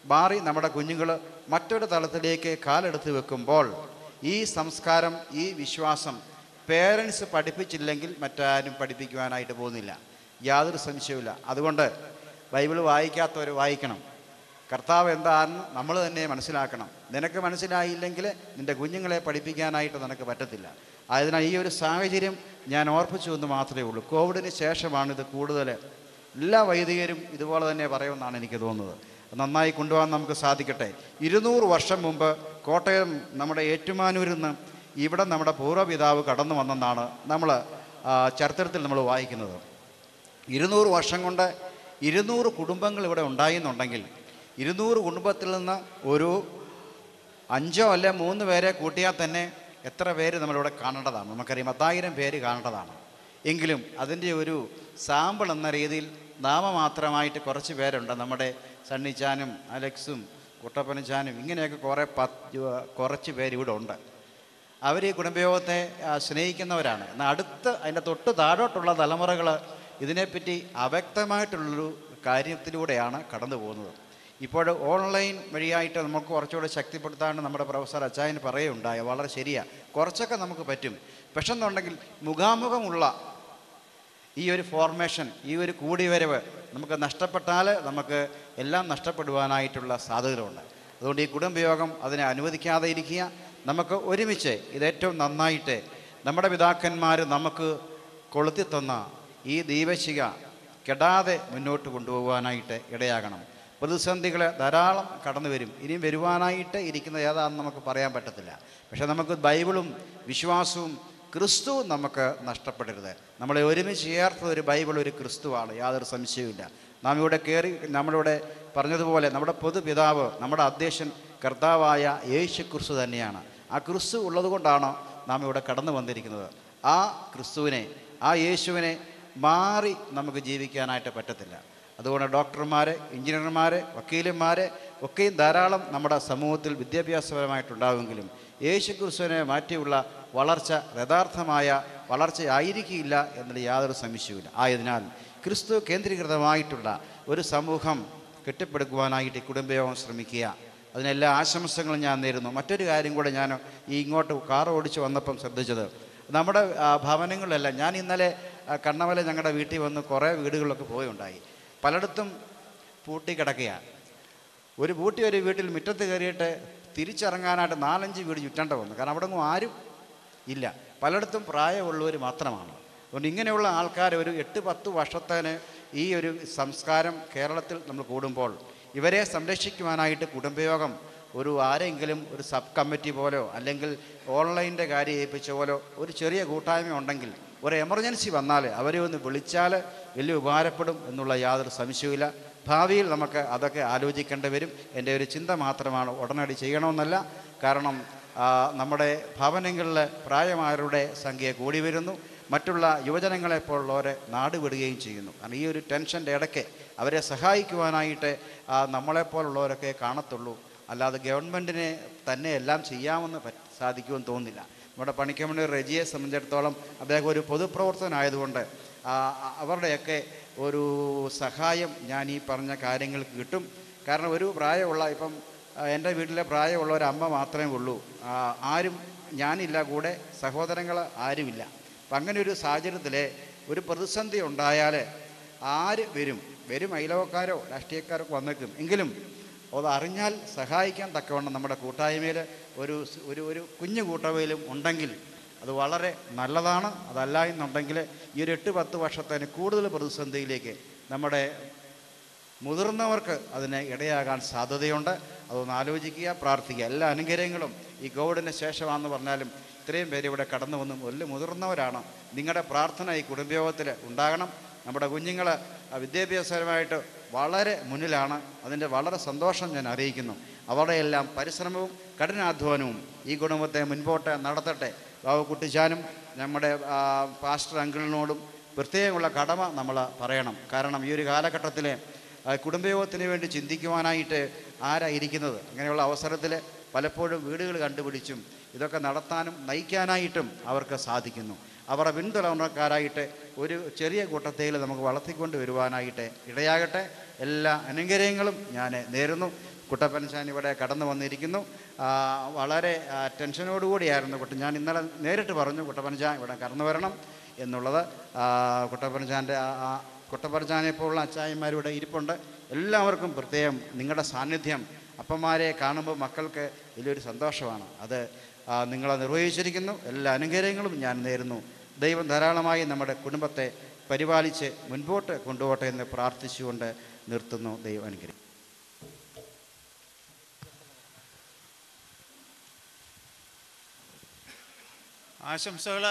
മാറി നമ്മുടെ കുഞ്ഞുങ്ങൾ മറ്റൊരു തലത്തിലേക്ക് കാലെടുത്ത് വെക്കുമ്പോൾ ഈ സംസ്കാരം, ഈ വിശ്വാസം പേരൻസ് പഠിപ്പിച്ചില്ലെങ്കിൽ മറ്റാരും പഠിപ്പിക്കുവാനായിട്ട് പോകുന്നില്ല, യാതൊരു സംശയവുമില്ല. അതുകൊണ്ട് ബൈബിൾ വായിക്കാത്തവർ വായിക്കണം. കർത്താവ് എന്താണെന്ന് നമ്മൾ തന്നെ മനസ്സിലാക്കണം. നിനക്ക് മനസ്സിലായില്ലെങ്കിൽ നിൻ്റെ കുഞ്ഞുങ്ങളെ പഠിപ്പിക്കാനായിട്ട് നിനക്ക് പറ്റത്തില്ല. ആയതിനാൽ ഈ ഒരു സാഹചര്യം ഞാൻ ഓർപ്പിച്ചു എന്ന് മാത്രമേ ഉള്ളൂ. കോവിഡിന് ശേഷമാണിത് കൂടുതൽ. എല്ലാ വൈദികരും ഇതുപോലെ തന്നെ പറയുമെന്നാണ് എനിക്ക് തോന്നുന്നത്. നന്നായി കൊണ്ടുപോകാൻ നമുക്ക് സാധിക്കട്ടെ. ഇരുന്നൂറ് വർഷം മുമ്പ് കോട്ടയം നമ്മുടെ ഏറ്റുമാനൂരിൽ നിന്ന് ഇവിടെ നമ്മുടെ പൂർവ്വപിതാവ് കടന്നു വന്നെന്നാണ് നമ്മൾ ചരിത്രത്തിൽ നമ്മൾ വായിക്കുന്നത്. ഇരുന്നൂറ് വർഷം കൊണ്ട് ഇരുന്നൂറ് കുടുംബങ്ങൾ ഇവിടെ ഉണ്ടായെന്നുണ്ടെങ്കിൽ ഇരുന്നൂറ് കുടുംബത്തിൽ നിന്ന് ഒരു അഞ്ചോ അല്ല മൂന്ന് പേരെ കൂട്ടിയാൽ തന്നെ എത്ര പേര് നമ്മളിവിടെ കാണേണ്ടതാണ്? നമുക്കറിയാം, പത്തായിരം പേര് കാണേണ്ടതാണ്. എങ്കിലും അതിൻ്റെ ഒരു സാമ്പിൾ എന്ന രീതിയിൽ നാമമാത്രമായിട്ട് കുറച്ച് പേരുണ്ട്. നമ്മുടെ സണ്ണിച്ചാനും അലക്സും കുട്ടപ്പനച്ചാനും ഇങ്ങനെയൊക്കെ കുറേ പത്ത് കുറച്ച് പേര് ഇവിടെ ഉണ്ട്. അവർ ഈ കുടുംബയോഗത്തെ സ്നേഹിക്കുന്നവരാണ്. എന്നാൽ അടുത്ത് അതിൻ്റെ തൊട്ട് താഴോട്ടുള്ള തലമുറകൾ ഇതിനെപ്പറ്റി അവ്യക്തമായിട്ടുള്ളൊരു കാര്യത്തിലൂടെയാണ് കടന്നു പോകുന്നത്. ഇപ്പോൾ ഓൺലൈൻ വഴിയായിട്ട് നമുക്ക് കുറച്ചുകൂടെ ശക്തിപ്പെടുത്താൻ നമ്മുടെ പ്രൊഫസർ അച്ചായൻ പറയുകയുണ്ടായ വളരെ ശരിയാണ്. കുറച്ചൊക്കെ നമുക്ക് പറ്റും. പക്ഷെ എന്നുണ്ടെങ്കിൽ മുഖാമുഖമുള്ള ഈ ഒരു ഫോർമേഷൻ, ഈ ഒരു കൂടിവരവ് നമുക്ക് നഷ്ടപ്പെട്ടാൽ നമുക്ക് എല്ലാം നഷ്ടപ്പെടുവാനായിട്ടുള്ള സാധ്യതകളുണ്ട്. അതുകൊണ്ട് ഈ കുടുംബയോഗം അതിനെ അനുവദിക്കാതെ ഇരിക്കുക. നമുക്ക് ഒരുമിച്ച് ഇതേറ്റവും നന്നായിട്ട് നമ്മുടെ പിതാക്കന്മാർ നമുക്ക് കൊളുത്തിത്തന്ന ഈ ദീപശിഖ കെടാതെ മുന്നോട്ട് കൊണ്ടുപോകാനായിട്ട് ഇടയാകണം. പ്രതിസന്ധികൾ ധാരാളം കടന്നു വരും. ഇനിയും വരുവാനായിട്ട് ഇരിക്കുന്ന ഏതാണെന്ന് നമുക്ക് പറയാൻ പറ്റത്തില്ല. പക്ഷേ നമുക്ക് ബൈബിളും വിശ്വാസവും ക്രിസ്തുവും നമുക്ക് നഷ്ടപ്പെടരുത്. നമ്മളെ ഒരുമിച്ച് ചേർത്ത ഒരു ബൈബിൾ ഒരു ക്രിസ്തുവാണ്, യാതൊരു സംശയവുമില്ല. നാം ഇവിടെ കയറി നമ്മളിവിടെ പറഞ്ഞതുപോലെ നമ്മുടെ പൊതുപിതാവ്, നമ്മുടെ അധ്യക്ഷൻ കർത്താവായ യേശു ക്രിസ്തു തന്നെയാണ്. ആ ക്രിസ്തു ഉള്ളത് കൊണ്ടാണ് നാം ഇവിടെ കടന്നു വന്നിരിക്കുന്നത്. ആ ക്രിസ്തുവിനെ, ആ യേശുവിനെ മാറി നമുക്ക് ജീവിക്കാനായിട്ട് പറ്റത്തില്ല. അതുകൊണ്ട് ഡോക്ടർമാർ, എഞ്ചിനീയർമാർ, വക്കീലന്മാർ ഒക്കെയും ധാരാളം നമ്മുടെ സമൂഹത്തിൽ വിദ്യാഭ്യാസപരമായിട്ടുണ്ടാകുമെങ്കിലും യേശു ക്രിസ്തുവിനെ മാറ്റിയുള്ള വളർച്ച യഥാർത്ഥമായ വളർച്ചയായിരിക്കില്ല എന്നതിൽ യാതൊരു സംശയവുമില്ല. ആയതിനാൽ ക്രിസ്തു കേന്ദ്രീകൃതമായിട്ടുള്ള ഒരു സമൂഹം കെട്ടിപ്പടുക്കുവാനായിട്ട് ഈ കുടുംബയോഗം ശ്രമിക്കുക. അതിനെല്ലാ ആശംസകളും ഞാൻ നേരുന്നു. മറ്റൊരു കാര്യം കൂടെ ഞാൻ ഈ ഇങ്ങോട്ട് കാർ ഓടിച്ച് വന്നപ്പം ശ്രദ്ധിച്ചത്, നമ്മുടെ ഭവനങ്ങളിലെല്ലാം ഞാൻ ഇന്നലെ കണ്ണമല ഞങ്ങളുടെ വീട്ടിൽ വന്ന് കുറേ വീടുകളിലൊക്കെ പോയുണ്ടായി. പലയിടത്തും പൂട്ടിക്കിടക്കുകയാണ്. ഒരു പൂട്ടി ഒരു വീട്ടിൽ മുറ്റത്ത് കയറിയിട്ട് തിരിച്ചിറങ്ങാനായിട്ട് നാലഞ്ച് വീട് ചുറ്റേണ്ട വന്നു. കാരണം അവിടെ ഒന്നും ആരും ഇല്ല. പലയിടത്തും പ്രായമുള്ളവർ മാത്രമാണ്. അതുകൊണ്ട് ഇങ്ങനെയുള്ള ആൾക്കാർ ഒരു എട്ട് പത്ത് വർഷത്തേന് ഈ ഒരു സംസ്കാരം കേരളത്തിൽ നമ്മൾ കൂടുമ്പോൾ ഇവരെ സംരക്ഷിക്കുവാനായിട്ട് കുടുംബയോഗം ഒരു ആരെങ്കിലും ഒരു സബ് കമ്മിറ്റി പോലെയോ അല്ലെങ്കിൽ ഓൺലൈൻ്റെ കാര്യം ഏൽപ്പിച്ച പോലെയോ ഒരു ചെറിയ കൂട്ടായ്മ ഉണ്ടെങ്കിൽ ഒരു എമർജൻസി വന്നാൽ അവരെ ഒന്ന് വിളിച്ചാൽ വലിയ ഉപകാരപ്പെടും എന്നുള്ള യാതൊരു സംശയവുമില്ല. ഭാവിയിൽ നമുക്ക് അതൊക്കെ ആലോചിക്കേണ്ടി വരും. എൻ്റെ ഒരു ചിന്ത മാത്രമാണ്, ഉടനടി ചെയ്യണമെന്നല്ല. കാരണം നമ്മുടെ ഭവനങ്ങളിൽ പ്രായമായവരുടെ സംഖ്യ കൂടി വരുന്നു. മറ്റുള്ള യുവജനങ്ങളെപ്പോലുള്ളവരെ നാട് വിടുകയും ചെയ്യുന്നു. കാരണം ഈ ഒരു ടെൻഷൻ്റെ ഇടയ്ക്ക് അവരെ സഹായിക്കുവാനായിട്ട് നമ്മളെപ്പോലുള്ളവരൊക്കെ കാണത്തുള്ളൂ. അല്ലാതെ ഗവൺമെൻറ്റിനെ തന്നെ എല്ലാം ചെയ്യാമെന്ന് പറ്റ സാധിക്കുമെന്ന് തോന്നുന്നില്ല. നമ്മുടെ പണിക്കമണി റെജിയെ സംബന്ധിച്ചിടത്തോളം അദ്ദേഹം ഒരു പൊതുപ്രവർത്തകനായതുകൊണ്ട് അവരുടെയൊക്കെ ഒരു സഹായം ഞാൻ ഈ പറഞ്ഞ കാര്യങ്ങൾക്ക് കിട്ടും. കാരണം ഒരു പ്രായമുള്ള, ഇപ്പം എൻ്റെ വീട്ടിലെ പ്രായമുള്ള ഒരു അമ്മ മാത്രമേ ഉള്ളൂ, ആരും ഞാനില്ല, കൂടെ സഹോദരങ്ങൾ ആരുമില്ല. അപ്പം അങ്ങനെ ഒരു സാഹചര്യത്തിൽ ഒരു പ്രതിസന്ധി ഉണ്ടായാൽ ആര് വരും വരും അയലോക്കാരോ രാഷ്ട്രീയക്കാരോ വന്നേക്കും. എങ്കിലും അത് അറിഞ്ഞാൽ സഹായിക്കാൻ തക്കവണ്ണം നമ്മുടെ കൂട്ടായ്മയിൽ ഒരു ഒരു ഒരു കുഞ്ഞു കൂട്ടായ്മയിലും ഉണ്ടെങ്കിൽ അത് വളരെ നല്ലതാണ്. അതല്ല എന്നുണ്ടെങ്കിൽ ഈ ഒരു എട്ട് പത്ത് വർഷത്തേന് കൂടുതൽ പ്രതിസന്ധിയിലേക്ക് നമ്മുടെ മുതിർന്നവർക്ക് അതിന് ഇടയാകാൻ സാധ്യതയുണ്ട്. അതൊന്ന് ആലോചിക്കുക, പ്രാർത്ഥിക്കുക. എല്ലാ അനുഗ്രഹങ്ങളും ഈ കോവിഡിന് ശേഷമാണെന്ന് പറഞ്ഞാലും ഇത്രയും പേര് ഇവിടെ കടന്നു വന്നും വലിയ മുതിർന്നവരാണ്. നിങ്ങളുടെ പ്രാർത്ഥന ഈ കുടുംബയോഗത്തിൽ ഉണ്ടാകണം. നമ്മുടെ കുഞ്ഞുങ്ങൾ വിദ്യാഭ്യാസപരമായിട്ട് വളരെ മുന്നിലാണ്. അതിൻ്റെ വളരെ സന്തോഷം ഞാൻ അറിയിക്കുന്നു. അവരുടെ എല്ലാം പരിശ്രമവും കഠിനാധ്വാനവും ഈ കുടുംബത്തെ മുൻപോട്ട് നടത്തട്ടെ. ബാബു കുട്ടിച്ചാനും നമ്മുടെ പാസ്റ്റർ അങ്കിളിനോടും പ്രത്യേകമുള്ള കടമ നമ്മൾ പറയണം. കാരണം ഈ ഒരു കാലഘട്ടത്തിൽ കുടുംബയോഗത്തിന് വേണ്ടി ചിന്തിക്കുവാനായിട്ട് ആരായിരിക്കുന്നത്? അങ്ങനെയുള്ള അവസരത്തിൽ പലപ്പോഴും വീടുകൾ കണ്ടുപിടിച്ചും ഇതൊക്കെ നടത്താനും നയിക്കാനായിട്ടും അവർക്ക് സാധിക്കുന്നു. അവരുടെ പിന്തുടർന്നക്കാരായിട്ട് ഒരു ചെറിയ കൂട്ടത്തിൽ നമുക്ക് വളർത്തിക്കൊണ്ട് വരുവാനായിട്ട് ഇടയാകട്ടെ. എല്ലാ അനുഗ്രഹങ്ങളും ഞാൻ നേരുന്നു. കുട്ടപ്പൻചാൻ ഇവിടെ കടന്നു വന്നിരിക്കുന്നു. ആ, വളരെ ആ, ടെൻഷനോടുകൂടിയായിരുന്നു കുട്ട ഞാൻ ഇന്നലെ നേരിട്ട് പറഞ്ഞു കുട്ടപ്പൻചാൻ ഇവിടെ കടന്നു വരണം എന്നുള്ളത്. ആ, കുട്ടപ്പൻചാൻ്റെ ആ കുട്ടപ്പൻചാനെ പോലുള്ള അച്ചായന്മാരിവിടെ ഇരിപ്പുണ്ട്. എല്ലാവർക്കും പ്രത്യേകം നിങ്ങളുടെ സാന്നിധ്യം അപ്പന്മാരെ കാണുമ്പോൾ മക്കൾക്ക് വലിയൊരു സന്തോഷമാണ്. അത് ആ, നിങ്ങളെ നിർവഹിച്ചിരിക്കുന്നു. എല്ലാ അനുഗ്രഹങ്ങളും ഞാൻ നേരുന്നു. ദൈവം ധാരാളമായി നമ്മുടെ കുടുംബത്തെ പരിപാലിച്ച് മുൻപോട്ട് കൊണ്ടുപോട്ടെ എന്ന് പ്രാർത്ഥിച്ചുകൊണ്ട് നിർത്തുന്നു. ദൈവം അനുഗ്രഹിക്കും. ആശംസകൾ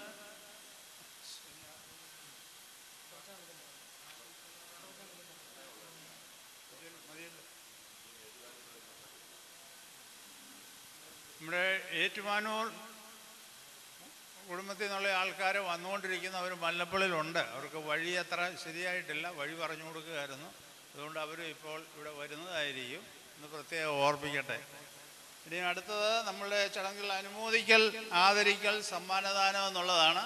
നമ്മുടെ ഏറ്റുമാനൂർ കുടുംബത്തിൽ നിന്നുള്ള ആൾക്കാർ വന്നുകൊണ്ടിരിക്കുന്നവർ മല്ലപ്പള്ളിയിലുണ്ട്. അവർക്ക് വഴി അത്ര ശരിയായിട്ടില്ല, വഴി പറഞ്ഞു കൊടുക്കുകയായിരുന്നു. അതുകൊണ്ട് അവർ ഇപ്പോൾ ഇവിടെ വരുന്നതായിരിക്കും എന്ന് പ്രത്യേകം ഓർപ്പിക്കട്ടെ. ഇനി അടുത്തത് നമ്മളുടെ ചടങ്ങിൽ അനുമോദിക്കൽ, ആദരിക്കൽ, സമ്മാനദാനം എന്നുള്ളതാണ്.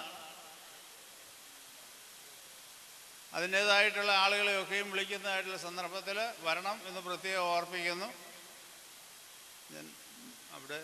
അതിൻ്റേതായിട്ടുള്ള ആളുകളെയൊക്കെയും വിളിക്കുന്നതായിട്ടുള്ള സന്ദർഭത്തിൽ വരണം എന്ന് പ്രത്യേകം ഓർപ്പിക്കുന്നു. ഞാൻ അവിടെ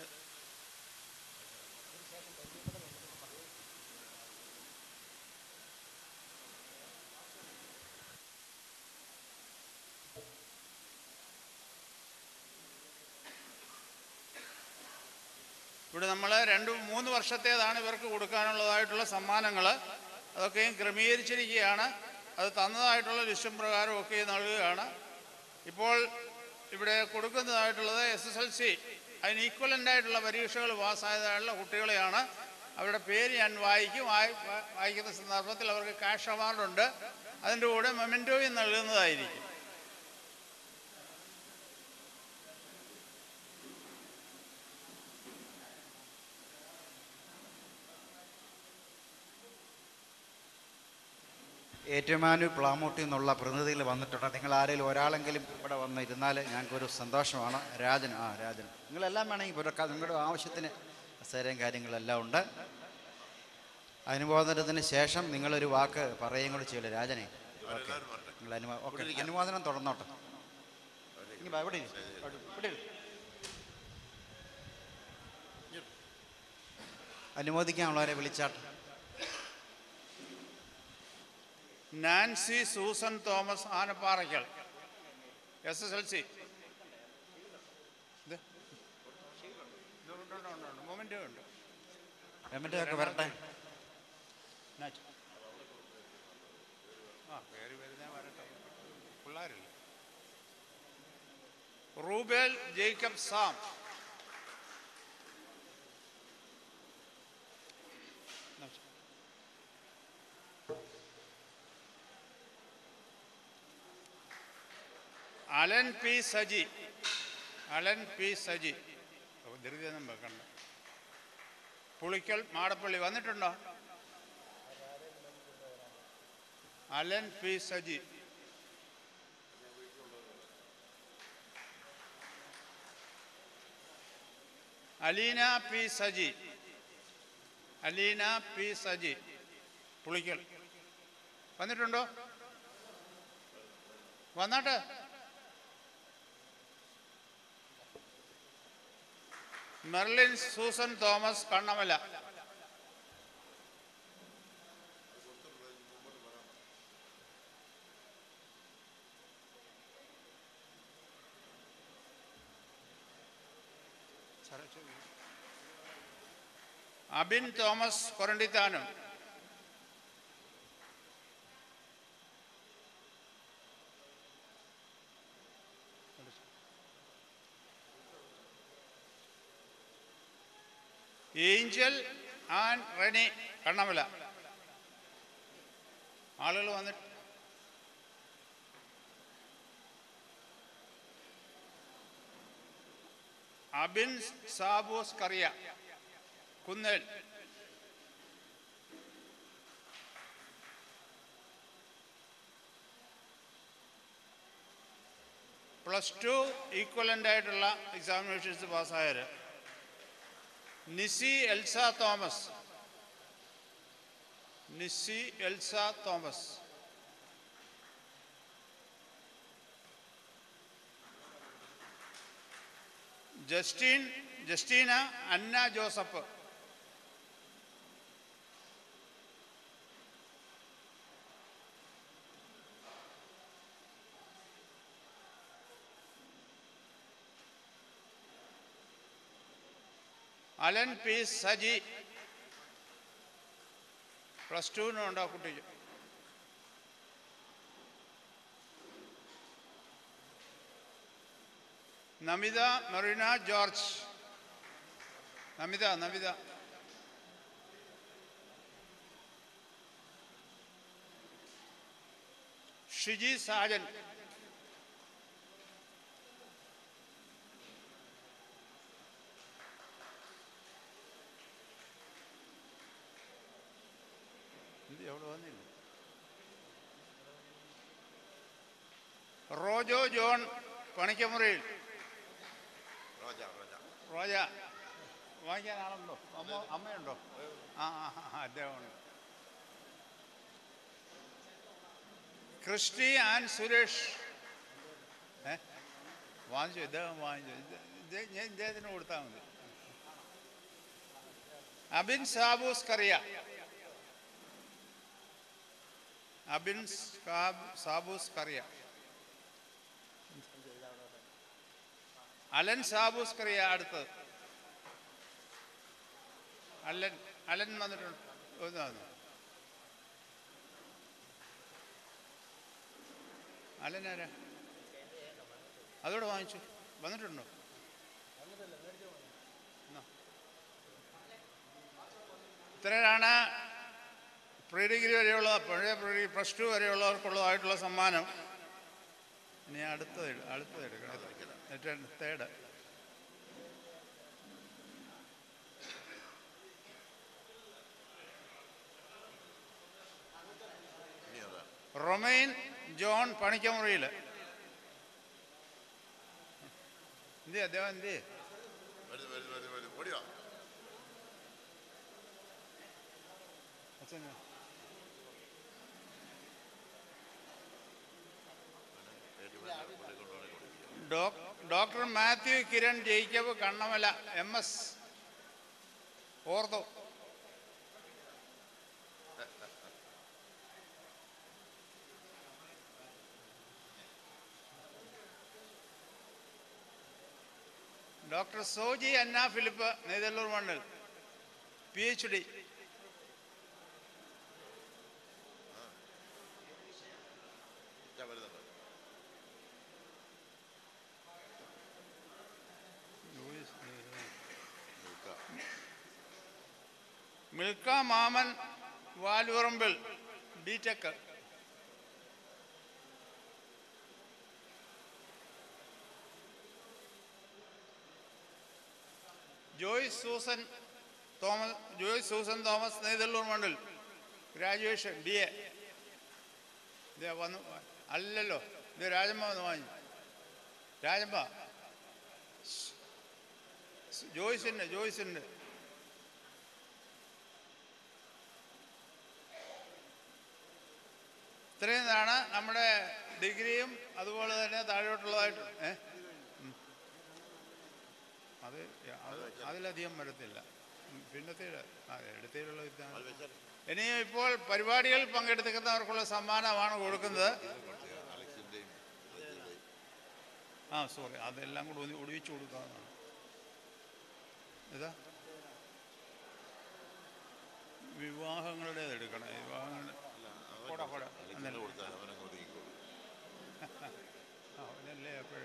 ഇവിടെ നമ്മൾ രണ്ട് മൂന്ന് വർഷത്തേതാണ് ഇവർക്ക് കൊടുക്കാനുള്ളതായിട്ടുള്ള സമ്മാനങ്ങൾ. അതൊക്കെയും ക്രമീകരിച്ചിരിക്കുകയാണ്. അത് തന്നതായിട്ടുള്ള ലിസ്റ്റും പ്രകാരം ഒക്കെ നൽകുകയാണ്. ഇപ്പോൾ ഇവിടെ കൊടുക്കുന്നതായിട്ടുള്ളത് എസ് എസ് എൽ സി അതിന് ഈക്വലൻ്റ് ആയിട്ടുള്ള പരീക്ഷകൾ പാസ്സായതായിട്ടുള്ള കുട്ടികളെയാണ്. അവരുടെ പേര് ഞാൻ വായിക്കും. വായിക്കുന്ന സന്ദർഭത്തിൽ അവർക്ക് ക്യാഷ് അവാർഡുണ്ട്. അതിൻ്റെ കൂടെ മൊമെൻറ്റോയും നൽകുന്നതായിരിക്കും. ഏറ്റുമാനൂർ പ്ലാമൂട്ടിൽ നിന്നുള്ള പ്രതിനിധികൾ വന്നിട്ടുണ്ട്. നിങ്ങൾ ആരെങ്കിലും ഒരാളെങ്കിലും ഇവിടെ വന്ന് ഇരുന്നാൽ ഞങ്ങൾക്കൊരു സന്തോഷമാണ്. രാജൻ ആ രാജൻ നിങ്ങളെല്ലാം വേണമെങ്കിൽ പുരക്കാം. നിങ്ങളുടെ ആവശ്യത്തിന് സേരയും കാര്യങ്ങളെല്ലാം ഉണ്ട്. അനുമോദനത്തിന് ശേഷം നിങ്ങളൊരു വാക്ക് പറയുകയും കൂടി ചെയ്യില്ല രാജനെ. ഓക്കെ, നിങ്ങൾ അനുമോ ഓക്കെ അനുമോദനം തുടർന്നോട്ടെ. ഇനി ഇവിടെ ഇവിടെ അനുമോദിക്കാനുള്ളവരെ വിളിച്ചാട്ടെ. Nancy Susan Thomas Anapparakkal, S S L C. Moment ഉണ്ട്. മൊമെൻ്റൊക്കെ വരട്ടെ. ആ കയറി വരുന്നേ വരട്ടെ, പിള്ളേരില്ല. Rubel Jacob Sam, Alan P Saji, Alan P Saji ധൃതിയൊന്നും വെക്കണ്ട. പുളിക്കൽ മാടപ്പള്ളി വന്നിട്ടുണ്ടോ? Alan P Saji. Aleena P Saji, Aleena P Saji Pulickal വന്നിട്ടുണ്ടോ? വന്നാട്ടെ. Merlin Susan Thomas Kannamala, Abin Thomas Korandithanam, Angel and Reni Kannamala. ആളുകൾ വന്നിട്ട് Abin Saboos Kariya Kunnel, plus two equivalent ആയിട്ടുള്ള എക്സാമിനേഷൻസ് പാസ്സായവർ Nisi Elsa Thomas, Nisi Elsa Thomas, Justin Justina Anna Joseph. Alan P Saji. Plus ടുവിനുണ്ടോ കുട്ടിക്ക്? നമിത മെറീന ജോർജ്. നമിത നമിത ഷിജി സാജൻ. എവിടെ വന്നില്ല. റോജോ ജോൺ പണിക്കമുറിയിൽ. റോജ വാങ്ങിക്കാൻ ആളുണ്ടോ? അമ്മ അമ്മയുണ്ടോ? ആ ആ അദ്ദേഹമുണ്ട്. Christy and Suresh. ഏ വാങ്ങിച്ചു, ഇദ്ദേഹം വാങ്ങിച്ചു. ഞാൻ ഇദ്ദേഹത്തിന് കൊടുത്താൽ മതി. അബിൻ സാബൂസ് കറിയ. അബിൻ സാബൂസ് കറിയ. അലൻ സാബൂസ് കറിയ. അടുത്തത് അലൻ. അലൻ വന്നിട്ടുണ്ട്. ഒന്ന് വന്നു. അലൻ ആരാ? അതോടെ വാങ്ങിച്ചു. വന്നിട്ടുണ്ടോ? ഇത്രയാണ് പ്രീ ഡിഗ്രി വരെയുള്ള, പഴയ പ്രീ പ്ലസ് ടു വരെയുള്ളവർക്കുള്ളതായിട്ടുള്ള സമ്മാനം. ഇനി അടുത്തത് അടുത്തത് എടുക്കണം. തേർഡ് റൊമൈൻ ജോൺ പണിക്കമുറിയിൽ. എന്തേ അദ്ദേഹം എന്തേ? Doctor Mathew Kiran Jacob Kannamala M S ortho. Doctor Soji Anna Philip Neythallur Mannil P H D. Milka Mammen Valuparambil B tech. Joy Susan Thomas Joy Susan Thomas Neythallur Mannil graduation B A. ഇതേ വന്നു അല്ലല്ലോ. ഇത് രാജമ്മ വന്ന് വാങ്ങി. രാജമ്മ ജോയ്സിൻ്റെ ജോയ്സിൻ്റെ ഇത്രയും ഇതാണ് നമ്മുടെ ഡിഗ്രിയും അതുപോലെ തന്നെ താഴോട്ടുള്ളതായിട്ട്. ഏ അത് അതിലധികം വരത്തില്ല. പിന്നത്തേട് എടുത്തതിലുള്ള വിദ്യ. ഇനിയും ഇപ്പോൾ പരിപാടികളിൽ പങ്കെടുക്കുന്നവർക്കുള്ള സമ്മാനമാണ് കൊടുക്കുന്നത്. ആ സോറി, അതെല്ലാം കൂടെ ഒടിവിച്ചു കൊടുക്കാവുന്നതാണ്. ഇതാ വിവാഹങ്ങളുടേത് എടുക്കണം. വിവാഹങ്ങളുടെ കൂടെ കൂടെ അവനല്ലേ എപ്പോഴും.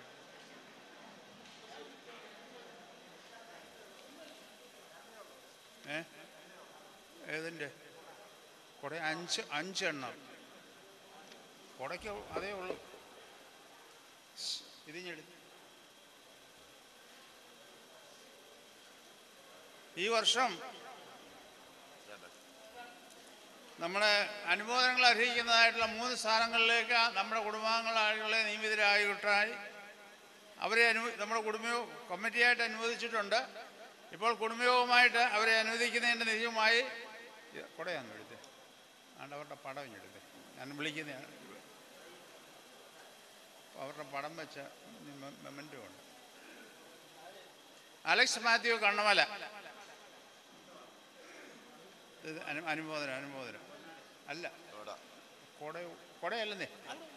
ഏ ഏതിൻ്റെ കുട? അഞ്ച് അഞ്ചെണ്ണം കുടയ്ക്ക് അതേ ഉള്ളൂ. ഇതിഞ്ഞെടുത്ത് ഈ വർഷം നമ്മളെ അനുമോദനങ്ങൾ അർഹിക്കുന്നതായിട്ടുള്ള മൂന്ന് സ്ഥാനങ്ങളിലേക്ക് നമ്മുടെ കുടുംബാംഗങ്ങളെ നിയമിതരായിട്ടായി അവരെ അനു നമ്മുടെ കുടുംബയോഗ കമ്മിറ്റിയായിട്ട് അനുവദിച്ചിട്ടുണ്ട്. ഇപ്പോൾ കുടുംബയോഗമായിട്ട് അവരെ അനുവദിക്കുന്നതിൻ്റെ നിജമായി കുടയാന്ന് എടുത്ത് ആണ്ട് അവരുടെ പടം ഇഞ്ഞെടുത്ത് ഞാൻ വിളിക്കുന്ന അവരുടെ പടം വെച്ച മെമ്മൻറ്റും ഉണ്ട്. Alex Mathew Kannamala. ഇത് അനു- അനുമോദനം അനുമോദനം അല്ല കൊട കൊടയല്ലെന്നേ.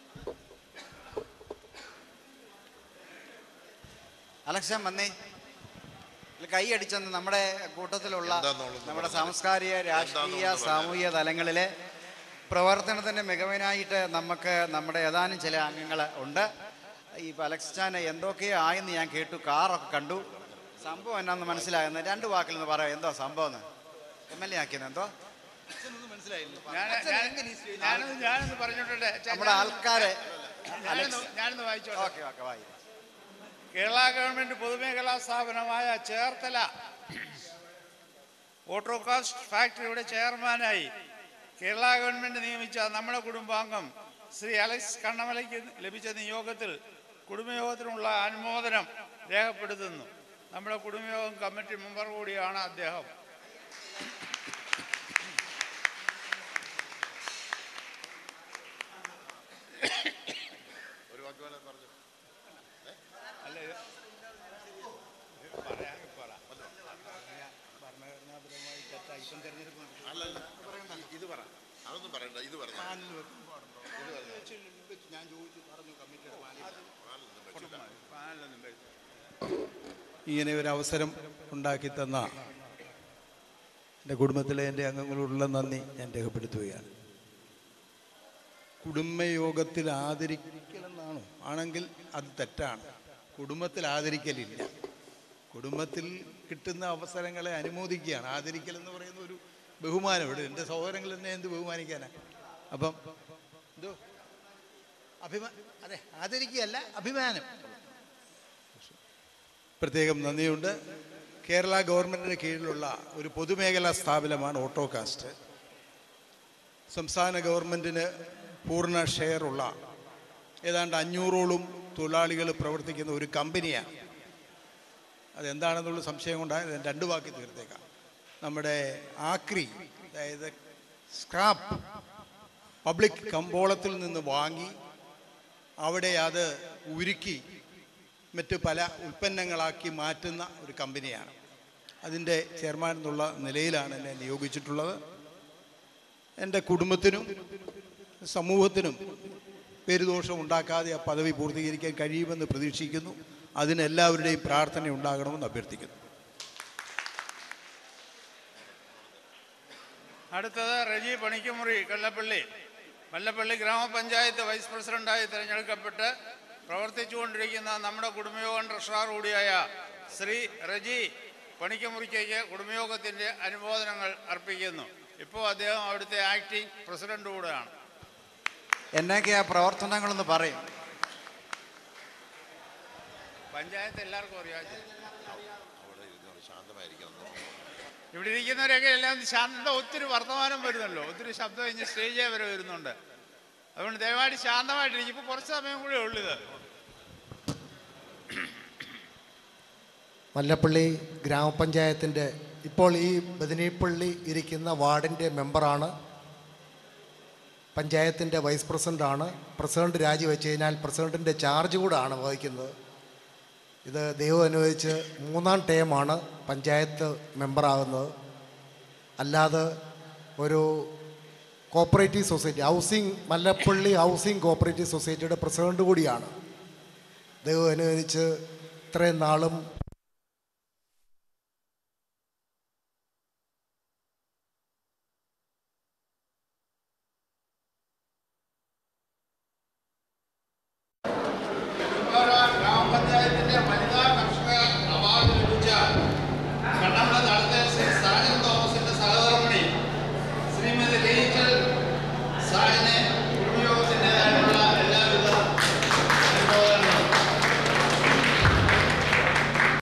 അലക്ഷൻ വന്നേ. കൈ അടിച്ചെന്ന് നമ്മുടെ കൂട്ടത്തിലുള്ള നമ്മുടെ സാംസ്കാരിക രാഷ്ട്രീയ സാമൂഹിക തലങ്ങളിലെ പ്രവർത്തനത്തിൻ്റെ മികവിനായിട്ട് നമുക്ക് നമ്മുടെ ഏതാനും ചില അംഗങ്ങൾ ഉണ്ട്. ഈ അലക്സാൻ എന്തൊക്കെയോ ആയെന്ന് ഞാൻ കേട്ടു, കാറൊക്കെ കണ്ടു. സംഭവം എന്നാന്ന് മനസ്സിലായെന്ന് രണ്ട് വാക്കിൽ നിന്ന് പറയാം. എന്തോ സംഭവം എന്ന് എം എൽ എ ആക്കിയത് എന്തോ ഞാനൊന്ന് പറഞ്ഞോട്ടെ. നമ്മുടെ ആൾക്കാരെ ഞാനൊന്ന് വായിച്ചോട്ടെ. ഓക്കെ ഓക്കെ വായി. കേരള ഗവൺമെന്റ് പൊതുമേഖലാ സ്ഥാപനമായ ചേർത്തല ഓട്ടോകാസ്റ്റ് ഫാക്ടറിയുടെ ചെയർമാനായി കേരള ഗവൺമെന്റ് നിയമിച്ച നമ്മുടെ കുടുംബാംഗം ശ്രീ അലക്സ് കണ്ണമലയ്ക്ക് ലഭിച്ച നിയോഗത്തിൽ കുടുംബയോഗത്തിനുള്ള അനുമോദനം രേഖപ്പെടുത്തുന്നു. നമ്മുടെ കുടുംബയോഗം കമ്മിറ്റി മെമ്പർ കൂടിയാണ് അദ്ദേഹം. ഒരു വാക്കുവാനെ പറഞ്ഞു അല്ല ഭരണഘടനാപരമായി തെറ്റായി ഇപ്പം തെരഞ്ഞെടുപ്പ് അല്ലല്ല ഇത് പറ അതൊന്നും പറയണ്ട. ഇത് പറഞ്ഞു ഞാൻ ചോദിച്ചു പറഞ്ഞു കമ്മിറ്റിയുടെ പാനലൊന്നും വെച്ചു. ഇങ്ങനെ ഒരു അവസരം ഉണ്ടാക്കി തന്ന എൻ്റെ കുടുംബത്തിലെ എൻ്റെ അംഗങ്ങളോടുള്ള നന്ദി ഞാൻ രേഖപ്പെടുത്തുകയാണ്. കുടുംബയോഗത്തിൽ ആദരിക്കലെന്നാണോ? ആണെങ്കിൽ അത് തെറ്റാണ്. കുടുംബത്തിൽ ആദരിക്കലില്ല. കുടുംബത്തിൽ കിട്ടുന്ന അവസരങ്ങളെ അനുമോദിക്കുകയാണ്. ആദരിക്കൽ എന്ന് പറയുന്ന ഒരു ബഹുമാനം. ഇവിടെ എൻ്റെ സഹോദരങ്ങൾ തന്നെ എന്ത് ബഹുമാനിക്കാനാണ്? അപ്പം എന്തോ അഭിമാ അതെ ആദരിക്കുകയല്ല, അഭിമാനം. പ്രത്യേകം നന്ദിയുണ്ട്. കേരള ഗവൺമെൻറ്റിന് കീഴിലുള്ള ഒരു പൊതുമേഖലാ സ്ഥാപനമാണ് ഓട്ടോകാസ്റ്റ്. സംസ്ഥാന ഗവൺമെൻറ്റിന് പൂർണ്ണ ഷെയറുള്ള ഏതാണ്ട് അഞ്ഞൂറോളം തൊഴിലാളികൾ പ്രവർത്തിക്കുന്ന ഒരു കമ്പനിയാണ്. അതെന്താണെന്നുള്ള സംശയം കൊണ്ടാണ് രണ്ട് വാക്കി തീർത്തേക്കാം. നമ്മുടെ ആക്രി, അതായത് സ്ക്രാപ്പ് പബ്ലിക് കമ്പോളത്തിൽ നിന്ന് വാങ്ങി അവിടെ അത് ഉരുക്കി മറ്റ് പല ഉൽപ്പന്നങ്ങളാക്കി മാറ്റുന്ന ഒരു കമ്പനിയാണ്. അതിൻ്റെ ചെയർമാൻ എന്നുള്ള നിലയിലാണ് എന്നെ നിയോഗിച്ചിട്ടുള്ളത്. എൻ്റെ കുടുംബത്തിനും സമൂഹത്തിനും പേരുദോഷം ഉണ്ടാക്കാതെ ആ പദവി പൂർത്തീകരിക്കാൻ കഴിയുമെന്ന് പ്രതീക്ഷിക്കുന്നു. അതിന് എല്ലാവരുടെയും പ്രാർത്ഥന ഉണ്ടാകണമെന്ന് അഭ്യർത്ഥിക്കുന്നു. അടുത്തത് റജി പണിക്കമുറി കല്ലപ്പള്ളി. മല്ലപ്പള്ളി ഗ്രാമപഞ്ചായത്ത് വൈസ് പ്രസിഡന്റായി തിരഞ്ഞെടുക്കപ്പെട്ട് പ്രവർത്തിച്ചുകൊണ്ടിരിക്കുന്ന നമ്മുടെ കുടുംബയോഗം ട്രഷറർ കൂടിയായ ശ്രീ റജി പണിക്കമുറിക്കേക്ക് കുടുംബയോഗത്തിൻ്റെ അനുമോദനങ്ങൾ അർപ്പിക്കുന്നു. ഇപ്പോൾ അദ്ദേഹം അവിടുത്തെ ആക്ടിംഗ് പ്രസിഡന്റ് കൂടെയാണ്. എന്നൊക്കെ ആ പ്രവർത്തനങ്ങളെന്ന് പറയും. പഞ്ചായത്ത് എല്ലാവർക്കും അറിയാം. അവിടെ ഇരുന്നോളൂ, ശാന്തമായിരിക്കണം. ഇവിടെ ഇരിക്കുന്നവരൊക്കെ എല്ലാം ശാന്തത. ഒത്തിരി വർത്തമാനം വരുന്നല്ലോ, ഒത്തിരി ശബ്ദം കഴിഞ്ഞ് സ്റ്റേജേ വരെ വരുന്നുണ്ട്. അതുകൊണ്ട് ദയവായിട്ട് ശാന്തമായിട്ടിരിക്കും. ഇപ്പോൾ കുറച്ച് സമയം കൂടെ ഉള്ളത്. മല്ലപ്പള്ളി ഗ്രാമപഞ്ചായത്തിൻ്റെ ഇപ്പോൾ ഈ ബദനീപ്പള്ളി ഇരിക്കുന്ന വാർഡിൻ്റെ മെമ്പറാണ്. പഞ്ചായത്തിൻ്റെ വൈസ് പ്രസിഡൻ്റാണ്. പ്രസിഡന്റ് രാജിവെച്ച് കഴിഞ്ഞാൽ പ്രസിഡൻറ്റിൻ്റെ ചാർജ് കൂടാണ് വഹിക്കുന്നത്. ഇത് ദൈവം അനുവദിച്ച് മൂന്നാം ടേമാണ് പഞ്ചായത്ത് മെമ്പറാകുന്നത്. അല്ലാതെ ഒരു cooperative society, housing Mallappally housing cooperative സൊസൈറ്റിയുടെ പ്രസിഡന്റ് കൂടിയാണ്. ദൈവം അനുവദിച്ച് ഇത്രയും നാളും ഗ്രാമപഞ്ചായത്തിന്റെ വനിതാ കർഷക അവാർഡ് ലഭിച്ച കണ്ണമല താഴത്തെ ശ്രീ സാജൻ തോമസിന്റെ സഹധർമ്മിണി ശ്രീമതി റേച്ചൽ സാജനെ കുടുംബയോഗത്തിൻ്റെതായിട്ടുള്ള എല്ലാവിധ അനുമോദനങ്ങളും.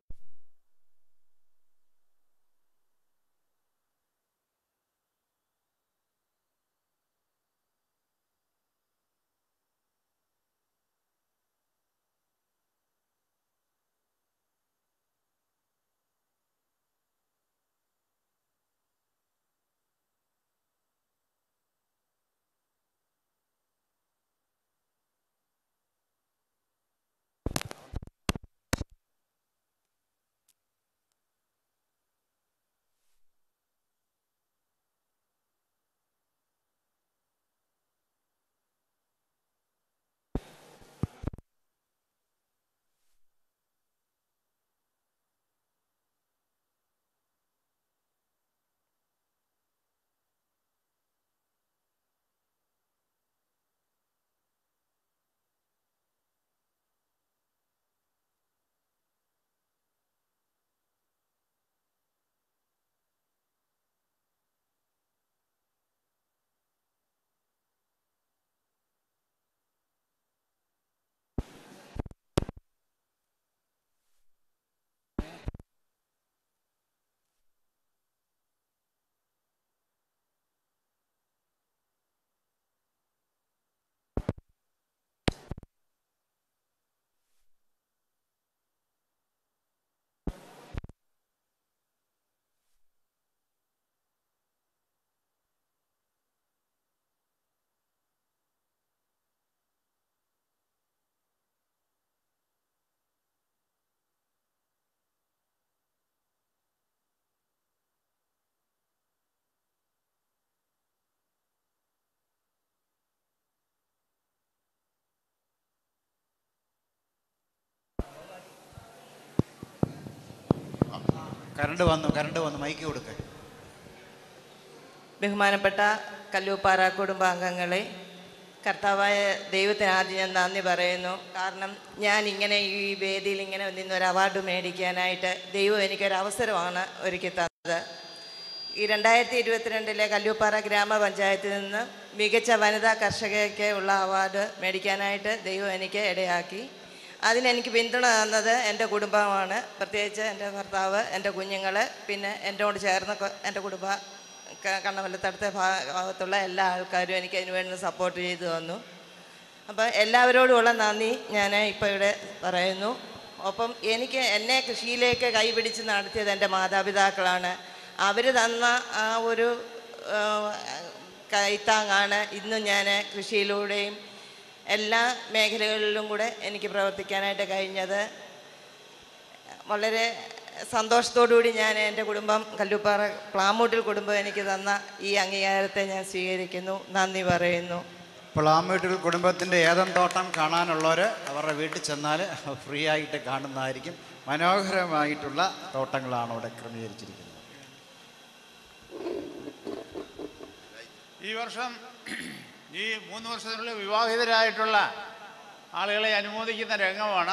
കരണ്ട് വന്നു കരണ്ട് വന്നു മൈക്ക് കൊടുക്ക. ബഹുമാനപ്പെട്ട കല്ലൂപ്പാറ കുടുംബാംഗങ്ങളെ, കർത്താവായ ദൈവത്തിന് ആദ്യം ഞാൻ നന്ദി പറയുന്നു. കാരണം ഞാൻ ഇങ്ങനെ ഈ വേദിയിൽ ഇങ്ങനെ നിന്നൊരു അവാർഡ് മേടിക്കാനായിട്ട് ദൈവം എനിക്കൊരു അവസരമാണ് ഒരുക്കി തന്നത്. ഈ രണ്ടായിരത്തി ഇരുപത്തിരണ്ടിലെ കല്ലൂപ്പാറ ഗ്രാമപഞ്ചായത്തിൽ നിന്ന് മികച്ച വനിതാ കർഷകയ്ക്ക് ഉള്ള അവാർഡ് മേടിക്കാനായിട്ട് ദൈവം എനിക്ക് ഇടയാക്കി. അതിനെനിക്ക് പിന്തുണ തന്നത് എൻ്റെ കുടുംബമാണ്. പ്രത്യേകിച്ച് എൻ്റെ ഭർത്താവ്, എൻ്റെ കുഞ്ഞുങ്ങൾ, പിന്നെ എന്നോട് ചേർന്ന് എൻ്റെ കുടുംബ കണ്ണമല്ലത്തടുത്ത ഭാഗത്തുള്ള എല്ലാ ആൾക്കാരും എനിക്ക് അതിന് വേണ്ടി സപ്പോർട്ട് ചെയ്തു തന്നു. അപ്പോൾ എല്ലാവരോടുമുള്ള നന്ദി ഞാൻ ഇപ്പോൾ ഇവിടെ പറയുന്നു. ഒപ്പം എനിക്ക് എന്നെ കൃഷിയിലേക്ക് കൈപിടിച്ച് നടത്തിയത് എൻ്റെ മാതാപിതാക്കളാണ്. അവർ തന്ന ആ ഒരു കൈത്താങ്ങാണ് ഇന്നും ഞാൻ കൃഷിയിലൂടെയും എല്ലാ മേഖലകളിലും കൂടെ എനിക്ക് പ്രവർത്തിക്കാനായിട്ട് കഴിഞ്ഞത്. വളരെ സന്തോഷത്തോടുകൂടി ഞാൻ എൻ്റെ കുടുംബം കല്ലൂപ്പാറ പ്ലാമൂട്ടിൽ കുടുംബം എനിക്ക് തന്ന ഈ അംഗീകാരത്തെ ഞാൻ സ്വീകരിക്കുന്നു, നന്ദി പറയുന്നു. പ്ലാമൂട്ടിൽ കുടുംബത്തിൻ്റെ ഏതൻ തോട്ടം കാണാനുള്ളവർ അവരുടെ വീട്ടിൽ ചെന്നാൽ ഫ്രീ ആയിട്ട് കാണുന്നതായിരിക്കും. മനോഹരമായിട്ടുള്ള തോട്ടങ്ങളാണ് ഇവിടെ ക്രമീകരിച്ചിരിക്കുന്നത്. ഈ വർഷം ഈ മൂന്ന് വർഷത്തിനുള്ളിൽ വിവാഹിതരായിട്ടുള്ള ആളുകളെ അനുമോദിക്കുന്ന രംഗമാണ്.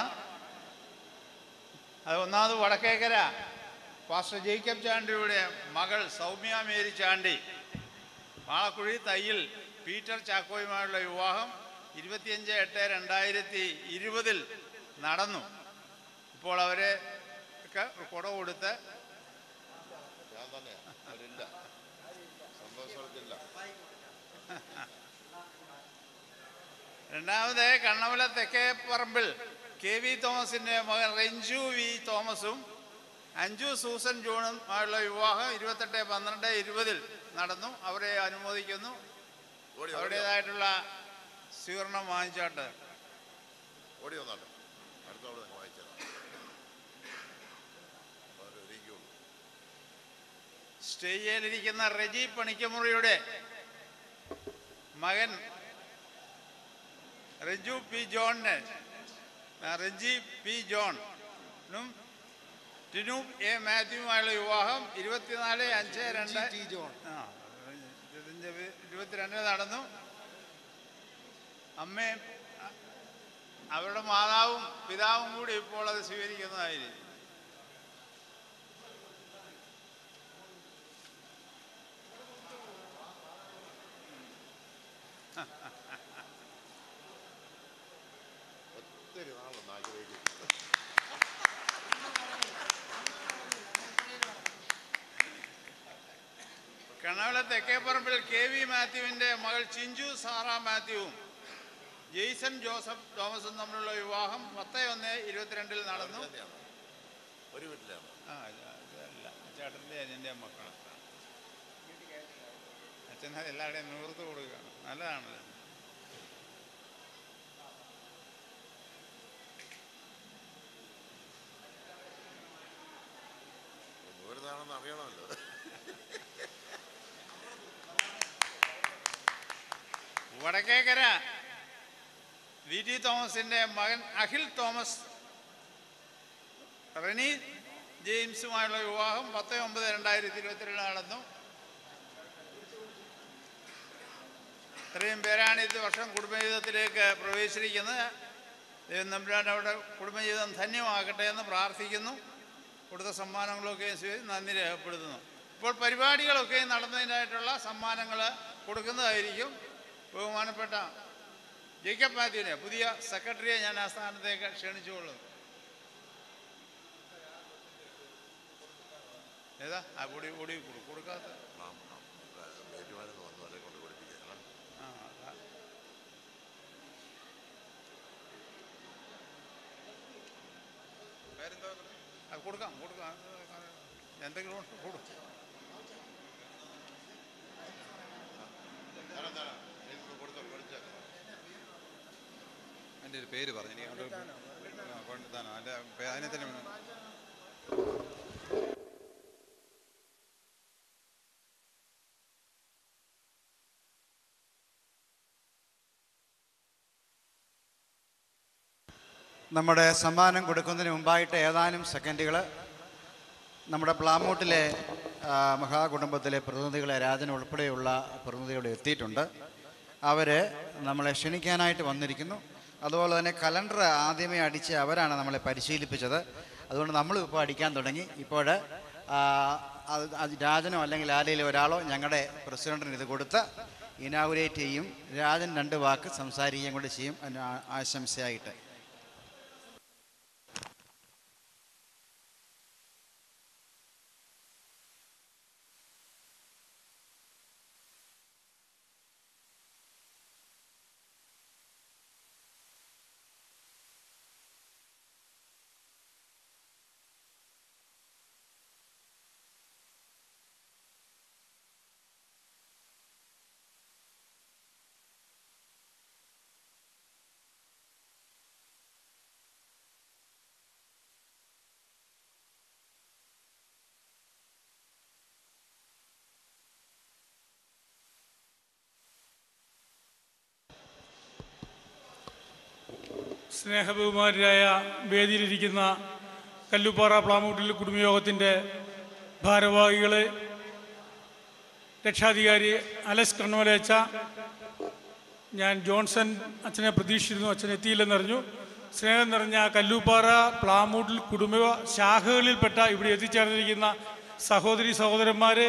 അത് ഒന്നാമത് വടക്കേക്കര പാസ്റ്റർ ജേക്കബ് ചാണ്ടിയുടെ മകൾ സൗമ്യ മേരി ചാണ്ടി വാളക്കുഴി തയ്യിൽ പീറ്റർ ചാക്കോയുമായുള്ള വിവാഹം ഇരുപത്തിയഞ്ച് എട്ട് രണ്ടായിരത്തി ഇരുപതിൽ നടന്നു. ഇപ്പോൾ അവരെ ഒക്കെ കുട കൊടുത്ത് രണ്ടാമത് കണ്ണമല തെക്കേ പറമ്പിൽ കെ വി തോമസിൻ്റെ മകൻ റെഞ്ചു വി തോമസും അഞ്ജു സൂസൻ ജോണും ആയുള്ള വിവാഹം ഇരുപത്തെട്ട് പന്ത്രണ്ട് ഇരുപതിൽ നടന്നു. അവരെ അനുമോദിക്കുന്നു. അവരുടേതായിട്ടുള്ള സ്വീകരണം വാങ്ങിച്ചാട്ട് സ്റ്റേജിലിരിക്കുന്ന റെജി പണിക്കമുറിയുടെ മകൻ റെജു പി ജോണിന് റെജി പി ജോണും ടിനു എ മാത്യുവുമായുള്ള വിവാഹം ഇരുപത്തിനാല് അഞ്ച് രണ്ട് ആ ഇരുപത്തിരണ്ടിന് നടന്നു. അമ്മയും അവരുടെ മാതാവും പിതാവും കൂടി ഇപ്പോൾ അത് സ്വീകരിക്കുന്നതായിരിക്കും. കണ്ണവല തെക്കേപ്പറമ്പിൽ കെ വി മാത്യുവിൻ്റെ മകൾ ചിഞ്ചു സാറ മാത്യുവും ജെയ്സൺ ജോസഫ് തോമസും തമ്മിലുള്ള വിവാഹം പത്ത് ഒന്ന് ഇരുപത്തിരണ്ടിൽ നടന്നു. ഒരു വീട്ടിലാണ്. ആ അതല്ല, ചേട്ടൻ്റെ അനിയൻ്റെ മക്കളാണ്. അച്ഛൻ എല്ലാവരുടെയും നിവൃത്ത് കൊടുക്കുക, നല്ലതാണല്ലോ. ദൂരത്താണെന്ന് അറിയണമല്ലോ. വടക്കേക്കര വി ടി തോമസിൻ്റെ മകൻ അഖിൽ തോമസ് റെനി ജെയിംസുമായുള്ള വിവാഹം പത്ത് ഒമ്പത് രണ്ടായിരത്തി ഇരുപത്തിരണ്ട് നടന്നു. ഇത്രയും പേരാണ് ഇത് വർഷം കുടുംബജീവിതത്തിലേക്ക് പ്രവേശിച്ചിരിക്കുന്നത്. ദൈവം തമ്പുരാൻ അവിടെ കുടുംബജീവിതം ധന്യമാകട്ടെ എന്ന് പ്രാർത്ഥിക്കുന്നു. കൊടുത്ത സമ്മാനങ്ങളൊക്കെ നന്ദി രേഖപ്പെടുത്തുന്നു. ഇപ്പോൾ പരിപാടികളൊക്കെ നടന്നതിനായിട്ടുള്ള സമ്മാനങ്ങൾ കൊടുക്കുന്നതായിരിക്കും. ബഹുമാനപ്പെട്ട ജേക്കബ് മാത്യുവിനെ പുതിയ സെക്രട്ടറിയെ ഞാൻ ആ സ്ഥാനത്തേക്ക് ക്ഷണിച്ചുകൊള്ളുന്നു. ഏതാ ആ പൊടി പൊടി കൊടുക്കാത്ത ആ അത് കൊടുക്കാം കൊടുക്കാം എന്തെങ്കിലും കൊടുക്കും. എൻ്റെ ഒരു പേര് പറഞ്ഞു എനിക്ക് കൊണ്ടുത്താനോ എൻ്റെ അതിനെ തന്നെ നമ്മുടെ സമ്മാനം കൊടുക്കുന്നതിന് മുമ്പായിട്ട് ഏതാനും സെക്കൻഡുകൾ നമ്മുടെ പ്ലാമൂട്ടിലെ ആ, മഹാകുടുംബത്തിലെ പ്രതിനിധികളെ രാജൻ ഉൾപ്പെടെയുള്ള പ്രതിനിധികൾ എത്തിയിട്ടുണ്ട്. അവർ നമ്മളെ ക്ഷണിക്കാനായിട്ട് വന്നിരിക്കുന്നു. അതുപോലെ തന്നെ കലണ്ടർ ആദ്യമേ അടിച്ച് അവരാണ് നമ്മളെ പരിശീലിപ്പിച്ചത്. അതുകൊണ്ട് നമ്മൾ ഇപ്പോൾ അടിക്കാൻ തുടങ്ങി. ഇപ്പോൾ രാജനോ അല്ലെങ്കിൽ ആരെങ്കിലും ഒരാളോ ഞങ്ങളുടെ പ്രസിഡന്റിന് ഇത് കൊടുത്ത് ഇനാഗുറേറ്റ് ചെയ്യും. രാജൻ രണ്ട് വാക്ക് സംസാരിക്കുകയും കൂടെ ചെയ്യും അതിന് ആ- ആശംസയായിട്ട്. സ്നേഹബഹുമാനരായ വേദിയിലിരിക്കുന്ന കല്ലുപ്പാറ പ്ലാമൂട്ടിൽ കുടുംബയോഗത്തിൻ്റെ ഭാരവാഹികളെ, രക്ഷാധികാരി അലക്സ് കണ്ണമലയച്ച, ഞാൻ ജോൺസൺ അച്ഛനെ പ്രതീക്ഷിച്ചിരുന്നു, അച്ഛൻ എത്തിയില്ലെന്നറിഞ്ഞു. സ്നേഹം നിറഞ്ഞ കല്ലൂപ്പാറ പ്ലാമൂട്ടിൽ കുടുംബ ശാഖകളിൽപ്പെട്ട ഇവിടെ എത്തിച്ചേർന്നിരിക്കുന്ന സഹോദരി സഹോദരന്മാരെ,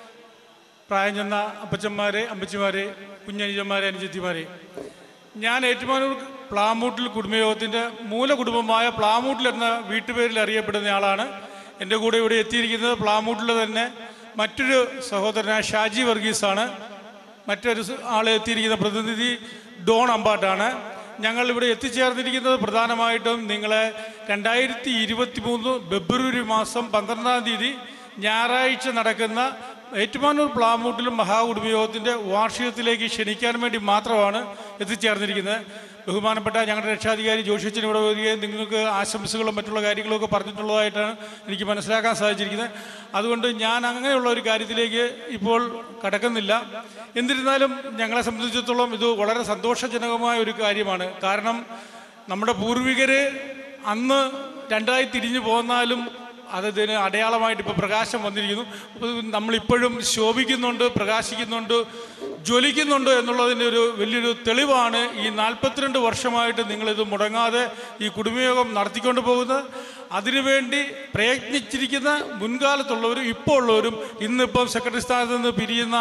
പ്രായം ചെന്ന അപ്പച്ചന്മാരെ, അമ്മച്ചിമാരെ, കുഞ്ഞനുജന്മാരെ, അനുജത്തിമാരെ, ഞാൻ ഏറ്റുമാനൂർ പ്ലാമൂട്ടിൽ കുടുംബയോഗത്തിൻ്റെ മൂലകുടുംബമായ പ്ലാമൂട്ടിൽ എന്ന വീട്ടുപേരിൽ അറിയപ്പെടുന്ന ആളാണ്. എൻ്റെ കൂടെ ഇവിടെ എത്തിയിരിക്കുന്നത് പ്ലാമൂട്ടിൽ തന്നെ മറ്റൊരു സഹോദരനായ ഷാജി വർഗീസാണ്. മറ്റൊരു ആൾ എത്തിയിരിക്കുന്ന പ്രതിനിധി ഡോൺ അമ്പാട്ടാണ്. ഞങ്ങൾ ഇവിടെ എത്തിച്ചേർന്നിരിക്കുന്നത് പ്രധാനമായിട്ടും നിങ്ങളെ രണ്ടായിരത്തി ഇരുപത്തി മൂന്ന് ഫെബ്രുവരി മാസം പന്ത്രണ്ടാം തീയതി ഞായറാഴ്ച നടക്കുന്ന ഏറ്റുമാനൂർ പ്ലാമൂട്ടിലും മഹാകുടുംബയോഗത്തിൻ്റെ വാർഷികത്തിലേക്ക് ക്ഷണിക്കാൻ വേണ്ടി മാത്രമാണ് എത്തിച്ചേർന്നിരിക്കുന്നത്. ബഹുമാനപ്പെട്ട ഞങ്ങളുടെ രക്ഷാധികാരി ജോഷിച്ചൻ ഇവിടെ വരികയും നിങ്ങൾക്ക് ആശംസകളും മറ്റുള്ള കാര്യങ്ങളൊക്കെ പറഞ്ഞിട്ടുള്ളതായിട്ടാണ് എനിക്ക് മനസ്സിലാക്കാൻ സാധിച്ചിരിക്കുന്നത്. അതുകൊണ്ട് ഞാൻ അങ്ങനെയുള്ള ഒരു കാര്യത്തിലേക്ക് ഇപ്പോൾ കടക്കുന്നില്ല. എന്നിരുന്നാലും ഞങ്ങളെ സംബന്ധിച്ചിടത്തോളം ഇത് വളരെ സന്തോഷജനകമായ ഒരു കാര്യമാണ്. കാരണം നമ്മുടെ പൂർവികർ അന്ന് രണ്ടായി തിരിഞ്ഞു പോന്നാലും അതിന് അടയാളമായിട്ട് ഇപ്പോൾ പ്രകാശം വന്നിരിക്കുന്നു. നമ്മളിപ്പോഴും ശോഭിക്കുന്നുണ്ട്, പ്രകാശിക്കുന്നുണ്ട്, ജ്വലിക്കുന്നുണ്ട് എന്നുള്ളതിൻ്റെ ഒരു വലിയൊരു തെളിവാണ് ഈ നാൽപ്പത്തിരണ്ട് വർഷമായിട്ട് നിങ്ങളിത് മുടങ്ങാതെ ഈ കുടുംബയോഗം നടത്തിക്കൊണ്ട് പോകുന്നത്. അതിനുവേണ്ടി പ്രയത്നിച്ചിരിക്കുന്ന മുൻകാലത്തുള്ളവരും ഇപ്പോൾ ഉള്ളവരും ഇന്നിപ്പം സെക്രട്ടറി സ്ഥാനത്ത് നിന്ന് പിരിയുന്ന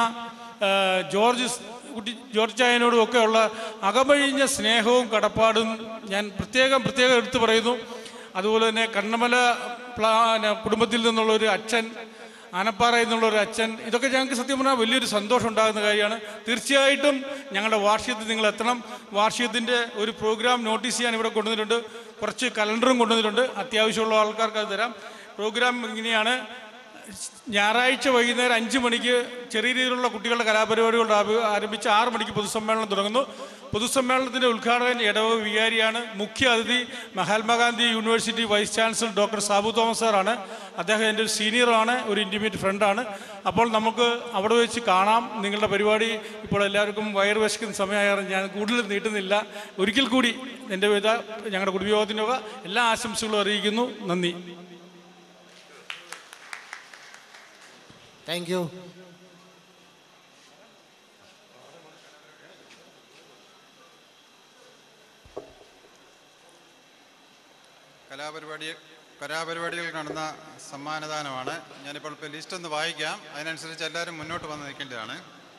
ജോർജ് കുട്ടി ജോർജ് ചായനോടും ഒക്കെ ഉള്ള അകമഴിഞ്ഞ സ്നേഹവും കടപ്പാടും ഞാൻ പ്രത്യേകം പ്രത്യേകം എടുത്തു പറയുന്നു. അതുപോലെ തന്നെ കണ്ണമല പ്ലാ കുടുംബത്തിൽ നിന്നുള്ളൊരു അച്ഛൻ, ആനപ്പാറയിൽ നിന്നുള്ളൊരു അച്ഛൻ, ഇതൊക്കെ ഞങ്ങൾക്ക് സത്യം പറഞ്ഞാൽ വലിയൊരു സന്തോഷം ഉണ്ടാകുന്ന കാര്യമാണ്. തീർച്ചയായിട്ടും ഞങ്ങളുടെ വാർഷികത്തിൽ നിങ്ങൾ എത്തണം. വാർഷികത്തിൻ്റെ ഒരു പ്രോഗ്രാം നോട്ടീസ് ചെയ്യാൻ ഇവിടെ കൊണ്ടുവന്നിട്ടുണ്ട്. കുറച്ച് കലണ്ടറും കൊണ്ടുവന്നിട്ടുണ്ട്. അത്യാവശ്യമുള്ള ആൾക്കാർക്ക് അത് തരാം. പ്രോഗ്രാം ഇങ്ങനെയാണ്: ഞായറാഴ്ച വൈകുന്നേരം അഞ്ച് മണിക്ക് ചെറിയ രീതിയിലുള്ള കുട്ടികളുടെ കലാപരിപാടികൾ ആരംഭിച്ച് ആറ് മണിക്ക് പൊതുസമ്മേളനം തുടങ്ങുന്നു. പൊതുസമ്മേളനത്തിൻ്റെ ഉദ്ഘാടകൻ ഇടവക വികാരിയാണ്. മുഖ്യ അതിഥി Mahatma Gandhi university vice chancellor doctor Sabu Thomas സാറാണ്. അദ്ദേഹം എൻ്റെ ഒരു സീനിയറാണ്, ഒരു ഇൻറ്റിമേറ്റ് ഫ്രണ്ടാണ്. അപ്പോൾ നമുക്ക് അവിടെ വെച്ച് കാണാം. നിങ്ങളുടെ പരിപാടി ഇപ്പോൾ എല്ലാവർക്കും വയറ് വിശക്കുന്ന സമയമായാലും ഞാൻ കൂടുതൽ നീട്ടുന്നില്ല. ഒരിക്കൽ കൂടി എൻ്റെ വിധ ഞങ്ങളുടെ കുടുംബയോഗത്തിൻ്റെ വക എല്ലാ ആശംസകളും അറിയിക്കുന്നു. നന്ദി. Thank you. കലാപരിപാടി കലാപരിപാടികൾ നടന്ന സമ്മാനദാനമാണ്. ഞാനിപ്പോൾ ഇപ്പോൾ ലിസ്റ്റ് ഒന്ന് വായിക്കാം. അതിനനുസരിച്ച് എല്ലാവരും മുന്നോട്ട് വന്ന് നിൽക്കേണ്ടതാണ്.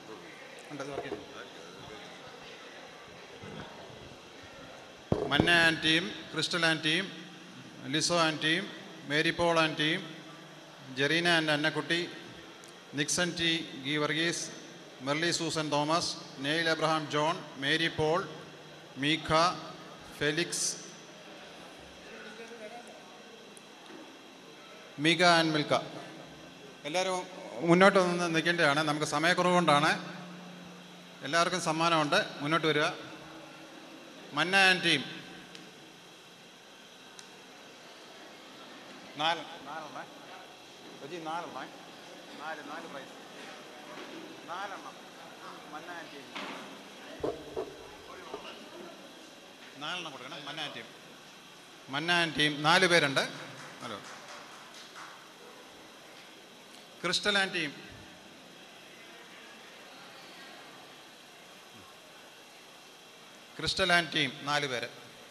Manna and team, Crystal and team, Liso and team, Mary Paul and team, Jereena and Annakutty, Nixon T Geevarghese, Merly Susan Thomas, Neil Abraham John, Mary Paul, Meekha, Felix, Meekha and Milka. എല്ലാവരും മുന്നോട്ട് നിന്ന് നിൽക്കേണ്ടതാണ്. നമുക്ക് സമയക്കുറവ് കൊണ്ടാണ്. എല്ലാവർക്കും സമ്മാനമുണ്ട്. മുന്നോട്ട് വരിക. മന്ന ആൻഡ് ടീം നാല് നാലെണ്ണം നാലെണ്ണം നാല് നാല് പ്രൈസ് നാലെണ്ണം. മന്ന ആൻഡ് ടീം നാലെണ്ണം കൊടുക്കണം. Manna and team Manna and team നാല് പേരുണ്ട്. Hello Crystal and team. Crystal and team നാല് പേര്.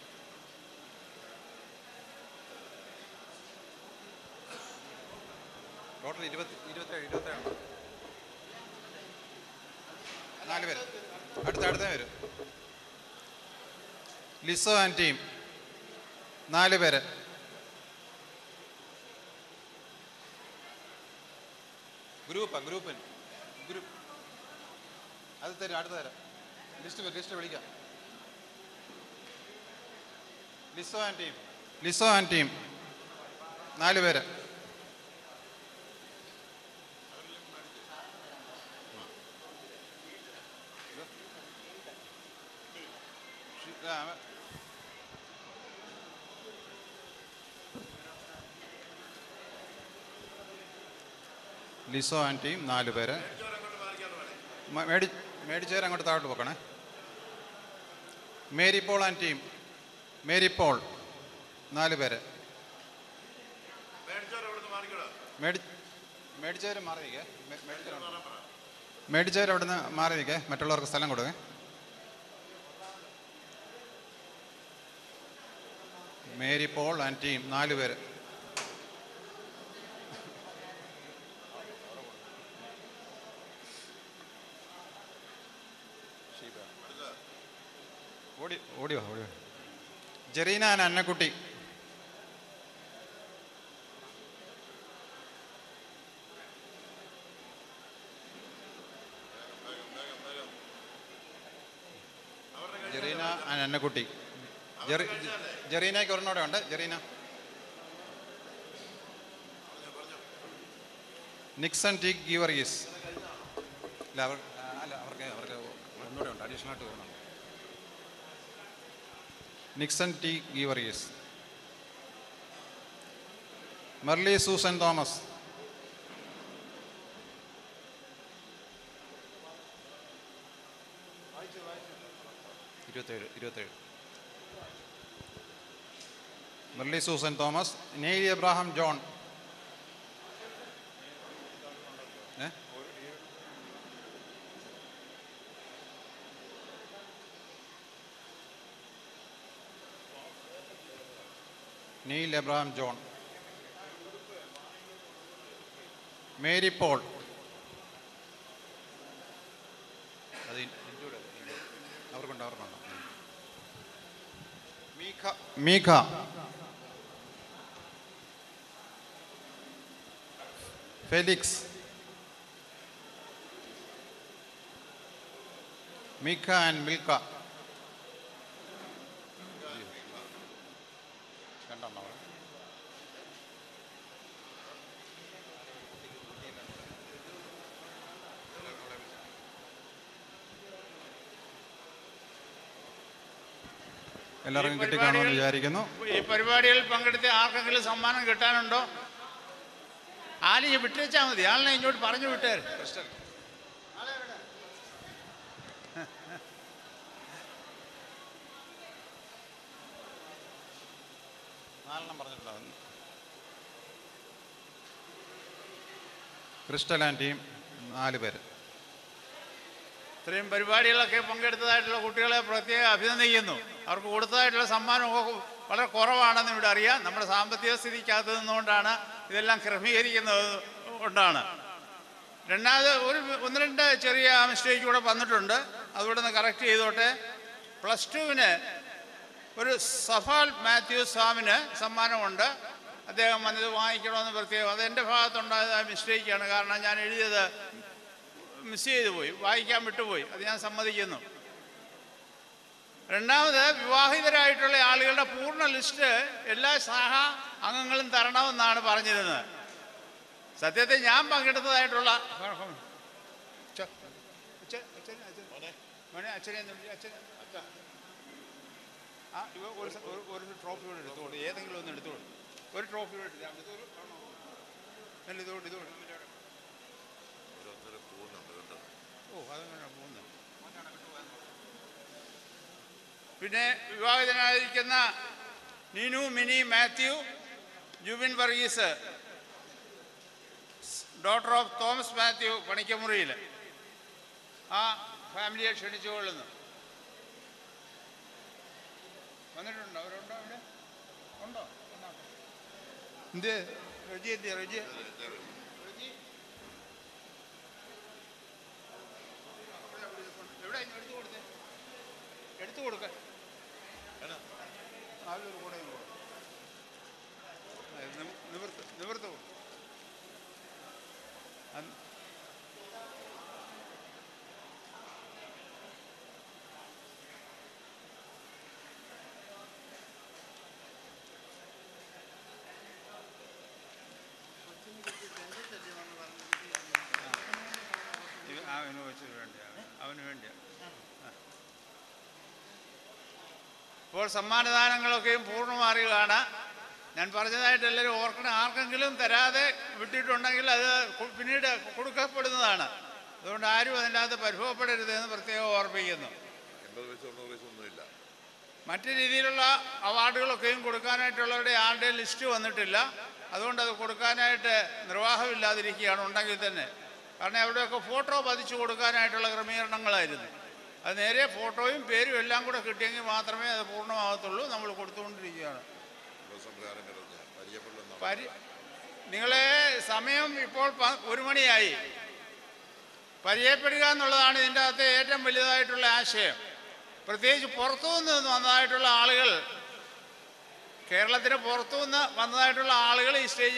ടോട്ടൽ ഇരുപത്തി ഇരുപത്തേഴ് ഇരുപത്തേഴ് നാല് പേര്. അടുത്ത അടുത്ത പേര് ലിസോ ആൻഡ് ടീം നാല് പേര്. ഗ്രൂപ്പാ ഗ്രൂപ്പിൻ ഗ്രൂപ്പ് അത് തരും. അടുത്ത തരാം. ലിസ്റ്റ് ലിസ്റ്റ് വിളിക്കാം. Liso and team Liso and team നാല് പേര്. ലിസോ ആൻഡ് ടീം നാല് പേര്. മേടി മേടിച്ചേര് അങ്ങോട്ട് താഴോട്ട് പോക്കണേ. Mary Paul and team Mary Paul നാല് പേര്. മേടി മേടിച്ചേര് മാറി നിൽക്കേ. മേടിച്ചേര് അവിടെ നിന്ന് മാറി നിൽക്കേ. മറ്റുള്ളവർക്ക് സ്ഥലം കൊടുക്കേ. മേരി പോൾ ആൻഡ് ടീം നാല് പേര്. ഓടി ഓടിയോ ഓടിയോ. Jereena and Annakutty Jereena and Annakutty. ജെറി ജെറീനയ്ക്ക് ഒരെണ്ണോടെ ഉണ്ട്. ജെറീന. Nixon T Geevarghese. അല്ല അവർ അല്ല അവർക്ക് അവർക്ക് ഒന്നുകൂടെ ഉണ്ട്. അഡീഷണൽ ആയിട്ട് വരുന്നുണ്ട്. Nixon T Geevarghese. Merly Susan Thomas. ഇരുപത്തേഴ് ഇരുപത്തേഴ് Merly Susan Thomas. Neil Abraham John. ഏ Neil Abraham John. Mary Paul. അത് അവർക്കുണ്ട് അവർക്കുണ്ട്. Micah Micah Felix. Micah and Milcah. രണ്ടെണ്ണം. എല്ലാവർക്കും കിട്ടിക്കാണുമെന്ന് വിചാരിക്കുന്നു. ഈ പരിപാടികളിൽ പങ്കെടുത്ത ആർക്കെങ്കിലും സമ്മാനം കിട്ടാനുണ്ടോ? ആലിഞ്ഞ് വിട്ടുവെച്ചാൽ മതി. ആളിനെ ഇങ്ങോട്ട് പറഞ്ഞു വിട്ടേര്. നാലെണ്ണം പറഞ്ഞിട്ടുണ്ടാവും. ക്രിസ്റ്റൽ ആൻഡ് ടീം നാല് പേര്. ഇത്രയും പരിപാടികളൊക്കെ പങ്കെടുത്തതായിട്ടുള്ള കുട്ടികളെ പ്രത്യേകം അഭിനന്ദിക്കുന്നു. അവർക്ക് കൊടുത്തതായിട്ടുള്ള സമ്മാനമൊക്കെ വളരെ കുറവാണെന്ന് ഇവിടെ അറിയാം. നമ്മുടെ സാമ്പത്തിക സ്ഥിതിക്കകത്ത് നിന്നുകൊണ്ടാണ് ഇതെല്ലാം ക്രമീകരിക്കുന്നത് കൊണ്ടാണ്. രണ്ടാമത് ഒരു ഒന്ന് രണ്ട് ചെറിയ മിസ്റ്റേക്ക് കൂടെ വന്നിട്ടുണ്ട്. അതുകൂടെ ഒന്ന് കറക്റ്റ് ചെയ്തോട്ടെ. പ്ലസ് ടുവിന് ഒരു സഫാൽ മാത്യു സ്വാമിന് സമ്മാനമുണ്ട്. അദ്ദേഹം വന്നത് വാങ്ങിക്കണമെന്ന് പ്രത്യേകം. അത് എൻ്റെ ഭാഗത്തുണ്ടായ മിസ്റ്റേക്കാണ്. കാരണം ഞാൻ എഴുതിയത് മിസ് ചെയ്തു പോയി, വായിക്കാൻ വിട്ടുപോയി. അത് ഞാൻ സമ്മതിക്കുന്നു. രണ്ടാമത് വിവാഹിതരായിട്ടുള്ള ആളുകളുടെ പൂർണ്ണ ലിസ്റ്റ് എല്ലാ ശാഖ അംഗങ്ങളും തരണമെന്നാണ് പറഞ്ഞിരുന്നത്. സത്യത്തിൽ ഞാൻ പങ്കെടുത്തതായിട്ടുള്ള ആ ഒരു ട്രോഫി കൂടെ എടുത്തോളൂ. ഏതെങ്കിലും ഒന്ന് എടുത്തോളൂ. ഒരു ട്രോഫി കൂടെ എടുത്തോളൂ. ഇതോട് ഇതോട് ഓ അതങ്ങനെ പോകുന്നത്. പിന്നെ വിവാഹിതനായിരിക്കുന്ന Neenu Mini Matthew, Jubin Varghese, daughter of Thomas Matthew പണിക്കമുറിയിൽ ആ ഫാമിലിയെ ക്ഷണിച്ചുകൊള്ളുന്നു. വന്നിട്ടുണ്ടോ? അവരുണ്ടോ? അവിടെ ഉണ്ടോ? എന്ത് റെജി എന്ത് റെജി എവിടെ എടുത്തു കൊടുത്തേ? എടുത്തു കൊടുക്ക. ആളൊരു കൂടെ നിവർത്ത് നിവർത്ത് കൊടുക്കും. അവന് വെച്ചത് വേണ്ട അവന് വേണ്ടിയാണ്. ഇപ്പോൾ സമ്മാനദാനങ്ങളൊക്കെയും പൂർണ്ണമാറുകയാണ്. ഞാൻ പറഞ്ഞതായിട്ട് എല്ലാവരും ഓർക്കണം. ആർക്കെങ്കിലും തരാതെ വിട്ടിട്ടുണ്ടെങ്കിൽ അത് പിന്നീട് കൊടുക്കപ്പെടുന്നതാണ്. അതുകൊണ്ട് ആരും അതിൻ്റെ അകത്ത് പരിഭവപ്പെടരുത് എന്ന് പ്രത്യേകം ഓർമ്മിക്കുന്നു. മറ്റു രീതിയിലുള്ള അവാർഡുകളൊക്കെയും കൊടുക്കാനായിട്ടുള്ളവരുടെ ആരുടെയും ലിസ്റ്റ് വന്നിട്ടില്ല. അതുകൊണ്ട് അത് കൊടുക്കാനായിട്ട് നിർവാഹമില്ലാതിരിക്കുകയാണ് ഉണ്ടെങ്കിൽ തന്നെ. കാരണം അവിടെയൊക്കെ ഫോട്ടോ പതിച്ചു കൊടുക്കാനായിട്ടുള്ള ക്രമീകരണങ്ങളായിരുന്നു. അത് നേരെ ഫോട്ടോയും പേരും എല്ലാം കൂടെ കിട്ടിയെങ്കിൽ മാത്രമേ അത് പൂർണ്ണമാകത്തുള്ളൂ. നമ്മൾ കൊടുത്തുകൊണ്ടിരിക്കുകയാണ്. പരി നിങ്ങളെ സമയം ഇപ്പോൾ ഒരു മണിയായി. പരിചയപ്പെടുക എന്നുള്ളതാണ് ഇതിൻ്റെ അകത്തെ ഏറ്റവും വലുതായിട്ടുള്ള ആശയം. പ്രത്യേകിച്ച് പുറത്തുനിന്ന് വന്നതായിട്ടുള്ള ആളുകൾ, കേരളത്തിന് പുറത്തുനിന്ന് വന്നതായിട്ടുള്ള ആളുകൾ ഈ സ്റ്റേജിൽ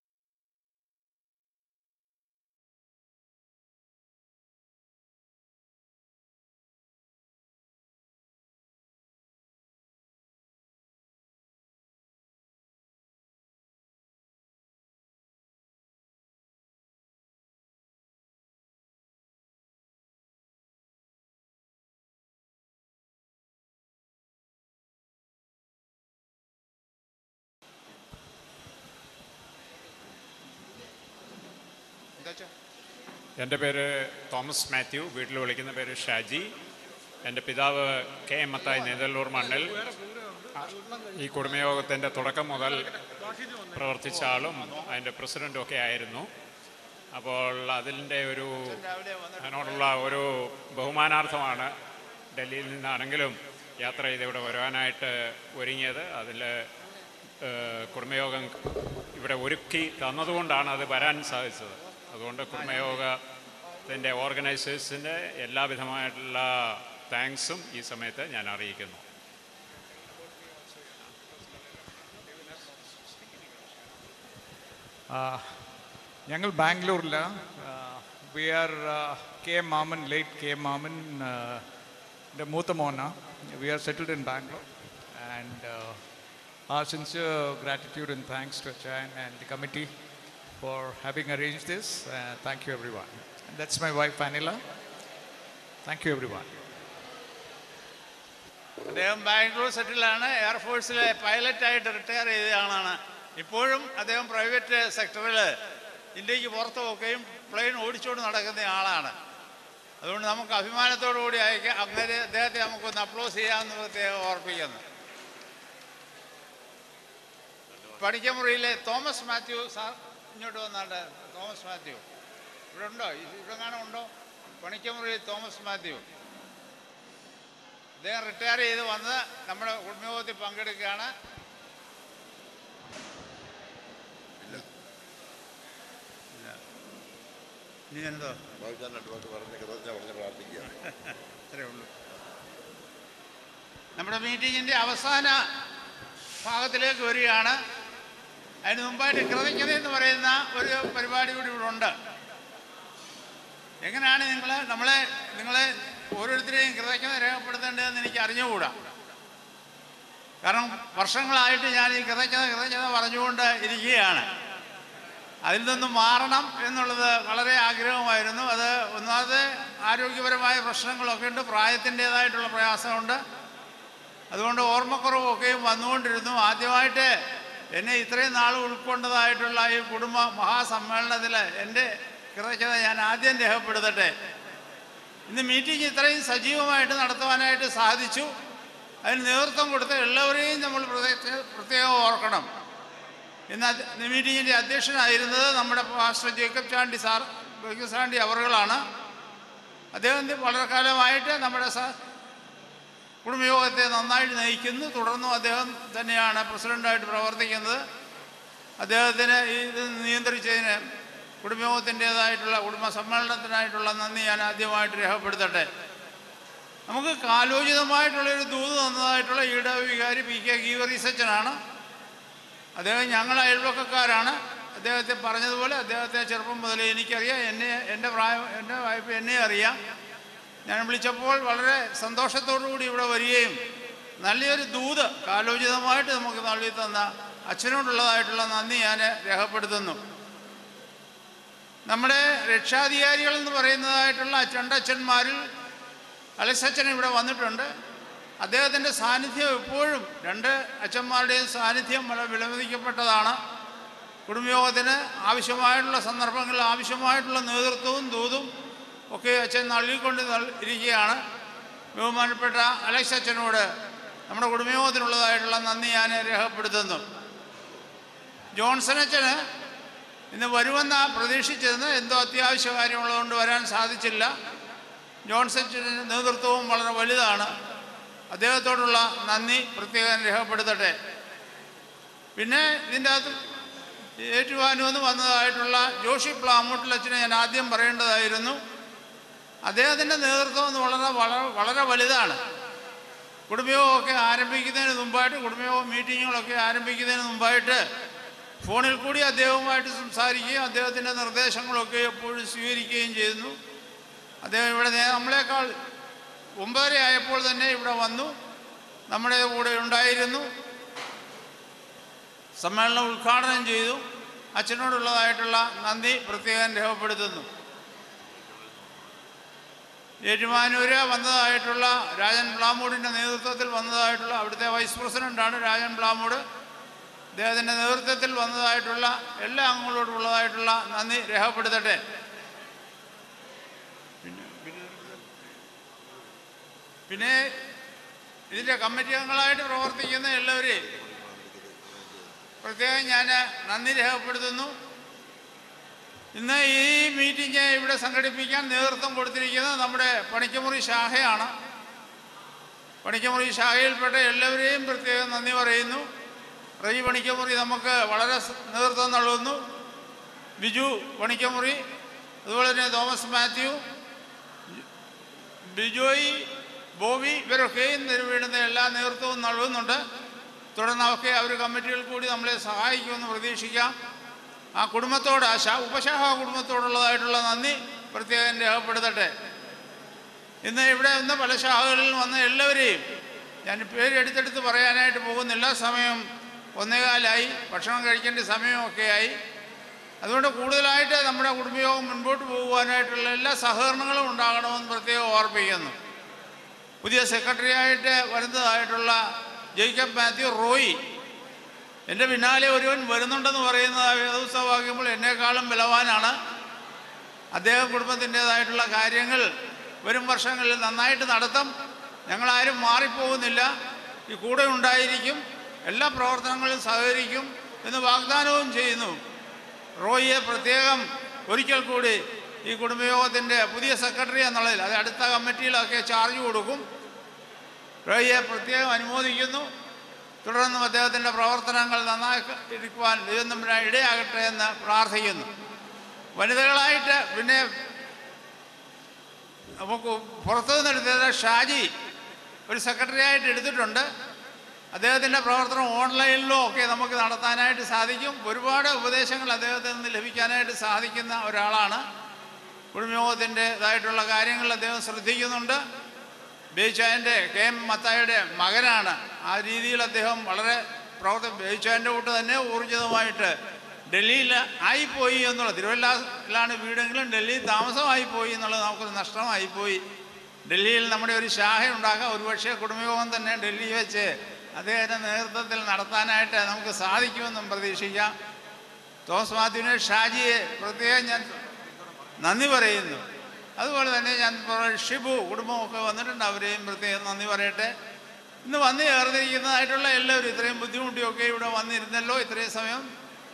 എൻ്റെ പേര് തോമസ് മാത്യു, വീട്ടിൽ വിളിക്കുന്ന പേര് ഷാജി. എൻ്റെ പിതാവ് കെ എം മത്തായി നെതല്ലൂർ മണ്ണിൽ ഈ കുടുംബയോഗത്തിൻ്റെ തുടക്കം മുതൽ പ്രവർത്തിച്ച ആളും അതിൻ്റെ പ്രസിഡൻറ്റും ഒക്കെ ആയിരുന്നു. അപ്പോൾ അതിൻ്റെ ഒരു അതിനോടുള്ള ഒരു ബഹുമാനാർത്ഥമാണ് ഡൽഹിയിൽ നിന്നാണെങ്കിലും യാത്ര ചെയ്ത് ഇവിടെ വരുവാനായിട്ട് ഒരുങ്ങിയത്. അതിൽ കുടുംബയോഗം ഇവിടെ ഒരുക്കി തന്നതുകൊണ്ടാണ് അത് വരാൻ സാധിച്ചത്. അതുകൊണ്ട് കുടുംബയോഗത്തിൻ്റെ ഓർഗനൈസേഴ്സിൻ്റെ എല്ലാവിധമായിട്ടുള്ള താങ്ക്സും ഈ സമയത്ത് ഞാൻ അറിയിക്കുന്നു. ഞങ്ങൾ ബാംഗ്ലൂരിലാണ്. We are K M Mammen, late K M Mammen എൻ്റെ മൂത്ത മോന. We are settled in Bangalore and our sincere gratitude and thanks to Achan and the committee for having arranged this. Uh, thank you everyone. And that's my wife Anila. Thank you everyone. അദ്ദേഹം Bangalore സെറ്റിലാണ്. എയർഫോഴ്സിലെ പൈലറ്റായിട്ട് retire ചെയ്ത ആളാണ്. ഇപ്പോഴും അദ്ദേഹം private സെക്ടറിൽ ഇന്ത്യക്ക് പുറത്തുമൊക്കെയും plain ഓടിച്ചുകൊണ്ട് നടക്കുന്ന ആളാണ്. അതുകൊണ്ട് നമുക്ക് അഭിമാനത്തോടു കൂടി അയക്കാം. അങ്ങനെ അദ്ദേഹത്തെ നമുക്കൊന്ന് അപ്ലോസ് ചെയ്യാമെന്ന് പ്രത്യേകം ഓർപ്പിക്കുന്നു. പണിക്കമുറിയിലെ തോമസ് മാത്യു സാർ ഇങ്ങോട്ട് വന്നാണ്ട്. തോമസ് മാത്യു ഇവിടെ ഉണ്ടോ? ഇവിടെ കാണാൻ ഉണ്ടോ? പണിക്കമുറിയിൽ തോമസ് മാത്യു അദ്ദേഹം റിട്ടയർ ചെയ്ത് വന്ന് നമ്മുടെ കുടുംബയോഗത്തിൽ പങ്കെടുക്കുകയാണ്. ഇനി എന്തോ അത്രേ ഉള്ളൂ. നമ്മുടെ മീറ്റിങ്ങിൻ്റെ അവസാന ഭാഗത്തിലേക്ക് വരികയാണ്. അതിന് മുമ്പായിട്ട് കൃതജ്ഞത എന്ന് പറയുന്ന ഒരു പരിപാടി കൂടി ഇവിടെ ഉണ്ട്. എങ്ങനെയാണ് നിങ്ങൾ നമ്മളെ നിങ്ങളെ ഓരോരുത്തരെയും കൃതജ്ഞത രേഖപ്പെടുത്തേണ്ടതെന്ന് എനിക്ക് അറിഞ്ഞുകൂടാ. കാരണം വർഷങ്ങളായിട്ട് ഞാൻ ഈ കൃതജ്ഞത കൃതജ്ഞത പറഞ്ഞുകൊണ്ട് ഇരിക്കുകയാണ്. അതിൽ നിന്നും മാറണം എന്നുള്ളത് വളരെ ആഗ്രഹമായിരുന്നു. അത് ഒന്നാമത് ആരോഗ്യപരമായ പ്രശ്നങ്ങളൊക്കെ ഉണ്ട്, പ്രായത്തിൻ്റേതായിട്ടുള്ള പ്രയാസമുണ്ട്. അതുകൊണ്ട് ഓർമ്മക്കുറവൊക്കെയും വന്നുകൊണ്ടിരുന്നു. ആദ്യമായിട്ട് എന്നെ ഇത്രയും നാൾ ഉൾക്കൊണ്ടതായിട്ടുള്ള ഈ കുടുംബ മഹാസമ്മേളനത്തിൽ എൻ്റെ കൃതജ്ഞത ഞാൻ ആദ്യം രേഖപ്പെടുത്തട്ടെ. ഇന്ന് മീറ്റിംഗ് ഇത്രയും സജീവമായിട്ട് നടത്തുവാനായിട്ട് സാധിച്ചു. അതിന് നേതൃത്വം കൊടുത്ത എല്ലാവരെയും നമ്മൾ പ്രത്യേകം ഓർക്കണം. ഇന്ന് മീറ്റിങ്ങിൻ്റെ അധ്യക്ഷനായിരുന്നത് നമ്മുടെ pastor Jacob Chandy sir Jacob Chandy അവറുകളാണ്. അദ്ദേഹം വളരെ കാലമായിട്ട് നമ്മുടെ കുടുംബയോഗത്തെ നന്നായിട്ട് നയിക്കുന്നു. തുടർന്നും അദ്ദേഹം തന്നെയാണ് പ്രസിഡൻ്റായിട്ട് പ്രവർത്തിക്കുന്നത്. അദ്ദേഹത്തിന് ഇത് നിയന്ത്രിച്ചതിന് കുടുംബയോഗത്തിൻ്റേതായിട്ടുള്ള കുടുംബ സമ്മേളനത്തിനായിട്ടുള്ള നന്ദി ഞാൻ ആദ്യമായിട്ട് രേഖപ്പെടുത്തട്ടെ. നമുക്ക് കാലോചിതമായിട്ടുള്ളൊരു ദൂത് തന്നതായിട്ടുള്ള ഈട വികാരി പി കെ ഗീവറീസച്ചനാണ്. അദ്ദേഹം ഞങ്ങൾ അയൽവക്കക്കാരാണ്. അദ്ദേഹത്തെ പറഞ്ഞതുപോലെ അദ്ദേഹത്തെ ചെറുപ്പം മുതലേ എനിക്കറിയാം. എന്നെ എൻ്റെ പ്രായം എൻ്റെ വായ്പ എന്നെ അറിയാം. ഞാൻ വിളിച്ചപ്പോൾ വളരെ സന്തോഷത്തോടുകൂടി ഇവിടെ വരികയും നല്ലൊരു ദൂത് കാലോചിതമായിട്ട് നമുക്ക് നൽകി തന്ന അച്ഛനോടുള്ളതായിട്ടുള്ള നന്ദി ഞാൻ രേഖപ്പെടുത്തുന്നു. നമ്മുടെ രക്ഷാധികാരികൾ എന്ന് പറയുന്നതായിട്ടുള്ള രണ്ടച്ഛന്മാരിൽ അലക്സച്ചൻ ഇവിടെ വന്നിട്ടുണ്ട്. അദ്ദേഹത്തിൻ്റെ സാന്നിധ്യം എപ്പോഴും രണ്ട് അച്ഛന്മാരുടെയും സാന്നിധ്യം വളരെ വിലമതിക്കപ്പെട്ടതാണ്. കുടുംബയോഗത്തിന് ആവശ്യമായിട്ടുള്ള സന്ദർഭങ്ങളിൽ ആവശ്യമായിട്ടുള്ള നേതൃത്വവും ദൂതും ഒക്കെ അച്ഛൻ നൽകിക്കൊണ്ട് ഇരിക്കുകയാണ്. ബഹുമാനപ്പെട്ട അലക്സ് അച്ഛനോട് നമ്മുടെ കുടുംബയോഗത്തിനുള്ളതായിട്ടുള്ള നന്ദി ഞാൻ രേഖപ്പെടുത്തുന്നു. ജോൺസൺ അച്ഛന് ഇന്ന് വരുമെന്ന പ്രതീക്ഷിച്ചിരുന്ന് എന്തോ അത്യാവശ്യ കാര്യമുള്ളതുകൊണ്ട് വരാൻ സാധിച്ചില്ല. ജോൺസൺ അച്ഛൻ്റെ നേതൃത്വവും വളരെ വലുതാണ്. അദ്ദേഹത്തോടുള്ള നന്ദി പ്രത്യേകം രേഖപ്പെടുത്തട്ടെ. പിന്നെ ഇതിൻ്റെ അകത്ത് ഏറ്റുവാനുവെന്ന് വന്നതായിട്ടുള്ള ജോഷി പ്ലാമൂട്ടിലച്ഛനെ ഞാൻ ആദ്യം പറയേണ്ടതായിരുന്നു. അദ്ദേഹത്തിൻ്റെ നേതൃത്വം എന്ന് വളരെ വളരെ വളരെ വലുതാണ്. കുടുംബയോഗമൊക്കെ ആരംഭിക്കുന്നതിന് മുമ്പായിട്ട് കുടുംബയോഗ മീറ്റിങ്ങുകളൊക്കെ ആരംഭിക്കുന്നതിന് മുമ്പായിട്ട് ഫോണിൽ കൂടി അദ്ദേഹവുമായിട്ട് സംസാരിക്കുകയും അദ്ദേഹത്തിൻ്റെ നിർദ്ദേശങ്ങളൊക്കെ എപ്പോഴും സ്വീകരിക്കുകയും ചെയ്യുന്നു. അദ്ദേഹം ഇവിടെ നമ്മളെക്കാൾ ഒമ്പതര ആയപ്പോൾ തന്നെ ഇവിടെ വന്നു നമ്മുടെ കൂടെ ഉണ്ടായിരുന്നു. സമ്മേളനം ഉദ്ഘാടനം ചെയ്തു. അച്ഛനോടുള്ളതായിട്ടുള്ള നന്ദി പ്രത്യേകം രേഖപ്പെടുത്തുന്നു. ഏറ്റുമാനൂര് വന്നതായിട്ടുള്ള രാജൻ പ്ലാമൂടിൻ്റെ നേതൃത്വത്തിൽ വന്നതായിട്ടുള്ള അവിടുത്തെ വൈസ് പ്രസിഡൻ്റാണ് രാജൻ പ്ലാമൂട്. അദ്ദേഹത്തിൻ്റെ നേതൃത്വത്തിൽ വന്നതായിട്ടുള്ള എല്ലാ അംഗങ്ങളോടുള്ളതായിട്ടുള്ള നന്ദി രേഖപ്പെടുത്തട്ടെ. പിന്നെ ഇതിൻ്റെ കമ്മിറ്റി അംഗങ്ങളായിട്ട് പ്രവർത്തിക്കുന്ന എല്ലാവരെയും പ്രത്യേകം ഞാൻ നന്ദി രേഖപ്പെടുത്തുന്നു. ഇന്ന് ഈ മീറ്റിംഗ് ഇവിടെ സംഘടിപ്പിക്കാൻ നേതൃത്വം കൊടുത്തിരിക്കുന്നത് നമ്മുടെ പണിക്കമുറി ശാഖയാണ്. പണിക്കമുറി ശാഖയിൽപ്പെട്ട എല്ലാവരെയും പ്രത്യേകം നന്ദി പറയുന്നു. റജി പണിക്കമുറി നമുക്ക് വളരെ നേതൃത്വം നൽകുന്നു. ബിജു പണിക്കമുറി, അതുപോലെ തന്നെ തോമസ് മാത്യു, ബിജോയി, ബോബി, ഇവരൊക്കെയും നിലവിടുന്ന എല്ലാ നേതൃത്വവും നൽകുന്നുണ്ട്. തുടർന്ന് അവർക്ക് അവർ കമ്മിറ്റികൾ കൂടി നമ്മളെ സഹായിക്കുമെന്ന് പ്രതീക്ഷിക്കാം. ആ കുടുംബത്തോട് ആ ശാ ഉപശാഖ കുടുംബത്തോടുള്ളതായിട്ടുള്ള നന്ദി പ്രത്യേകം രേഖപ്പെടുത്തട്ടെ. ഇന്ന് ഇവിടെ ഇന്ന് പല ശാഖകളിൽ വന്ന എല്ലാവരെയും ഞാൻ പേരെടുത്തെടുത്ത് പറയാനായിട്ട് പോകുന്നില്ല. സമയം ഒന്നേകാലായി, ഭക്ഷണം കഴിക്കേണ്ട സമയമൊക്കെയായി. അതുകൊണ്ട് കൂടുതലായിട്ട് നമ്മുടെ കുടുംബയോഗം മുൻപോട്ട് പോകുവാനായിട്ടുള്ള എല്ലാ സഹകരണങ്ങളും ഉണ്ടാകണമെന്ന് പ്രത്യേകം ഓർപ്പിക്കുന്നു. പുതിയ സെക്രട്ടറിയായിട്ട് വരുന്നതായിട്ടുള്ള ജേക്കബ് മാത്യു റോയി, എൻ്റെ പിന്നാലെ ഒരുവൻ വരുന്നുണ്ടെന്ന് പറയുന്നത് വേദപുസ്തകമാകുമ്പോൾ എന്നെക്കാളും ബലവാനാണ്. അദ്ദേഹം കുടുംബത്തിൻ്റേതായിട്ടുള്ള കാര്യങ്ങൾ വരും വർഷങ്ങളിൽ നന്നായിട്ട് നടത്തും. ഞങ്ങളാരും മാറിപ്പോകുന്നില്ല, ഈ കൂടെ ഉണ്ടായിരിക്കും, എല്ലാ പ്രവർത്തനങ്ങളിലും സഹകരിക്കും എന്ന് വാഗ്ദാനവും ചെയ്യുന്നു. റോയിയെ പ്രത്യേകം ഒരിക്കൽ കൂടി ഈ കുടുംബയോഗത്തിൻ്റെ പുതിയ സെക്രട്ടറി എന്നുള്ളതിൽ അത് അടുത്ത കമ്മിറ്റിയിലൊക്കെ ചാർജ് കൊടുക്കും. റോയിയെ പ്രത്യേകം അനുമോദിക്കുന്നു. തുടർന്നും അദ്ദേഹത്തിൻ്റെ പ്രവർത്തനങ്ങൾ നന്നായിരിക്കുവാൻ ദൈവം തമ്പുരാൻ ഇടയാകട്ടെ എന്ന് പ്രാർത്ഥിക്കുന്നു. വനിതകളായിട്ട് പിന്നെ നമുക്ക് പുറത്തു നിന്നെടുത്തത് ഷാജി ഒരു സെക്രട്ടറി ആയിട്ട് എടുത്തിട്ടുണ്ട്. അദ്ദേഹത്തിൻ്റെ പ്രവർത്തനം ഓൺലൈനിലും ഒക്കെ നമുക്ക് നടത്താനായിട്ട് സാധിക്കും. ഒരുപാട് ഉപദേശങ്ങൾ അദ്ദേഹത്തിൽ നിന്ന് ലഭിക്കാനായിട്ട് സാധിക്കുന്ന ഒരാളാണ്. കുടുംബയോഗത്തിൻ്റെതായിട്ടുള്ള കാര്യങ്ങൾ അദ്ദേഹം ശ്രദ്ധിക്കുന്നുണ്ട്. ബേച്ചായൻ്റെ കെ എം മത്തായുടെ മകനാണ്. ആ രീതിയിൽ അദ്ദേഹം വളരെ പ്രവർത്തി ബേച്ചായൻ്റെ കൂട്ട് തന്നെ ഊർജിതമായിട്ട് ഡൽഹിയിൽ ആയിപ്പോയി എന്നുള്ളത്, തിരുവല്ലയിലാണ് വീടെങ്കിലും ഡൽഹിയിൽ താമസമായിപ്പോയി എന്നുള്ളത് നമുക്കൊരു നഷ്ടമായിപ്പോയി. ഡൽഹിയിൽ നമ്മുടെ ഒരു ശാഖ ഉണ്ടാക്കാം. ഒരുപക്ഷെ കുടുംബയോഗം തന്നെ ഡൽഹി വെച്ച് അദ്ദേഹത്തിൻ്റെ നേതൃത്വത്തിൽ നടത്താനായിട്ട് നമുക്ക് സാധിക്കുമെന്നും പ്രതീക്ഷിക്കാം. തോമസ് മാത്യുവിനെ ഷാജിയെ പ്രത്യേകം ഞാൻ നന്ദി പറയുന്നു. അതുപോലെ തന്നെ ഞാൻ ഷിബു കുടുംബമൊക്കെ വന്നിട്ടുണ്ട്, അവരെയും പ്രത്യേകം നന്ദി പറയട്ടെ. ഇന്ന് വന്ന് ചേർന്നിരിക്കുന്നതായിട്ടുള്ള എല്ലാവരും ഇത്രയും ബുദ്ധിമുട്ടിയൊക്കെ ഇവിടെ വന്നിരുന്നല്ലോ, ഇത്രയും സമയം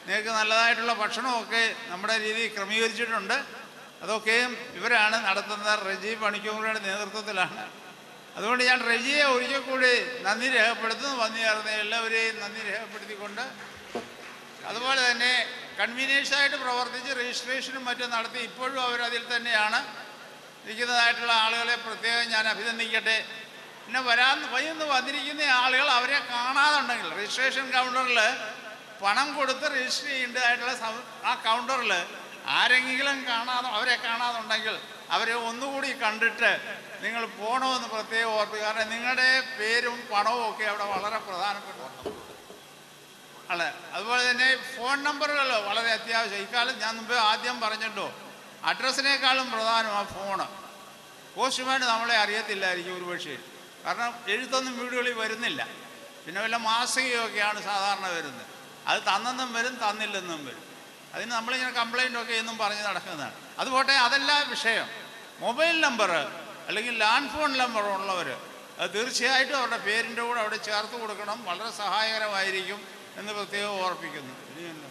നിങ്ങൾക്ക് നല്ലതായിട്ടുള്ള ഭക്ഷണമൊക്കെ നമ്മുടെ രീതിയിൽ ക്രമീകരിച്ചിട്ടുണ്ട്. അതൊക്കെയും ഇവരാണ് നടത്തുന്നത്, റെജി പണിക്കോങ്ങളുടെ നേതൃത്വത്തിലാണ്. അതുകൊണ്ട് ഞാൻ റെജിയെ ഒരിക്കൽ കൂടി നന്ദി രേഖപ്പെടുത്തുന്നു. വന്നു ചേർന്ന എല്ലാവരെയും നന്ദി രേഖപ്പെടുത്തിക്കൊണ്ട്, അതുപോലെ തന്നെ കൺവീനിയേഴ്സായിട്ട് പ്രവർത്തിച്ച് രജിസ്ട്രേഷനും മറ്റും നടത്തി ഇപ്പോഴും അവരതിൽ തന്നെയാണ് ഇരിക്കുന്നതായിട്ടുള്ള ആളുകളെ പ്രത്യേകം ഞാൻ അഭിനന്ദിക്കട്ടെ. പിന്നെ വരാൻ വൈകുന്നു വന്നിരിക്കുന്ന ആളുകൾ അവരെ കാണാതുണ്ടെങ്കിൽ രജിസ്ട്രേഷൻ കൗണ്ടറിൽ പണം കൊടുത്ത് രജിസ്റ്റർ ചെയ്യേണ്ടതായിട്ടുള്ള ആ കൗണ്ടറിൽ ആരെങ്കിലും കാണാതെ അവരെ കാണാതുണ്ടെങ്കിൽ അവരെ ഒന്നുകൂടി കണ്ടിട്ട് നിങ്ങൾ പോകണമെന്ന് പ്രത്യേകം ഓർക്കുക. കാരണം നിങ്ങളുടെ പേരും പണവും ഒക്കെ അവിടെ വളരെ പ്രധാനപ്പെട്ടതാണ്. അല്ലേ? അതുപോലെ തന്നെ ഫോൺ നമ്പറുകൾ വളരെ അത്യാവശ്യം. ഇക്കാലം ഞാൻ മുമ്പ് ആദ്യം പറഞ്ഞിട്ടോ, അഡ്രസ്സിനേക്കാളും പ്രധാനമാണ് ഫോണ്. പോസ്റ്റ്മാൻ നമ്മളെ അറിയത്തില്ലായിരിക്കും ഒരു പക്ഷേ, കാരണം എഴുത്തൊന്നും വീടുകളിൽ വരുന്നില്ല. പിന്നെ വല്ല മാസികയൊക്കെയാണ് സാധാരണ വരുന്നത്. അത് തന്നെന്നും വരും, തന്നില്ലെന്നും വരും. അതിന് നമ്മളിങ്ങനെ കംപ്ലൈൻ്റ് ഒക്കെ എന്നും പറഞ്ഞ് നടക്കുന്നതാണ്. അതുപോട്ടെ, അതല്ല വിഷയം. മൊബൈൽ നമ്പർ അല്ലെങ്കിൽ ലാൻഡ് ഫോൺ നമ്പർ ഉള്ളവർ അത് തീർച്ചയായിട്ടും അവരുടെ പേരിൻ്റെ കൂടെ അവിടെ ചേർത്ത് കൊടുക്കണം. വളരെ സഹായകരമായിരിക്കും എന്ന് പ്രത്യേകം ഓർപ്പിക്കുന്നു. ഇനിയല്ലോ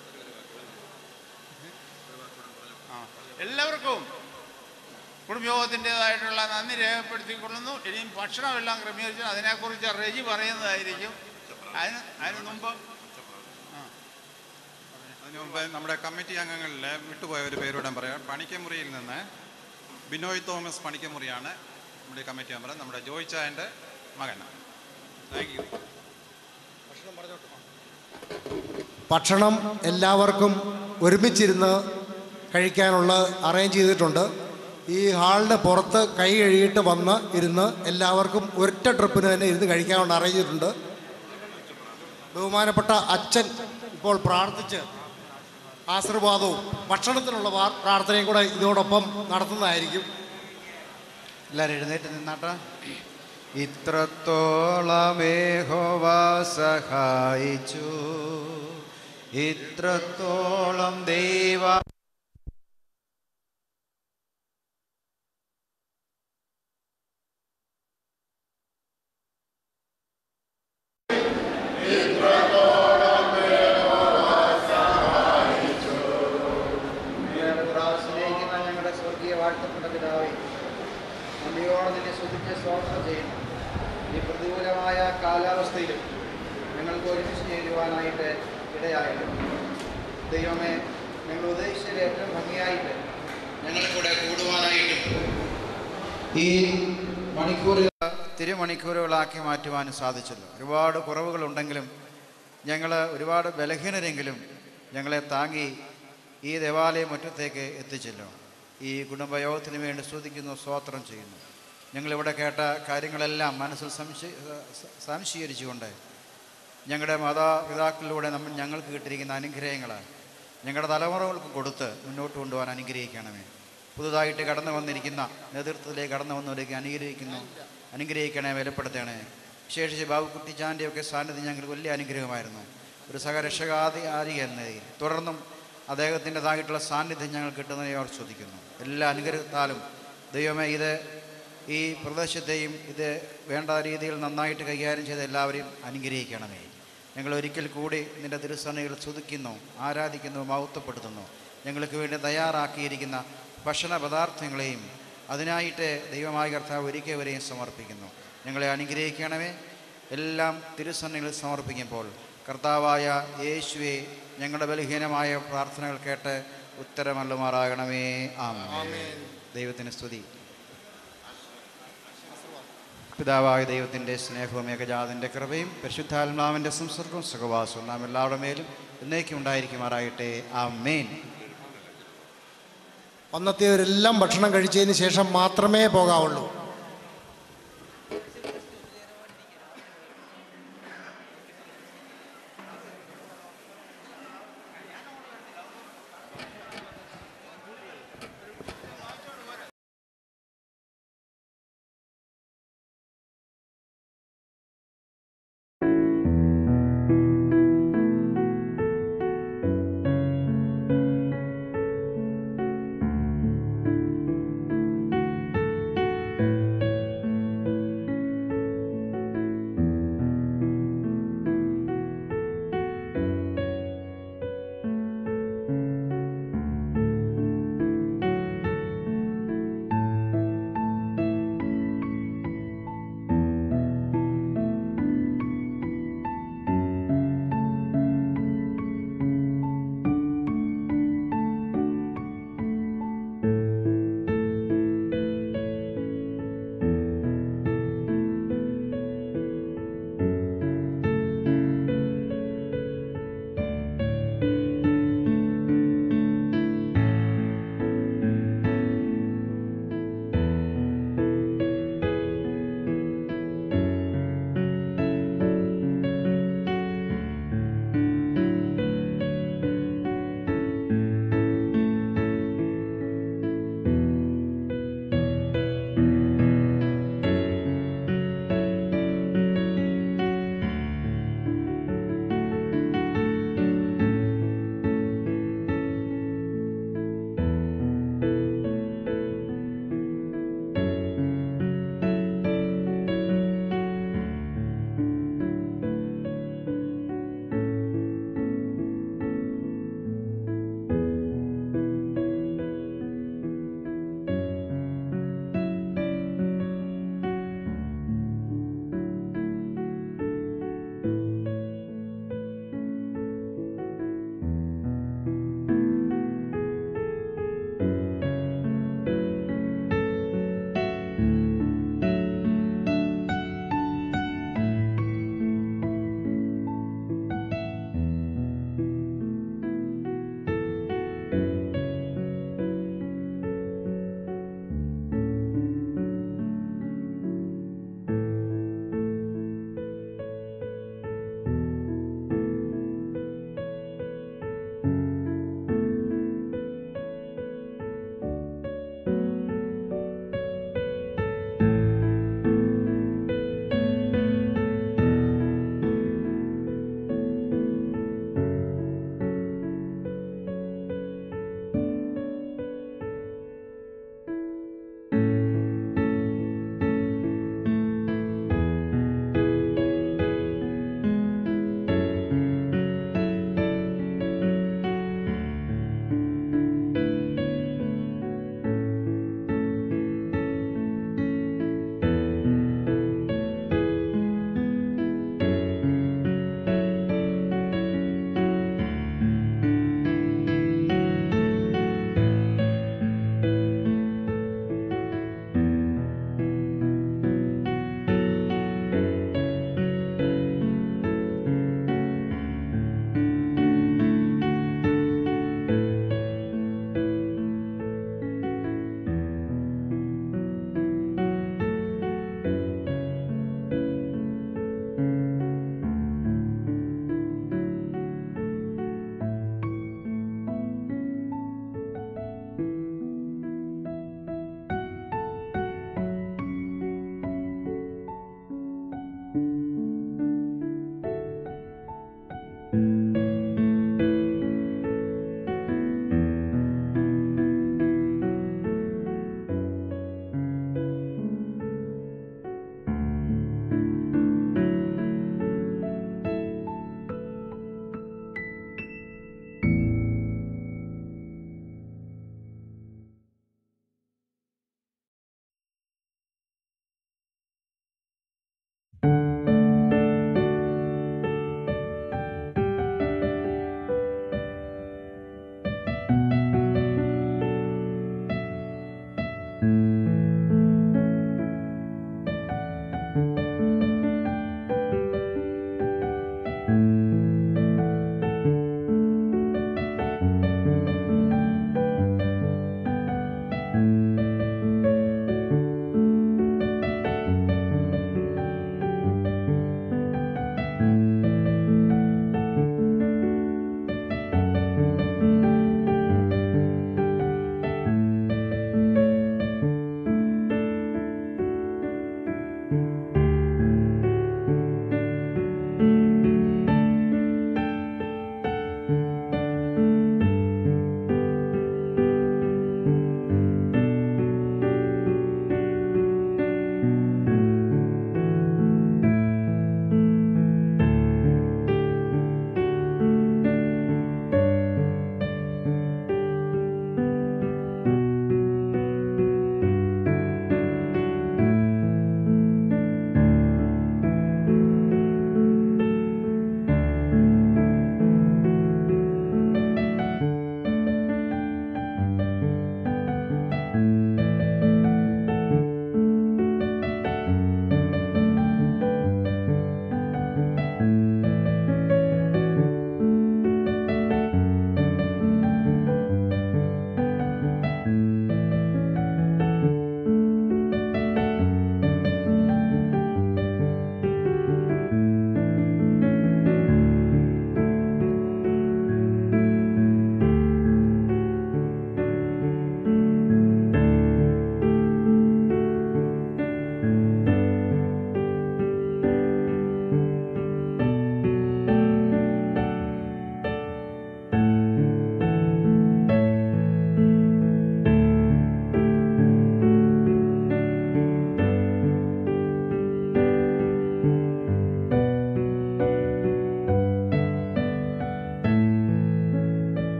ആ എല്ലാവർക്കും കുടുംബയോഗത്തിൻ്റേതായിട്ടുള്ള നന്ദി രേഖപ്പെടുത്തിക്കൊള്ളുന്നു. ഇനിയും ഭക്ഷണമെല്ലാം ക്രമീകരിച്ചു അതിനെക്കുറിച്ച് റെജി പറയുന്നതായിരിക്കും. അതിന് അതിന് മുമ്പ് അതിനു മുമ്പ് നമ്മുടെ കമ്മിറ്റി അംഗങ്ങളിൽ വിട്ടുപോയ ഒരു പേരൂടെ പറയാം. പണിക്കമുറിയിൽ നിന്ന് ബിനോയ് തോമസ് പണിക്കമുറിയാണ് നമ്മുടെ കമ്മിറ്റി മെമ്പർ, നമ്മുടെ ജോയ് ചായൻ്റെ മകൻ. Thank you. ഭക്ഷണം എല്ലാവർക്കും ഒരുമിച്ചിരുന്ന് കഴിക്കാനുള്ള അറേഞ്ച് ചെയ്തിട്ടുണ്ട്. ഈ ഹാളിൻ്റെ പുറത്ത് കൈ കഴുകിയിട്ട് വന്ന് ഇരുന്ന് എല്ലാവർക്കും ഒരൊറ്റ ട്രിപ്പിന് തന്നെ ഇരുന്ന് കഴിക്കാനുള്ള അറേഞ്ച് ചെയ്തിട്ടുണ്ട്. ബഹുമാനപ്പെട്ട അച്ഛൻ ഇപ്പോൾ പ്രാർത്ഥിച്ച് ആശീർവാദവും ഭക്ഷണത്തിനുള്ള പ്രാർത്ഥനയും കൂടെ ഇതോടൊപ്പം നടത്തുന്നതായിരിക്കും. എല്ലാവരും എഴുന്നേറ്റ് നിന്നാട്ടെ. ഇത്രത്തോളം യഹോവ സഹായിച്ചു, ഇത്രത്തോളം ദൈവ ഞങ്ങളുടെ സ്വർഗീയ വാഴ്ത്തപ്പെട്ട പിതാവേ, നന്ദിയോടെ നിന്നെ സ്തുതിച്ച് സ്തോത്രം ചെയ്യുന്നു. ഈ പ്രതികൂലമായ കാലാവസ്ഥയിലും ഞങ്ങൾക്ക് ഒരുമിച്ച് ചേരുവാനായിട്ട് ഇടയായിരുന്നു. ദൈവമേ, ഞങ്ങൾ ഉദ്ദേശിച്ചത് ഏറ്റവും ഭംഗിയായിട്ട് ഞങ്ങളെ കൂടെ കൂടുവാനായിട്ടും ഈ മണിക്കൂറുകൾ തിരുമണിക്കൂറുകളാക്കി മാറ്റുവാനും സാധിച്ചല്ലോ. ഒരുപാട് കുറവുകളുണ്ടെങ്കിലും ഞങ്ങൾ ഒരുപാട് ബലഹീനരെങ്കിലും ഞങ്ങളെ താങ്ങി ഈ ദേവാലയ മുറ്റത്തേക്ക് എത്തിച്ചല്ലോ. ഈ കുടുംബയോഗത്തിന് വേണ്ടി സ്തുതിക്കുന്നു, സ്തോത്രം ചെയ്യുന്നു. ഞങ്ങളിവിടെ കേട്ട കാര്യങ്ങളെല്ലാം മനസ്സിൽ സംശയ സംശീകരിച്ചുകൊണ്ട് ഞങ്ങളുടെ മാതാപിതാക്കളിലൂടെ നമ്മൾ ഞങ്ങൾക്ക് കിട്ടിയിരിക്കുന്ന അനുഗ്രഹങ്ങൾ ഞങ്ങളുടെ തലമുറകൾക്ക് കൊടുത്ത് മുന്നോട്ട് കൊണ്ടുപോകാൻ അനുഗ്രഹിക്കണമേ. പുതുതായിട്ട് കടന്നു വന്നിരിക്കുന്ന നേതൃത്വത്തിലേക്ക് കടന്നു വന്നവരേക്ക് അനുഗ്രഹിക്കുന്നു, അനുഗ്രഹിക്കണേ, വിലപ്പെടുത്തണേ. വിശേഷിച്ച് ബാബുക്കുട്ടിച്ചാൻ്റെയൊക്കെ സാന്നിധ്യം ഞങ്ങൾക്ക് വലിയ അനുഗ്രഹമായിരുന്നു. ഒരു സഹരക്ഷകാധികാരി എന്ന നിലയിൽ തുടർന്നും അദ്ദേഹത്തിൻ്റെതായിട്ടുള്ള സാന്നിധ്യം ഞങ്ങൾ കിട്ടുന്നതിനെ അവർ ചോദിക്കുന്നു. എല്ലാ അനുഗ്രഹത്താലും ദൈവമേ, ഇത് ഈ പ്രദേശത്തെയും ഇത് വേണ്ട രീതിയിൽ നന്നായിട്ട് കൈകാര്യം ചെയ്ത് എല്ലാവരെയും അനുഗ്രഹിക്കണമേ. ഞങ്ങൾ ഒരിക്കൽ കൂടി നിൻ്റെ തിരുസന്നിധിയിൽ സ്തുതിക്കുന്നു, ആരാധിക്കുന്നു, മഹത്വപ്പെടുത്തുന്നു. ഞങ്ങൾക്ക് വേണ്ടി തയ്യാറാക്കിയിരിക്കുന്ന ഭക്ഷണ പദാർത്ഥങ്ങളെയും അതിനായിട്ട് ദൈവമായ കർത്താവ് ഒരിക്കവരെയും സമർപ്പിക്കുന്നു. ഞങ്ങളെ അനുഗ്രഹിക്കണമേ. എല്ലാം തിരുസന്നിധിയിൽ സമർപ്പിക്കുമ്പോൾ കർത്താവായ യേശുവെ, ഞങ്ങളുടെ ബലഹീനമായ പ്രാർത്ഥനകൾ കേട്ട് ഉത്തരമല്ലുമാറാകണമേ. ആമേൻ. ദൈവത്തിന് സ്തുതി. പിതാവായ ദൈവത്തിൻ്റെ സ്നേഹവും ഏകജാതൻ്റെ കൃപയും പരിശുദ്ധാത്മാവിൻ്റെ സംസർഗവും സുഖവാസവും നാം എല്ലാവരുടെ മേലും എന്നേക്കും ഉണ്ടായിരിക്കുമാറാകട്ടെ. ആമേൻ. വന്നെത്തിയവരെല്ലാം ഭക്ഷണം കഴിച്ചതിന് ശേഷം മാത്രമേ പോകാവുള്ളൂ.